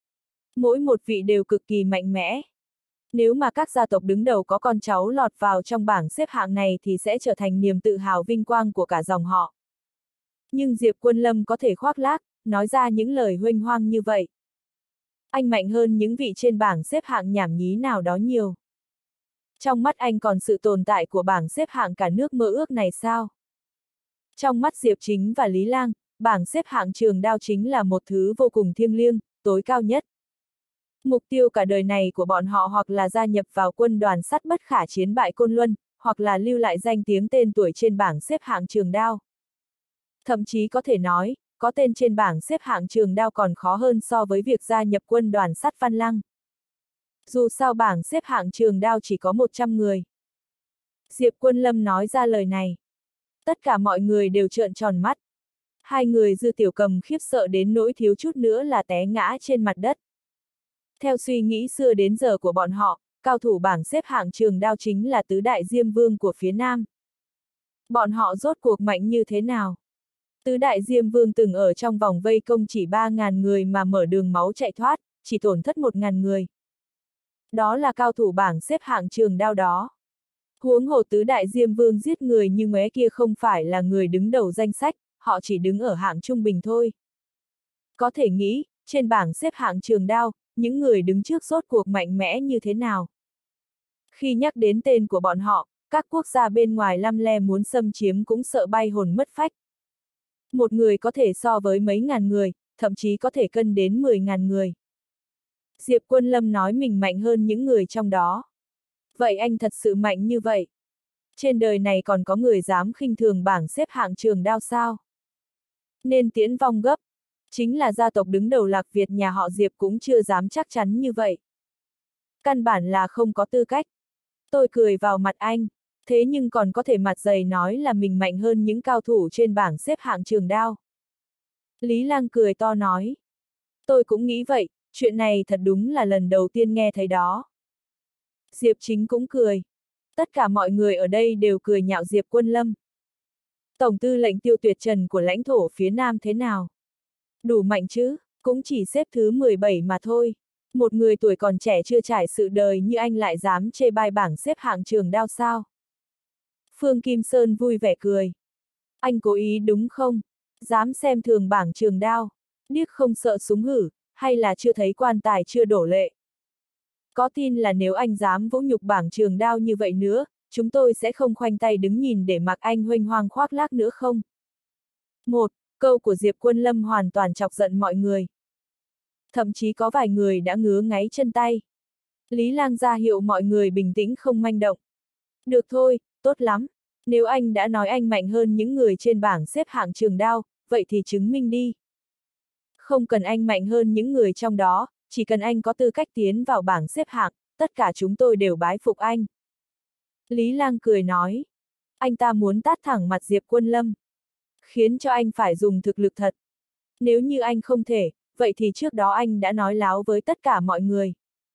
Mỗi một vị đều cực kỳ mạnh mẽ. Nếu mà các gia tộc đứng đầu có con cháu lọt vào trong bảng xếp hạng này thì sẽ trở thành niềm tự hào vinh quang của cả dòng họ. Nhưng Diệp Quân Lâm có thể khoác lác, nói ra những lời huênh hoang như vậy. Anh mạnh hơn những vị trên bảng xếp hạng nhảm nhí nào đó nhiều. Trong mắt anh còn sự tồn tại của bảng xếp hạng cả nước mơ ước này sao? Trong mắt Diệp Chính và Lý Lang, bảng xếp hạng trường đao chính là một thứ vô cùng thiêng liêng, tối cao nhất. Mục tiêu cả đời này của bọn họ hoặc là gia nhập vào quân đoàn sắt bất khả chiến bại Côn Luân, hoặc là lưu lại danh tiếng tên tuổi trên bảng xếp hạng trường đao. Thậm chí có thể nói, có tên trên bảng xếp hạng trường đao còn khó hơn so với việc gia nhập quân đoàn sắt Văn Lăng. Dù sao bảng xếp hạng trường đao chỉ có một trăm người. Diệp Quân Lâm nói ra lời này. Tất cả mọi người đều trợn tròn mắt. Hai người Dư Tiểu Cầm khiếp sợ đến nỗi thiếu chút nữa là té ngã trên mặt đất. Theo suy nghĩ xưa đến giờ của bọn họ, cao thủ bảng xếp hạng trường đao chính là tứ đại Diêm Vương của phía Nam. Bọn họ rốt cuộc mạnh như thế nào? Tứ đại Diêm Vương từng ở trong vòng vây công chỉ ba ngàn người mà mở đường máu chạy thoát, chỉ tổn thất một ngàn người. Đó là cao thủ bảng xếp hạng trường đao đó. Huống hồ tứ đại Diêm Vương giết người như ngoé kia không phải là người đứng đầu danh sách, họ chỉ đứng ở hạng trung bình thôi. Có thể nghĩ, trên bảng xếp hạng trường đao, những người đứng trước rốt cuộc mạnh mẽ như thế nào. Khi nhắc đến tên của bọn họ, các quốc gia bên ngoài lăm le muốn xâm chiếm cũng sợ bay hồn mất phách. Một người có thể so với mấy ngàn người, thậm chí có thể cân đến mười ngàn người. Diệp Quân Lâm nói mình mạnh hơn những người trong đó. Vậy anh thật sự mạnh như vậy? Trên đời này còn có người dám khinh thường bảng xếp hạng trường đao sao? Nên tiễn vong gấp. Chính là gia tộc đứng đầu Lạc Việt nhà họ Diệp cũng chưa dám chắc chắn như vậy. Căn bản là không có tư cách. Tôi cười vào mặt anh, thế nhưng còn có thể mặt dày nói là mình mạnh hơn những cao thủ trên bảng xếp hạng trường đao. Lý Lang cười to nói. Tôi cũng nghĩ vậy, chuyện này thật đúng là lần đầu tiên nghe thấy đó. Diệp Chính cũng cười. Tất cả mọi người ở đây đều cười nhạo Diệp Quân Lâm. Tổng tư lệnh Tiêu Tuyệt Trần của lãnh thổ phía Nam thế nào? Đủ mạnh chứ, cũng chỉ xếp thứ mười bảy mà thôi. Một người tuổi còn trẻ chưa trải sự đời như anh lại dám chê bai bảng xếp hạng trường đao sao? Phương Kim Sơn vui vẻ cười. Anh cố ý đúng không? Dám xem thường bảng trường đao, điếc không sợ súng hử, hay là chưa thấy quan tài chưa đổ lệ? Có tin là nếu anh dám vũ nhục bảng trường đao như vậy nữa, chúng tôi sẽ không khoanh tay đứng nhìn để mặc anh huênh hoang khoác lác nữa không? Một, câu của Diệp Quân Lâm hoàn toàn chọc giận mọi người. Thậm chí có vài người đã ngứa ngáy chân tay. Lý Lang ra hiệu mọi người bình tĩnh không manh động. Được thôi, tốt lắm. Nếu anh đã nói anh mạnh hơn những người trên bảng xếp hạng trường đao, vậy thì chứng minh đi. Không cần anh mạnh hơn những người trong đó, chỉ cần anh có tư cách tiến vào bảng xếp hạng, tất cả chúng tôi đều bái phục anh. Lý Lang cười nói. Anh ta muốn tát thẳng mặt Diệp Quân Lâm. Khiến cho anh phải dùng thực lực thật. Nếu như anh không thể, vậy thì trước đó anh đã nói láo với tất cả mọi người.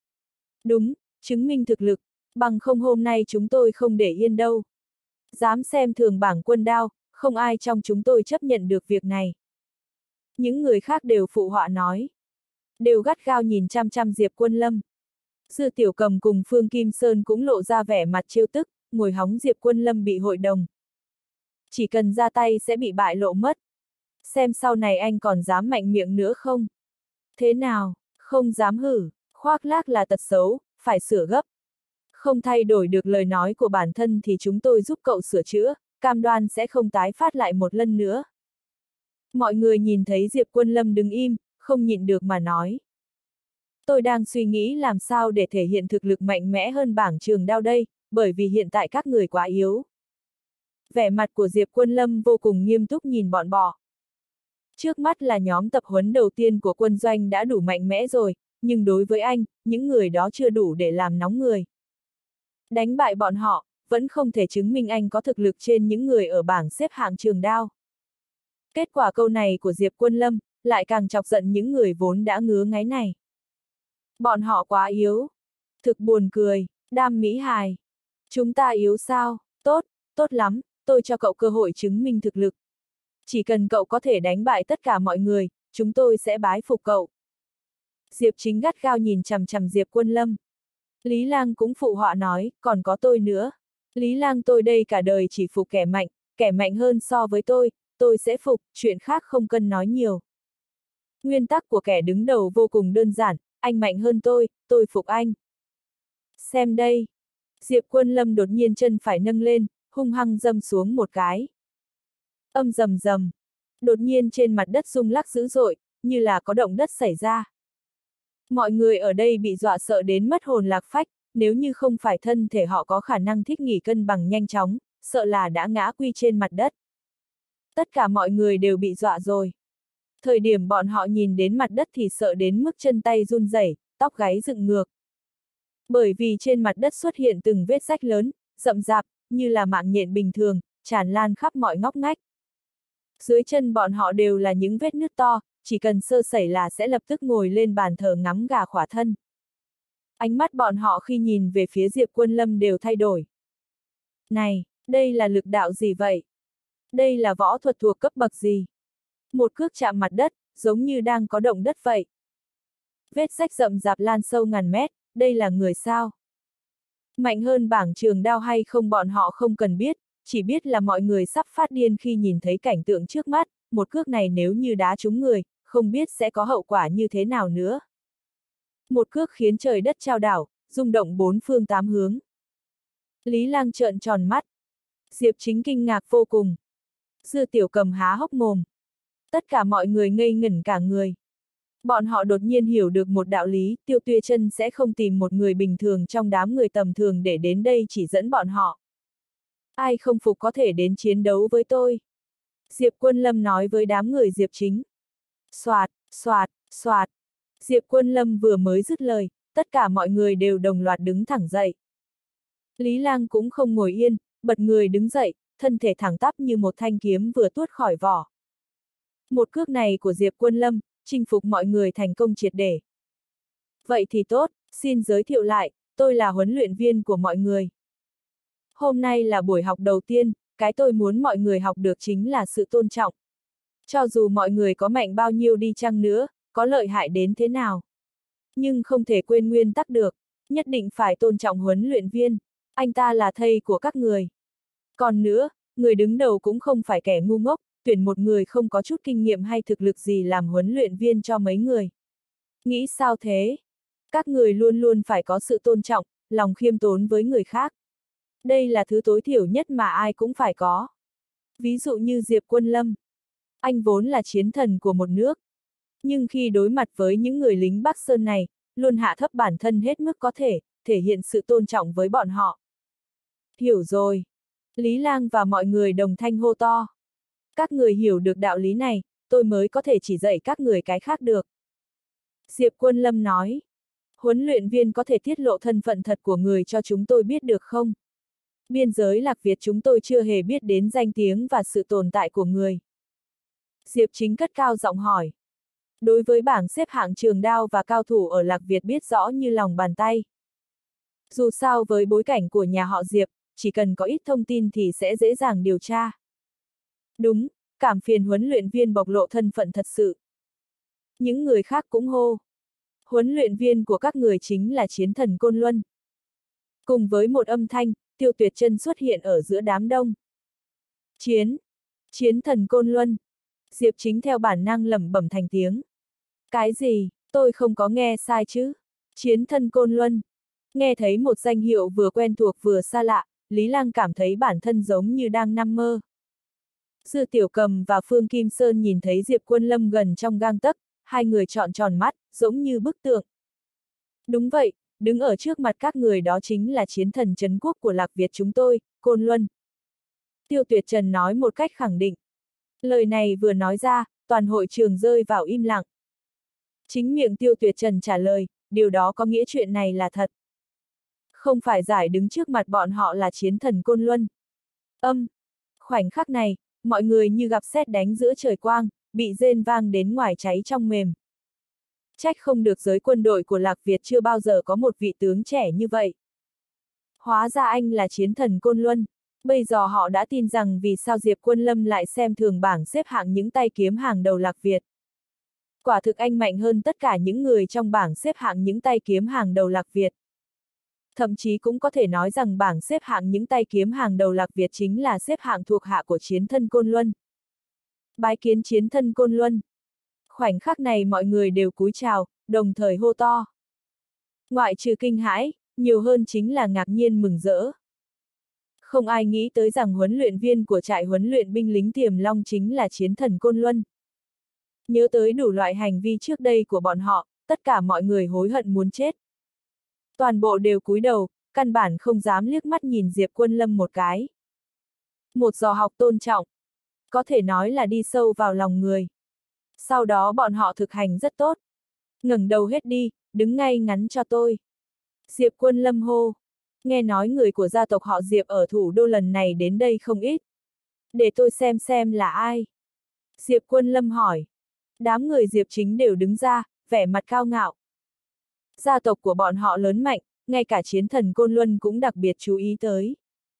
Đúng, chứng minh thực lực, bằng không hôm nay chúng tôi không để yên đâu. Dám xem thường bảng quân đao, không ai trong chúng tôi chấp nhận được việc này. Những người khác đều phụ họa nói. Đều gắt gao nhìn chăm chăm Diệp Quân Lâm. Dư Tiểu Cầm cùng Phương Kim Sơn cũng lộ ra vẻ mặt trêu tức, ngồi hóng Diệp Quân Lâm bị hội đồng. Chỉ cần ra tay sẽ bị bại lộ mất. Xem sau này anh còn dám mạnh miệng nữa không? Thế nào, không dám hử, khoác lác là tật xấu, phải sửa gấp. Không thay đổi được lời nói của bản thân thì chúng tôi giúp cậu sửa chữa, cam đoan sẽ không tái phát lại một lần nữa. Mọi người nhìn thấy Diệp Quân Lâm đứng im, không nhịn được mà nói. Tôi đang suy nghĩ làm sao để thể hiện thực lực mạnh mẽ hơn bảng trường đao đây, bởi vì hiện tại các người quá yếu. Vẻ mặt của Diệp Quân Lâm vô cùng nghiêm túc nhìn bọn bò. Trước mắt là nhóm tập huấn đầu tiên của quân doanh đã đủ mạnh mẽ rồi, nhưng đối với anh, những người đó chưa đủ để làm nóng người. Đánh bại bọn họ, vẫn không thể chứng minh anh có thực lực trên những người ở bảng xếp hạng trường đao. Kết quả câu này của Diệp Quân Lâm, lại càng chọc giận những người vốn đã ngứa ngáy này. Bọn họ quá yếu. Thực buồn cười, Đam Mỹ Hài. Chúng ta yếu sao? Tốt, tốt lắm, tôi cho cậu cơ hội chứng minh thực lực. Chỉ cần cậu có thể đánh bại tất cả mọi người, chúng tôi sẽ bái phục cậu. Diệp Chính gắt gao nhìn chằm chằm Diệp Quân Lâm. Lý Lang cũng phụ họa nói, còn có tôi nữa. Lý Lang tôi đây cả đời chỉ phục kẻ mạnh, kẻ mạnh hơn so với tôi, tôi sẽ phục, chuyện khác không cần nói nhiều. Nguyên tắc của kẻ đứng đầu vô cùng đơn giản, anh mạnh hơn tôi, tôi phục anh. Xem đây. Diệp Quân Lâm đột nhiên chân phải nâng lên, hung hăng dâm xuống một cái. Âm rầm rầm. Đột nhiên trên mặt đất rung lắc dữ dội, như là có động đất xảy ra. Mọi người ở đây bị dọa sợ đến mất hồn lạc phách, nếu như không phải thân thể họ có khả năng thích nghỉ cân bằng nhanh chóng, sợ là đã ngã quy trên mặt đất. Tất cả mọi người đều bị dọa rồi. Thời điểm bọn họ nhìn đến mặt đất thì sợ đến mức chân tay run rẩy, tóc gáy dựng ngược. Bởi vì trên mặt đất xuất hiện từng vết rách lớn, rậm rạp, như là mạng nhện bình thường, tràn lan khắp mọi ngóc ngách. Dưới chân bọn họ đều là những vết nứt to, chỉ cần sơ sẩy là sẽ lập tức ngồi lên bàn thờ ngắm gà khỏa thân. Ánh mắt bọn họ khi nhìn về phía Diệp Quân Lâm đều thay đổi. Này, đây là lực đạo gì vậy? Đây là võ thuật thuộc cấp bậc gì? Một cước chạm mặt đất, giống như đang có động đất vậy. Vết rách rậm rạp lan sâu ngàn mét, đây là người sao? Mạnh hơn bảng trường đao hay không bọn họ không cần biết, chỉ biết là mọi người sắp phát điên khi nhìn thấy cảnh tượng trước mắt, một cước này nếu như đá trúng người, không biết sẽ có hậu quả như thế nào nữa. Một cước khiến trời đất chao đảo, rung động bốn phương tám hướng. Lý Lang trợn tròn mắt. Diệp Chính kinh ngạc vô cùng. Dư Tiểu Cầm há hốc mồm. Tất cả mọi người ngây ngẩn cả người. Bọn họ đột nhiên hiểu được một đạo lý, Tiêu Tuyết Chân sẽ không tìm một người bình thường trong đám người tầm thường để đến đây chỉ dẫn bọn họ. Ai không phục có thể đến chiến đấu với tôi. Diệp Quân Lâm nói với đám người Diệp Chính. Soạt, soạt, soạt. Diệp Quân Lâm vừa mới dứt lời, tất cả mọi người đều đồng loạt đứng thẳng dậy. Lý Lang cũng không ngồi yên, bật người đứng dậy, thân thể thẳng tắp như một thanh kiếm vừa tuốt khỏi vỏ. Một cước này của Diệp Quân Lâm, chinh phục mọi người thành công triệt để. Vậy thì tốt, xin giới thiệu lại, tôi là huấn luyện viên của mọi người. Hôm nay là buổi học đầu tiên, cái tôi muốn mọi người học được chính là sự tôn trọng. Cho dù mọi người có mạnh bao nhiêu đi chăng nữa, có lợi hại đến thế nào. Nhưng không thể quên nguyên tắc được, nhất định phải tôn trọng huấn luyện viên, anh ta là thầy của các người. Còn nữa, người đứng đầu cũng không phải kẻ ngu ngốc, tuyển một người không có chút kinh nghiệm hay thực lực gì làm huấn luyện viên cho mấy người. Nghĩ sao thế? Các người luôn luôn phải có sự tôn trọng, lòng khiêm tốn với người khác. Đây là thứ tối thiểu nhất mà ai cũng phải có. Ví dụ như Diệp Quân Lâm. Anh vốn là chiến thần của một nước. Nhưng khi đối mặt với những người lính Bắc Sơn này, luôn hạ thấp bản thân hết mức có thể, thể hiện sự tôn trọng với bọn họ. Hiểu rồi. Lý Lang và mọi người đồng thanh hô to. Các người hiểu được đạo lý này, tôi mới có thể chỉ dạy các người cái khác được. Diệp Quân Lâm nói. Huấn luyện viên có thể tiết lộ thân phận thật của người cho chúng tôi biết được không? Biên giới Lạc Việt chúng tôi chưa hề biết đến danh tiếng và sự tồn tại của người. Diệp Chính cất cao giọng hỏi. Đối với bảng xếp hạng trường đao và cao thủ ở Lạc Việt biết rõ như lòng bàn tay. Dù sao với bối cảnh của nhà họ Diệp, chỉ cần có ít thông tin thì sẽ dễ dàng điều tra. Đúng, cảm phiền huấn luyện viên bộc lộ thân phận thật sự. Những người khác cũng hô. Huấn luyện viên của các người chính là chiến thần Côn Luân. Cùng với một âm thanh, Tiêu Tuyệt Chân xuất hiện ở giữa đám đông. Chiến! Chiến thần Côn Luân! Diệp Chính theo bản năng lẩm bẩm thành tiếng. Cái gì, tôi không có nghe sai chứ? Chiến thần Côn Luân! Nghe thấy một danh hiệu vừa quen thuộc vừa xa lạ, Lý Lang cảm thấy bản thân giống như đang nằm mơ. Dư Tiểu Cầm và Phương Kim Sơn nhìn thấy Diệp Quân Lâm gần trong gang tấc, hai người trọn tròn mắt, giống như bức tượng. Đúng vậy, đứng ở trước mặt các người đó chính là chiến thần trấn quốc của Lạc Việt chúng tôi, Côn Luân. Tiêu Tuyệt Trần nói một cách khẳng định. Lời này vừa nói ra, toàn hội trường rơi vào im lặng. Chính miệng Tiêu Tuyệt Trần trả lời, điều đó có nghĩa chuyện này là thật. Không phải giải đứng trước mặt bọn họ là chiến thần Côn Luân. Âm. Khoảnh khắc này, mọi người như gặp sét đánh giữa trời quang, bị rên vang đến ngoài cháy trong mềm. Trách không được giới quân đội của Lạc Việt chưa bao giờ có một vị tướng trẻ như vậy. Hóa ra anh là chiến thần Côn Luân. Bây giờ họ đã tin rằng vì sao Diệp Quân Lâm lại xem thường bảng xếp hạng những tay kiếm hàng đầu Lạc Việt. Quả thực anh mạnh hơn tất cả những người trong bảng xếp hạng những tay kiếm hàng đầu Lạc Việt. Thậm chí cũng có thể nói rằng bảng xếp hạng những tay kiếm hàng đầu Lạc Việt chính là xếp hạng thuộc hạ của chiến thân Côn Luân. Bái kiến chiến thân Côn Luân. Khoảnh khắc này mọi người đều cúi chào, đồng thời hô to. Ngoại trừ kinh hãi, nhiều hơn chính là ngạc nhiên mừng rỡ. Không ai nghĩ tới rằng huấn luyện viên của trại huấn luyện binh lính Tiềm Long chính là chiến thần Côn Luân. Nhớ tới đủ loại hành vi trước đây của bọn họ, tất cả mọi người hối hận muốn chết. Toàn bộ đều cúi đầu, căn bản không dám liếc mắt nhìn Diệp Quân Lâm một cái. Một giờ học tôn trọng, có thể nói là đi sâu vào lòng người. Sau đó bọn họ thực hành rất tốt. Ngẩng đầu hết đi, đứng ngay ngắn cho tôi. Diệp Quân Lâm hô. Nghe nói người của gia tộc họ Diệp ở thủ đô lần này đến đây không ít. Để tôi xem xem là ai. Diệp Quân Lâm hỏi. Đám người Diệp chính đều đứng ra, vẻ mặt cao ngạo. Gia tộc của bọn họ lớn mạnh, ngay cả chiến thần Côn Luân cũng đặc biệt chú ý tới.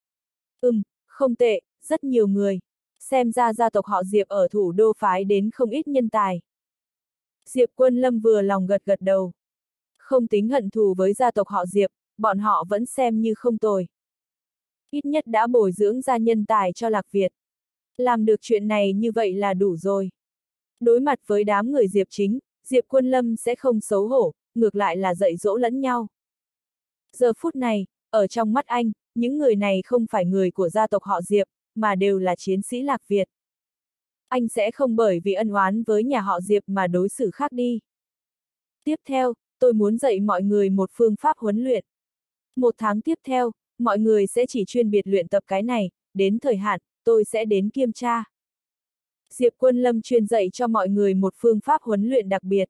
Ừm, không tệ, rất nhiều người. Xem ra gia tộc họ Diệp ở thủ đô phái đến không ít nhân tài. Diệp Quân Lâm vừa lòng gật gật đầu. Không tính hận thù với gia tộc họ Diệp, bọn họ vẫn xem như không tồi. Ít nhất đã bồi dưỡng ra nhân tài cho Lạc Việt. Làm được chuyện này như vậy là đủ rồi. Đối mặt với đám người Diệp chính, Diệp Quân Lâm sẽ không xấu hổ, ngược lại là dạy dỗ lẫn nhau. Giờ phút này, ở trong mắt anh, những người này không phải người của gia tộc họ Diệp, mà đều là chiến sĩ Lạc Việt. Anh sẽ không bởi vì ân oán với nhà họ Diệp mà đối xử khác đi. Tiếp theo, tôi muốn dạy mọi người một phương pháp huấn luyện. Một tháng tiếp theo, mọi người sẽ chỉ chuyên biệt luyện tập cái này, đến thời hạn, tôi sẽ đến kiểm tra. Diệp Quân Lâm chuyên dạy cho mọi người một phương pháp huấn luyện đặc biệt.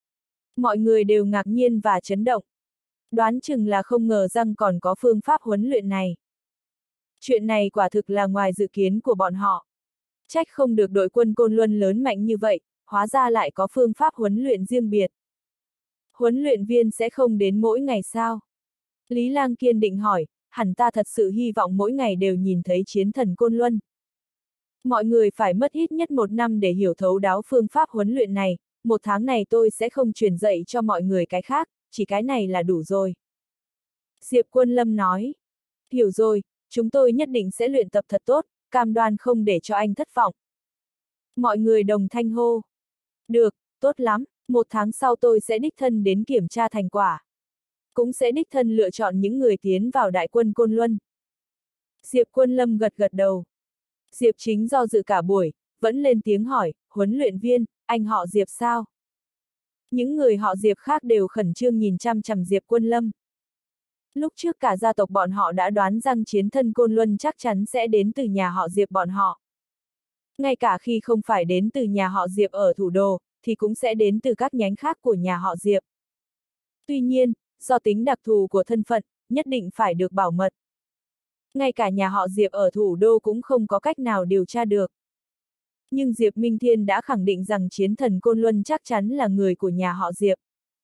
Mọi người đều ngạc nhiên và chấn động. Đoán chừng là không ngờ rằng còn có phương pháp huấn luyện này. Chuyện này quả thực là ngoài dự kiến của bọn họ. Trách không được đội quân Côn Luân lớn mạnh như vậy, hóa ra lại có phương pháp huấn luyện riêng biệt. Huấn luyện viên sẽ không đến mỗi ngày sao? Lý Lang kiên định hỏi, hẳn ta thật sự hy vọng mỗi ngày đều nhìn thấy chiến thần Côn Luân. Mọi người phải mất ít nhất một năm để hiểu thấu đáo phương pháp huấn luyện này, một tháng này tôi sẽ không truyền dạy cho mọi người cái khác, chỉ cái này là đủ rồi. Diệp Quân Lâm nói, hiểu rồi, chúng tôi nhất định sẽ luyện tập thật tốt, cam đoan không để cho anh thất vọng. Mọi người đồng thanh hô. Được, tốt lắm, một tháng sau tôi sẽ đích thân đến kiểm tra thành quả. Cũng sẽ đích thân lựa chọn những người tiến vào đại quân Côn Luân. Diệp Quân Lâm gật gật đầu. Diệp chính do dự cả buổi, vẫn lên tiếng hỏi, huấn luyện viên, anh họ Diệp sao? Những người họ Diệp khác đều khẩn trương nhìn chăm chằm Diệp Quân Lâm. Lúc trước cả gia tộc bọn họ đã đoán rằng chiến thân Côn Luân chắc chắn sẽ đến từ nhà họ Diệp bọn họ. Ngay cả khi không phải đến từ nhà họ Diệp ở thủ đô, thì cũng sẽ đến từ các nhánh khác của nhà họ Diệp. Tuy nhiên, do tính đặc thù của thân phận, nhất định phải được bảo mật. Ngay cả nhà họ Diệp ở thủ đô cũng không có cách nào điều tra được. Nhưng Diệp Minh Thiên đã khẳng định rằng chiến thần Côn Luân chắc chắn là người của nhà họ Diệp.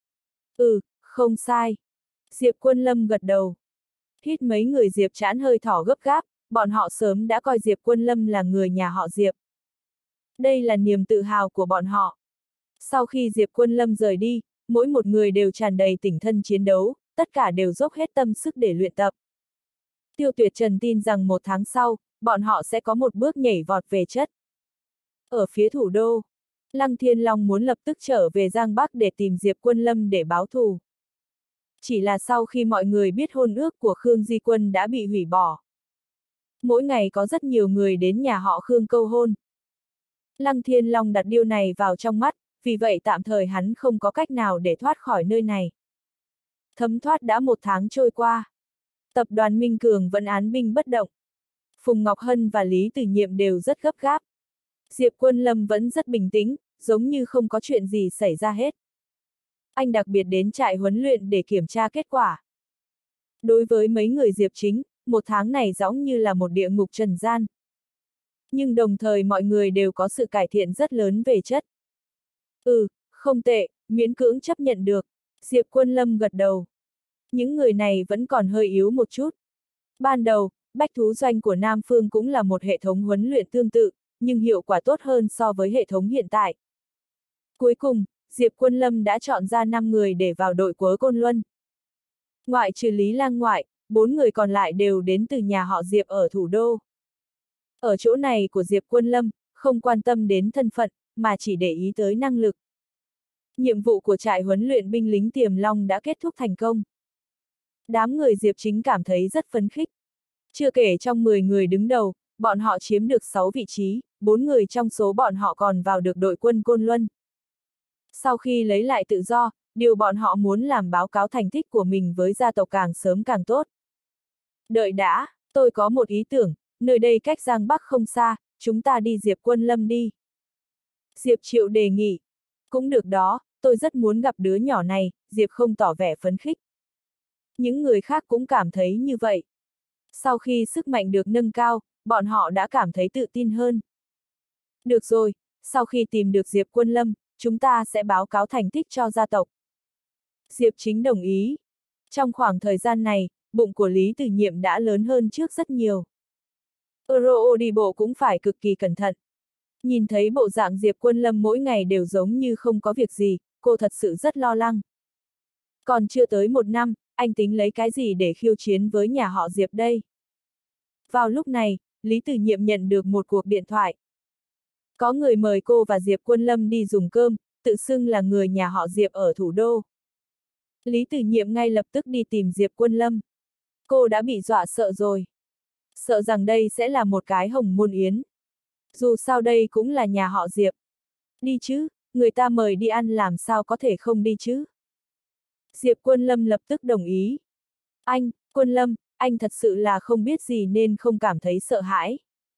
Ừ, không sai. Diệp Quân Lâm gật đầu. Hít mấy người Diệp chán hơi thở gấp gáp, bọn họ sớm đã coi Diệp Quân Lâm là người nhà họ Diệp. Đây là niềm tự hào của bọn họ. Sau khi Diệp Quân Lâm rời đi, mỗi một người đều tràn đầy tinh thần chiến đấu, tất cả đều dốc hết tâm sức để luyện tập. Tiêu Tuyệt Trần tin rằng một tháng sau, bọn họ sẽ có một bước nhảy vọt về chất. Ở phía thủ đô, Lăng Thiên Long muốn lập tức trở về Giang Bắc để tìm Diệp Quân Lâm để báo thù. Chỉ là sau khi mọi người biết hôn ước của Khương Di Quân đã bị hủy bỏ. Mỗi ngày có rất nhiều người đến nhà họ Khương câu hôn. Lăng Thiên Long đặt điều này vào trong mắt, vì vậy tạm thời hắn không có cách nào để thoát khỏi nơi này. Thấm thoát đã một tháng trôi qua. Tập đoàn Minh Cường vẫn án binh bất động. Phùng Ngọc Hân và Lý Tử Nhiệm đều rất gấp gáp. Diệp Quân Lâm vẫn rất bình tĩnh, giống như không có chuyện gì xảy ra hết. Anh đặc biệt đến trại huấn luyện để kiểm tra kết quả. Đối với mấy người Diệp Chính, một tháng này giống như là một địa ngục trần gian. Nhưng đồng thời mọi người đều có sự cải thiện rất lớn về chất. Ừ, không tệ, miễn cưỡng chấp nhận được. Diệp Quân Lâm gật đầu. Những người này vẫn còn hơi yếu một chút. Ban đầu, bách thú doanh của Nam Phương cũng là một hệ thống huấn luyện tương tự, nhưng hiệu quả tốt hơn so với hệ thống hiện tại. Cuối cùng, Diệp Quân Lâm đã chọn ra năm người để vào đội của Côn Luân. Ngoại trừ Lý Lang ngoại, bốn người còn lại đều đến từ nhà họ Diệp ở thủ đô. Ở chỗ này của Diệp Quân Lâm, không quan tâm đến thân phận, mà chỉ để ý tới năng lực. Nhiệm vụ của trại huấn luyện binh lính Tiềm Long đã kết thúc thành công. Đám người Diệp Chính cảm thấy rất phấn khích. Chưa kể trong mười người đứng đầu, bọn họ chiếm được sáu vị trí, bốn người trong số bọn họ còn vào được đội quân Côn Luân. Sau khi lấy lại tự do, điều bọn họ muốn làm báo cáo thành tích của mình với gia tộc càng sớm càng tốt. Đợi đã, tôi có một ý tưởng, nơi đây cách Giang Bắc không xa, chúng ta đi Diệp Quân Lâm đi. Diệp Triệu đề nghị. Cũng được đó, tôi rất muốn gặp đứa nhỏ này, Diệp không tỏ vẻ phấn khích. Những người khác cũng cảm thấy như vậy. Sau khi sức mạnh được nâng cao, bọn họ đã cảm thấy tự tin hơn. Được rồi, sau khi tìm được Diệp Quân Lâm, chúng ta sẽ báo cáo thành tích cho gia tộc. Diệp Chính đồng ý. Trong khoảng thời gian này, bụng của Lý Tử Nhiệm đã lớn hơn trước rất nhiều. Euro đi bộ cũng phải cực kỳ cẩn thận. Nhìn thấy bộ dạng Diệp Quân Lâm mỗi ngày đều giống như không có việc gì, cô thật sự rất lo lắng. Còn chưa tới một năm, anh tính lấy cái gì để khiêu chiến với nhà họ Diệp đây? Vào lúc này, Lý Tử Nhiệm nhận được một cuộc điện thoại. Có người mời cô và Diệp Quân Lâm đi dùng cơm, tự xưng là người nhà họ Diệp ở thủ đô. Lý Tử Nhiệm ngay lập tức đi tìm Diệp Quân Lâm. Cô đã bị dọa sợ rồi. Sợ rằng đây sẽ là một cái hồng môn yến. Dù sao đây cũng là nhà họ Diệp. Đi chứ, người ta mời đi ăn làm sao có thể không đi chứ. Diệp Quân Lâm lập tức đồng ý. Anh, Quân Lâm, anh thật sự là không biết gì nên không cảm thấy sợ hãi.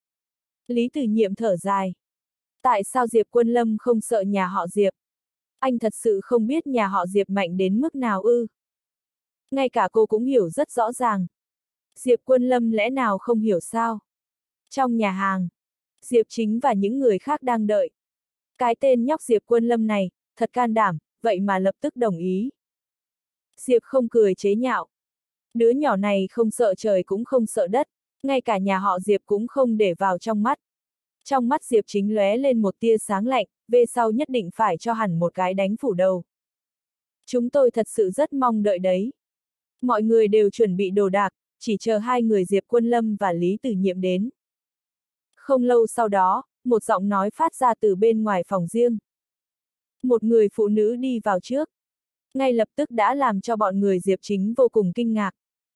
Lý Tử Nhiệm thở dài. Tại sao Diệp Quân Lâm không sợ nhà họ Diệp? Anh thật sự không biết nhà họ Diệp mạnh đến mức nào ư? Ngay cả cô cũng hiểu rất rõ ràng. Diệp Quân Lâm lẽ nào không hiểu sao? Trong nhà hàng, Diệp Chính và những người khác đang đợi. Cái tên nhóc Diệp Quân Lâm này, thật can đảm, vậy mà lập tức đồng ý. Diệp không cười chế nhạo. Đứa nhỏ này không sợ trời cũng không sợ đất, ngay cả nhà họ Diệp cũng không để vào trong mắt. Trong mắt Diệp Chính lóe lên một tia sáng lạnh, về sau nhất định phải cho hẳn một cái đánh phủ đầu. Chúng tôi thật sự rất mong đợi đấy. Mọi người đều chuẩn bị đồ đạc, chỉ chờ hai người Diệp Quân Lâm và Lý Tử Nhiệm đến. Không lâu sau đó, một giọng nói phát ra từ bên ngoài phòng riêng. Một người phụ nữ đi vào trước. Ngay lập tức đã làm cho bọn người Diệp Chính vô cùng kinh ngạc.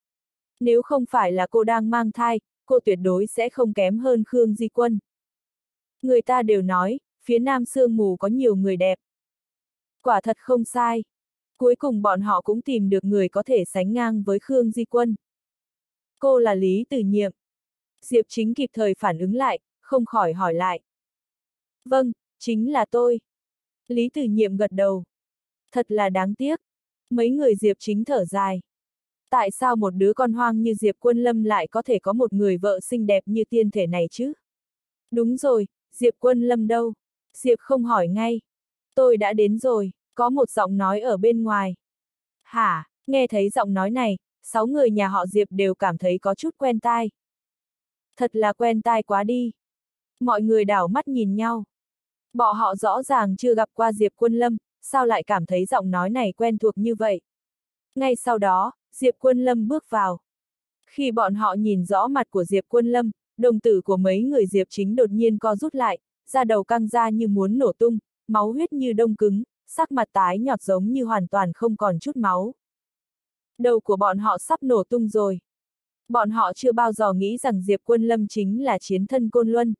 Nếu không phải là cô đang mang thai, cô tuyệt đối sẽ không kém hơn Khương Di Quân. Người ta đều nói, phía Nam sương mù có nhiều người đẹp. Quả thật không sai. Cuối cùng bọn họ cũng tìm được người có thể sánh ngang với Khương Di Quân. Cô là Lý Tử Nhiệm. Diệp Chính kịp thời phản ứng lại, không khỏi hỏi lại. Vâng, chính là tôi. Lý Tử Nhiệm gật đầu. Thật là đáng tiếc. Mấy người Diệp Chính thở dài. Tại sao một đứa con hoang như Diệp Quân Lâm lại có thể có một người vợ xinh đẹp như tiên thể này chứ? Đúng rồi, Diệp Quân Lâm đâu? Diệp không hỏi ngay. Tôi đã đến rồi, có một giọng nói ở bên ngoài. Hả, nghe thấy giọng nói này, sáu người nhà họ Diệp đều cảm thấy có chút quen tai. Thật là quen tai quá đi. Mọi người đảo mắt nhìn nhau. Bọn họ rõ ràng chưa gặp qua Diệp Quân Lâm, sao lại cảm thấy giọng nói này quen thuộc như vậy? Ngay sau đó, Diệp Quân Lâm bước vào. Khi bọn họ nhìn rõ mặt của Diệp Quân Lâm, đồng tử của mấy người Diệp Chính đột nhiên co rút lại, da đầu căng ra như muốn nổ tung, máu huyết như đông cứng, sắc mặt tái nhợt giống như hoàn toàn không còn chút máu. Đầu của bọn họ sắp nổ tung rồi. Bọn họ chưa bao giờ nghĩ rằng Diệp Quân Lâm chính là chiến thân Côn Luân.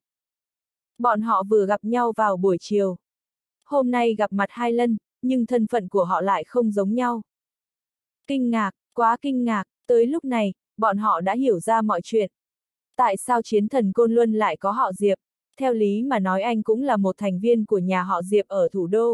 Bọn họ vừa gặp nhau vào buổi chiều. Hôm nay gặp mặt hai lần, nhưng thân phận của họ lại không giống nhau. Kinh ngạc, quá kinh ngạc, tới lúc này, bọn họ đã hiểu ra mọi chuyện. Tại sao chiến thần Côn Luân lại có họ Diệp? Theo lý mà nói anh cũng là một thành viên của nhà họ Diệp ở thủ đô.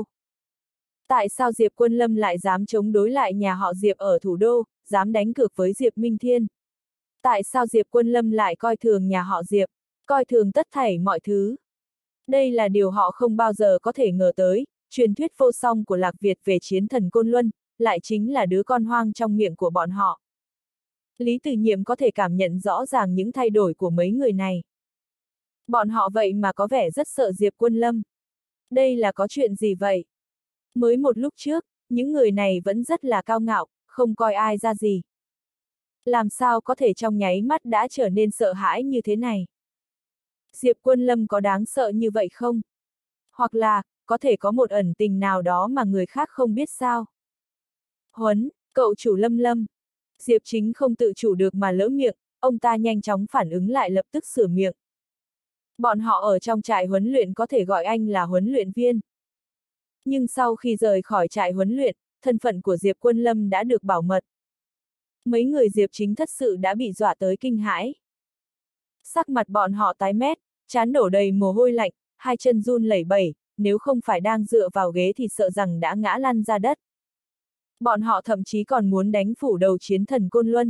Tại sao Diệp Quân Lâm lại dám chống đối lại nhà họ Diệp ở thủ đô, dám đánh cược với Diệp Minh Thiên? Tại sao Diệp Quân Lâm lại coi thường nhà họ Diệp, coi thường tất thảy mọi thứ? Đây là điều họ không bao giờ có thể ngờ tới, truyền thuyết vô song của Lạc Việt về chiến thần Côn Luân, lại chính là đứa con hoang trong miệng của bọn họ. Lý Từ Nhiệm có thể cảm nhận rõ ràng những thay đổi của mấy người này. Bọn họ vậy mà có vẻ rất sợ Diệp Quân Lâm. Đây là có chuyện gì vậy? Mới một lúc trước, những người này vẫn rất là cao ngạo, không coi ai ra gì. Làm sao có thể trong nháy mắt đã trở nên sợ hãi như thế này? Diệp Quân Lâm có đáng sợ như vậy không? Hoặc là, có thể có một ẩn tình nào đó mà người khác không biết sao? Huấn, cậu chủ Lâm Lâm. Diệp Chính không tự chủ được mà lỡ miệng, ông ta nhanh chóng phản ứng lại lập tức sửa miệng. Bọn họ ở trong trại huấn luyện có thể gọi anh là huấn luyện viên. Nhưng sau khi rời khỏi trại huấn luyện, thân phận của Diệp Quân Lâm đã được bảo mật. Mấy người Diệp Chính thật sự đã bị dọa tới kinh hãi. Sắc mặt bọn họ tái mét, trán đổ đầy mồ hôi lạnh, hai chân run lẩy bẩy, nếu không phải đang dựa vào ghế thì sợ rằng đã ngã lăn ra đất. Bọn họ thậm chí còn muốn đánh phủ đầu chiến thần Côn Luân.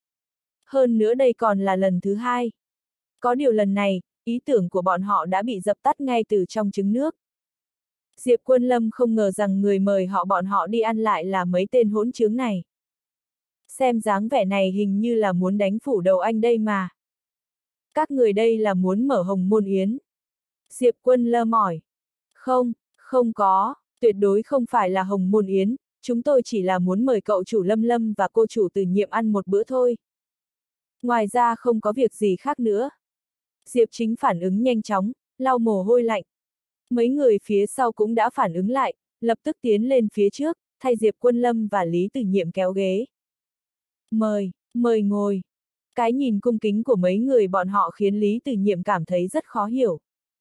Hơn nữa đây còn là lần thứ hai. Có điều lần này, ý tưởng của bọn họ đã bị dập tắt ngay từ trong trứng nước. Diệp Quân Lâm không ngờ rằng người mời họ bọn họ đi ăn lại là mấy tên hỗn trướng này. Xem dáng vẻ này hình như là muốn đánh phủ đầu anh đây mà. Các người đây là muốn mở hồng môn yến. Diệp Quân Lâm hỏi. Không, không có, tuyệt đối không phải là hồng môn yến, chúng tôi chỉ là muốn mời cậu chủ Lâm Lâm và cô chủ Từ Nhiệm ăn một bữa thôi. Ngoài ra không có việc gì khác nữa. Diệp Chính phản ứng nhanh chóng, lau mồ hôi lạnh. Mấy người phía sau cũng đã phản ứng lại, lập tức tiến lên phía trước, thay Diệp Quân Lâm và Lý Từ Nhiệm kéo ghế. Mời, mời ngồi. Cái nhìn cung kính của mấy người bọn họ khiến Lý Từ Nhiệm cảm thấy rất khó hiểu.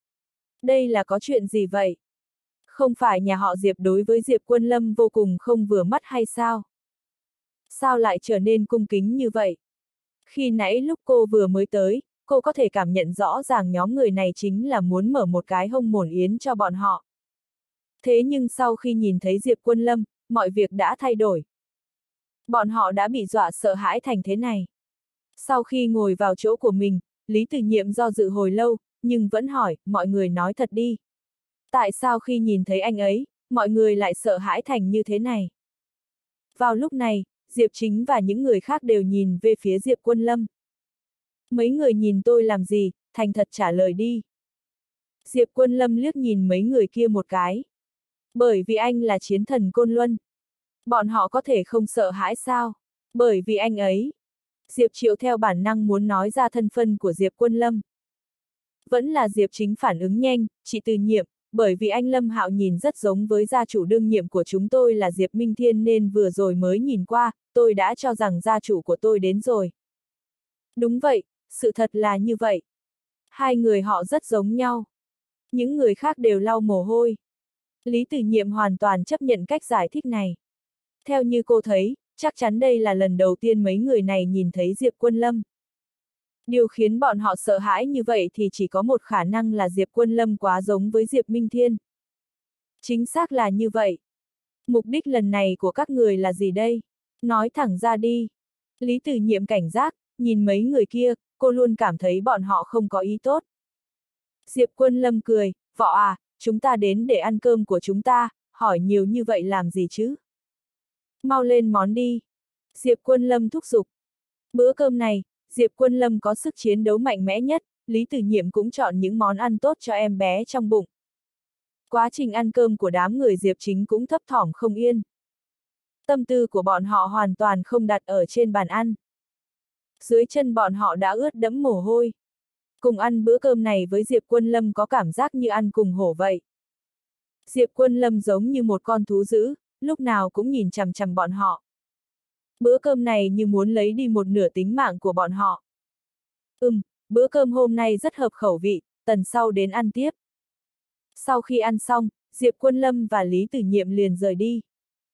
Đây là có chuyện gì vậy? Không phải nhà họ Diệp đối với Diệp Quân Lâm vô cùng không vừa mắt hay sao? Sao lại trở nên cung kính như vậy? Khi nãy lúc cô vừa mới tới, cô có thể cảm nhận rõ ràng nhóm người này chính là muốn mở một cái hông mổn yến cho bọn họ. Thế nhưng sau khi nhìn thấy Diệp Quân Lâm, mọi việc đã thay đổi. Bọn họ đã bị dọa sợ hãi thành thế này. Sau khi ngồi vào chỗ của mình, Lý Từ Nhiệm do dự hồi lâu, nhưng vẫn hỏi, mọi người nói thật đi. Tại sao khi nhìn thấy anh ấy, mọi người lại sợ hãi thành như thế này? Vào lúc này, Diệp Chính và những người khác đều nhìn về phía Diệp Quân Lâm. Mấy người nhìn tôi làm gì, thành thật trả lời đi. Diệp Quân Lâm liếc nhìn mấy người kia một cái. Bởi vì anh là chiến thần Côn Luân. Bọn họ có thể không sợ hãi sao? Bởi vì anh ấy. Diệp Triệu theo bản năng muốn nói ra thân phận của Diệp Quân Lâm. Vẫn là Diệp Chính phản ứng nhanh, chị Từ Nhiệm, bởi vì anh Lâm Hạo nhìn rất giống với gia chủ đương nhiệm của chúng tôi là Diệp Minh Thiên nên vừa rồi mới nhìn qua, tôi đã cho rằng gia chủ của tôi đến rồi. Đúng vậy, sự thật là như vậy. Hai người họ rất giống nhau. Những người khác đều lau mồ hôi. Lý Từ Nhiệm hoàn toàn chấp nhận cách giải thích này. Theo như cô thấy, chắc chắn đây là lần đầu tiên mấy người này nhìn thấy Diệp Quân Lâm. Điều khiến bọn họ sợ hãi như vậy thì chỉ có một khả năng là Diệp Quân Lâm quá giống với Diệp Minh Thiên. Chính xác là như vậy. Mục đích lần này của các người là gì đây? Nói thẳng ra đi. Lý Từ Nhiệm cảnh giác, nhìn mấy người kia, cô luôn cảm thấy bọn họ không có ý tốt. Diệp Quân Lâm cười, vợ à, chúng ta đến để ăn cơm của chúng ta, hỏi nhiều như vậy làm gì chứ? Mau lên món đi. Diệp Quân Lâm thúc giục. Bữa cơm này, Diệp Quân Lâm có sức chiến đấu mạnh mẽ nhất, Lý Từ Nhiệm cũng chọn những món ăn tốt cho em bé trong bụng. Quá trình ăn cơm của đám người Diệp Chính cũng thấp thỏm không yên. Tâm tư của bọn họ hoàn toàn không đặt ở trên bàn ăn. Dưới chân bọn họ đã ướt đẫm mồ hôi. Cùng ăn bữa cơm này với Diệp Quân Lâm có cảm giác như ăn cùng hổ vậy. Diệp Quân Lâm giống như một con thú dữ, lúc nào cũng nhìn chằm chằm bọn họ. Bữa cơm này như muốn lấy đi một nửa tính mạng của bọn họ. Ừm, bữa cơm hôm nay rất hợp khẩu vị, tần sau đến ăn tiếp. Sau khi ăn xong, Diệp Quân Lâm và Lý Từ Nhiệm liền rời đi.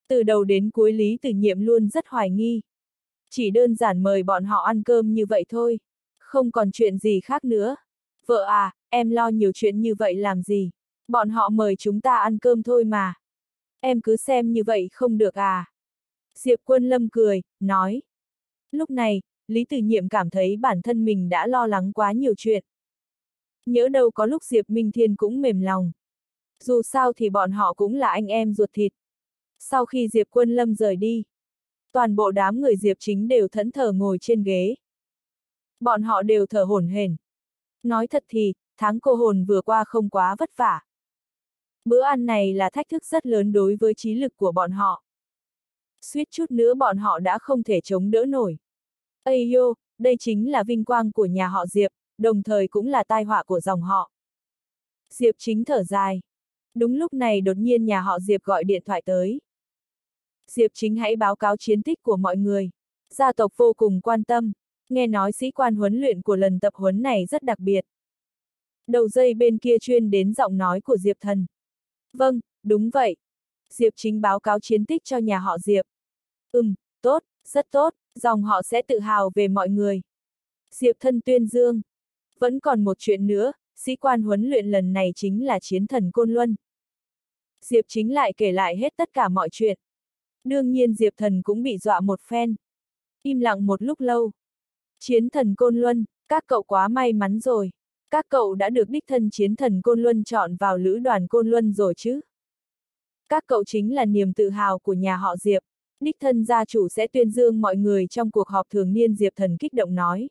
Từ đầu đến cuối Lý Tử Nhiệm luôn rất hoài nghi. Chỉ đơn giản mời bọn họ ăn cơm như vậy thôi. Không còn chuyện gì khác nữa. Vợ à, em lo nhiều chuyện như vậy làm gì? Bọn họ mời chúng ta ăn cơm thôi mà. Em cứ xem như vậy không được à? Diệp Quân Lâm cười, nói. Lúc này, Lý Tử Nhiệm cảm thấy bản thân mình đã lo lắng quá nhiều chuyện. Nhỡ đâu có lúc Diệp Minh Thiên cũng mềm lòng. Dù sao thì bọn họ cũng là anh em ruột thịt. Sau khi Diệp Quân Lâm rời đi, toàn bộ đám người Diệp Chính đều thẫn thờ ngồi trên ghế. Bọn họ đều thở hổn hển. Nói thật thì, tháng cô hồn vừa qua không quá vất vả. Bữa ăn này là thách thức rất lớn đối với trí lực của bọn họ. Suýt chút nữa bọn họ đã không thể chống đỡ nổi. Ây yo, đây chính là vinh quang của nhà họ Diệp, đồng thời cũng là tai họa của dòng họ. Diệp Chính thở dài. Đúng lúc này đột nhiên nhà họ Diệp gọi điện thoại tới. Diệp Chính hãy báo cáo chiến tích của mọi người. Gia tộc vô cùng quan tâm. Nghe nói sĩ quan huấn luyện của lần tập huấn này rất đặc biệt. Đầu dây bên kia chuyên đến giọng nói của Diệp Thần. Vâng, đúng vậy. Diệp Chính báo cáo chiến tích cho nhà họ Diệp. Ừm, tốt, rất tốt, dòng họ sẽ tự hào về mọi người. Diệp Thân tuyên dương. Vẫn còn một chuyện nữa, sĩ quan huấn luyện lần này chính là chiến thần Côn Luân. Diệp Chính lại kể lại hết tất cả mọi chuyện. Đương nhiên Diệp Thần cũng bị dọa một phen. Im lặng một lúc lâu. Chiến thần Côn Luân, các cậu quá may mắn rồi. Các cậu đã được đích thân chiến thần Côn Luân chọn vào lữ đoàn Côn Luân rồi chứ. Các cậu chính là niềm tự hào của nhà họ Diệp. Đích thân gia chủ sẽ tuyên dương mọi người trong cuộc họp thường niên. Diệp Thần kích động nói.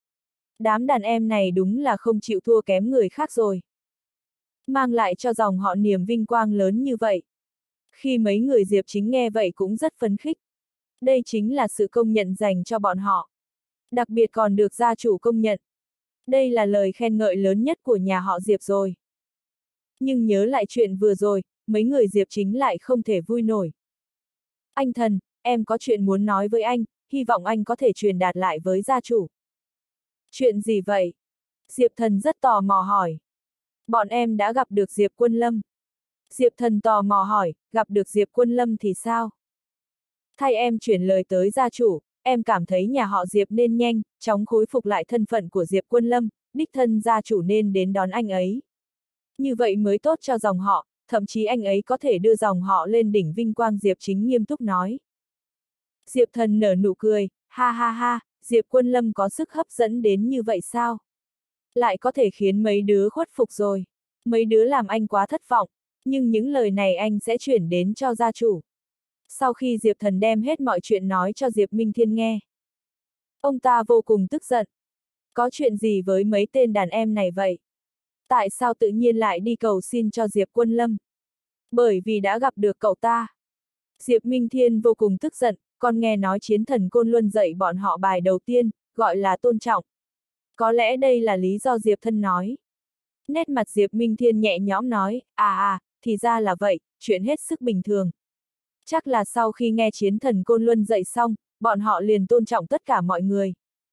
Đám đàn em này đúng là không chịu thua kém người khác rồi. Mang lại cho dòng họ niềm vinh quang lớn như vậy. Khi mấy người Diệp Chính nghe vậy cũng rất phấn khích. Đây chính là sự công nhận dành cho bọn họ. Đặc biệt còn được gia chủ công nhận. Đây là lời khen ngợi lớn nhất của nhà họ Diệp rồi. Nhưng nhớ lại chuyện vừa rồi, mấy người Diệp Chính lại không thể vui nổi. Anh Thần, em có chuyện muốn nói với anh, hy vọng anh có thể truyền đạt lại với gia chủ. Chuyện gì vậy? Diệp Thần rất tò mò hỏi. Bọn em đã gặp được Diệp Quân Lâm. Diệp Thần tò mò hỏi, gặp được Diệp Quân Lâm thì sao? Thay em chuyển lời tới gia chủ, em cảm thấy nhà họ Diệp nên nhanh, chóng khôi phục lại thân phận của Diệp Quân Lâm, đích thân gia chủ nên đến đón anh ấy. Như vậy mới tốt cho dòng họ, thậm chí anh ấy có thể đưa dòng họ lên đỉnh vinh quang. Diệp Chính nghiêm túc nói. Diệp Thần nở nụ cười, ha ha ha, Diệp Quân Lâm có sức hấp dẫn đến như vậy sao? Lại có thể khiến mấy đứa khuất phục rồi. Mấy đứa làm anh quá thất vọng, nhưng những lời này anh sẽ chuyển đến cho gia chủ. Sau khi Diệp Thần đem hết mọi chuyện nói cho Diệp Minh Thiên nghe, ông ta vô cùng tức giận. Có chuyện gì với mấy tên đàn em này vậy? Tại sao tự nhiên lại đi cầu xin cho Diệp Quân Lâm? Bởi vì đã gặp được cậu ta. Diệp Minh Thiên vô cùng tức giận, còn nghe nói chiến thần Côn Luân dạy bọn họ bài đầu tiên, gọi là tôn trọng. Có lẽ đây là lý do Diệp Thân nói. Nét mặt Diệp Minh Thiên nhẹ nhõm nói, à à, thì ra là vậy, chuyện hết sức bình thường. Chắc là sau khi nghe chiến thần Côn Luân dạy xong, bọn họ liền tôn trọng tất cả mọi người.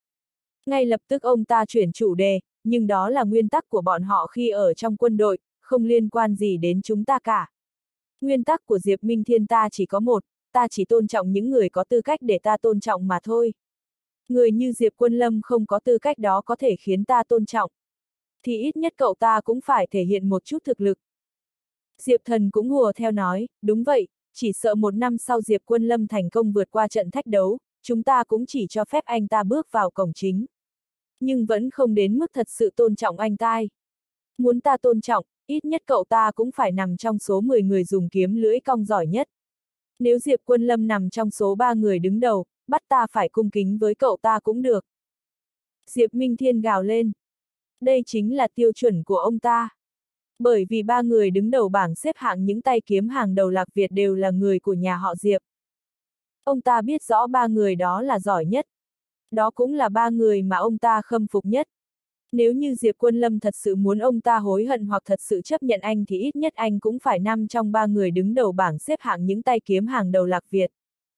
Ngay lập tức ông ta chuyển chủ đề, nhưng đó là nguyên tắc của bọn họ khi ở trong quân đội, không liên quan gì đến chúng ta cả. Nguyên tắc của Diệp Minh Thiên ta chỉ có một, ta chỉ tôn trọng những người có tư cách để ta tôn trọng mà thôi. Người như Diệp Quân Lâm không có tư cách đó có thể khiến ta tôn trọng. Thì ít nhất cậu ta cũng phải thể hiện một chút thực lực. Diệp Thần cũng hùa theo nói, đúng vậy, chỉ sợ một năm sau Diệp Quân Lâm thành công vượt qua trận thách đấu, chúng ta cũng chỉ cho phép anh ta bước vào cổng chính. Nhưng vẫn không đến mức thật sự tôn trọng anh ta. Muốn ta tôn trọng, ít nhất cậu ta cũng phải nằm trong số mười người dùng kiếm lưỡi cong giỏi nhất. Nếu Diệp Quân Lâm nằm trong số ba người đứng đầu, bắt ta phải cung kính với cậu ta cũng được. Diệp Minh Thiên gào lên. Đây chính là tiêu chuẩn của ông ta. Bởi vì ba người đứng đầu bảng xếp hạng những tay kiếm hàng đầu Lạc Việt đều là người của nhà họ Diệp. Ông ta biết rõ ba người đó là giỏi nhất. Đó cũng là ba người mà ông ta khâm phục nhất. Nếu như Diệp Quân Lâm thật sự muốn ông ta hối hận hoặc thật sự chấp nhận anh thì ít nhất anh cũng phải nằm trong ba người đứng đầu bảng xếp hạng những tay kiếm hàng đầu Lạc Việt.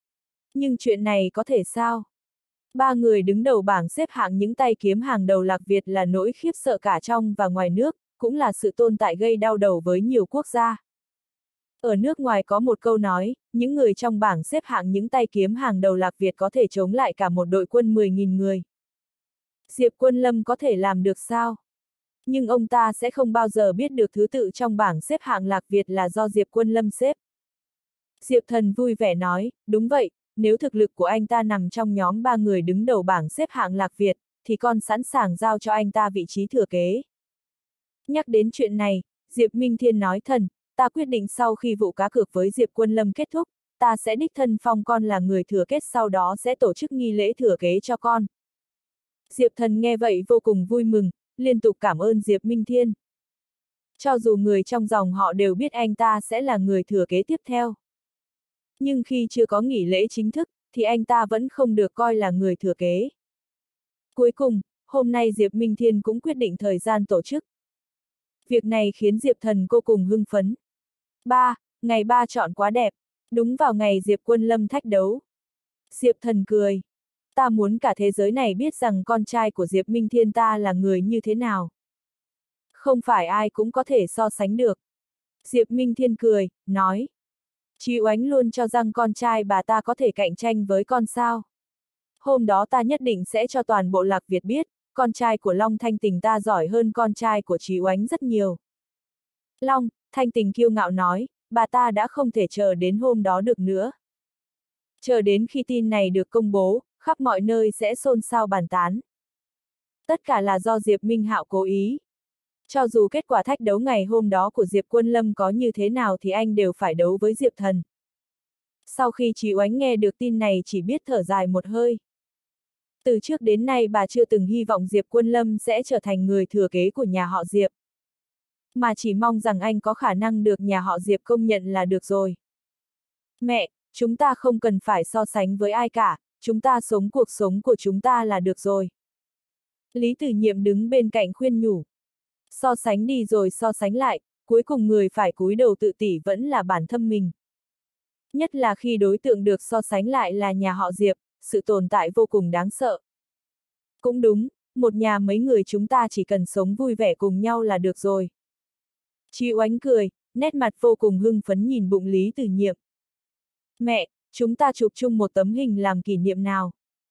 Nhưng chuyện này có thể sao? Ba người đứng đầu bảng xếp hạng những tay kiếm hàng đầu Lạc Việt là nỗi khiếp sợ cả trong và ngoài nước, cũng là sự tồn tại gây đau đầu với nhiều quốc gia. Ở nước ngoài có một câu nói, những người trong bảng xếp hạng những tay kiếm hàng đầu Lạc Việt có thể chống lại cả một đội quân mười nghìn người. Diệp Quân Lâm có thể làm được sao? Nhưng ông ta sẽ không bao giờ biết được thứ tự trong bảng xếp hạng Lạc Việt là do Diệp Quân Lâm xếp. Diệp Thần vui vẻ nói, đúng vậy, nếu thực lực của anh ta nằm trong nhóm ba người đứng đầu bảng xếp hạng Lạc Việt, thì con sẵn sàng giao cho anh ta vị trí thừa kế. Nhắc đến chuyện này, Diệp Minh Thiên nói thần, ta quyết định sau khi vụ cá cược với Diệp Quân Lâm kết thúc, ta sẽ đích thân phong con là người thừa kế, sau đó sẽ tổ chức nghi lễ thừa kế cho con. Diệp Thần nghe vậy vô cùng vui mừng, liên tục cảm ơn Diệp Minh Thiên. Cho dù người trong dòng họ đều biết anh ta sẽ là người thừa kế tiếp theo. Nhưng khi chưa có nghỉ lễ chính thức, thì anh ta vẫn không được coi là người thừa kế. Cuối cùng, hôm nay Diệp Minh Thiên cũng quyết định thời gian tổ chức. Việc này khiến Diệp Thần vô cùng hưng phấn. Ba, ngày ba chọn quá đẹp, đúng vào ngày Diệp Quân Lâm thách đấu. Diệp Thần cười. Ta muốn cả thế giới này biết rằng con trai của Diệp Minh Thiên ta là người như thế nào. Không phải ai cũng có thể so sánh được. Diệp Minh Thiên cười, nói. Chí Oánh luôn cho rằng con trai bà ta có thể cạnh tranh với con sao. Hôm đó ta nhất định sẽ cho toàn bộ Lạc Việt biết, con trai của Long Thanh Tình ta giỏi hơn con trai của Chí Oánh rất nhiều. Long Thanh Tình kiêu ngạo nói, bà ta đã không thể chờ đến hôm đó được nữa. Chờ đến khi tin này được công bố, khắp mọi nơi sẽ xôn xao bàn tán. Tất cả là do Diệp Minh Hạo cố ý. Cho dù kết quả thách đấu ngày hôm đó của Diệp Quân Lâm có như thế nào thì anh đều phải đấu với Diệp Thần. Sau khi Chí Oánh nghe được tin này chỉ biết thở dài một hơi. Từ trước đến nay bà chưa từng hy vọng Diệp Quân Lâm sẽ trở thành người thừa kế của nhà họ Diệp. Mà chỉ mong rằng anh có khả năng được nhà họ Diệp công nhận là được rồi. Mẹ, chúng ta không cần phải so sánh với ai cả, chúng ta sống cuộc sống của chúng ta là được rồi. Lý Tử Nhiệm đứng bên cạnh khuyên nhủ. So sánh đi rồi so sánh lại, cuối cùng người phải cúi đầu tự tỷ vẫn là bản thân mình. Nhất là khi đối tượng được so sánh lại là nhà họ Diệp, sự tồn tại vô cùng đáng sợ. Cũng đúng, một nhà mấy người chúng ta chỉ cần sống vui vẻ cùng nhau là được rồi. Chí Oánh cười, nét mặt vô cùng hưng phấn nhìn bụng Lý Tử Nhiệm. Mẹ, chúng ta chụp chung một tấm hình làm kỷ niệm nào.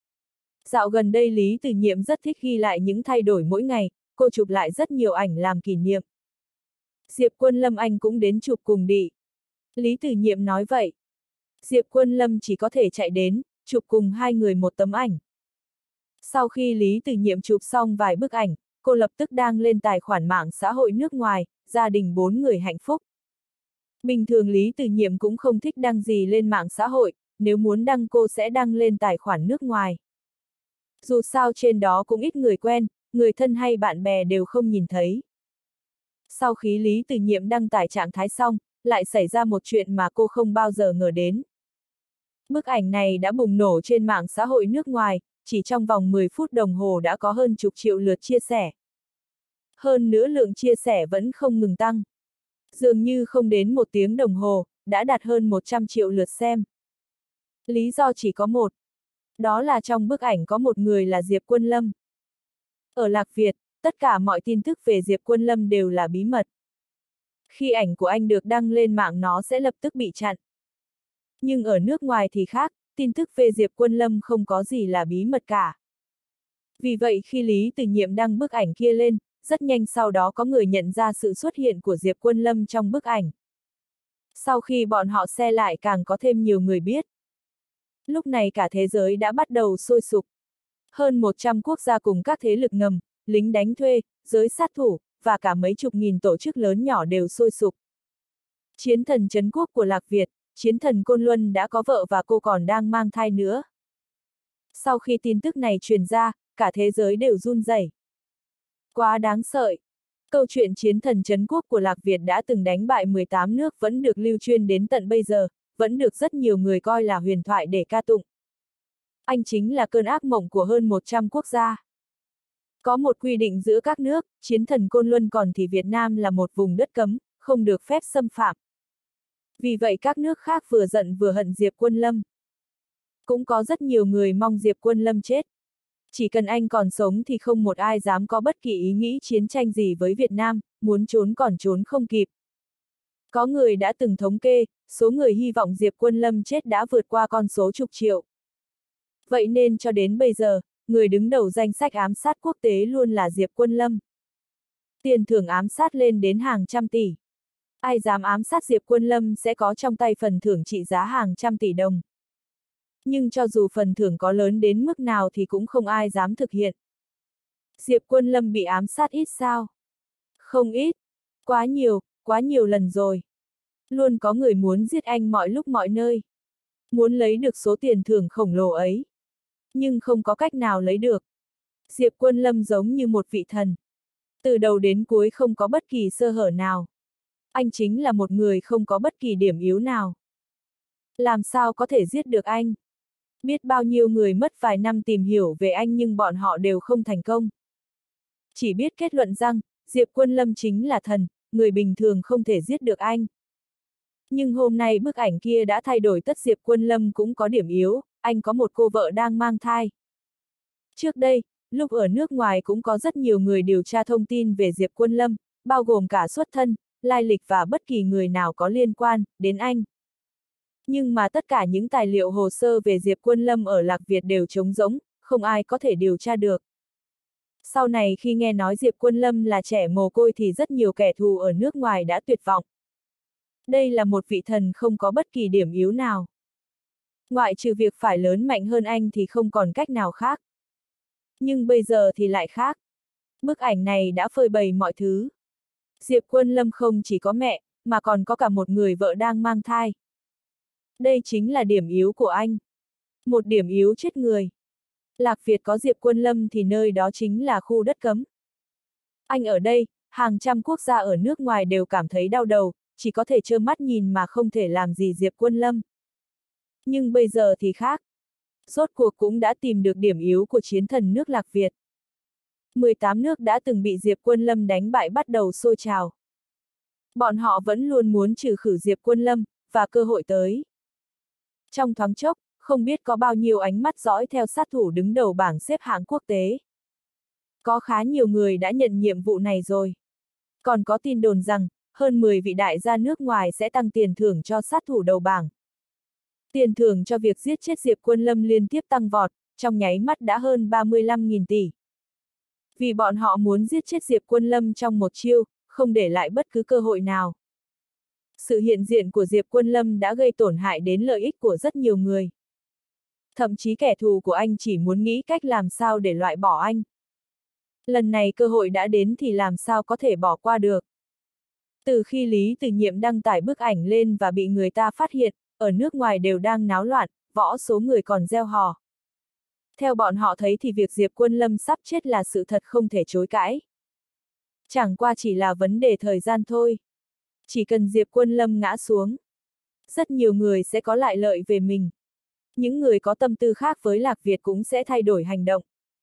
Dạo gần đây Lý Tử Nhiệm rất thích ghi lại những thay đổi mỗi ngày, cô chụp lại rất nhiều ảnh làm kỷ niệm. Diệp Quân Lâm anh cũng đến chụp cùng đi. Lý Tử Nhiệm nói vậy. Diệp Quân Lâm chỉ có thể chạy đến, chụp cùng hai người một tấm ảnh. Sau khi Lý Tử Nhiệm chụp xong vài bức ảnh, cô lập tức đăng lên tài khoản mạng xã hội nước ngoài, gia đình bốn người hạnh phúc. Bình thường Lý Tử Nhiệm cũng không thích đăng gì lên mạng xã hội, nếu muốn đăng cô sẽ đăng lên tài khoản nước ngoài. Dù sao trên đó cũng ít người quen, người thân hay bạn bè đều không nhìn thấy. Sau khi Lý Tử Nhiệm đăng tải trạng thái xong, lại xảy ra một chuyện mà cô không bao giờ ngờ đến. Bức ảnh này đã bùng nổ trên mạng xã hội nước ngoài, chỉ trong vòng mười phút đồng hồ đã có hơn chục triệu lượt chia sẻ. Hơn nữa lượng chia sẻ vẫn không ngừng tăng. Dường như không đến một tiếng đồng hồ, đã đạt hơn một trăm triệu lượt xem. Lý do chỉ có một. Đó là trong bức ảnh có một người là Diệp Quân Lâm. Ở Lạc Việt, tất cả mọi tin tức về Diệp Quân Lâm đều là bí mật. Khi ảnh của anh được đăng lên mạng nó sẽ lập tức bị chặn. Nhưng ở nước ngoài thì khác, tin tức về Diệp Quân Lâm không có gì là bí mật cả. Vì vậy khi Lý Tử Nhiệm đăng bức ảnh kia lên, rất nhanh sau đó có người nhận ra sự xuất hiện của Diệp Quân Lâm trong bức ảnh. Sau khi bọn họ share lại càng có thêm nhiều người biết. Lúc này cả thế giới đã bắt đầu sôi sục. Hơn một trăm quốc gia cùng các thế lực ngầm, lính đánh thuê, giới sát thủ, và cả mấy chục nghìn tổ chức lớn nhỏ đều sôi sục. Chiến thần trấn quốc của Lạc Việt, chiến thần Côn Luân đã có vợ và cô còn đang mang thai nữa. Sau khi tin tức này truyền ra, cả thế giới đều run rẩy. Quá đáng sợ. Câu chuyện chiến thần trấn quốc của Lạc Việt đã từng đánh bại mười tám nước vẫn được lưu truyền đến tận bây giờ, vẫn được rất nhiều người coi là huyền thoại để ca tụng. Anh chính là cơn ác mộng của hơn một trăm quốc gia. Có một quy định giữa các nước, chiến thần Côn Luân còn thì Việt Nam là một vùng đất cấm, không được phép xâm phạm. Vì vậy các nước khác vừa giận vừa hận Diệp Quân Lâm. Cũng có rất nhiều người mong Diệp Quân Lâm chết. Chỉ cần anh còn sống thì không một ai dám có bất kỳ ý nghĩ chiến tranh gì với Việt Nam, muốn trốn còn trốn không kịp. Có người đã từng thống kê, số người hy vọng Diệp Quân Lâm chết đã vượt qua con số chục triệu. Vậy nên cho đến bây giờ, người đứng đầu danh sách ám sát quốc tế luôn là Diệp Quân Lâm. Tiền thưởng ám sát lên đến hàng trăm tỷ. Ai dám ám sát Diệp Quân Lâm sẽ có trong tay phần thưởng trị giá hàng trăm tỷ đồng. Nhưng cho dù phần thưởng có lớn đến mức nào thì cũng không ai dám thực hiện. Diệp Quân Lâm bị ám sát ít sao? Không ít. Quá nhiều, quá nhiều lần rồi. Luôn có người muốn giết anh mọi lúc mọi nơi. Muốn lấy được số tiền thưởng khổng lồ ấy. Nhưng không có cách nào lấy được. Diệp Quân Lâm giống như một vị thần. Từ đầu đến cuối không có bất kỳ sơ hở nào. Anh chính là một người không có bất kỳ điểm yếu nào. Làm sao có thể giết được anh? Biết bao nhiêu người mất vài năm tìm hiểu về anh nhưng bọn họ đều không thành công. Chỉ biết kết luận rằng, Diệp Quân Lâm chính là thần, người bình thường không thể giết được anh. Nhưng hôm nay bức ảnh kia đã thay đổi tất. Diệp Quân Lâm cũng có điểm yếu, anh có một cô vợ đang mang thai. Trước đây, lúc ở nước ngoài cũng có rất nhiều người điều tra thông tin về Diệp Quân Lâm, bao gồm cả xuất thân, lai lịch và bất kỳ người nào có liên quan đến anh. Nhưng mà tất cả những tài liệu hồ sơ về Diệp Quân Lâm ở Lạc Việt đều trống rỗng, không ai có thể điều tra được. Sau này khi nghe nói Diệp Quân Lâm là trẻ mồ côi thì rất nhiều kẻ thù ở nước ngoài đã tuyệt vọng. Đây là một vị thần không có bất kỳ điểm yếu nào. Ngoại trừ việc phải lớn mạnh hơn anh thì không còn cách nào khác. Nhưng bây giờ thì lại khác. Bức ảnh này đã phơi bày mọi thứ. Diệp Quân Lâm không chỉ có mẹ, mà còn có cả một người vợ đang mang thai. Đây chính là điểm yếu của anh. Một điểm yếu chết người. Lạc Việt có Diệp Quân Lâm thì nơi đó chính là khu đất cấm. Anh ở đây, hàng trăm quốc gia ở nước ngoài đều cảm thấy đau đầu, chỉ có thể trơ mắt nhìn mà không thể làm gì Diệp Quân Lâm. Nhưng bây giờ thì khác. Rốt cuộc cũng đã tìm được điểm yếu của chiến thần nước Lạc Việt. mười tám nước đã từng bị Diệp Quân Lâm đánh bại bắt đầu sôi trào. Bọn họ vẫn luôn muốn trừ khử Diệp Quân Lâm, và cơ hội tới. Trong thoáng chốc, không biết có bao nhiêu ánh mắt dõi theo sát thủ đứng đầu bảng xếp hạng quốc tế. Có khá nhiều người đã nhận nhiệm vụ này rồi. Còn có tin đồn rằng, hơn mười vị đại gia nước ngoài sẽ tăng tiền thưởng cho sát thủ đầu bảng. Tiền thưởng cho việc giết chết Diệp Quân Lâm liên tiếp tăng vọt, trong nháy mắt đã hơn ba mươi lăm nghìn tỷ. Vì bọn họ muốn giết chết Diệp Quân Lâm trong một chiêu, không để lại bất cứ cơ hội nào. Sự hiện diện của Diệp Quân Lâm đã gây tổn hại đến lợi ích của rất nhiều người. Thậm chí kẻ thù của anh chỉ muốn nghĩ cách làm sao để loại bỏ anh. Lần này cơ hội đã đến thì làm sao có thể bỏ qua được. Từ khi Lý Từ Nhiệm đăng tải bức ảnh lên và bị người ta phát hiện, ở nước ngoài đều đang náo loạn, võ số người còn reo hò. Theo bọn họ thấy thì việc Diệp Quân Lâm sắp chết là sự thật không thể chối cãi. Chẳng qua chỉ là vấn đề thời gian thôi. Chỉ cần Diệp Quân Lâm ngã xuống, rất nhiều người sẽ có lại lợi về mình. Những người có tâm tư khác với Lạc Việt cũng sẽ thay đổi hành động.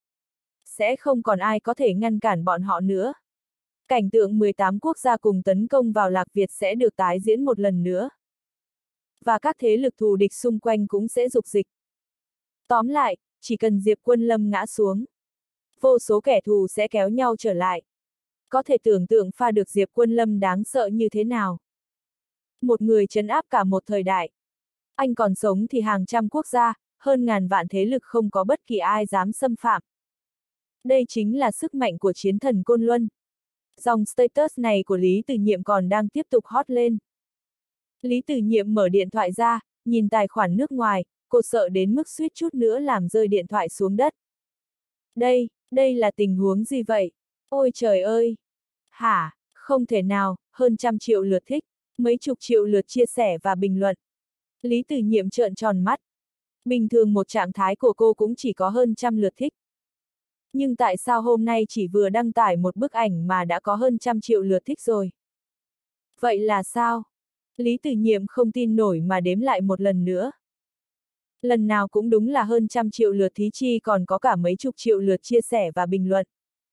Sẽ không còn ai có thể ngăn cản bọn họ nữa. Cảnh tượng mười tám quốc gia cùng tấn công vào Lạc Việt sẽ được tái diễn một lần nữa. Và các thế lực thù địch xung quanh cũng sẽ dục dịch. Tóm lại, chỉ cần Diệp Quân Lâm ngã xuống, vô số kẻ thù sẽ kéo nhau trở lại. Có thể tưởng tượng pha được Diệp Quân Lâm đáng sợ như thế nào. Một người trấn áp cả một thời đại. Anh còn sống thì hàng trăm quốc gia, hơn ngàn vạn thế lực không có bất kỳ ai dám xâm phạm. Đây chính là sức mạnh của chiến thần Côn Luân. Dòng status này của Lý Từ Nhiệm còn đang tiếp tục hot lên. Lý Từ Nhiệm mở điện thoại ra, nhìn tài khoản nước ngoài, cô sợ đến mức suýt chút nữa làm rơi điện thoại xuống đất. Đây, đây là tình huống gì vậy? Ôi trời ơi! Hả? Không thể nào, hơn trăm triệu lượt thích, mấy chục triệu lượt chia sẻ và bình luận. Lý Từ Nhiệm trợn tròn mắt. Bình thường một trạng thái của cô cũng chỉ có hơn trăm lượt thích. Nhưng tại sao hôm nay chỉ vừa đăng tải một bức ảnh mà đã có hơn trăm triệu lượt thích rồi? Vậy là sao? Lý Từ Nhiệm không tin nổi mà đếm lại một lần nữa. Lần nào cũng đúng là hơn trăm triệu lượt thí chi còn có cả mấy chục triệu lượt chia sẻ và bình luận.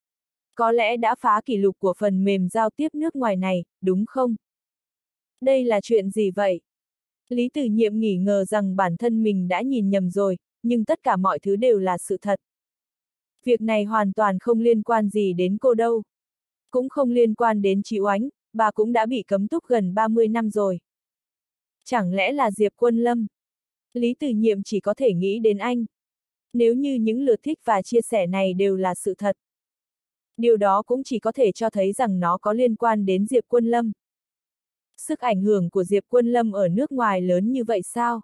Có lẽ đã phá kỷ lục của phần mềm giao tiếp nước ngoài này, đúng không? Đây là chuyện gì vậy? Lý Từ Nhiệm nghỉ ngờ rằng bản thân mình đã nhìn nhầm rồi, nhưng tất cả mọi thứ đều là sự thật. Việc này hoàn toàn không liên quan gì đến cô đâu. Cũng không liên quan đến chị Oánh, bà cũng đã bị cấm túc gần ba mươi năm rồi. Chẳng lẽ là Diệp Quân Lâm? Lý Từ Nhiệm chỉ có thể nghĩ đến anh. Nếu như những lượt thích và chia sẻ này đều là sự thật, điều đó cũng chỉ có thể cho thấy rằng nó có liên quan đến Diệp Quân Lâm. Sức ảnh hưởng của Diệp Quân Lâm ở nước ngoài lớn như vậy sao?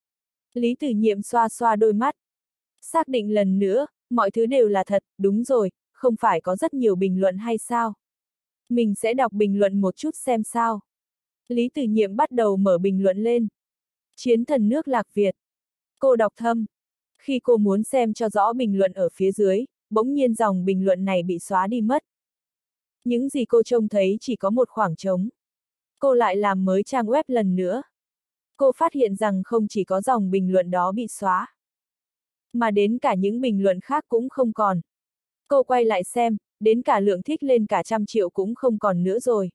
Lý Từ Nhiệm xoa xoa đôi mắt. Xác định lần nữa, mọi thứ đều là thật, đúng rồi, không phải có rất nhiều bình luận hay sao? Mình sẽ đọc bình luận một chút xem sao. Lý Từ Nhiệm bắt đầu mở bình luận lên. Chiến thần nước Lạc Việt. Cô đọc thầm. Khi cô muốn xem cho rõ bình luận ở phía dưới, bỗng nhiên dòng bình luận này bị xóa đi mất. Những gì cô trông thấy chỉ có một khoảng trống. Cô lại làm mới trang web lần nữa. Cô phát hiện rằng không chỉ có dòng bình luận đó bị xóa, mà đến cả những bình luận khác cũng không còn. Cô quay lại xem, đến cả lượng thích lên cả trăm triệu cũng không còn nữa rồi.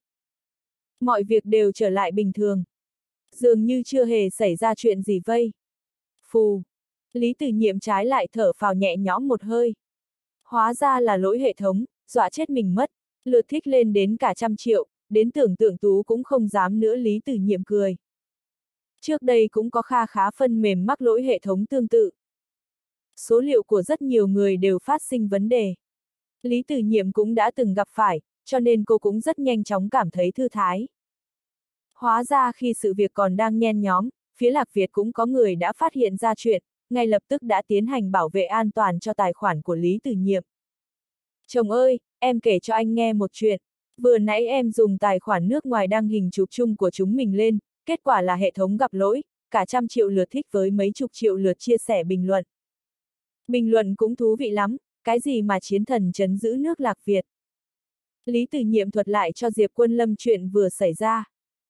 Mọi việc đều trở lại bình thường. Dường như chưa hề xảy ra chuyện gì vây. Phù. Lý Từ Nhiệm trái lại thở phào nhẹ nhõm một hơi. Hóa ra là lỗi hệ thống, dọa chết mình mất. Lượt thích lên đến cả trăm triệu, đến tưởng tượng tú cũng không dám nữa. Lý Từ Nhiệm cười. Trước đây cũng có kha khá phân mềm mắc lỗi hệ thống tương tự. Số liệu của rất nhiều người đều phát sinh vấn đề. Lý Từ Nhiệm cũng đã từng gặp phải, cho nên cô cũng rất nhanh chóng cảm thấy thư thái. Hóa ra khi sự việc còn đang nhen nhóm, phía Lạc Việt cũng có người đã phát hiện ra chuyện, ngay lập tức đã tiến hành bảo vệ an toàn cho tài khoản của Lý Từ Nhiệm. Chồng ơi, em kể cho anh nghe một chuyện. Vừa nãy em dùng tài khoản nước ngoài đăng hình chụp chung của chúng mình lên, kết quả là hệ thống gặp lỗi, cả trăm triệu lượt thích với mấy chục triệu lượt chia sẻ bình luận. Bình luận cũng thú vị lắm, cái gì mà chiến thần trấn giữ nước Lạc Việt. Lý Từ Nhiệm thuật lại cho Diệp Quân Lâm chuyện vừa xảy ra.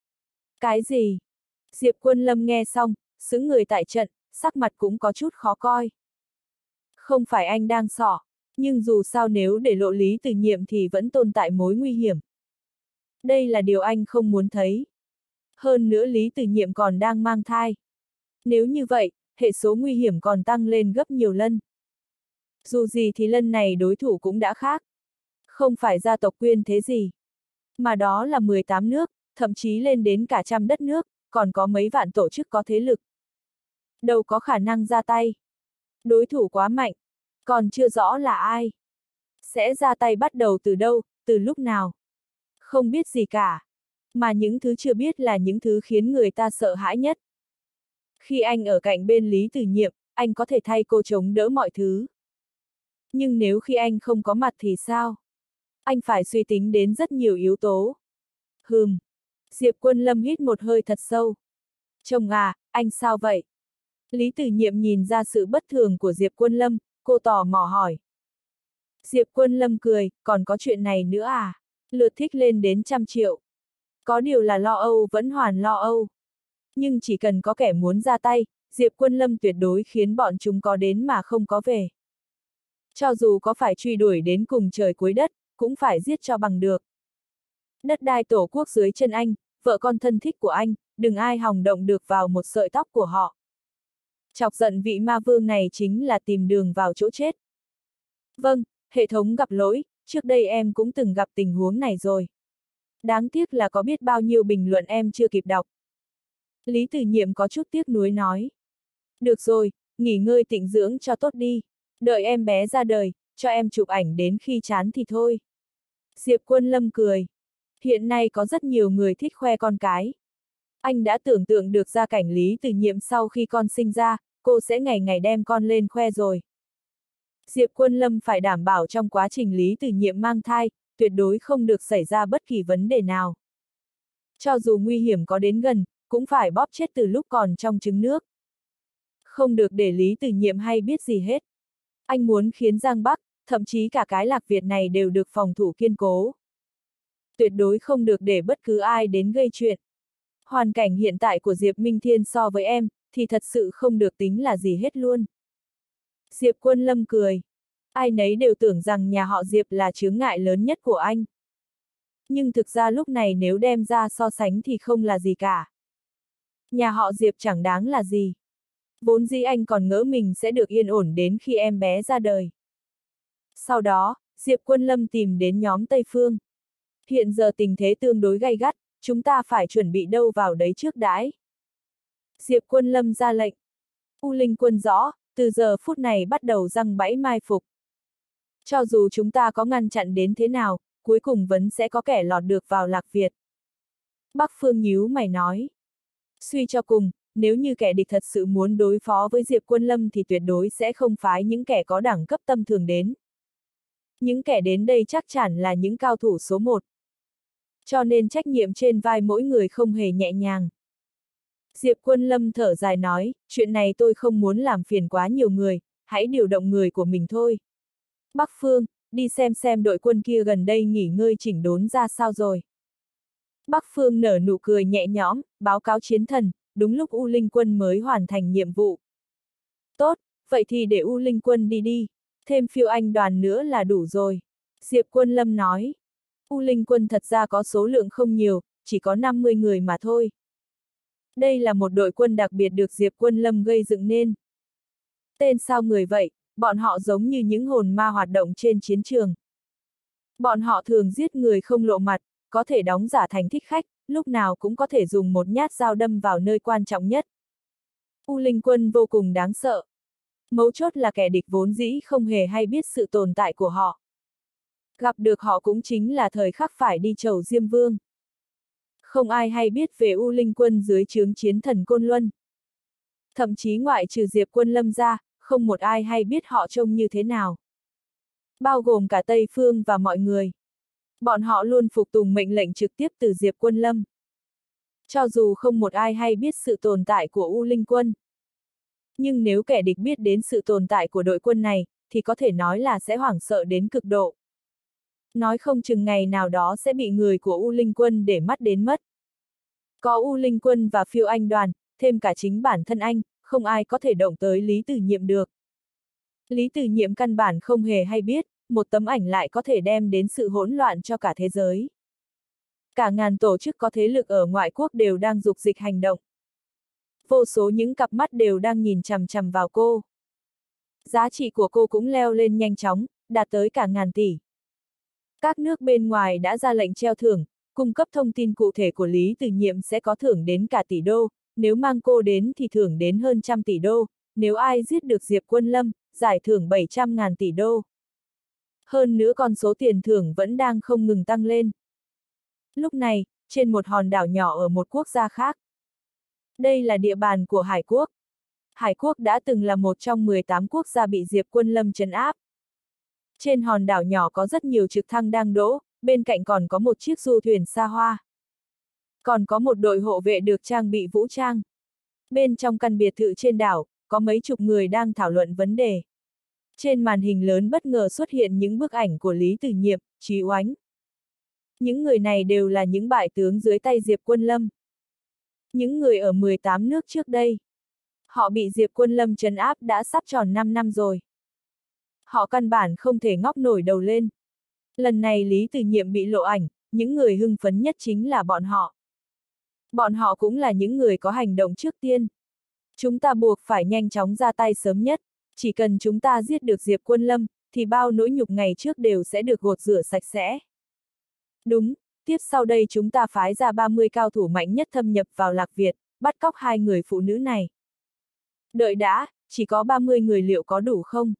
Cái gì? Diệp Quân Lâm nghe xong, sững người tại trận, sắc mặt cũng có chút khó coi. Không phải anh đang xỏ, nhưng dù sao nếu để lộ Lý Từ Nhiệm thì vẫn tồn tại mối nguy hiểm. Đây là điều anh không muốn thấy. Hơn nữa Lý Từ Nhiệm còn đang mang thai. Nếu như vậy, hệ số nguy hiểm còn tăng lên gấp nhiều lần. Dù gì thì lần này đối thủ cũng đã khác. Không phải gia tộc Quyên thế gì, mà đó là mười tám nước, thậm chí lên đến cả trăm đất nước, còn có mấy vạn tổ chức có thế lực. Đâu có khả năng ra tay. Đối thủ quá mạnh, còn chưa rõ là ai. Sẽ ra tay bắt đầu từ đâu, từ lúc nào. Không biết gì cả. Mà những thứ chưa biết là những thứ khiến người ta sợ hãi nhất. Khi anh ở cạnh bên Lý Từ Nhiệm, anh có thể thay cô chống đỡ mọi thứ. Nhưng nếu khi anh không có mặt thì sao? Anh phải suy tính đến rất nhiều yếu tố. Hừm. Diệp Quân Lâm hít một hơi thật sâu. Chồng à, anh sao vậy? Lý Từ Nhiệm nhìn ra sự bất thường của Diệp Quân Lâm, cô tò mò hỏi. Diệp Quân Lâm cười, còn có chuyện này nữa à? Lượt thích lên đến trăm triệu. Có điều là lo âu vẫn hoàn lo âu. Nhưng chỉ cần có kẻ muốn ra tay, Diệp Quân Lâm tuyệt đối khiến bọn chúng có đến mà không có về. Cho dù có phải truy đuổi đến cùng trời cuối đất, cũng phải giết cho bằng được. Đất đai tổ quốc dưới chân anh, vợ con thân thích của anh, đừng ai hòng động được vào một sợi tóc của họ. Chọc giận vị ma vương này chính là tìm đường vào chỗ chết. Vâng, hệ thống gặp lỗi, trước đây em cũng từng gặp tình huống này rồi. Đáng tiếc là có biết bao nhiêu bình luận em chưa kịp đọc. Lý Từ Nhiệm có chút tiếc nuối nói. Được rồi, nghỉ ngơi tịnh dưỡng cho tốt đi. Đợi em bé ra đời, cho em chụp ảnh đến khi chán thì thôi. Diệp Quân Lâm cười. Hiện nay có rất nhiều người thích khoe con cái. Anh đã tưởng tượng được ra cảnh Lý Từ Nhiệm sau khi con sinh ra, cô sẽ ngày ngày đem con lên khoe rồi. Diệp Quân Lâm phải đảm bảo trong quá trình Lý Từ Nhiệm mang thai, tuyệt đối không được xảy ra bất kỳ vấn đề nào. Cho dù nguy hiểm có đến gần, cũng phải bóp chết từ lúc còn trong trứng nước. Không được để Lý Từ Nhiệm hay biết gì hết. Anh muốn khiến Giang Bắc, thậm chí cả cái Lạc Việt này đều được phòng thủ kiên cố. Tuyệt đối không được để bất cứ ai đến gây chuyện. Hoàn cảnh hiện tại của Diệp Minh Thiên so với em, thì thật sự không được tính là gì hết luôn. Diệp Quân Lâm cười. Ai nấy đều tưởng rằng nhà họ Diệp là chướng ngại lớn nhất của anh. Nhưng thực ra lúc này nếu đem ra so sánh thì không là gì cả. Nhà họ Diệp chẳng đáng là gì. Vốn dĩ anh còn ngỡ mình sẽ được yên ổn đến khi em bé ra đời. Sau đó, Diệp Quân Lâm tìm đến nhóm Tây Phương. Hiện giờ tình thế tương đối gay gắt, chúng ta phải chuẩn bị đâu vào đấy trước đãi. Diệp Quân Lâm ra lệnh. U Linh Quân rõ, từ giờ phút này bắt đầu giăng bẫy mai phục. Cho dù chúng ta có ngăn chặn đến thế nào, cuối cùng vẫn sẽ có kẻ lọt được vào Lạc Việt. Bắc Phương nhíu mày nói. Suy cho cùng, nếu như kẻ địch thật sự muốn đối phó với Diệp Quân Lâm thì tuyệt đối sẽ không phái những kẻ có đẳng cấp tâm thường đến. Những kẻ đến đây chắc chắn là những cao thủ số một. Cho nên trách nhiệm trên vai mỗi người không hề nhẹ nhàng. Diệp Quân Lâm thở dài nói, chuyện này tôi không muốn làm phiền quá nhiều người, hãy điều động người của mình thôi. Bắc Phương, đi xem xem đội quân kia gần đây nghỉ ngơi chỉnh đốn ra sao rồi. Bắc Phương nở nụ cười nhẹ nhõm, báo cáo chiến thần, đúng lúc U Linh Quân mới hoàn thành nhiệm vụ. Tốt, vậy thì để U Linh Quân đi đi, thêm phiêu anh đoàn nữa là đủ rồi. Diệp Quân Lâm nói, U Linh Quân thật ra có số lượng không nhiều, chỉ có năm mươi người mà thôi. Đây là một đội quân đặc biệt được Diệp Quân Lâm gây dựng nên. Tên sao người vậy, bọn họ giống như những hồn ma hoạt động trên chiến trường. Bọn họ thường giết người không lộ mặt, có thể đóng giả thành thích khách, lúc nào cũng có thể dùng một nhát dao đâm vào nơi quan trọng nhất. U Linh Quân vô cùng đáng sợ. Mấu chốt là kẻ địch vốn dĩ không hề hay biết sự tồn tại của họ. Gặp được họ cũng chính là thời khắc phải đi chầu Diêm Vương. Không ai hay biết về U Linh Quân dưới trướng chiến thần Côn Luân. Thậm chí ngoại trừ Diệp Quân Lâm ra, không một ai hay biết họ trông như thế nào. Bao gồm cả Tây Phương và mọi người. Bọn họ luôn phục tùng mệnh lệnh trực tiếp từ Diệp Quân Lâm. Cho dù không một ai hay biết sự tồn tại của U Linh Quân. Nhưng nếu kẻ địch biết đến sự tồn tại của đội quân này, thì có thể nói là sẽ hoảng sợ đến cực độ. Nói không chừng ngày nào đó sẽ bị người của U Linh Quân để mắt đến mất. Có U Linh Quân và phiêu anh đoàn, thêm cả chính bản thân anh, không ai có thể động tới Lý Tử Nhiệm được. Lý Tử Nhiệm căn bản không hề hay biết, một tấm ảnh lại có thể đem đến sự hỗn loạn cho cả thế giới. Cả ngàn tổ chức có thế lực ở ngoại quốc đều đang dục dịch hành động. Vô số những cặp mắt đều đang nhìn chằm chằm vào cô. Giá trị của cô cũng leo lên nhanh chóng, đạt tới cả ngàn tỷ. Các nước bên ngoài đã ra lệnh treo thưởng, cung cấp thông tin cụ thể của Lý Tử Nhiệm sẽ có thưởng đến cả tỷ đô, nếu mang cô đến thì thưởng đến hơn trăm tỷ đô, nếu ai giết được Diệp Quân Lâm, giải thưởng bảy trăm ngàn tỷ đô. Hơn nữa con số tiền thưởng vẫn đang không ngừng tăng lên. Lúc này, trên một hòn đảo nhỏ ở một quốc gia khác. Đây là địa bàn của Hải Quốc. Hải Quốc đã từng là một trong mười tám quốc gia bị Diệp Quân Lâm trấn áp. Trên hòn đảo nhỏ có rất nhiều trực thăng đang đỗ, bên cạnh còn có một chiếc du thuyền xa hoa. Còn có một đội hộ vệ được trang bị vũ trang. Bên trong căn biệt thự trên đảo, có mấy chục người đang thảo luận vấn đề. Trên màn hình lớn bất ngờ xuất hiện những bức ảnh của Lý Tử Nhiệm, Trí Oánh. Những người này đều là những bại tướng dưới tay Diệp Quân Lâm. Những người ở mười tám nước trước đây. Họ bị Diệp Quân Lâm trấn áp đã sắp tròn năm năm rồi. Họ căn bản không thể ngóc nổi đầu lên. Lần này Lý Tử Nhiệm bị lộ ảnh, những người hưng phấn nhất chính là bọn họ. Bọn họ cũng là những người có hành động trước tiên. Chúng ta buộc phải nhanh chóng ra tay sớm nhất. Chỉ cần chúng ta giết được Diệp Quân Lâm, thì bao nỗi nhục ngày trước đều sẽ được gột rửa sạch sẽ. Đúng, tiếp sau đây chúng ta phái ra ba mươi cao thủ mạnh nhất thâm nhập vào Lạc Việt, bắt cóc hai người phụ nữ này. Đợi đã, chỉ có ba mươi người liệu có đủ không?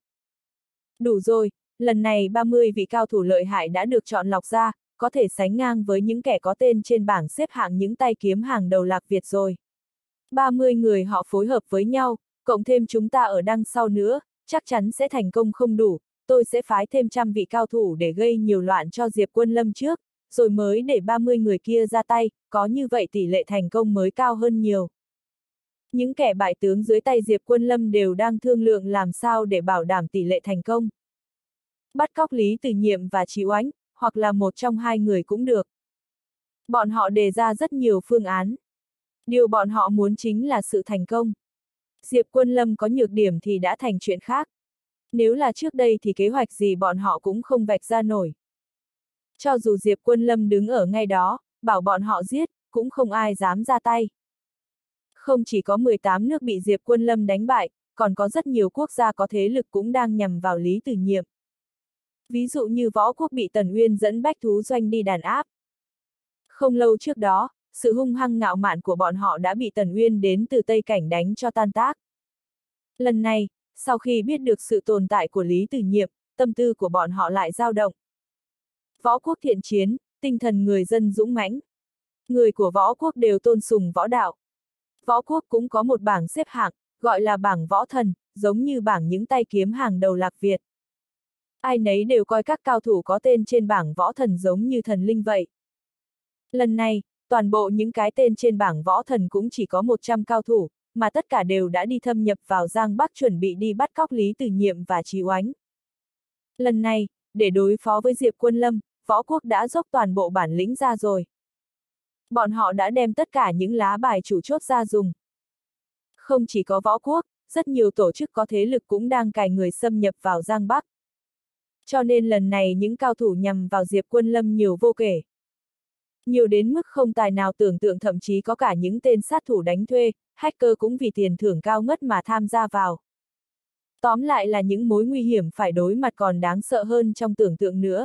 Đủ rồi, lần này ba mươi vị cao thủ lợi hại đã được chọn lọc ra, có thể sánh ngang với những kẻ có tên trên bảng xếp hạng những tay kiếm hàng đầu Lạc Việt rồi. ba mươi người họ phối hợp với nhau, cộng thêm chúng ta ở đằng sau nữa, chắc chắn sẽ thành công không đủ, tôi sẽ phái thêm trăm vị cao thủ để gây nhiều loạn cho Diệp Quân Lâm trước, rồi mới để ba mươi người kia ra tay, có như vậy tỷ lệ thành công mới cao hơn nhiều. Những kẻ bại tướng dưới tay Diệp Quân Lâm đều đang thương lượng làm sao để bảo đảm tỷ lệ thành công. Bắt cóc Lý Tử Nhiệm và Trí Oánh, hoặc là một trong hai người cũng được. Bọn họ đề ra rất nhiều phương án. Điều bọn họ muốn chính là sự thành công. Diệp Quân Lâm có nhược điểm thì đã thành chuyện khác. Nếu là trước đây thì kế hoạch gì bọn họ cũng không vạch ra nổi. Cho dù Diệp Quân Lâm đứng ở ngay đó, bảo bọn họ giết, cũng không ai dám ra tay. Không chỉ có mười tám nước bị Diệp Quân Lâm đánh bại, còn có rất nhiều quốc gia có thế lực cũng đang nhằm vào Lý Tử Nhiệm. Ví dụ như Võ Quốc bị Tần Uyên dẫn bách thú doanh đi đàn áp, Không lâu trước đó, sự hung hăng ngạo mạn của bọn họ đã bị Tần Uyên đến từ Tây Cảnh đánh cho tan tác. Lần này, sau khi biết được sự tồn tại của Lý Tử Nhiệm, tâm tư của bọn họ lại dao động. Võ quốc thiện chiến, tinh thần người dân dũng mãnh. Người của võ quốc đều tôn sùng võ đạo. Võ quốc cũng có một bảng xếp hạng, gọi là bảng võ thần, giống như bảng những tay kiếm hàng đầu Lạc Việt. Ai nấy đều coi các cao thủ có tên trên bảng võ thần giống như thần linh vậy. Lần này, toàn bộ những cái tên trên bảng võ thần cũng chỉ có một trăm cao thủ, mà tất cả đều đã đi thâm nhập vào Giang Bắc chuẩn bị đi bắt cóc Lý Tử Nhiệm và Chí Oánh. Lần này, để đối phó với Diệp Quân Lâm, võ quốc đã dốc toàn bộ bản lĩnh ra rồi. Bọn họ đã đem tất cả những lá bài chủ chốt ra dùng. Không chỉ có võ quốc, rất nhiều tổ chức có thế lực cũng đang cài người xâm nhập vào Giang Bắc. Cho nên lần này những cao thủ nhằm vào Diệp Quân Lâm nhiều vô kể. Nhiều đến mức không tài nào tưởng tượng, thậm chí có cả những tên sát thủ đánh thuê, hacker cũng vì tiền thưởng cao ngất mà tham gia vào. Tóm lại là những mối nguy hiểm phải đối mặt còn đáng sợ hơn trong tưởng tượng nữa.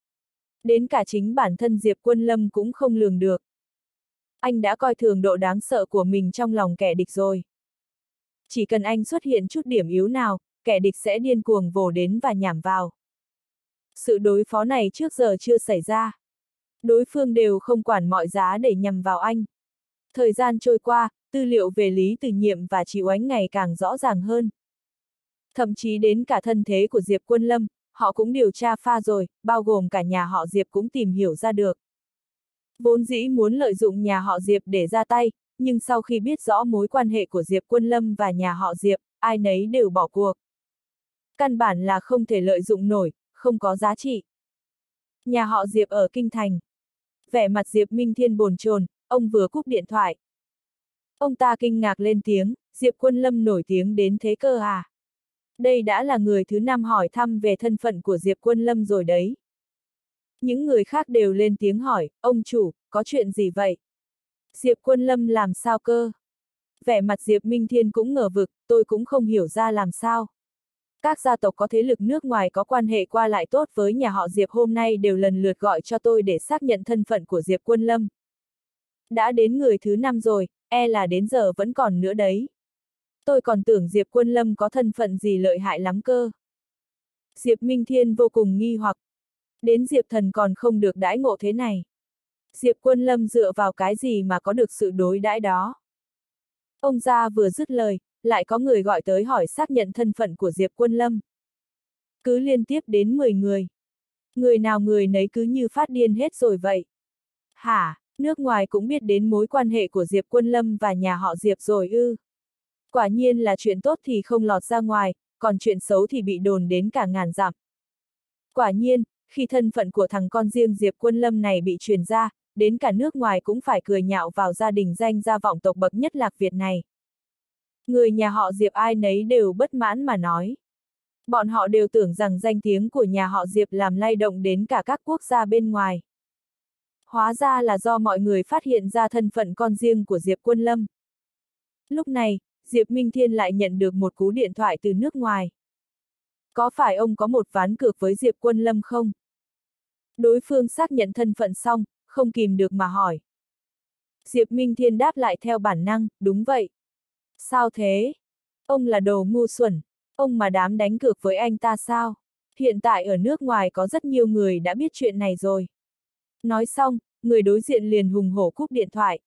Đến cả chính bản thân Diệp Quân Lâm cũng không lường được. Anh đã coi thường độ đáng sợ của mình trong lòng kẻ địch rồi. Chỉ cần anh xuất hiện chút điểm yếu nào, kẻ địch sẽ điên cuồng vồ đến và nhảm vào. Sự đối phó này trước giờ chưa xảy ra. Đối phương đều không quản mọi giá để nhằm vào anh. Thời gian trôi qua, tư liệu về Lý Tử Nhiệm và Chí Oánh ngày càng rõ ràng hơn. Thậm chí đến cả thân thế của Diệp Quân Lâm, họ cũng điều tra pha rồi, bao gồm cả nhà họ Diệp cũng tìm hiểu ra được. Vốn dĩ muốn lợi dụng nhà họ Diệp để ra tay, nhưng sau khi biết rõ mối quan hệ của Diệp Quân Lâm và nhà họ Diệp, ai nấy đều bỏ cuộc. Căn bản là không thể lợi dụng nổi, không có giá trị. Nhà họ Diệp ở Kinh Thành. Vẻ mặt Diệp Minh Thiên bồn chồn, ông vừa cúp điện thoại. Ông ta kinh ngạc lên tiếng, Diệp Quân Lâm nổi tiếng đến thế cơ à? Đây đã là người thứ năm hỏi thăm về thân phận của Diệp Quân Lâm rồi đấy. Những người khác đều lên tiếng hỏi, ông chủ, có chuyện gì vậy? Diệp Quân Lâm làm sao cơ? Vẻ mặt Diệp Minh Thiên cũng ngờ vực, tôi cũng không hiểu ra làm sao. Các gia tộc có thế lực nước ngoài có quan hệ qua lại tốt với nhà họ Diệp hôm nay đều lần lượt gọi cho tôi để xác nhận thân phận của Diệp Quân Lâm. Đã đến người thứ năm rồi, e là đến giờ vẫn còn nữa đấy. Tôi còn tưởng Diệp Quân Lâm có thân phận gì lợi hại lắm cơ. Diệp Minh Thiên vô cùng nghi hoặc. Đến Diệp Thần còn không được đãi ngộ thế này. Diệp Quân Lâm dựa vào cái gì mà có được sự đối đãi đó? Ông gia vừa dứt lời, lại có người gọi tới hỏi xác nhận thân phận của Diệp Quân Lâm. Cứ liên tiếp đến mười người. Người nào người nấy cứ như phát điên hết rồi vậy. Hả, nước ngoài cũng biết đến mối quan hệ của Diệp Quân Lâm và nhà họ Diệp rồi ư? Quả nhiên là chuyện tốt thì không lọt ra ngoài, còn chuyện xấu thì bị đồn đến cả ngàn dặm. Quả nhiên, khi thân phận của thằng con riêng Diệp Quân Lâm này bị truyền ra, đến cả nước ngoài cũng phải cười nhạo vào gia đình danh gia vọng tộc bậc nhất Lạc Việt này. Người nhà họ Diệp ai nấy đều bất mãn mà nói. Bọn họ đều tưởng rằng danh tiếng của nhà họ Diệp làm lay động đến cả các quốc gia bên ngoài. Hóa ra là do mọi người phát hiện ra thân phận con riêng của Diệp Quân Lâm. Lúc này, Diệp Minh Thiên lại nhận được một cú điện thoại từ nước ngoài. Có phải ông có một ván cược với Diệp Quân Lâm không? Đối phương xác nhận thân phận xong, không kìm được mà hỏi. Diệp Minh Thiên đáp lại theo bản năng, đúng vậy. Sao thế? Ông là đồ ngu xuẩn, ông mà dám đánh cược với anh ta sao? Hiện tại ở nước ngoài có rất nhiều người đã biết chuyện này rồi. Nói xong, người đối diện liền hùng hổ cúp điện thoại.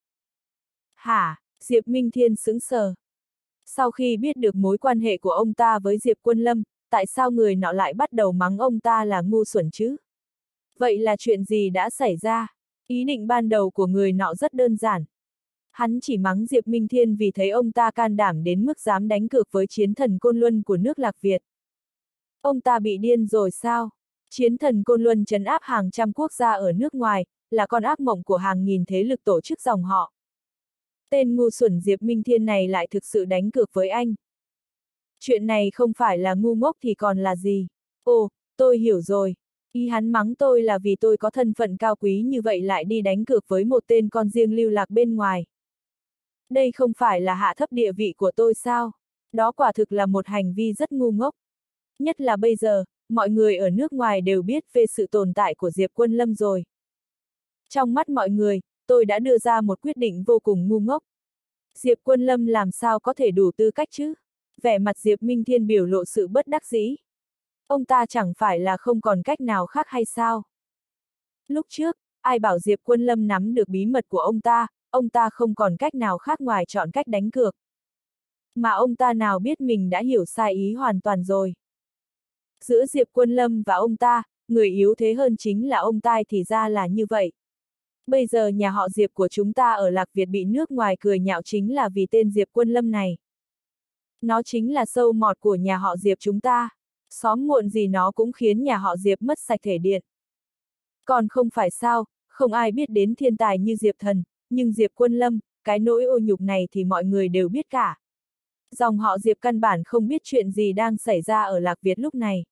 Hả? Diệp Minh Thiên sững sờ. Sau khi biết được mối quan hệ của ông ta với Diệp Quân Lâm, tại sao người nọ lại bắt đầu mắng ông ta là ngu xuẩn chứ? Vậy là chuyện gì đã xảy ra? Ý định ban đầu của người nọ rất đơn giản. Hắn chỉ mắng Diệp Minh Thiên vì thấy ông ta can đảm đến mức dám đánh cược với chiến thần Côn Luân của nước Lạc Việt. Ông ta bị điên rồi sao? Chiến thần Côn Luân trấn áp hàng trăm quốc gia ở nước ngoài, là con ác mộng của hàng nghìn thế lực tổ chức dòng họ. Tên ngu xuẩn Diệp Minh Thiên này lại thực sự đánh cược với anh. Chuyện này không phải là ngu ngốc thì còn là gì? Ồ, tôi hiểu rồi. Ý hắn mắng tôi là vì tôi có thân phận cao quý như vậy lại đi đánh cược với một tên con riêng lưu lạc bên ngoài. Đây không phải là hạ thấp địa vị của tôi sao? Đó quả thực là một hành vi rất ngu ngốc. Nhất là bây giờ, mọi người ở nước ngoài đều biết về sự tồn tại của Diệp Quân Lâm rồi. Trong mắt mọi người, tôi đã đưa ra một quyết định vô cùng ngu ngốc. Diệp Quân Lâm làm sao có thể đủ tư cách chứ? Vẻ mặt Diệp Minh Thiên biểu lộ sự bất đắc dĩ. Ông ta chẳng phải là không còn cách nào khác hay sao? Lúc trước, ai bảo Diệp Quân Lâm nắm được bí mật của ông ta, ông ta không còn cách nào khác ngoài chọn cách đánh cược. Mà ông ta nào biết mình đã hiểu sai ý hoàn toàn rồi. Giữa Diệp Quân Lâm và ông ta, người yếu thế hơn chính là ông ta, thì ra là như vậy. Bây giờ nhà họ Diệp của chúng ta ở Lạc Việt bị nước ngoài cười nhạo chính là vì tên Diệp Quân Lâm này. Nó chính là sâu mọt của nhà họ Diệp chúng ta. Sớm muộn gì nó cũng khiến nhà họ Diệp mất sạch thể điện. Còn không phải sao, không ai biết đến thiên tài như Diệp Thần, nhưng Diệp Quân Lâm, cái nỗi ô nhục này thì mọi người đều biết cả. Dòng họ Diệp căn bản không biết chuyện gì đang xảy ra ở Lạc Việt lúc này.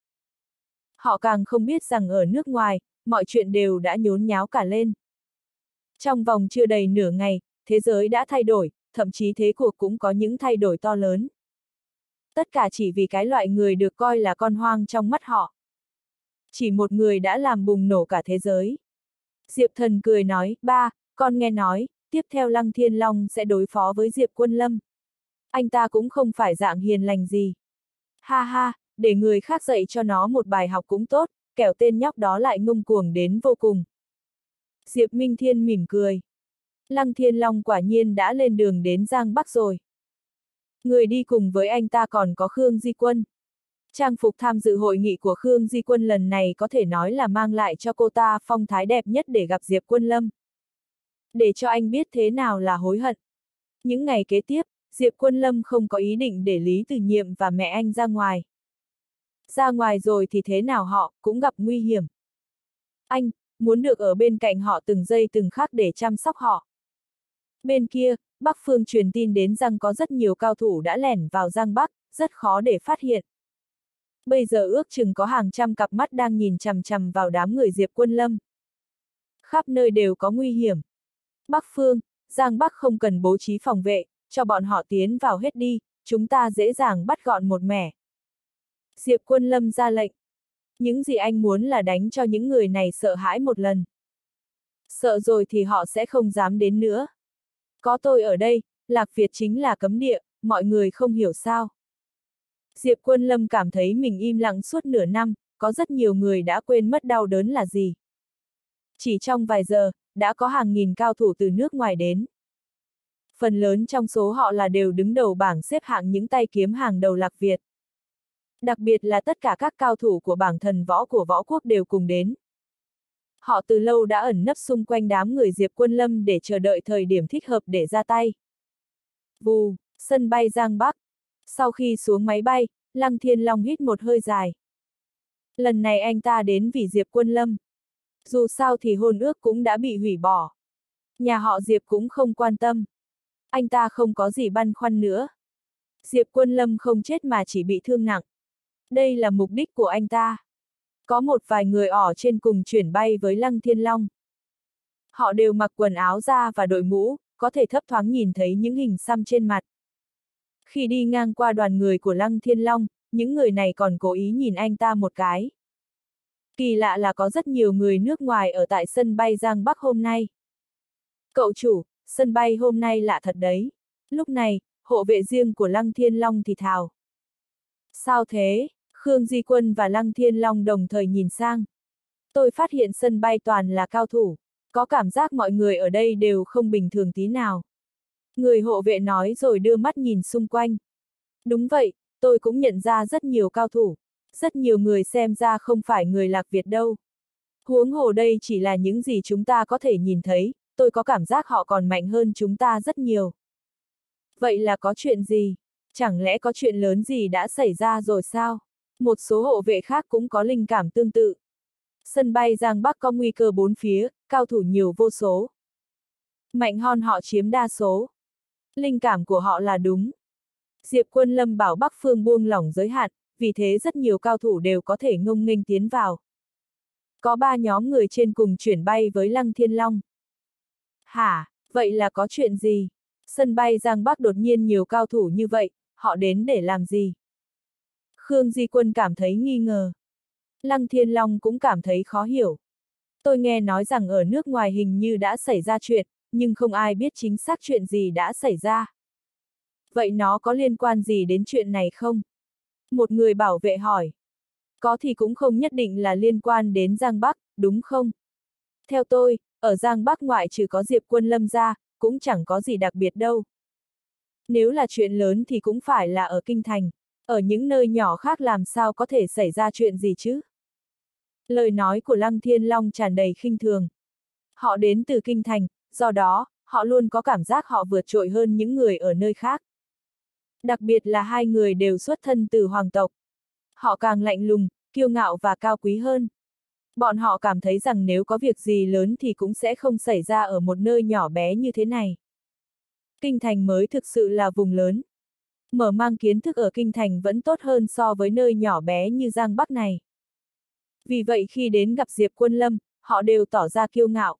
Họ càng không biết rằng ở nước ngoài, mọi chuyện đều đã nhốn nháo cả lên. Trong vòng chưa đầy nửa ngày, thế giới đã thay đổi, thậm chí thế cuộc cũng có những thay đổi to lớn. Tất cả chỉ vì cái loại người được coi là con hoang trong mắt họ. Chỉ một người đã làm bùng nổ cả thế giới. Diệp Thần cười nói, ba, con nghe nói, tiếp theo Lăng Thiên Long sẽ đối phó với Diệp Quân Lâm. Anh ta cũng không phải dạng hiền lành gì. Ha ha, để người khác dạy cho nó một bài học cũng tốt, kẻo tên nhóc đó lại ngông cuồng đến vô cùng. Diệp Minh Thiên mỉm cười. Lăng Thiên Long quả nhiên đã lên đường đến Giang Bắc rồi. Người đi cùng với anh ta còn có Khương Di Quân. Trang phục tham dự hội nghị của Khương Di Quân lần này có thể nói là mang lại cho cô ta phong thái đẹp nhất để gặp Diệp Quân Lâm. Để cho anh biết thế nào là hối hận. Những ngày kế tiếp, Diệp Quân Lâm không có ý định để Lý Từ Nhiệm và mẹ anh ra ngoài. Ra ngoài rồi thì thế nào họ cũng gặp nguy hiểm. Anh muốn được ở bên cạnh họ từng giây từng khắc để chăm sóc họ. Bên kia, Bắc Phương truyền tin đến rằng có rất nhiều cao thủ đã lẻn vào Giang Bắc, rất khó để phát hiện. Bây giờ ước chừng có hàng trăm cặp mắt đang nhìn chằm chằm vào đám người Diệp Quân Lâm. Khắp nơi đều có nguy hiểm. Bắc Phương, Giang Bắc không cần bố trí phòng vệ, cho bọn họ tiến vào hết đi, chúng ta dễ dàng bắt gọn một mẻ. Diệp Quân Lâm ra lệnh. Những gì anh muốn là đánh cho những người này sợ hãi một lần. Sợ rồi thì họ sẽ không dám đến nữa. Có tôi ở đây, Lạc Việt chính là cấm địa, mọi người không hiểu sao. Diệp Quân Lâm cảm thấy mình im lặng suốt nửa năm, có rất nhiều người đã quên mất đau đớn là gì. Chỉ trong vài giờ, đã có hàng nghìn cao thủ từ nước ngoài đến. Phần lớn trong số họ là đều đứng đầu bảng xếp hạng những tay kiếm hàng đầu Lạc Việt. Đặc biệt là tất cả các cao thủ của bảng thần võ của võ quốc đều cùng đến. Họ từ lâu đã ẩn nấp xung quanh đám người Diệp Quân Lâm để chờ đợi thời điểm thích hợp để ra tay. Vù, sân bay Giang Bắc. Sau khi xuống máy bay, Lăng Thiên Long hít một hơi dài. Lần này anh ta đến vì Diệp Quân Lâm. Dù sao thì hôn ước cũng đã bị hủy bỏ. Nhà họ Diệp cũng không quan tâm. Anh ta không có gì băn khoăn nữa. Diệp Quân Lâm không chết mà chỉ bị thương nặng. Đây là mục đích của anh ta. Có một vài người ở trên cùng chuyển bay với Lăng Thiên Long. Họ đều mặc quần áo da và đội mũ, có thể thấp thoáng nhìn thấy những hình xăm trên mặt. Khi đi ngang qua đoàn người của Lăng Thiên Long, những người này còn cố ý nhìn anh ta một cái. Kỳ lạ là có rất nhiều người nước ngoài ở tại sân bay Giang Bắc hôm nay. Cậu chủ, sân bay hôm nay lạ thật đấy. Lúc này, hộ vệ riêng của Lăng Thiên Long thì thào. Sao thế? Khương Di Quân và Lăng Thiên Long đồng thời nhìn sang. Tôi phát hiện sân bay toàn là cao thủ. Có cảm giác mọi người ở đây đều không bình thường tí nào. Người hộ vệ nói rồi đưa mắt nhìn xung quanh. Đúng vậy, tôi cũng nhận ra rất nhiều cao thủ. Rất nhiều người xem ra không phải người Lạc Việt đâu. Huống hồ đây chỉ là những gì chúng ta có thể nhìn thấy, tôi có cảm giác họ còn mạnh hơn chúng ta rất nhiều. Vậy là có chuyện gì? Chẳng lẽ có chuyện lớn gì đã xảy ra rồi sao? Một số hộ vệ khác cũng có linh cảm tương tự. Sân bay Giang Bắc có nguy cơ bốn phía, cao thủ nhiều vô số. Mạnh hơn họ chiếm đa số. Linh cảm của họ là đúng. Diệp Quân Lâm bảo Bắc Phương buông lỏng giới hạn, vì thế rất nhiều cao thủ đều có thể ngông nghênh tiến vào. Có ba nhóm người trên cùng chuyển bay với Lăng Thiên Long. Hả, vậy là có chuyện gì? Sân bay Giang Bắc đột nhiên nhiều cao thủ như vậy, họ đến để làm gì? Khương Di Quân cảm thấy nghi ngờ. Lăng Thiên Long cũng cảm thấy khó hiểu. Tôi nghe nói rằng ở nước ngoài hình như đã xảy ra chuyện, nhưng không ai biết chính xác chuyện gì đã xảy ra. Vậy nó có liên quan gì đến chuyện này không? Một người bảo vệ hỏi. Có thì cũng không nhất định là liên quan đến Giang Bắc, đúng không? Theo tôi, ở Giang Bắc ngoại trừ có Diệp Quân Lâm ra, cũng chẳng có gì đặc biệt đâu. Nếu là chuyện lớn thì cũng phải là ở Kinh Thành, ở những nơi nhỏ khác làm sao có thể xảy ra chuyện gì chứ? Lời nói của Lăng Thiên Long tràn đầy khinh thường. Họ đến từ Kinh Thành, do đó, họ luôn có cảm giác họ vượt trội hơn những người ở nơi khác. Đặc biệt là hai người đều xuất thân từ hoàng tộc. Họ càng lạnh lùng, kiêu ngạo và cao quý hơn. Bọn họ cảm thấy rằng nếu có việc gì lớn thì cũng sẽ không xảy ra ở một nơi nhỏ bé như thế này. Kinh Thành mới thực sự là vùng lớn. Mở mang kiến thức ở Kinh Thành vẫn tốt hơn so với nơi nhỏ bé như Giang Bắc này. Vì vậy khi đến gặp Diệp Quân Lâm, họ đều tỏ ra kiêu ngạo.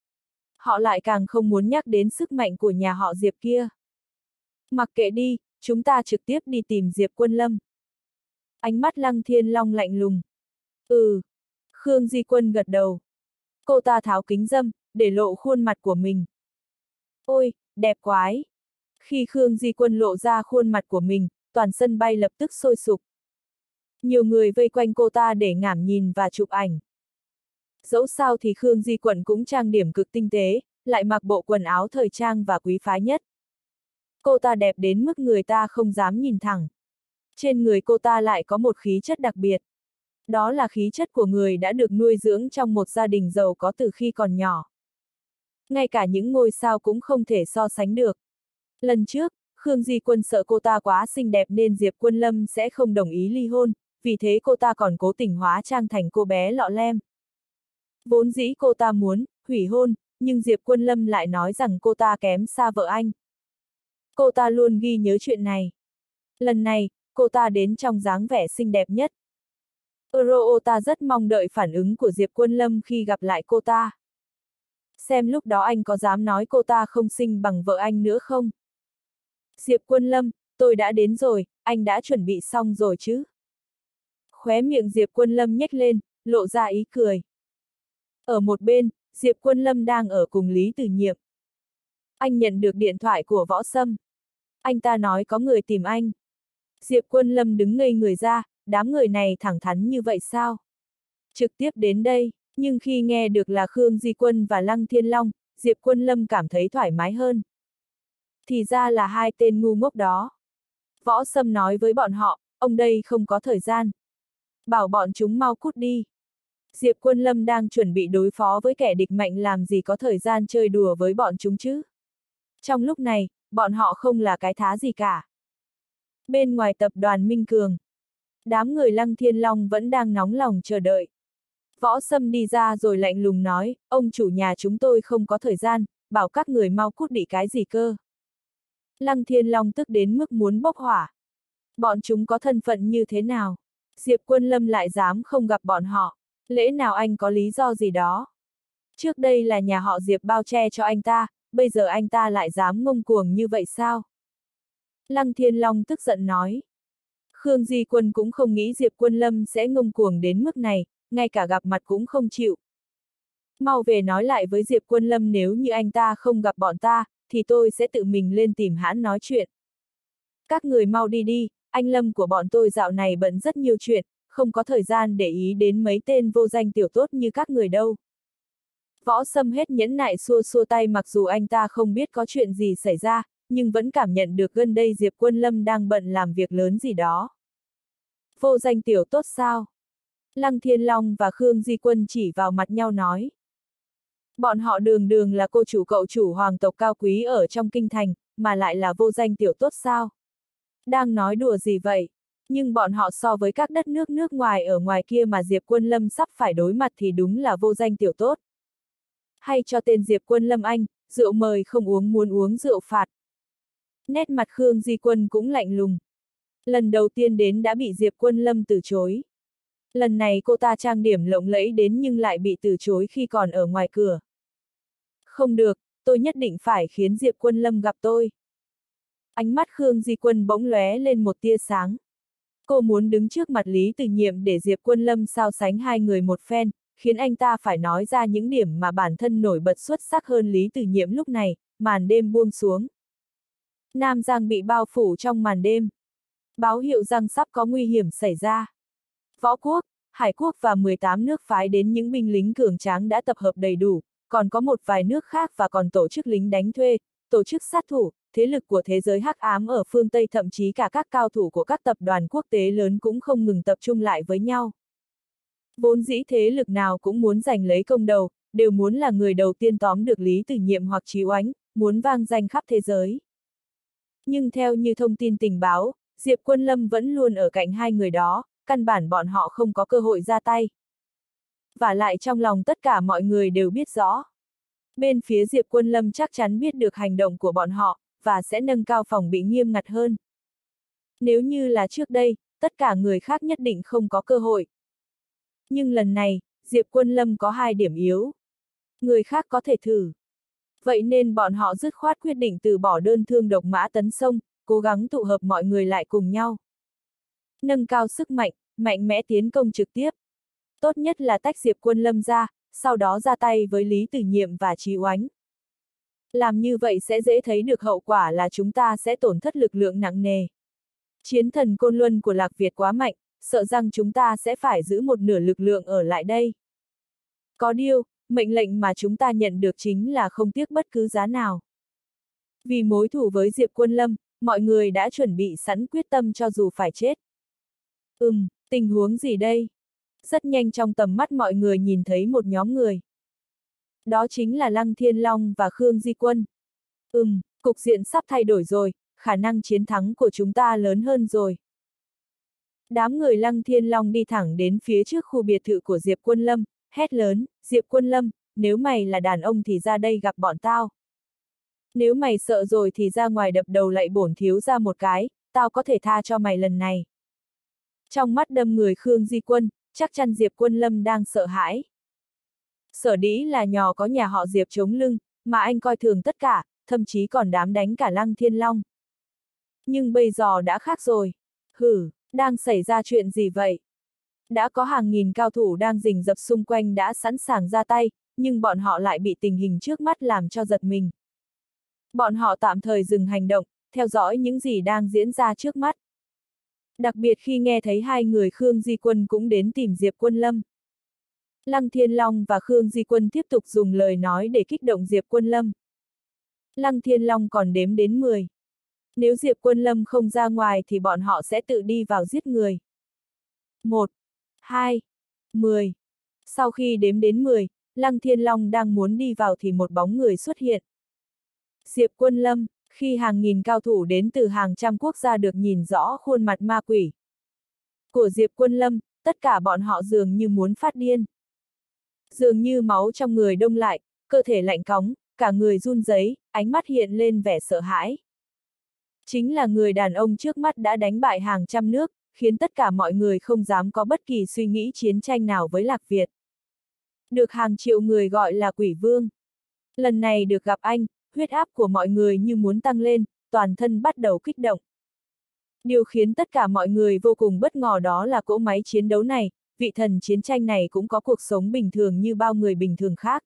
Họ lại càng không muốn nhắc đến sức mạnh của nhà họ Diệp kia. Mặc kệ đi, chúng ta trực tiếp đi tìm Diệp Quân Lâm. Ánh mắt Lăng Thiên Long lạnh lùng. Ừ. Khương Di Quân gật đầu. Cô ta tháo kính râm, để lộ khuôn mặt của mình. Ôi, đẹp quái! Khi Khương Di Quân lộ ra khuôn mặt của mình, toàn sân bay lập tức sôi sục. Nhiều người vây quanh cô ta để ngảm nhìn và chụp ảnh. Dẫu sao thì Khương Di Quận cũng trang điểm cực tinh tế, lại mặc bộ quần áo thời trang và quý phái nhất. Cô ta đẹp đến mức người ta không dám nhìn thẳng. Trên người cô ta lại có một khí chất đặc biệt. Đó là khí chất của người đã được nuôi dưỡng trong một gia đình giàu có từ khi còn nhỏ. Ngay cả những ngôi sao cũng không thể so sánh được. Lần trước, Khương Di Quân sợ cô ta quá xinh đẹp nên Diệp Quân Lâm sẽ không đồng ý ly hôn, vì thế cô ta còn cố tình hóa trang thành cô bé lọ lem. Vốn dĩ cô ta muốn hủy hôn, nhưng Diệp Quân Lâm lại nói rằng cô ta kém xa vợ anh. Cô ta luôn ghi nhớ chuyện này. Lần này, cô ta đến trong dáng vẻ xinh đẹp nhất. Eurota rất mong đợi phản ứng của Diệp Quân Lâm khi gặp lại cô ta. Xem lúc đó anh có dám nói cô ta không xinh bằng vợ anh nữa không? Diệp Quân Lâm, tôi đã đến rồi, anh đã chuẩn bị xong rồi chứ? Khóe miệng Diệp Quân Lâm nhếch lên, lộ ra ý cười. Ở một bên, Diệp Quân Lâm đang ở cùng Lý Tử Nhiệm. Anh nhận được điện thoại của Võ Sâm. Anh ta nói có người tìm anh. Diệp Quân Lâm đứng ngây người ra, đám người này thẳng thắn như vậy sao? Trực tiếp đến đây, nhưng khi nghe được là Khương Di Quân và Lăng Thiên Long, Diệp Quân Lâm cảm thấy thoải mái hơn. Thì ra là hai tên ngu ngốc đó. Võ Sâm nói với bọn họ, ông đây không có thời gian. Bảo bọn chúng mau cút đi. Diệp Quân Lâm đang chuẩn bị đối phó với kẻ địch mạnh, làm gì có thời gian chơi đùa với bọn chúng chứ. Trong lúc này, bọn họ không là cái thá gì cả. Bên ngoài tập đoàn Minh Cường, đám người Lăng Thiên Long vẫn đang nóng lòng chờ đợi. Võ Sâm đi ra rồi lạnh lùng nói, ông chủ nhà chúng tôi không có thời gian, bảo các người mau cút đi cái gì cơ. Lăng Thiên Long tức đến mức muốn bốc hỏa. Bọn chúng có thân phận như thế nào? Diệp Quân Lâm lại dám không gặp bọn họ, lẽ nào anh có lý do gì đó? Trước đây là nhà họ Diệp bao che cho anh ta, bây giờ anh ta lại dám ngông cuồng như vậy sao? Lăng Thiên Long tức giận nói. Khương Di Quân cũng không nghĩ Diệp Quân Lâm sẽ ngông cuồng đến mức này, ngay cả gặp mặt cũng không chịu. Mau về nói lại với Diệp Quân Lâm nếu như anh ta không gặp bọn ta, thì tôi sẽ tự mình lên tìm hắn nói chuyện. Các người mau đi đi, anh Lâm của bọn tôi dạo này bận rất nhiều chuyện, không có thời gian để ý đến mấy tên vô danh tiểu tốt như các người đâu. Võ Sâm hết nhẫn nại xua xua tay, mặc dù anh ta không biết có chuyện gì xảy ra, nhưng vẫn cảm nhận được gần đây Diệp Quân Lâm đang bận làm việc lớn gì đó. Vô danh tiểu tốt sao? Lăng Thiên Long và Khương Di Quân chỉ vào mặt nhau nói. Bọn họ đường đường là cô chủ cậu chủ hoàng tộc cao quý ở trong kinh thành, mà lại là vô danh tiểu tốt sao? Đang nói đùa gì vậy? Nhưng bọn họ so với các đất nước nước ngoài ở ngoài kia mà Diệp Quân Lâm sắp phải đối mặt thì đúng là vô danh tiểu tốt. Hay cho tên Diệp Quân Lâm anh, rượu mời không uống muốn uống rượu phạt. Nét mặt Khương Di Quân cũng lạnh lùng. Lần đầu tiên đến đã bị Diệp Quân Lâm từ chối. Lần này cô ta trang điểm lộng lẫy đến nhưng lại bị từ chối khi còn ở ngoài cửa. Không được, tôi nhất định phải khiến Diệp Quân Lâm gặp tôi. Ánh mắt Khương Di Quân bỗng lóe lên một tia sáng. Cô muốn đứng trước mặt Lý Tử Nhiệm để Diệp Quân Lâm so sánh hai người một phen, khiến anh ta phải nói ra những điểm mà bản thân nổi bật xuất sắc hơn Lý Từ Nhiệm lúc này, màn đêm buông xuống. Nam Giang bị bao phủ trong màn đêm. Báo hiệu rằng sắp có nguy hiểm xảy ra. Võ quốc, Hải quốc và mười tám nước phái đến những binh lính cường tráng đã tập hợp đầy đủ, còn có một vài nước khác và còn tổ chức lính đánh thuê, tổ chức sát thủ, thế lực của thế giới hắc ám ở phương Tây, thậm chí cả các cao thủ của các tập đoàn quốc tế lớn cũng không ngừng tập trung lại với nhau. Vốn dĩ thế lực nào cũng muốn giành lấy công đầu, đều muốn là người đầu tiên tóm được Lý Từ Nhiệm hoặc Chí Oánh, muốn vang danh khắp thế giới. Nhưng theo như thông tin tình báo, Diệp Quân Lâm vẫn luôn ở cạnh hai người đó, căn bản bọn họ không có cơ hội ra tay. Và lại trong lòng tất cả mọi người đều biết rõ. Bên phía Diệp Quân Lâm chắc chắn biết được hành động của bọn họ, và sẽ nâng cao phòng bị nghiêm ngặt hơn. Nếu như là trước đây, tất cả người khác nhất định không có cơ hội. Nhưng lần này, Diệp Quân Lâm có hai điểm yếu. Người khác có thể thử. Vậy nên bọn họ dứt khoát quyết định từ bỏ đơn thương độc mã tấn sông, cố gắng tụ hợp mọi người lại cùng nhau. Nâng cao sức mạnh, mạnh mẽ tiến công trực tiếp. Tốt nhất là tách Diệp Quân Lâm ra, sau đó ra tay với Lý Từ Nhiệm và Chí Oánh. Làm như vậy sẽ dễ thấy được hậu quả là chúng ta sẽ tổn thất lực lượng nặng nề. Chiến thần Côn Luân của Lạc Việt quá mạnh, sợ rằng chúng ta sẽ phải giữ một nửa lực lượng ở lại đây. Có điều, mệnh lệnh mà chúng ta nhận được chính là không tiếc bất cứ giá nào. Vì mối thù với Diệp Quân Lâm, mọi người đã chuẩn bị sẵn quyết tâm cho dù phải chết. Ừm, tình huống gì đây? Rất nhanh trong tầm mắt mọi người nhìn thấy một nhóm người. Đó chính là Lăng Thiên Long và Khương Di Quân. Ừm, cục diện sắp thay đổi rồi, khả năng chiến thắng của chúng ta lớn hơn rồi. Đám người Lăng Thiên Long đi thẳng đến phía trước khu biệt thự của Diệp Quân Lâm, hét lớn, Diệp Quân Lâm, nếu mày là đàn ông thì ra đây gặp bọn tao. Nếu mày sợ rồi thì ra ngoài đập đầu lại bổn thiếu ra một cái, tao có thể tha cho mày lần này. Trong mắt đâm người Khương Di Quân, chắc chắn Diệp Quân Lâm đang sợ hãi. Sở dĩ là nhò có nhà họ Diệp chống lưng, mà anh coi thường tất cả, thậm chí còn dám đánh cả Lăng Thiên Long. Nhưng bây giờ đã khác rồi. Hử, đang xảy ra chuyện gì vậy? Đã có hàng nghìn cao thủ đang rình rập xung quanh đã sẵn sàng ra tay, nhưng bọn họ lại bị tình hình trước mắt làm cho giật mình. Bọn họ tạm thời dừng hành động, theo dõi những gì đang diễn ra trước mắt. Đặc biệt khi nghe thấy hai người Khương Di Quân cũng đến tìm Diệp Quân Lâm. Lăng Thiên Long và Khương Di Quân tiếp tục dùng lời nói để kích động Diệp Quân Lâm. Lăng Thiên Long còn đếm đến mười. Nếu Diệp Quân Lâm không ra ngoài thì bọn họ sẽ tự đi vào giết người. một, hai, mười. Sau khi đếm đến mười, Lăng Thiên Long đang muốn đi vào thì một bóng người xuất hiện. Diệp Quân Lâm, khi hàng nghìn cao thủ đến từ hàng trăm quốc gia được nhìn rõ khuôn mặt ma quỷ của Diệp Quân Lâm, tất cả bọn họ dường như muốn phát điên. Dường như máu trong người đông lại, cơ thể lạnh cóng, cả người run rẩy, ánh mắt hiện lên vẻ sợ hãi. Chính là người đàn ông trước mắt đã đánh bại hàng trăm nước, khiến tất cả mọi người không dám có bất kỳ suy nghĩ chiến tranh nào với Lạc Việt. Được hàng triệu người gọi là Quỷ Vương. Lần này được gặp anh, huyết áp của mọi người như muốn tăng lên, toàn thân bắt đầu kích động. Điều khiến tất cả mọi người vô cùng bất ngờ đó là cỗ máy chiến đấu này, vị thần chiến tranh này cũng có cuộc sống bình thường như bao người bình thường khác.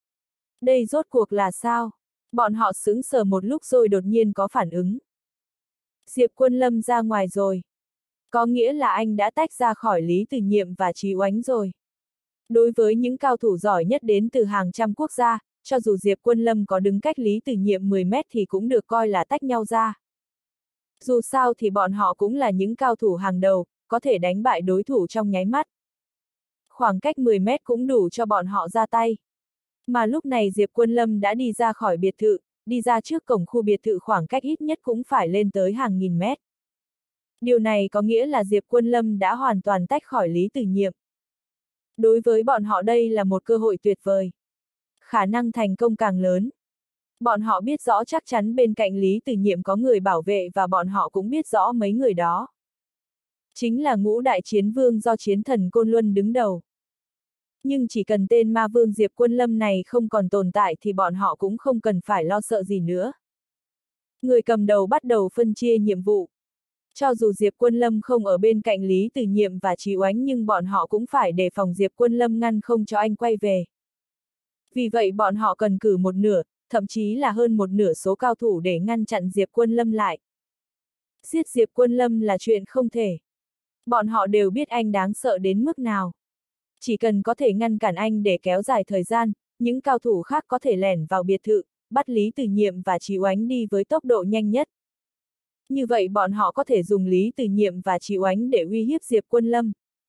Đây rốt cuộc là sao? Bọn họ sững sờ một lúc rồi đột nhiên có phản ứng. Diệp Quân Lâm ra ngoài rồi. Có nghĩa là anh đã tách ra khỏi Lý Từ Nhiệm và Chí Oánh rồi. Đối với những cao thủ giỏi nhất đến từ hàng trăm quốc gia, cho dù Diệp Quân Lâm có đứng cách Lý Từ Nhiệm mười mét thì cũng được coi là tách nhau ra. Dù sao thì bọn họ cũng là những cao thủ hàng đầu, có thể đánh bại đối thủ trong nháy mắt. Khoảng cách mười mét cũng đủ cho bọn họ ra tay. Mà lúc này Diệp Quân Lâm đã đi ra khỏi biệt thự, đi ra trước cổng khu biệt thự khoảng cách ít nhất cũng phải lên tới hàng nghìn mét. Điều này có nghĩa là Diệp Quân Lâm đã hoàn toàn tách khỏi Lý Từ Nhiệm. Đối với bọn họ đây là một cơ hội tuyệt vời. Khả năng thành công càng lớn. Bọn họ biết rõ chắc chắn bên cạnh Lý Từ Nhiệm có người bảo vệ và bọn họ cũng biết rõ mấy người đó. Chính là ngũ đại chiến vương do chiến thần Côn Luân đứng đầu. Nhưng chỉ cần tên ma vương Diệp Quân Lâm này không còn tồn tại thì bọn họ cũng không cần phải lo sợ gì nữa. Người cầm đầu bắt đầu phân chia nhiệm vụ. Cho dù Diệp Quân Lâm không ở bên cạnh Lý Tử Nhiệm và Chí Oánh nhưng bọn họ cũng phải đề phòng Diệp Quân Lâm ngăn không cho anh quay về. Vì vậy bọn họ cần cử một nửa, thậm chí là hơn một nửa số cao thủ để ngăn chặn Diệp Quân Lâm lại. Giết Diệp Quân Lâm là chuyện không thể. Bọn họ đều biết anh đáng sợ đến mức nào. Chỉ cần có thể ngăn cản anh để kéo dài thời gian, những cao thủ khác có thể lẻn vào biệt thự, bắt Lý Tử Nhiệm và Chí Oánh đi với tốc độ nhanh nhất. Như vậy bọn họ có thể dùng Lý Tử Nhiệm và Chí Oánh để uy hiếp Diệp Quân Lâm.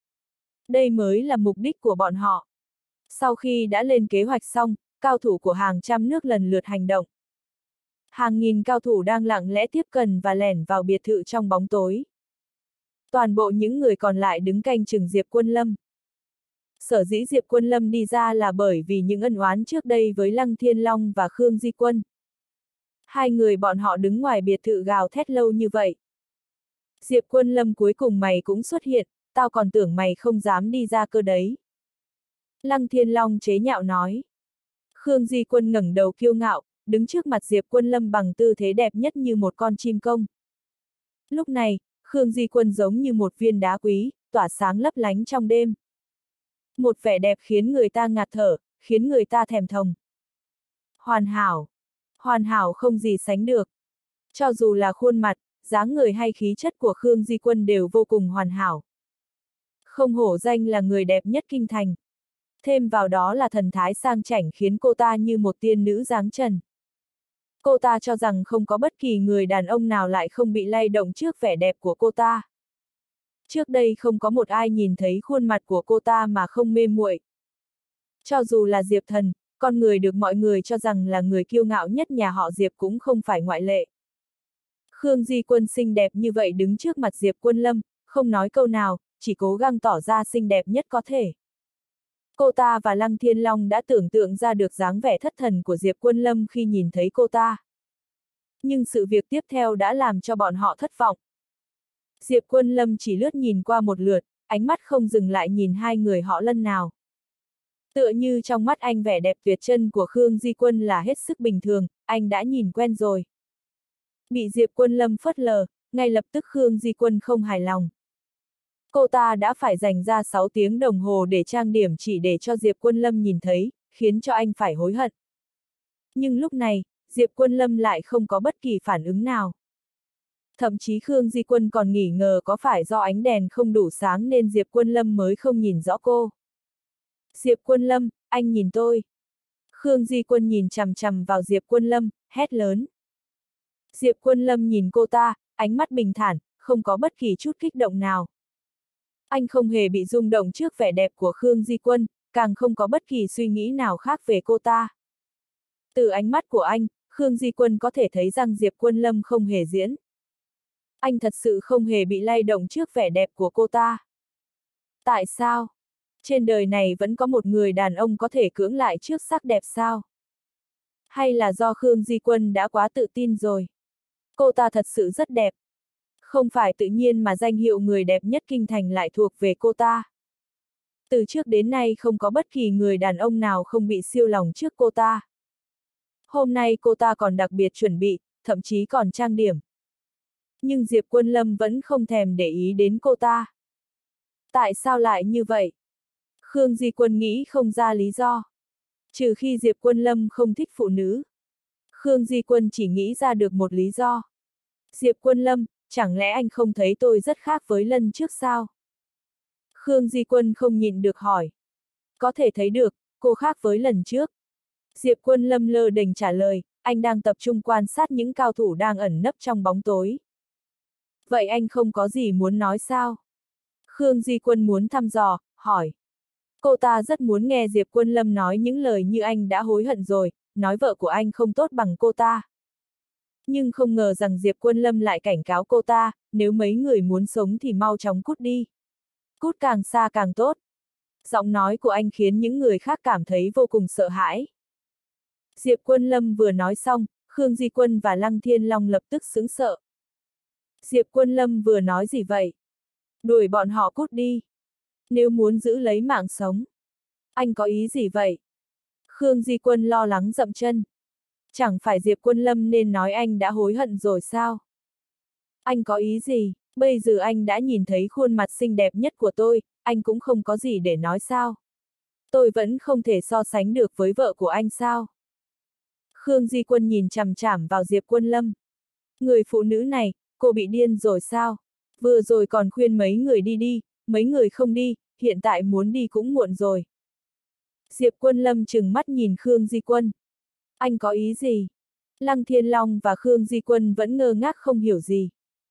Đây mới là mục đích của bọn họ. Sau khi đã lên kế hoạch xong, cao thủ của hàng trăm nước lần lượt hành động. Hàng nghìn cao thủ đang lặng lẽ tiếp cận và lẻn vào biệt thự trong bóng tối. Toàn bộ những người còn lại đứng canh chừng Diệp Quân Lâm. Sở dĩ Diệp Quân Lâm đi ra là bởi vì những ân oán trước đây với Lăng Thiên Long và Khương Di Quân. Hai người bọn họ đứng ngoài biệt thự gào thét lâu như vậy. Diệp Quân Lâm cuối cùng mày cũng xuất hiện, tao còn tưởng mày không dám đi ra cơ đấy. Lăng Thiên Long chế nhạo nói. Khương Di Quân ngẩng đầu kiêu ngạo, đứng trước mặt Diệp Quân Lâm bằng tư thế đẹp nhất như một con chim công. Lúc này, Khương Di Quân giống như một viên đá quý, tỏa sáng lấp lánh trong đêm. Một vẻ đẹp khiến người ta ngạt thở, khiến người ta thèm thồng. Hoàn hảo. Hoàn hảo không gì sánh được. Cho dù là khuôn mặt, dáng người hay khí chất của Khương Di Quân đều vô cùng hoàn hảo. Không hổ danh là người đẹp nhất kinh thành. Thêm vào đó là thần thái sang chảnh khiến cô ta như một tiên nữ dáng trần. Cô ta cho rằng không có bất kỳ người đàn ông nào lại không bị lay động trước vẻ đẹp của cô ta. Trước đây không có một ai nhìn thấy khuôn mặt của cô ta mà không mê muội. Cho dù là Diệp Thần, con người được mọi người cho rằng là người kiêu ngạo nhất nhà họ Diệp cũng không phải ngoại lệ. Khương Di Quân xinh đẹp như vậy đứng trước mặt Diệp Quân Lâm, không nói câu nào, chỉ cố gắng tỏ ra xinh đẹp nhất có thể. Cô ta và Lăng Thiên Long đã tưởng tượng ra được dáng vẻ thất thần của Diệp Quân Lâm khi nhìn thấy cô ta. Nhưng sự việc tiếp theo đã làm cho bọn họ thất vọng. Diệp Quân Lâm chỉ lướt nhìn qua một lượt, ánh mắt không dừng lại nhìn hai người họ lần nào. Tựa như trong mắt anh vẻ đẹp tuyệt chân của Khương Di Quân là hết sức bình thường, anh đã nhìn quen rồi. Bị Diệp Quân Lâm phớt lờ, ngay lập tức Khương Di Quân không hài lòng. Cô ta đã phải dành ra sáu tiếng đồng hồ để trang điểm chỉ để cho Diệp Quân Lâm nhìn thấy, khiến cho anh phải hối hận. Nhưng lúc này, Diệp Quân Lâm lại không có bất kỳ phản ứng nào. Thậm chí Khương Di Quân còn nghi ngờ có phải do ánh đèn không đủ sáng nên Diệp Quân Lâm mới không nhìn rõ cô. Diệp Quân Lâm, anh nhìn tôi. Khương Di Quân nhìn chằm chằm vào Diệp Quân Lâm, hét lớn. Diệp Quân Lâm nhìn cô ta, ánh mắt bình thản, không có bất kỳ chút kích động nào. Anh không hề bị rung động trước vẻ đẹp của Khương Di Quân, càng không có bất kỳ suy nghĩ nào khác về cô ta. Từ ánh mắt của anh, Khương Di Quân có thể thấy rằng Diệp Quân Lâm không hề diễn. Anh thật sự không hề bị lay động trước vẻ đẹp của cô ta. Tại sao? Trên đời này vẫn có một người đàn ông có thể cưỡng lại trước sắc đẹp sao? Hay là do Khương Di Quân đã quá tự tin rồi? Cô ta thật sự rất đẹp. Không phải tự nhiên mà danh hiệu người đẹp nhất kinh thành lại thuộc về cô ta. Từ trước đến nay không có bất kỳ người đàn ông nào không bị siêu lòng trước cô ta. Hôm nay cô ta còn đặc biệt chuẩn bị, thậm chí còn trang điểm. Nhưng Diệp Quân Lâm vẫn không thèm để ý đến cô ta. Tại sao lại như vậy? Khương Di Quân nghĩ không ra lý do. Trừ khi Diệp Quân Lâm không thích phụ nữ. Khương Di Quân chỉ nghĩ ra được một lý do. Diệp Quân Lâm, chẳng lẽ anh không thấy tôi rất khác với lần trước sao? Khương Di Quân không nhịn được hỏi. Có thể thấy được, cô khác với lần trước. Diệp Quân Lâm lơ đễnh trả lời, anh đang tập trung quan sát những cao thủ đang ẩn nấp trong bóng tối. Vậy anh không có gì muốn nói sao? Khương Di Quân muốn thăm dò, hỏi. Cô ta rất muốn nghe Diệp Quân Lâm nói những lời như anh đã hối hận rồi, nói vợ của anh không tốt bằng cô ta. Nhưng không ngờ rằng Diệp Quân Lâm lại cảnh cáo cô ta, nếu mấy người muốn sống thì mau chóng cút đi. Cút càng xa càng tốt. Giọng nói của anh khiến những người khác cảm thấy vô cùng sợ hãi. Diệp Quân Lâm vừa nói xong, Khương Di Quân và Lăng Thiên Long lập tức sững sờ. Diệp Quân Lâm vừa nói gì vậy? Đuổi bọn họ cút đi. Nếu muốn giữ lấy mạng sống. Anh có ý gì vậy? Khương Di Quân lo lắng dậm chân. Chẳng phải Diệp Quân Lâm nên nói anh đã hối hận rồi sao? Anh có ý gì? Bây giờ anh đã nhìn thấy khuôn mặt xinh đẹp nhất của tôi, anh cũng không có gì để nói sao? Tôi vẫn không thể so sánh được với vợ của anh sao? Khương Di Quân nhìn chằm chằm vào Diệp Quân Lâm. Người phụ nữ này, cô bị điên rồi sao? Vừa rồi còn khuyên mấy người đi đi, mấy người không đi, hiện tại muốn đi cũng muộn rồi. Diệp Quân Lâm trừng mắt nhìn Khương Di Quân. Anh có ý gì? Lăng Thiên Long và Khương Di Quân vẫn ngơ ngác không hiểu gì.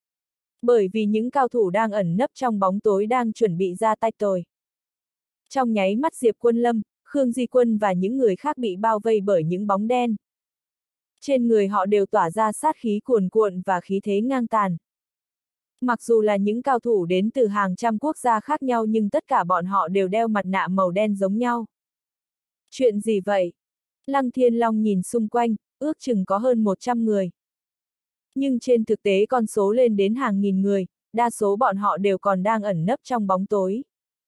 Bởi vì những cao thủ đang ẩn nấp trong bóng tối đang chuẩn bị ra tay rồi. Trong nháy mắt Diệp Quân Lâm, Khương Di Quân và những người khác bị bao vây bởi những bóng đen. Trên người họ đều tỏa ra sát khí cuồn cuộn và khí thế ngang tàn. Mặc dù là những cao thủ đến từ hàng trăm quốc gia khác nhau nhưng tất cả bọn họ đều đeo mặt nạ màu đen giống nhau. Chuyện gì vậy? Lăng Thiên Long nhìn xung quanh, ước chừng có hơn một trăm người. Nhưng trên thực tế con số lên đến hàng nghìn người, đa số bọn họ đều còn đang ẩn nấp trong bóng tối.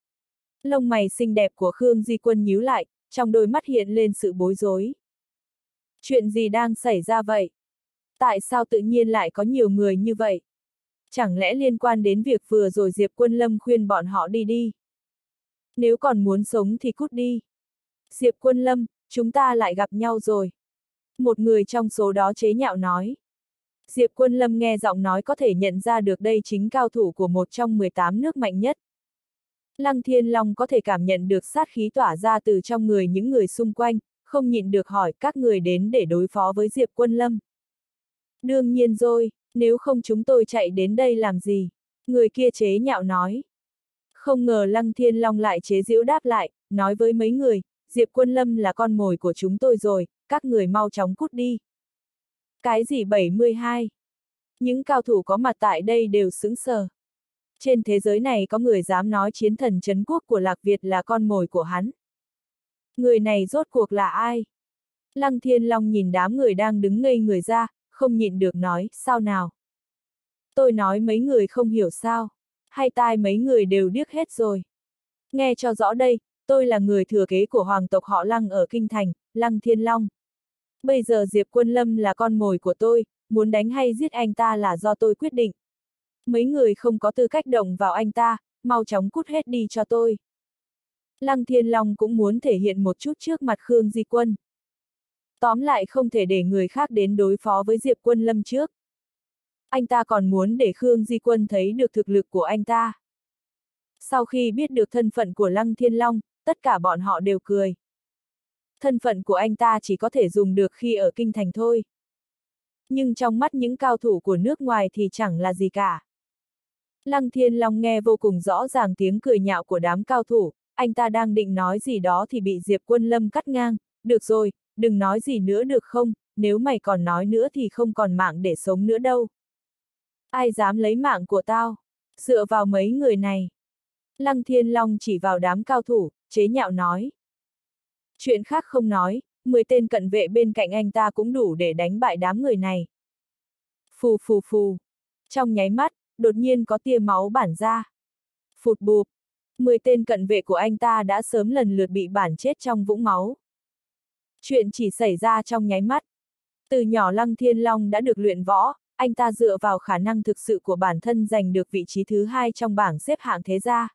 Lông mày xinh đẹp của Khương Di Quân nhíu lại, trong đôi mắt hiện lên sự bối rối. Chuyện gì đang xảy ra vậy? Tại sao tự nhiên lại có nhiều người như vậy? Chẳng lẽ liên quan đến việc vừa rồi Diệp Quân Lâm khuyên bọn họ đi đi? Nếu còn muốn sống thì cút đi. Diệp Quân Lâm, chúng ta lại gặp nhau rồi. Một người trong số đó chế nhạo nói. Diệp Quân Lâm nghe giọng nói có thể nhận ra được đây chính cao thủ của một trong mười tám nước mạnh nhất. Lăng Thiên Long có thể cảm nhận được sát khí tỏa ra từ trong người những người xung quanh, không nhịn được hỏi các người đến để đối phó với Diệp Quân Lâm. Đương nhiên rồi, nếu không chúng tôi chạy đến đây làm gì? Người kia chế nhạo nói. Không ngờ Lăng Thiên Long lại chế giễu đáp lại, nói với mấy người, Diệp Quân Lâm là con mồi của chúng tôi rồi, các người mau chóng cút đi. Cái gì bảy mươi hai? Những cao thủ có mặt tại đây đều sững sờ. Trên thế giới này có người dám nói chiến thần trấn quốc của Lạc Việt là con mồi của hắn. Người này rốt cuộc là ai? Lăng Thiên Long nhìn đám người đang đứng ngây người ra, không nhịn được nói, sao nào? Tôi nói mấy người không hiểu sao? Hay tai mấy người đều điếc hết rồi? Nghe cho rõ đây, tôi là người thừa kế của hoàng tộc họ Lăng ở Kinh Thành, Lăng Thiên Long. Bây giờ Diệp Quân Lâm là con mồi của tôi, muốn đánh hay giết anh ta là do tôi quyết định. Mấy người không có tư cách động vào anh ta, mau chóng cút hết đi cho tôi. Lăng Thiên Long cũng muốn thể hiện một chút trước mặt Khương Di Quân. Tóm lại không thể để người khác đến đối phó với Diệp Quân Lâm trước. Anh ta còn muốn để Khương Di Quân thấy được thực lực của anh ta. Sau khi biết được thân phận của Lăng Thiên Long, tất cả bọn họ đều cười. Thân phận của anh ta chỉ có thể dùng được khi ở Kinh Thành thôi. Nhưng trong mắt những cao thủ của nước ngoài thì chẳng là gì cả. Lăng Thiên Long nghe vô cùng rõ ràng tiếng cười nhạo của đám cao thủ, anh ta đang định nói gì đó thì bị Diệp Quân Lâm cắt ngang, được rồi, đừng nói gì nữa được không, nếu mày còn nói nữa thì không còn mạng để sống nữa đâu. Ai dám lấy mạng của tao? Dựa vào mấy người này. Lăng Thiên Long chỉ vào đám cao thủ, chế nhạo nói. Chuyện khác không nói, mười tên cận vệ bên cạnh anh ta cũng đủ để đánh bại đám người này. Phù phù phù. Trong nháy mắt, đột nhiên có tia máu bản ra. Phụt bụp. Mười tên cận vệ của anh ta đã sớm lần lượt bị bản chết trong vũng máu. Chuyện chỉ xảy ra trong nháy mắt. Từ nhỏ Lăng Thiên Long đã được luyện võ, anh ta dựa vào khả năng thực sự của bản thân giành được vị trí thứ hai trong bảng xếp hạng thế gia.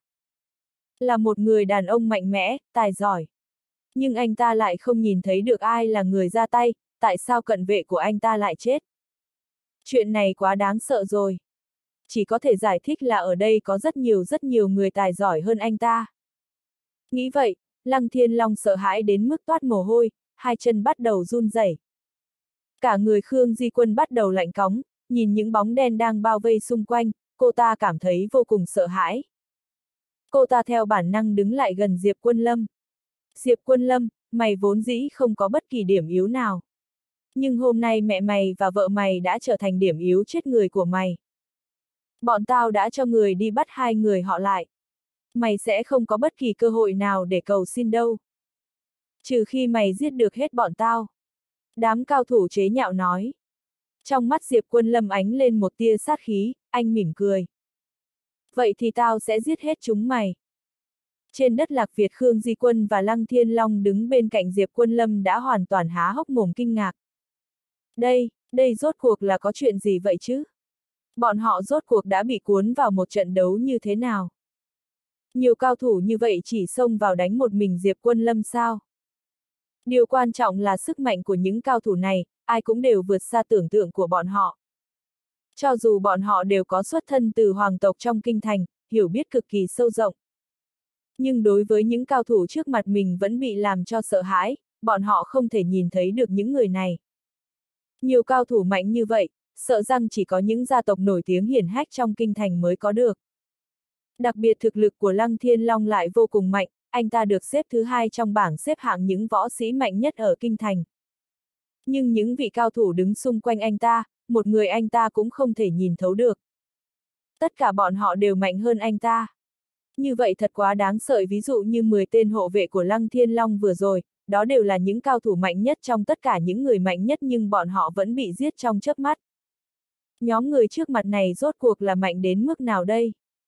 Là một người đàn ông mạnh mẽ, tài giỏi. Nhưng anh ta lại không nhìn thấy được ai là người ra tay, tại sao cận vệ của anh ta lại chết. Chuyện này quá đáng sợ rồi. Chỉ có thể giải thích là ở đây có rất nhiều rất nhiều người tài giỏi hơn anh ta. Nghĩ vậy, Lăng Thiên Long sợ hãi đến mức toát mồ hôi, hai chân bắt đầu run rẩy. Cả người Khương Di Quân bắt đầu lạnh cóng, nhìn những bóng đen đang bao vây xung quanh, cô ta cảm thấy vô cùng sợ hãi. Cô ta theo bản năng đứng lại gần Diệp Quân Lâm. Diệp Quân Lâm, mày vốn dĩ không có bất kỳ điểm yếu nào. Nhưng hôm nay mẹ mày và vợ mày đã trở thành điểm yếu chết người của mày. Bọn tao đã cho người đi bắt hai người họ lại. Mày sẽ không có bất kỳ cơ hội nào để cầu xin đâu. Trừ khi mày giết được hết bọn tao. Đám cao thủ chế nhạo nói. Trong mắt Diệp Quân Lâm ánh lên một tia sát khí, anh mỉm cười. Vậy thì tao sẽ giết hết chúng mày. Trên đất Lạc Việt Khương Di Quân và Lăng Thiên Long đứng bên cạnh Diệp Quân Lâm đã hoàn toàn há hốc mồm kinh ngạc. Đây, đây rốt cuộc là có chuyện gì vậy chứ? Bọn họ rốt cuộc đã bị cuốn vào một trận đấu như thế nào? Nhiều cao thủ như vậy chỉ xông vào đánh một mình Diệp Quân Lâm sao? Điều quan trọng là sức mạnh của những cao thủ này, ai cũng đều vượt xa tưởng tượng của bọn họ. Cho dù bọn họ đều có xuất thân từ hoàng tộc trong kinh thành, hiểu biết cực kỳ sâu rộng. Nhưng đối với những cao thủ trước mặt mình vẫn bị làm cho sợ hãi, bọn họ không thể nhìn thấy được những người này. Nhiều cao thủ mạnh như vậy, sợ rằng chỉ có những gia tộc nổi tiếng hiển hách trong kinh thành mới có được. Đặc biệt thực lực của Lăng Thiên Long lại vô cùng mạnh, anh ta được xếp thứ hai trong bảng xếp hạng những võ sĩ mạnh nhất ở kinh thành. Nhưng những vị cao thủ đứng xung quanh anh ta, một người anh ta cũng không thể nhìn thấu được. Tất cả bọn họ đều mạnh hơn anh ta. Như vậy thật quá đáng sợ, ví dụ như mười tên hộ vệ của Lăng Thiên Long vừa rồi, đó đều là những cao thủ mạnh nhất trong tất cả những người mạnh nhất nhưng bọn họ vẫn bị giết trong chớp mắt. Nhóm người trước mặt này rốt cuộc là mạnh đến mức nào đây?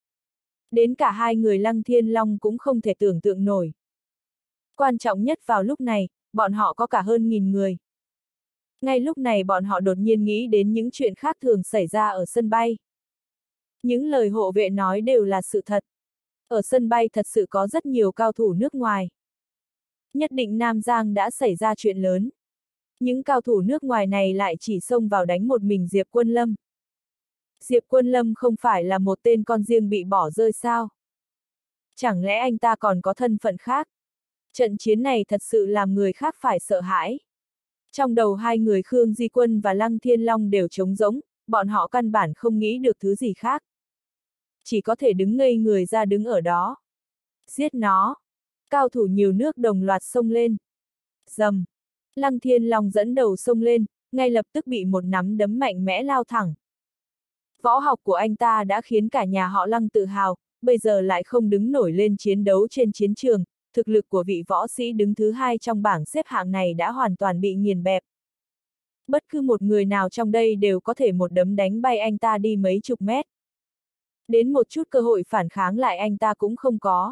Đến cả hai người Lăng Thiên Long cũng không thể tưởng tượng nổi. Quan trọng nhất vào lúc này, bọn họ có cả hơn nghìn người. Ngay lúc này bọn họ đột nhiên nghĩ đến những chuyện khác thường xảy ra ở sân bay. Những lời hộ vệ nói đều là sự thật. Ở sân bay thật sự có rất nhiều cao thủ nước ngoài. Nhất định Nam Giang đã xảy ra chuyện lớn. Những cao thủ nước ngoài này lại chỉ xông vào đánh một mình Diệp Quân Lâm. Diệp Quân Lâm không phải là một tên con riêng bị bỏ rơi sao? Chẳng lẽ anh ta còn có thân phận khác? Trận chiến này thật sự làm người khác phải sợ hãi. Trong đầu hai người Khương Di Quân và Lăng Thiên Long đều trống rỗng, bọn họ căn bản không nghĩ được thứ gì khác. Chỉ có thể đứng ngây người ra đứng ở đó. Giết nó! Cao thủ nhiều nước đồng loạt xông lên. Dầm! Lăng Thiên Long dẫn đầu xông lên, ngay lập tức bị một nắm đấm mạnh mẽ lao thẳng. Võ học của anh ta đã khiến cả nhà họ Lăng tự hào, bây giờ lại không đứng nổi lên chiến đấu trên chiến trường, thực lực của vị võ sĩ đứng thứ hai trong bảng xếp hạng này đã hoàn toàn bị nghiền bẹp. Bất cứ một người nào trong đây đều có thể một đấm đánh bay anh ta đi mấy chục mét. Đến một chút cơ hội phản kháng lại anh ta cũng không có.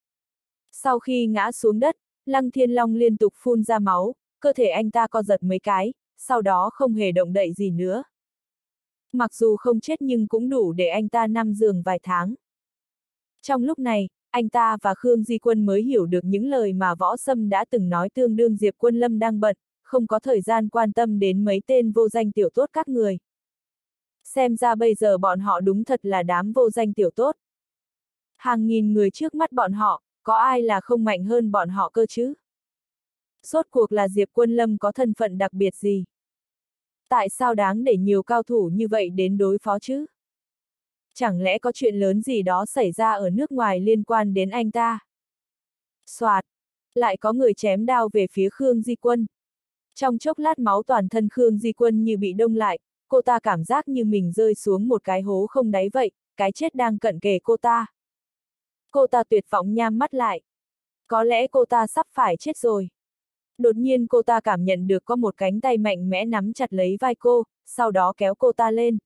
Sau khi ngã xuống đất, Lăng Thiên Long liên tục phun ra máu, cơ thể anh ta co giật mấy cái, sau đó không hề động đậy gì nữa. Mặc dù không chết nhưng cũng đủ để anh ta nằm giường vài tháng. Trong lúc này, anh ta và Khương Di Quân mới hiểu được những lời mà Võ Sâm đã từng nói, tương đương Diệp Quân Lâm đang bận, không có thời gian quan tâm đến mấy tên vô danh tiểu tốt các người. Xem ra bây giờ bọn họ đúng thật là đám vô danh tiểu tốt. Hàng nghìn người trước mắt bọn họ, có ai là không mạnh hơn bọn họ cơ chứ? Rốt cuộc là Diệp Quân Lâm có thân phận đặc biệt gì? Tại sao đáng để nhiều cao thủ như vậy đến đối phó chứ? Chẳng lẽ có chuyện lớn gì đó xảy ra ở nước ngoài liên quan đến anh ta? Soạt! Lại có người chém đao về phía Khương Di Quân. Trong chốc lát máu toàn thân Khương Di Quân như bị đông lại, cô ta cảm giác như mình rơi xuống một cái hố không đáy vậy, cái chết đang cận kề cô ta. Cô ta tuyệt vọng nhắm mắt lại. Có lẽ cô ta sắp phải chết rồi. Đột nhiên cô ta cảm nhận được có một cánh tay mạnh mẽ nắm chặt lấy vai cô, sau đó kéo cô ta lên.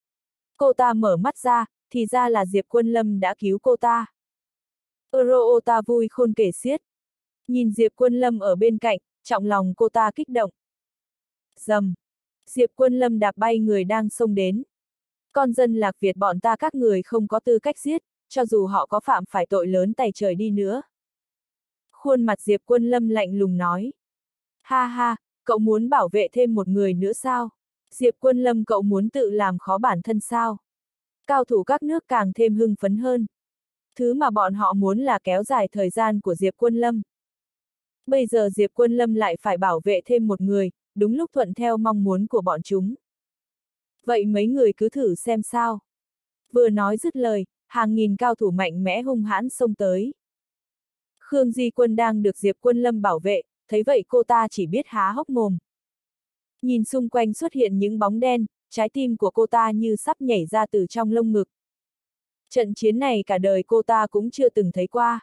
Cô ta mở mắt ra, thì ra là Diệp Quân Lâm đã cứu cô ta. Euro ta vui khôn kể xiết. Nhìn Diệp Quân Lâm ở bên cạnh, trong lòng cô ta kích động. Dầm! Diệp Quân Lâm đạp bay người đang xông đến. Con dân Lạc Việt bọn ta các người không có tư cách giết, cho dù họ có phạm phải tội lớn tày trời đi nữa. Khuôn mặt Diệp Quân Lâm lạnh lùng nói. Ha ha, cậu muốn bảo vệ thêm một người nữa sao? Diệp Quân Lâm, cậu muốn tự làm khó bản thân sao? Cao thủ các nước càng thêm hưng phấn hơn. Thứ mà bọn họ muốn là kéo dài thời gian của Diệp Quân Lâm. Bây giờ Diệp Quân Lâm lại phải bảo vệ thêm một người, đúng lúc thuận theo mong muốn của bọn chúng. Vậy mấy người cứ thử xem sao. Vừa nói dứt lời, hàng nghìn cao thủ mạnh mẽ hung hãn xông tới. Khương Di Quân đang được Diệp Quân Lâm bảo vệ, thấy vậy cô ta chỉ biết há hốc mồm. Nhìn xung quanh xuất hiện những bóng đen, trái tim của cô ta như sắp nhảy ra từ trong lông ngực. Trận chiến này cả đời cô ta cũng chưa từng thấy qua.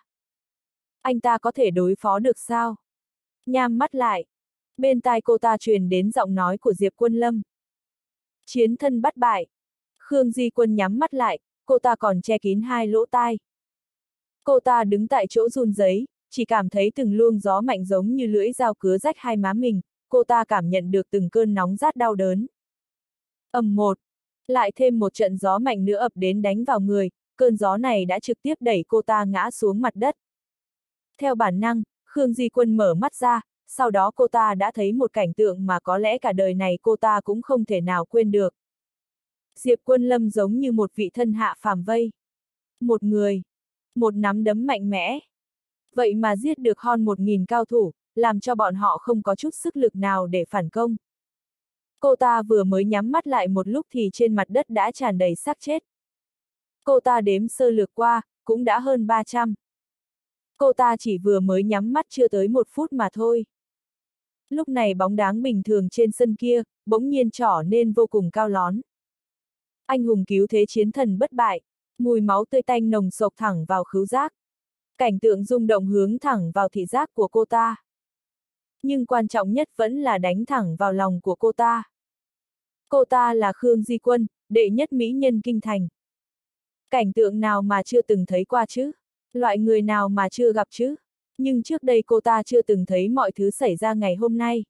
Anh ta có thể đối phó được sao? Nhắm mắt lại. Bên tai cô ta truyền đến giọng nói của Diệp Quân Lâm. Chiến thân bất bại. Khương Di Quân nhắm mắt lại, cô ta còn che kín hai lỗ tai. Cô ta đứng tại chỗ run rẩy, chỉ cảm thấy từng luồng gió mạnh giống như lưỡi dao cứa rách hai má mình, cô ta cảm nhận được từng cơn nóng rát đau đớn. Ầm một, Lại thêm một trận gió mạnh nữa ập đến đánh vào người, cơn gió này đã trực tiếp đẩy cô ta ngã xuống mặt đất. Theo bản năng, Khương Di Quân mở mắt ra, sau đó cô ta đã thấy một cảnh tượng mà có lẽ cả đời này cô ta cũng không thể nào quên được. Diệp Quân Lâm giống như một vị thân hạ phàm vây. Một người, một nắm đấm mạnh mẽ. Vậy mà giết được hơn một nghìn cao thủ, làm cho bọn họ không có chút sức lực nào để phản công. Cô ta vừa mới nhắm mắt lại một lúc thì trên mặt đất đã tràn đầy xác chết. Cô ta đếm sơ lược qua, cũng đã hơn ba trăm. Cô ta chỉ vừa mới nhắm mắt chưa tới một phút mà thôi. Lúc này bóng dáng bình thường trên sân kia, bỗng nhiên trở nên vô cùng cao lón. Anh hùng cứu thế chiến thần bất bại, mùi máu tươi tanh nồng sộc thẳng vào khứu giác. Cảnh tượng rung động hướng thẳng vào thị giác của cô ta. Nhưng quan trọng nhất vẫn là đánh thẳng vào lòng của cô ta. Cô ta là Khương Di Quân, đệ nhất mỹ nhân kinh thành. Cảnh tượng nào mà chưa từng thấy qua chứ? Loại người nào mà chưa gặp chứ? Nhưng trước đây cô ta chưa từng thấy mọi thứ xảy ra ngày hôm nay.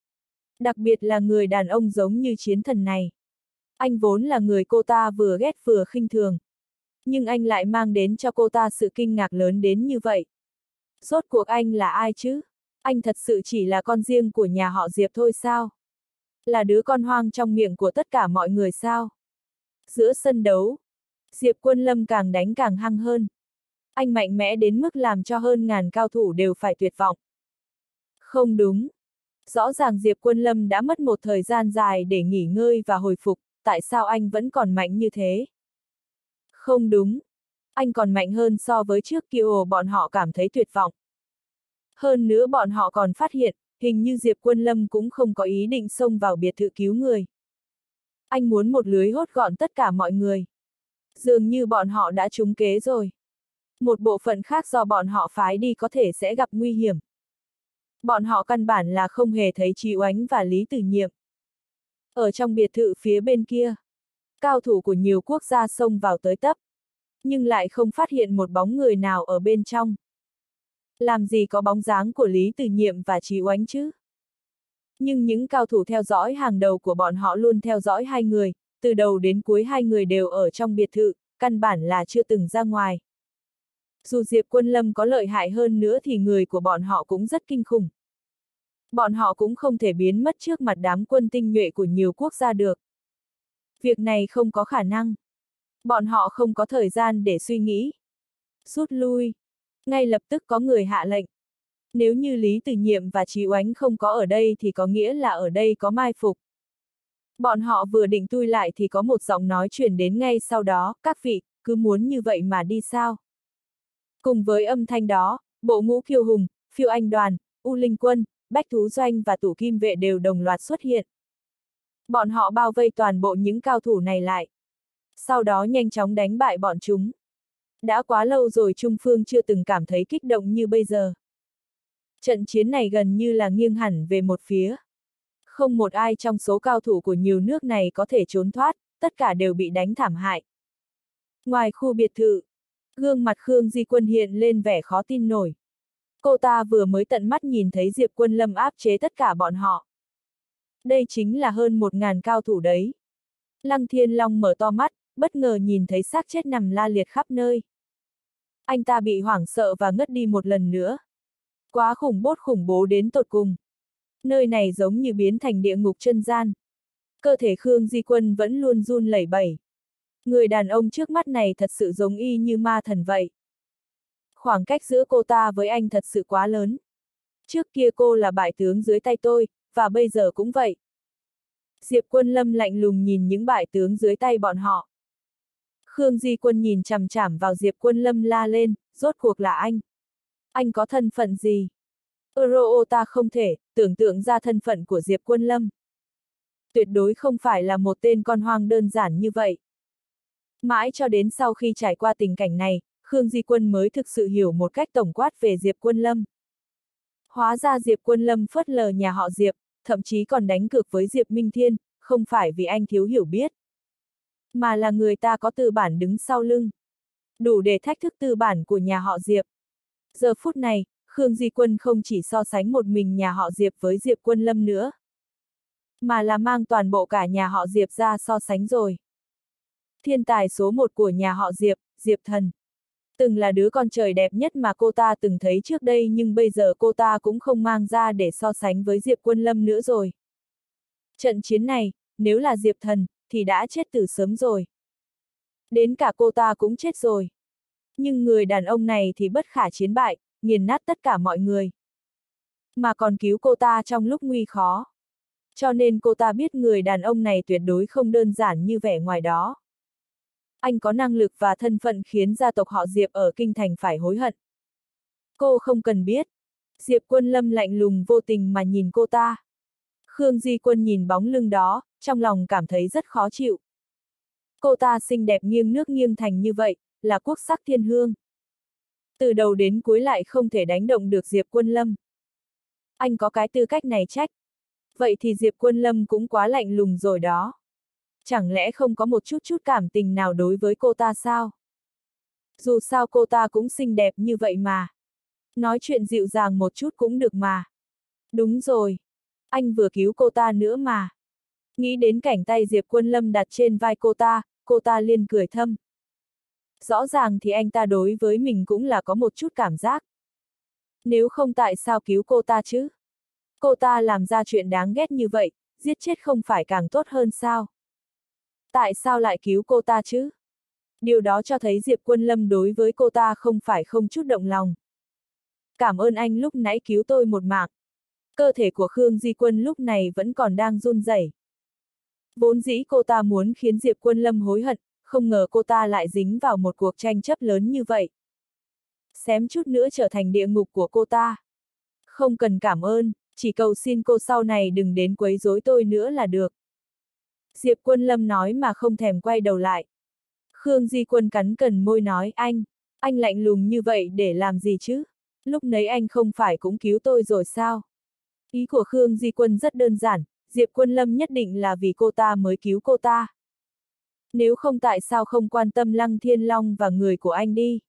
Đặc biệt là người đàn ông giống như chiến thần này. Anh vốn là người cô ta vừa ghét vừa khinh thường. Nhưng anh lại mang đến cho cô ta sự kinh ngạc lớn đến như vậy. Rốt cuộc anh là ai chứ? Anh thật sự chỉ là con riêng của nhà họ Diệp thôi sao? Là đứa con hoang trong miệng của tất cả mọi người sao? Giữa sân đấu, Diệp Quân Lâm càng đánh càng hăng hơn. Anh mạnh mẽ đến mức làm cho hơn ngàn cao thủ đều phải tuyệt vọng. Không đúng. Rõ ràng Diệp Quân Lâm đã mất một thời gian dài để nghỉ ngơi và hồi phục, tại sao anh vẫn còn mạnh như thế? Không đúng. Anh còn mạnh hơn so với trước kia, bọn họ cảm thấy tuyệt vọng. Hơn nữa bọn họ còn phát hiện, hình như Diệp Quân Lâm cũng không có ý định xông vào biệt thự cứu người. Anh muốn một lưới hốt gọn tất cả mọi người. Dường như bọn họ đã trúng kế rồi. Một bộ phận khác do bọn họ phái đi có thể sẽ gặp nguy hiểm. Bọn họ căn bản là không hề thấy Chí Oánh và Lý Tử Nhiệm. Ở trong biệt thự phía bên kia, cao thủ của nhiều quốc gia xông vào tới tấp, nhưng lại không phát hiện một bóng người nào ở bên trong. Làm gì có bóng dáng của Lý Tử Nhiệm và Chí Oánh chứ? Nhưng những cao thủ theo dõi hàng đầu của bọn họ luôn theo dõi hai người, từ đầu đến cuối hai người đều ở trong biệt thự, căn bản là chưa từng ra ngoài. Dù Diệp Quân Lâm có lợi hại hơn nữa thì người của bọn họ cũng rất kinh khủng. Bọn họ cũng không thể biến mất trước mặt đám quân tinh nhuệ của nhiều quốc gia được. Việc này không có khả năng. Bọn họ không có thời gian để suy nghĩ. Rút lui. Ngay lập tức có người hạ lệnh. Nếu như Lý Tử Nhiệm và Chí Oánh không có ở đây thì có nghĩa là ở đây có mai phục. Bọn họ vừa định tui lại thì có một giọng nói truyền đến ngay sau đó, các vị, cứ muốn như vậy mà đi sao? Cùng với âm thanh đó, bộ ngũ kiêu hùng, phiêu anh đoàn, U Linh Quân, Bách Thú Doanh và Tủ Kim Vệ đều đồng loạt xuất hiện. Bọn họ bao vây toàn bộ những cao thủ này lại. Sau đó nhanh chóng đánh bại bọn chúng. Đã quá lâu rồi Trung Phương chưa từng cảm thấy kích động như bây giờ. Trận chiến này gần như là nghiêng hẳn về một phía. Không một ai trong số cao thủ của nhiều nước này có thể trốn thoát, tất cả đều bị đánh thảm hại. Ngoài khu biệt thự, gương mặt Khương Di Quân hiện lên vẻ khó tin nổi. Cô ta vừa mới tận mắt nhìn thấy Diệp Quân Lâm áp chế tất cả bọn họ. Đây chính là hơn một ngàn cao thủ đấy. Lăng Thiên Long mở to mắt, bất ngờ nhìn thấy xác chết nằm la liệt khắp nơi. Anh ta bị hoảng sợ và ngất đi một lần nữa. Quá khủng bố khủng bố đến tột cùng. Nơi này giống như biến thành địa ngục chân gian. Cơ thể Khương Di Quân vẫn luôn run lẩy bẩy. Người đàn ông trước mắt này thật sự giống y như ma thần vậy. Khoảng cách giữa cô ta với anh thật sự quá lớn. Trước kia cô là bại tướng dưới tay tôi, và bây giờ cũng vậy. Diệp Quân Lâm lạnh lùng nhìn những bại tướng dưới tay bọn họ. Khương Di Quân nhìn chằm chằm vào Diệp Quân Lâm la lên, rốt cuộc là anh. Anh có thân phận gì? Euro ta không thể tưởng tượng ra thân phận của Diệp Quân Lâm. Tuyệt đối không phải là một tên con hoang đơn giản như vậy. Mãi cho đến sau khi trải qua tình cảnh này, Khương Di Quân mới thực sự hiểu một cách tổng quát về Diệp Quân Lâm. Hóa ra Diệp Quân Lâm phớt lờ nhà họ Diệp, thậm chí còn đánh cược với Diệp Minh Thiên, không phải vì anh thiếu hiểu biết. Mà là người ta có tư bản đứng sau lưng. Đủ để thách thức tư bản của nhà họ Diệp. Giờ phút này, Khương Di Quân không chỉ so sánh một mình nhà họ Diệp với Diệp Quân Lâm nữa. Mà là mang toàn bộ cả nhà họ Diệp ra so sánh rồi. thiên tài số một của nhà họ Diệp, Diệp Thần. Từng là đứa con trời đẹp nhất mà cô ta từng thấy trước đây, nhưng bây giờ cô ta cũng không mang ra để so sánh với Diệp Quân Lâm nữa rồi. Trận chiến này, nếu là Diệp Thần, thì đã chết từ sớm rồi. Đến cả cô ta cũng chết rồi. Nhưng người đàn ông này thì bất khả chiến bại, nghiền nát tất cả mọi người. Mà còn cứu cô ta trong lúc nguy khó. Cho nên cô ta biết người đàn ông này tuyệt đối không đơn giản như vẻ ngoài đó. Anh có năng lực và thân phận khiến gia tộc họ Diệp ở Kinh Thành phải hối hận. Cô không cần biết. Diệp Quân Lâm lạnh lùng vô tình mà nhìn cô ta. Khương Di Quân nhìn bóng lưng đó, trong lòng cảm thấy rất khó chịu. Cô ta xinh đẹp nghiêng nước nghiêng thành như vậy, là quốc sắc thiên hương. Từ đầu đến cuối lại không thể đánh động được Diệp Quân Lâm. Anh có cái tư cách này trách. Vậy thì Diệp Quân Lâm cũng quá lạnh lùng rồi đó. Chẳng lẽ không có một chút chút cảm tình nào đối với cô ta sao? Dù sao cô ta cũng xinh đẹp như vậy mà. Nói chuyện dịu dàng một chút cũng được mà. Đúng rồi. Anh vừa cứu cô ta nữa mà. Nghĩ đến cảnh tay Diệp Quân Lâm đặt trên vai cô ta, cô ta liền cười thâm. Rõ ràng thì anh ta đối với mình cũng là có một chút cảm giác. Nếu không tại sao cứu cô ta chứ? Cô ta làm ra chuyện đáng ghét như vậy, giết chết không phải càng tốt hơn sao? Tại sao lại cứu cô ta chứ? Điều đó cho thấy Diệp Quân Lâm đối với cô ta không phải không chút động lòng. Cảm ơn anh lúc nãy cứu tôi một mạng. Cơ thể của Khương Di Quân lúc này vẫn còn đang run rẩy. Vốn dĩ cô ta muốn khiến Diệp Quân Lâm hối hận, không ngờ cô ta lại dính vào một cuộc tranh chấp lớn như vậy. Xém chút nữa trở thành địa ngục của cô ta. Không cần cảm ơn, chỉ cầu xin cô sau này đừng đến quấy rối tôi nữa là được. Diệp Quân Lâm nói mà không thèm quay đầu lại. Khương Di Quân cắn cẩn môi nói anh, anh lạnh lùng như vậy để làm gì chứ? Lúc nấy anh không phải cũng cứu tôi rồi sao? Ý của Khương Di Quân rất đơn giản, Diệp Quân Lâm nhất định là vì cô ta mới cứu cô ta. Nếu không tại sao không quan tâm Lăng Thiên Long và người của anh đi?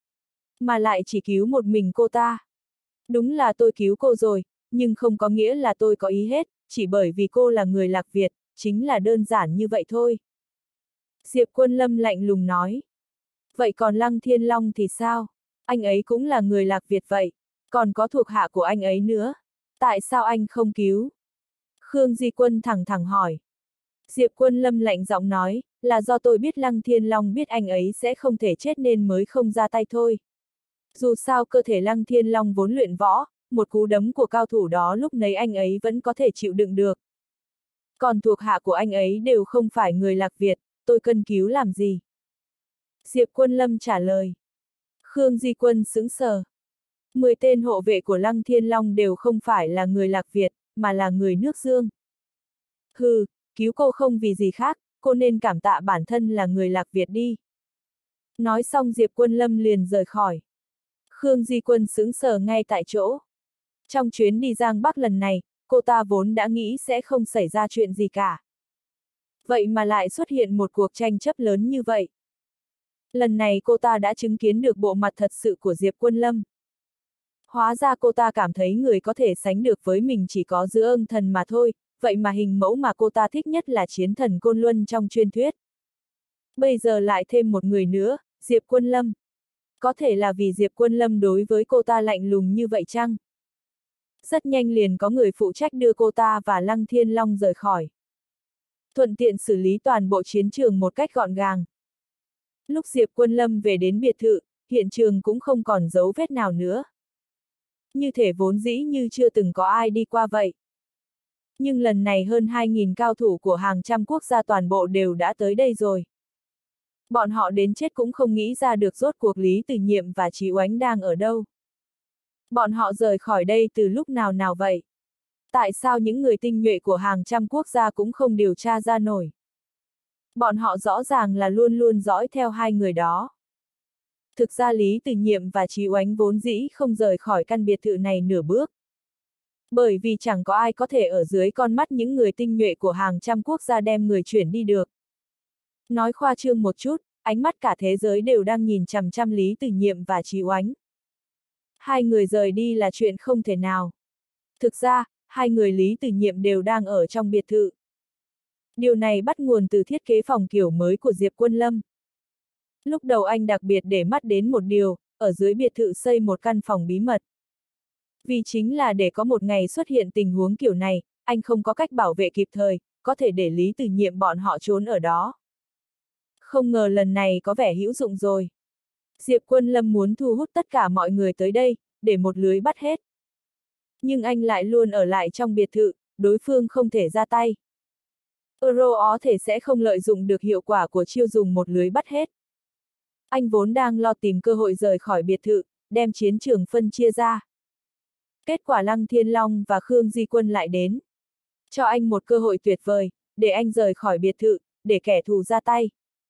Mà lại chỉ cứu một mình cô ta. Đúng là tôi cứu cô rồi, nhưng không có nghĩa là tôi có ý hết, chỉ bởi vì cô là người Lạc Việt, chính là đơn giản như vậy thôi. Diệp Quân Lâm lạnh lùng nói. Vậy còn Lăng Thiên Long thì sao? Anh ấy cũng là người Lạc Việt vậy, còn có thuộc hạ của anh ấy nữa. Tại sao anh không cứu? Khương Di Quân thẳng thẳng hỏi. Diệp Quân Lâm lạnh giọng nói, là do tôi biết Lăng Thiên Long biết anh ấy sẽ không thể chết nên mới không ra tay thôi. Dù sao cơ thể Lăng Thiên Long vốn luyện võ, một cú đấm của cao thủ đó lúc nấy anh ấy vẫn có thể chịu đựng được. Còn thuộc hạ của anh ấy đều không phải người Lạc Việt, tôi cân cứu làm gì? Diệp Quân Lâm trả lời. Khương Di Quân sững sờ. Mười tên hộ vệ của Lăng Thiên Long đều không phải là người Lạc Việt, mà là người nước Dương. Hừ, cứu cô không vì gì khác, cô nên cảm tạ bản thân là người Lạc Việt đi. Nói xong Diệp Quân Lâm liền rời khỏi. Khương Di Quân sững sờ ngay tại chỗ. Trong chuyến đi Giang Bắc lần này, cô ta vốn đã nghĩ sẽ không xảy ra chuyện gì cả. Vậy mà lại xuất hiện một cuộc tranh chấp lớn như vậy. Lần này cô ta đã chứng kiến được bộ mặt thật sự của Diệp Quân Lâm. Hóa ra cô ta cảm thấy người có thể sánh được với mình chỉ có giữa ưng thần mà thôi, vậy mà hình mẫu mà cô ta thích nhất là chiến thần Côn Luân trong truyền thuyết. Bây giờ lại thêm một người nữa, Diệp Quân Lâm. Có thể là vì Diệp Quân Lâm đối với cô ta lạnh lùng như vậy chăng? Rất nhanh liền có người phụ trách đưa cô ta và Lăng Thiên Long rời khỏi. Thuận tiện xử lý toàn bộ chiến trường một cách gọn gàng. Lúc Diệp Quân Lâm về đến biệt thự, hiện trường cũng không còn dấu vết nào nữa. Như thể vốn dĩ như chưa từng có ai đi qua vậy. Nhưng lần này hơn hai nghìn cao thủ của hàng trăm quốc gia toàn bộ đều đã tới đây rồi. Bọn họ đến chết cũng không nghĩ ra được rốt cuộc Lý Từ Nhiệm và Chí Oánh đang ở đâu. Bọn họ rời khỏi đây từ lúc nào nào vậy? Tại sao những người tinh nhuệ của hàng trăm quốc gia cũng không điều tra ra nổi? Bọn họ rõ ràng là luôn luôn dõi theo hai người đó. Thực ra Lý Từ Nhiệm và Chí Oánh vốn dĩ không rời khỏi căn biệt thự này nửa bước. Bởi vì chẳng có ai có thể ở dưới con mắt những người tinh nhuệ của hàng trăm quốc gia đem người chuyển đi được. Nói khoa trương một chút, ánh mắt cả thế giới đều đang nhìn chằm chằm Lý Từ Nhiệm và Chí Oánh. Hai người rời đi là chuyện không thể nào. Thực ra, hai người Lý Từ Nhiệm đều đang ở trong biệt thự. Điều này bắt nguồn từ thiết kế phòng kiểu mới của Diệp Quân Lâm. Lúc đầu anh đặc biệt để mắt đến một điều, ở dưới biệt thự xây một căn phòng bí mật. Vì chính là để có một ngày xuất hiện tình huống kiểu này, anh không có cách bảo vệ kịp thời, có thể để Lý Từ Nhiệm bọn họ trốn ở đó. Không ngờ lần này có vẻ hữu dụng rồi. Diệp Quân Lâm muốn thu hút tất cả mọi người tới đây, để một lưới bắt hết. Nhưng anh lại luôn ở lại trong biệt thự, đối phương không thể ra tay. Euro có thể sẽ không lợi dụng được hiệu quả của chiêu dùng một lưới bắt hết. Anh vốn đang lo tìm cơ hội rời khỏi biệt thự, đem chiến trường phân chia ra. Kết quả Lăng Thiên Long và Khương Di Quân lại đến. Cho anh một cơ hội tuyệt vời, để anh rời khỏi biệt thự, để kẻ thù ra tay.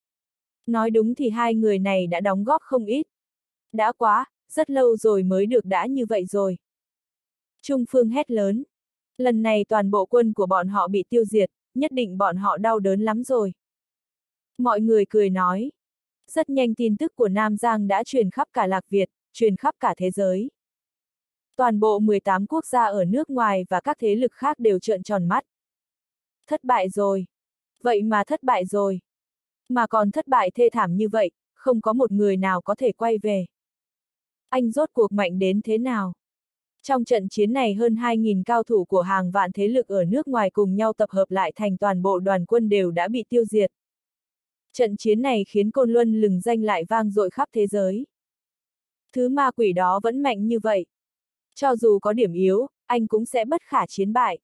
Nói đúng thì hai người này đã đóng góp không ít. Đã quá, rất lâu rồi mới được đã như vậy rồi. Trung Phương hét lớn. Lần này toàn bộ quân của bọn họ bị tiêu diệt, nhất định bọn họ đau đớn lắm rồi. Mọi người cười nói. Rất nhanh tin tức của Nam Giang đã truyền khắp cả Lạc Việt, truyền khắp cả thế giới. Toàn bộ mười tám quốc gia ở nước ngoài và các thế lực khác đều trợn tròn mắt. Thất bại rồi. Vậy mà thất bại rồi. Mà còn thất bại thê thảm như vậy, không có một người nào có thể quay về. Anh rốt cuộc mạnh đến thế nào? Trong trận chiến này hơn hai nghìn cao thủ của hàng vạn thế lực ở nước ngoài cùng nhau tập hợp lại thành toàn bộ đoàn quân đều đã bị tiêu diệt. Trận chiến này khiến Côn Luân lừng danh lại vang dội khắp thế giới. Thứ ma quỷ đó vẫn mạnh như vậy. Cho dù có điểm yếu, anh cũng sẽ bất khả chiến bại.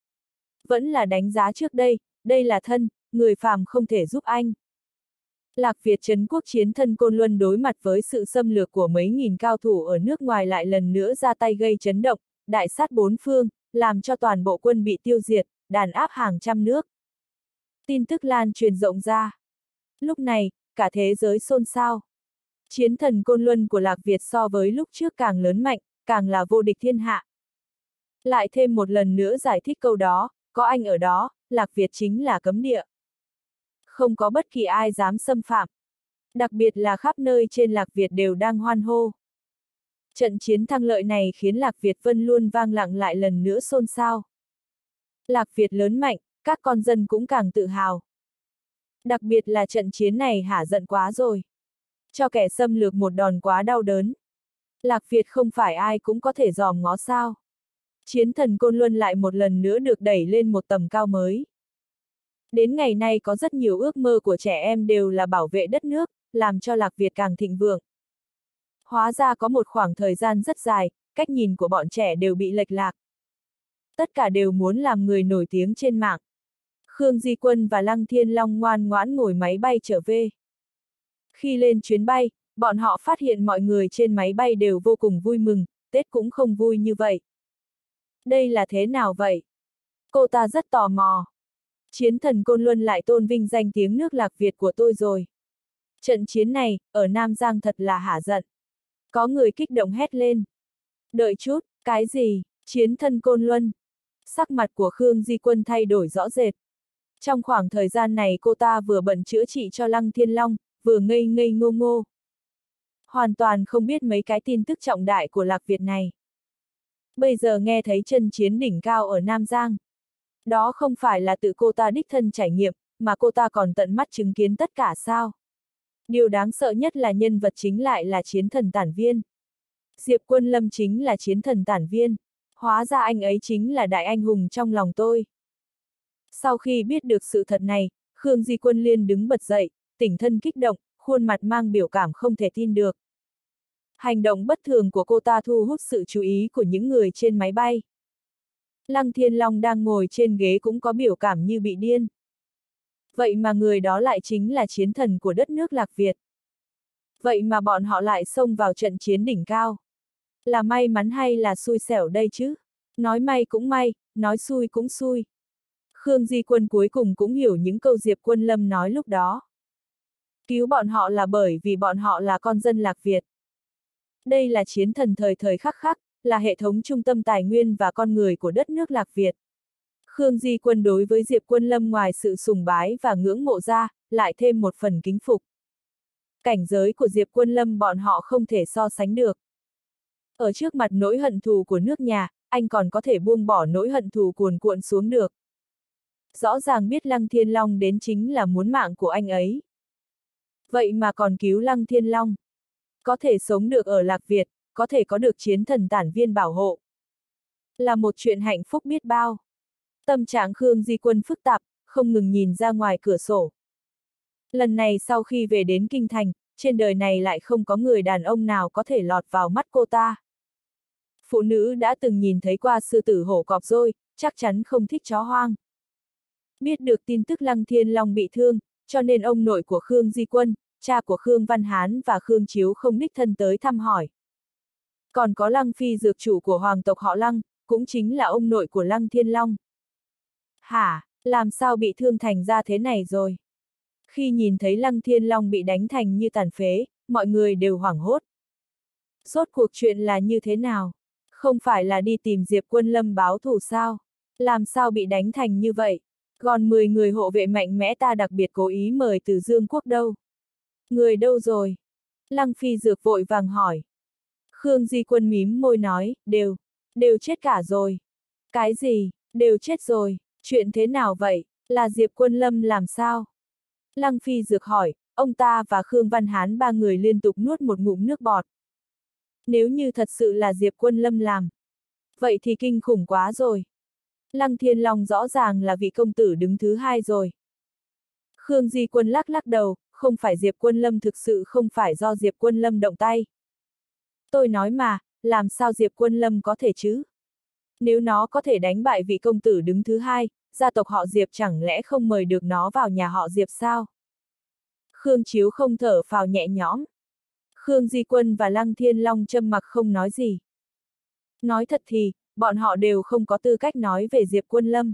Vẫn là đánh giá trước đây, đây là thân, người phàm không thể giúp anh. Lạc Việt trấn quốc chiến thân Côn Luân đối mặt với sự xâm lược của mấy nghìn cao thủ ở nước ngoài lại lần nữa ra tay gây chấn động, đại sát bốn phương, làm cho toàn bộ quân bị tiêu diệt, đàn áp hàng trăm nước. Tin tức lan truyền rộng ra. Lúc này, cả thế giới xôn xao. Chiến thần Côn Luân của Lạc Việt so với lúc trước càng lớn mạnh, càng là vô địch thiên hạ. Lại thêm một lần nữa giải thích câu đó, có anh ở đó, Lạc Việt chính là cấm địa. Không có bất kỳ ai dám xâm phạm. Đặc biệt là khắp nơi trên Lạc Việt đều đang hoan hô. Trận chiến thắng lợi này khiến Lạc Việt Vân luôn vang lặng lại lần nữa xôn xao. Lạc Việt lớn mạnh, các con dân cũng càng tự hào. Đặc biệt là trận chiến này hả giận quá rồi. Cho kẻ xâm lược một đòn quá đau đớn. Lạc Việt không phải ai cũng có thể dòm ngó sao. Chiến thần Côn Luân lại một lần nữa được đẩy lên một tầm cao mới. Đến ngày nay có rất nhiều ước mơ của trẻ em đều là bảo vệ đất nước, làm cho Lạc Việt càng thịnh vượng. Hóa ra có một khoảng thời gian rất dài, cách nhìn của bọn trẻ đều bị lệch lạc. Tất cả đều muốn làm người nổi tiếng trên mạng. Khương Di Quân và Lăng Thiên Long ngoan ngoãn ngồi máy bay trở về. Khi lên chuyến bay, bọn họ phát hiện mọi người trên máy bay đều vô cùng vui mừng, Tết cũng không vui như vậy. Đây là thế nào vậy? Cô ta rất tò mò. Chiến thần Côn Luân lại tôn vinh danh tiếng nước Lạc Việt của tôi rồi. Trận chiến này, ở Nam Giang thật là hả giận. Có người kích động hét lên. Đợi chút, cái gì? Chiến thần Côn Luân. Sắc mặt của Khương Di Quân thay đổi rõ rệt. Trong khoảng thời gian này cô ta vừa bận chữa trị cho Lăng Thiên Long, vừa ngây ngây ngô ngô. Hoàn toàn không biết mấy cái tin tức trọng đại của Lạc Việt này. Bây giờ nghe thấy trận chiến đỉnh cao ở Nam Giang. Đó không phải là tự cô ta đích thân trải nghiệm, mà cô ta còn tận mắt chứng kiến tất cả sao. Điều đáng sợ nhất là nhân vật chính lại là chiến thần tản viên. Diệp Quân Lâm chính là chiến thần tản viên. Hóa ra anh ấy chính là đại anh hùng trong lòng tôi. Sau khi biết được sự thật này, Khương Di Quân liên đứng bật dậy, tỉnh thân kích động, khuôn mặt mang biểu cảm không thể tin được. Hành động bất thường của cô ta thu hút sự chú ý của những người trên máy bay. Lăng Thiên Long đang ngồi trên ghế cũng có biểu cảm như bị điên. Vậy mà người đó lại chính là chiến thần của đất nước Lạc Việt. Vậy mà bọn họ lại xông vào trận chiến đỉnh cao. Là may mắn hay là xui xẻo đây chứ? Nói may cũng may, nói xui cũng xui. Khương Di Quân cuối cùng cũng hiểu những câu Diệp Quân Lâm nói lúc đó. Cứu bọn họ là bởi vì bọn họ là con dân Lạc Việt. Đây là chiến thần thời thời khắc khắc, là hệ thống trung tâm tài nguyên và con người của đất nước Lạc Việt. Khương Di Quân đối với Diệp Quân Lâm ngoài sự sùng bái và ngưỡng mộ ra, lại thêm một phần kính phục. Cảnh giới của Diệp Quân Lâm bọn họ không thể so sánh được. Ở trước mặt nỗi hận thù của nước nhà, anh còn có thể buông bỏ nỗi hận thù cuồn cuộn xuống được. Rõ ràng biết Lăng Thiên Long đến chính là muốn mạng của anh ấy. Vậy mà còn cứu Lăng Thiên Long. Có thể sống được ở Lạc Việt, có thể có được chiến thần tản viên bảo hộ. Là một chuyện hạnh phúc biết bao. Tâm trạng Khương Di Quân phức tạp, không ngừng nhìn ra ngoài cửa sổ. Lần này sau khi về đến Kinh Thành, trên đời này lại không có người đàn ông nào có thể lọt vào mắt cô ta. Phụ nữ đã từng nhìn thấy qua sư tử hổ cọp dôi, chắc chắn không thích chó hoang. Biết được tin tức Lăng Thiên Long bị thương, cho nên ông nội của Khương Di Quân, cha của Khương Văn Hán và Khương Chiếu không đích thân tới thăm hỏi. Còn có Lăng Phi dược chủ của hoàng tộc họ Lăng, cũng chính là ông nội của Lăng Thiên Long. Hả, làm sao bị thương thành ra thế này rồi? Khi nhìn thấy Lăng Thiên Long bị đánh thành như tàn phế, mọi người đều hoảng hốt. Rốt cuộc chuyện là như thế nào? Không phải là đi tìm Diệp Quân Lâm báo thù sao? Làm sao bị đánh thành như vậy? Còn mười người hộ vệ mạnh mẽ ta đặc biệt cố ý mời từ Dương Quốc đâu? Người đâu rồi? Lăng Phi Dược vội vàng hỏi. Khương Di Quân mím môi nói, đều, đều chết cả rồi. Cái gì, đều chết rồi, chuyện thế nào vậy, là Diệp Quân Lâm làm sao? Lăng Phi Dược hỏi, ông ta và Khương Văn Hán ba người liên tục nuốt một ngụm nước bọt. Nếu như thật sự là Diệp Quân Lâm làm, vậy thì kinh khủng quá rồi. Lăng Thiên Long rõ ràng là vị công tử đứng thứ hai rồi. Khương Di Quân lắc lắc đầu, không phải Diệp Quân Lâm thực sự không phải do Diệp Quân Lâm động tay. Tôi nói mà, làm sao Diệp Quân Lâm có thể chứ? Nếu nó có thể đánh bại vị công tử đứng thứ hai, gia tộc họ Diệp chẳng lẽ không mời được nó vào nhà họ Diệp sao? Khương Chiếu không thở phào nhẹ nhõm. Khương Di Quân và Lăng Thiên Long trầm mặc không nói gì. Nói thật thì, bọn họ đều không có tư cách nói về Diệp Quân Lâm.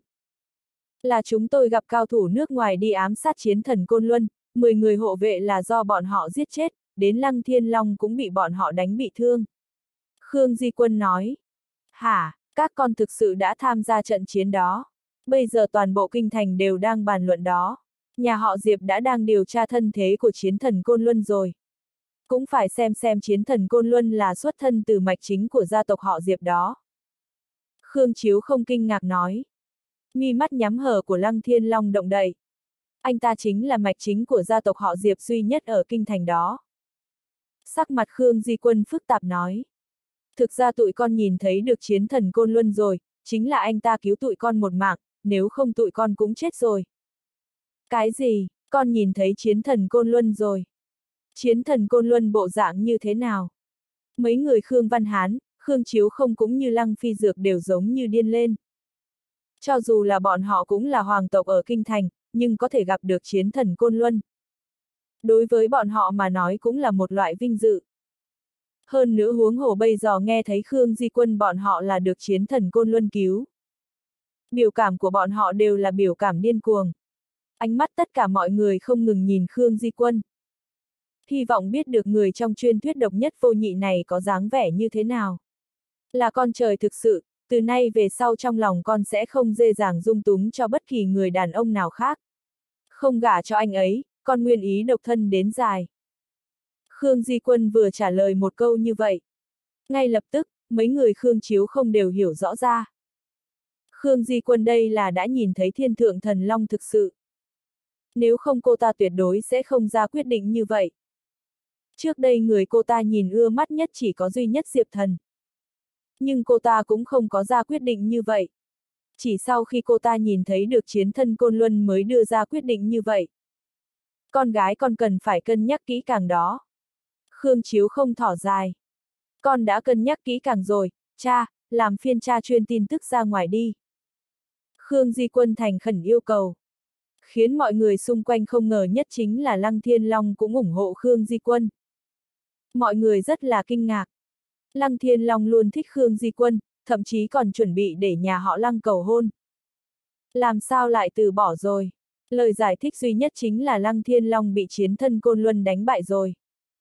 Là chúng tôi gặp cao thủ nước ngoài đi ám sát chiến thần Côn Luân, mười người hộ vệ là do bọn họ giết chết, đến Lăng Thiên Long cũng bị bọn họ đánh bị thương. Khương Di Quân nói. Hả, các con thực sự đã tham gia trận chiến đó. Bây giờ toàn bộ kinh thành đều đang bàn luận đó. Nhà họ Diệp đã đang điều tra thân thế của chiến thần Côn Luân rồi. Cũng phải xem xem chiến thần Côn Luân là xuất thân từ mạch chính của gia tộc họ Diệp đó. Khương Chiếu không kinh ngạc nói. Mi mắt nhắm hờ của Lăng Thiên Long động đậy. Anh ta chính là mạch chính của gia tộc họ Diệp duy nhất ở kinh thành đó. Sắc mặt Khương Di Quân phức tạp nói. Thực ra tụi con nhìn thấy được chiến thần Côn Luân rồi, chính là anh ta cứu tụi con một mạng, nếu không tụi con cũng chết rồi. Cái gì, con nhìn thấy chiến thần Côn Luân rồi? Chiến thần Côn Luân bộ dạng như thế nào? Mấy người Khương Văn Hán, Khương Chiếu không cũng như Lăng Phi Dược đều giống như điên lên. Cho dù là bọn họ cũng là hoàng tộc ở kinh thành, nhưng có thể gặp được chiến thần Côn Luân. Đối với bọn họ mà nói cũng là một loại vinh dự. Hơn nữa huống hồ bây giờ nghe thấy Khương Di Quân bọn họ là được chiến thần Côn Luân cứu. Biểu cảm của bọn họ đều là biểu cảm điên cuồng. Ánh mắt tất cả mọi người không ngừng nhìn Khương Di Quân. Hy vọng biết được người trong truyền thuyết độc nhất vô nhị này có dáng vẻ như thế nào. Là con trời thực sự, từ nay về sau trong lòng con sẽ không dễ dàng dung túng cho bất kỳ người đàn ông nào khác. Không gả cho anh ấy, con nguyên ý độc thân đến dài. Khương Di Quân vừa trả lời một câu như vậy. Ngay lập tức, mấy người Khương Chiếu không đều hiểu rõ ra. Khương Di Quân đây là đã nhìn thấy thiên thượng thần long thực sự. Nếu không cô ta tuyệt đối sẽ không ra quyết định như vậy. Trước đây người cô ta nhìn ưa mắt nhất chỉ có duy nhất Diệp Thần. Nhưng cô ta cũng không có ra quyết định như vậy. Chỉ sau khi cô ta nhìn thấy được chiến thân Côn Luân mới đưa ra quyết định như vậy. Con gái con cần phải cân nhắc kỹ càng đó. Khương Chiếu không thỏ dài. Con đã cân nhắc kỹ càng rồi, cha, làm phiên cha truyền tin tức ra ngoài đi. Khương Di Quân thành khẩn yêu cầu. Khiến mọi người xung quanh không ngờ nhất chính là Lăng Thiên Long cũng ủng hộ Khương Di Quân. Mọi người rất là kinh ngạc. Lăng Thiên Long luôn thích Khương Di Quân, thậm chí còn chuẩn bị để nhà họ Lăng cầu hôn. Làm sao lại từ bỏ rồi? Lời giải thích duy nhất chính là Lăng Thiên Long bị chiến thân Côn Luân đánh bại rồi.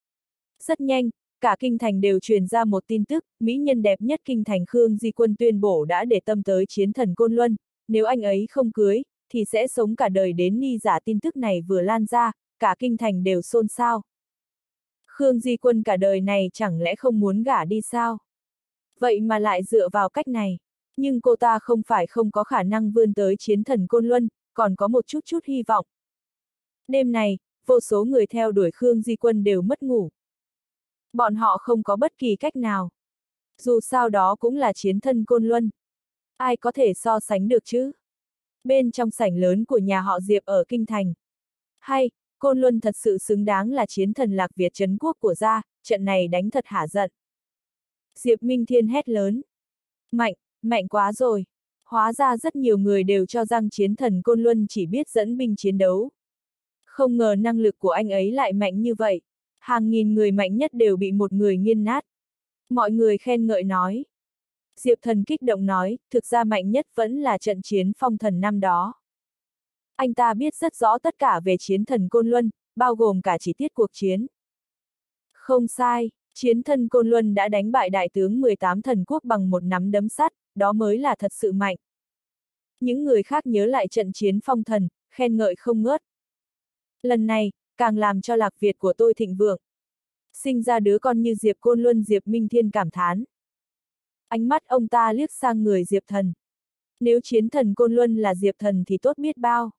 Rất nhanh, cả kinh thành đều truyền ra một tin tức, mỹ nhân đẹp nhất kinh thành Khương Di Quân tuyên bố đã để tâm tới chiến thần Côn Luân, nếu anh ấy không cưới, thì sẽ sống cả đời đến ni giả. Tin tức này vừa lan ra, cả kinh thành đều xôn xao. Khương Di Quân cả đời này chẳng lẽ không muốn gả đi sao? Vậy mà lại dựa vào cách này. Nhưng cô ta không phải không có khả năng vươn tới chiến thần Côn Luân, còn có một chút chút hy vọng. Đêm này, vô số người theo đuổi Khương Di Quân đều mất ngủ. Bọn họ không có bất kỳ cách nào. Dù sao đó cũng là chiến thân Côn Luân. Ai có thể so sánh được chứ? Bên trong sảnh lớn của nhà họ Diệp ở Kinh Thành. Hay, Côn Luân thật sự xứng đáng là chiến thần Lạc Việt trấn quốc của gia, trận này đánh thật hả giận. Diệp Minh Thiên hét lớn. Mạnh, mạnh quá rồi. Hóa ra rất nhiều người đều cho rằng chiến thần Côn Luân chỉ biết dẫn binh chiến đấu. Không ngờ năng lực của anh ấy lại mạnh như vậy. Hàng nghìn người mạnh nhất đều bị một người nghiền nát. Mọi người khen ngợi nói. Diệp Thần kích động nói, thực ra mạnh nhất vẫn là trận chiến phong thần năm đó. Anh ta biết rất rõ tất cả về chiến thần Côn Luân, bao gồm cả chi tiết cuộc chiến. Không sai, chiến thần Côn Luân đã đánh bại đại tướng mười tám thần quốc bằng một nắm đấm sắt, đó mới là thật sự mạnh. Những người khác nhớ lại trận chiến phong thần, khen ngợi không ngớt. Lần này, càng làm cho Lạc Việt của tôi thịnh vượng. Sinh ra đứa con như Diệp Côn Luân. Diệp Minh Thiên cảm thán. Ánh mắt ông ta liếc sang người Diệp Thần. Nếu chiến thần Côn Luân là Diệp Thần thì tốt biết bao.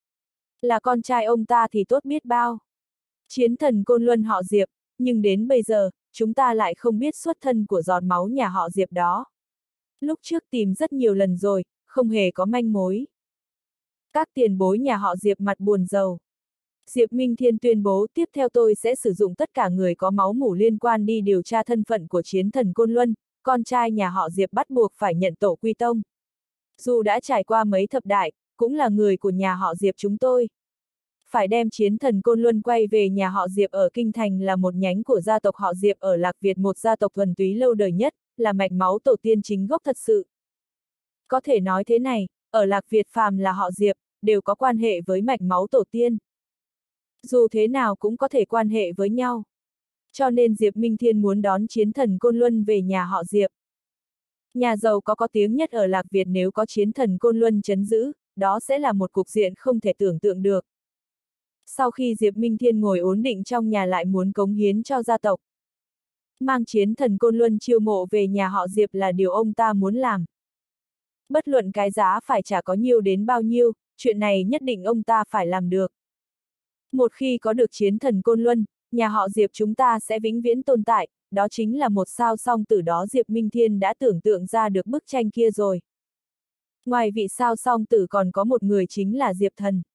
Là con trai ông ta thì tốt biết bao. Chiến thần Côn Luân họ Diệp, nhưng đến bây giờ, chúng ta lại không biết xuất thân của giọt máu nhà họ Diệp đó. Lúc trước tìm rất nhiều lần rồi, không hề có manh mối. Các tiền bối nhà họ Diệp mặt buồn rầu. Diệp Minh Thiên tuyên bố tiếp theo tôi sẽ sử dụng tất cả người có máu mủ liên quan đi điều tra thân phận của chiến thần Côn Luân, con trai nhà họ Diệp bắt buộc phải nhận tổ quy tông. Dù đã trải qua mấy thập đại, cũng là người của nhà họ Diệp chúng tôi. Phải đem chiến thần Côn Luân quay về nhà họ Diệp ở Kinh Thành là một nhánh của gia tộc họ Diệp ở Lạc Việt, một gia tộc thuần túy lâu đời nhất, là mạch máu tổ tiên chính gốc thật sự. Có thể nói thế này, ở Lạc Việt phàm là họ Diệp, đều có quan hệ với mạch máu tổ tiên. Dù thế nào cũng có thể quan hệ với nhau. Cho nên Diệp Minh Thiên muốn đón chiến thần Côn Luân về nhà họ Diệp. Nhà giàu có có tiếng nhất ở Lạc Việt, nếu có chiến thần Côn Luân trấn giữ, đó sẽ là một cục diện không thể tưởng tượng được. Sau khi Diệp Minh Thiên ngồi ổn định trong nhà lại muốn cống hiến cho gia tộc. Mang chiến thần Côn Luân chiêu mộ về nhà họ Diệp là điều ông ta muốn làm. Bất luận cái giá phải trả có nhiều đến bao nhiêu, chuyện này nhất định ông ta phải làm được. Một khi có được chiến thần Côn Luân, nhà họ Diệp chúng ta sẽ vĩnh viễn tồn tại, đó chính là một sao song tử đó. Diệp Minh Thiên đã tưởng tượng ra được bức tranh kia rồi. Ngoài vị sao song tử còn có một người, chính là Diệp Thần.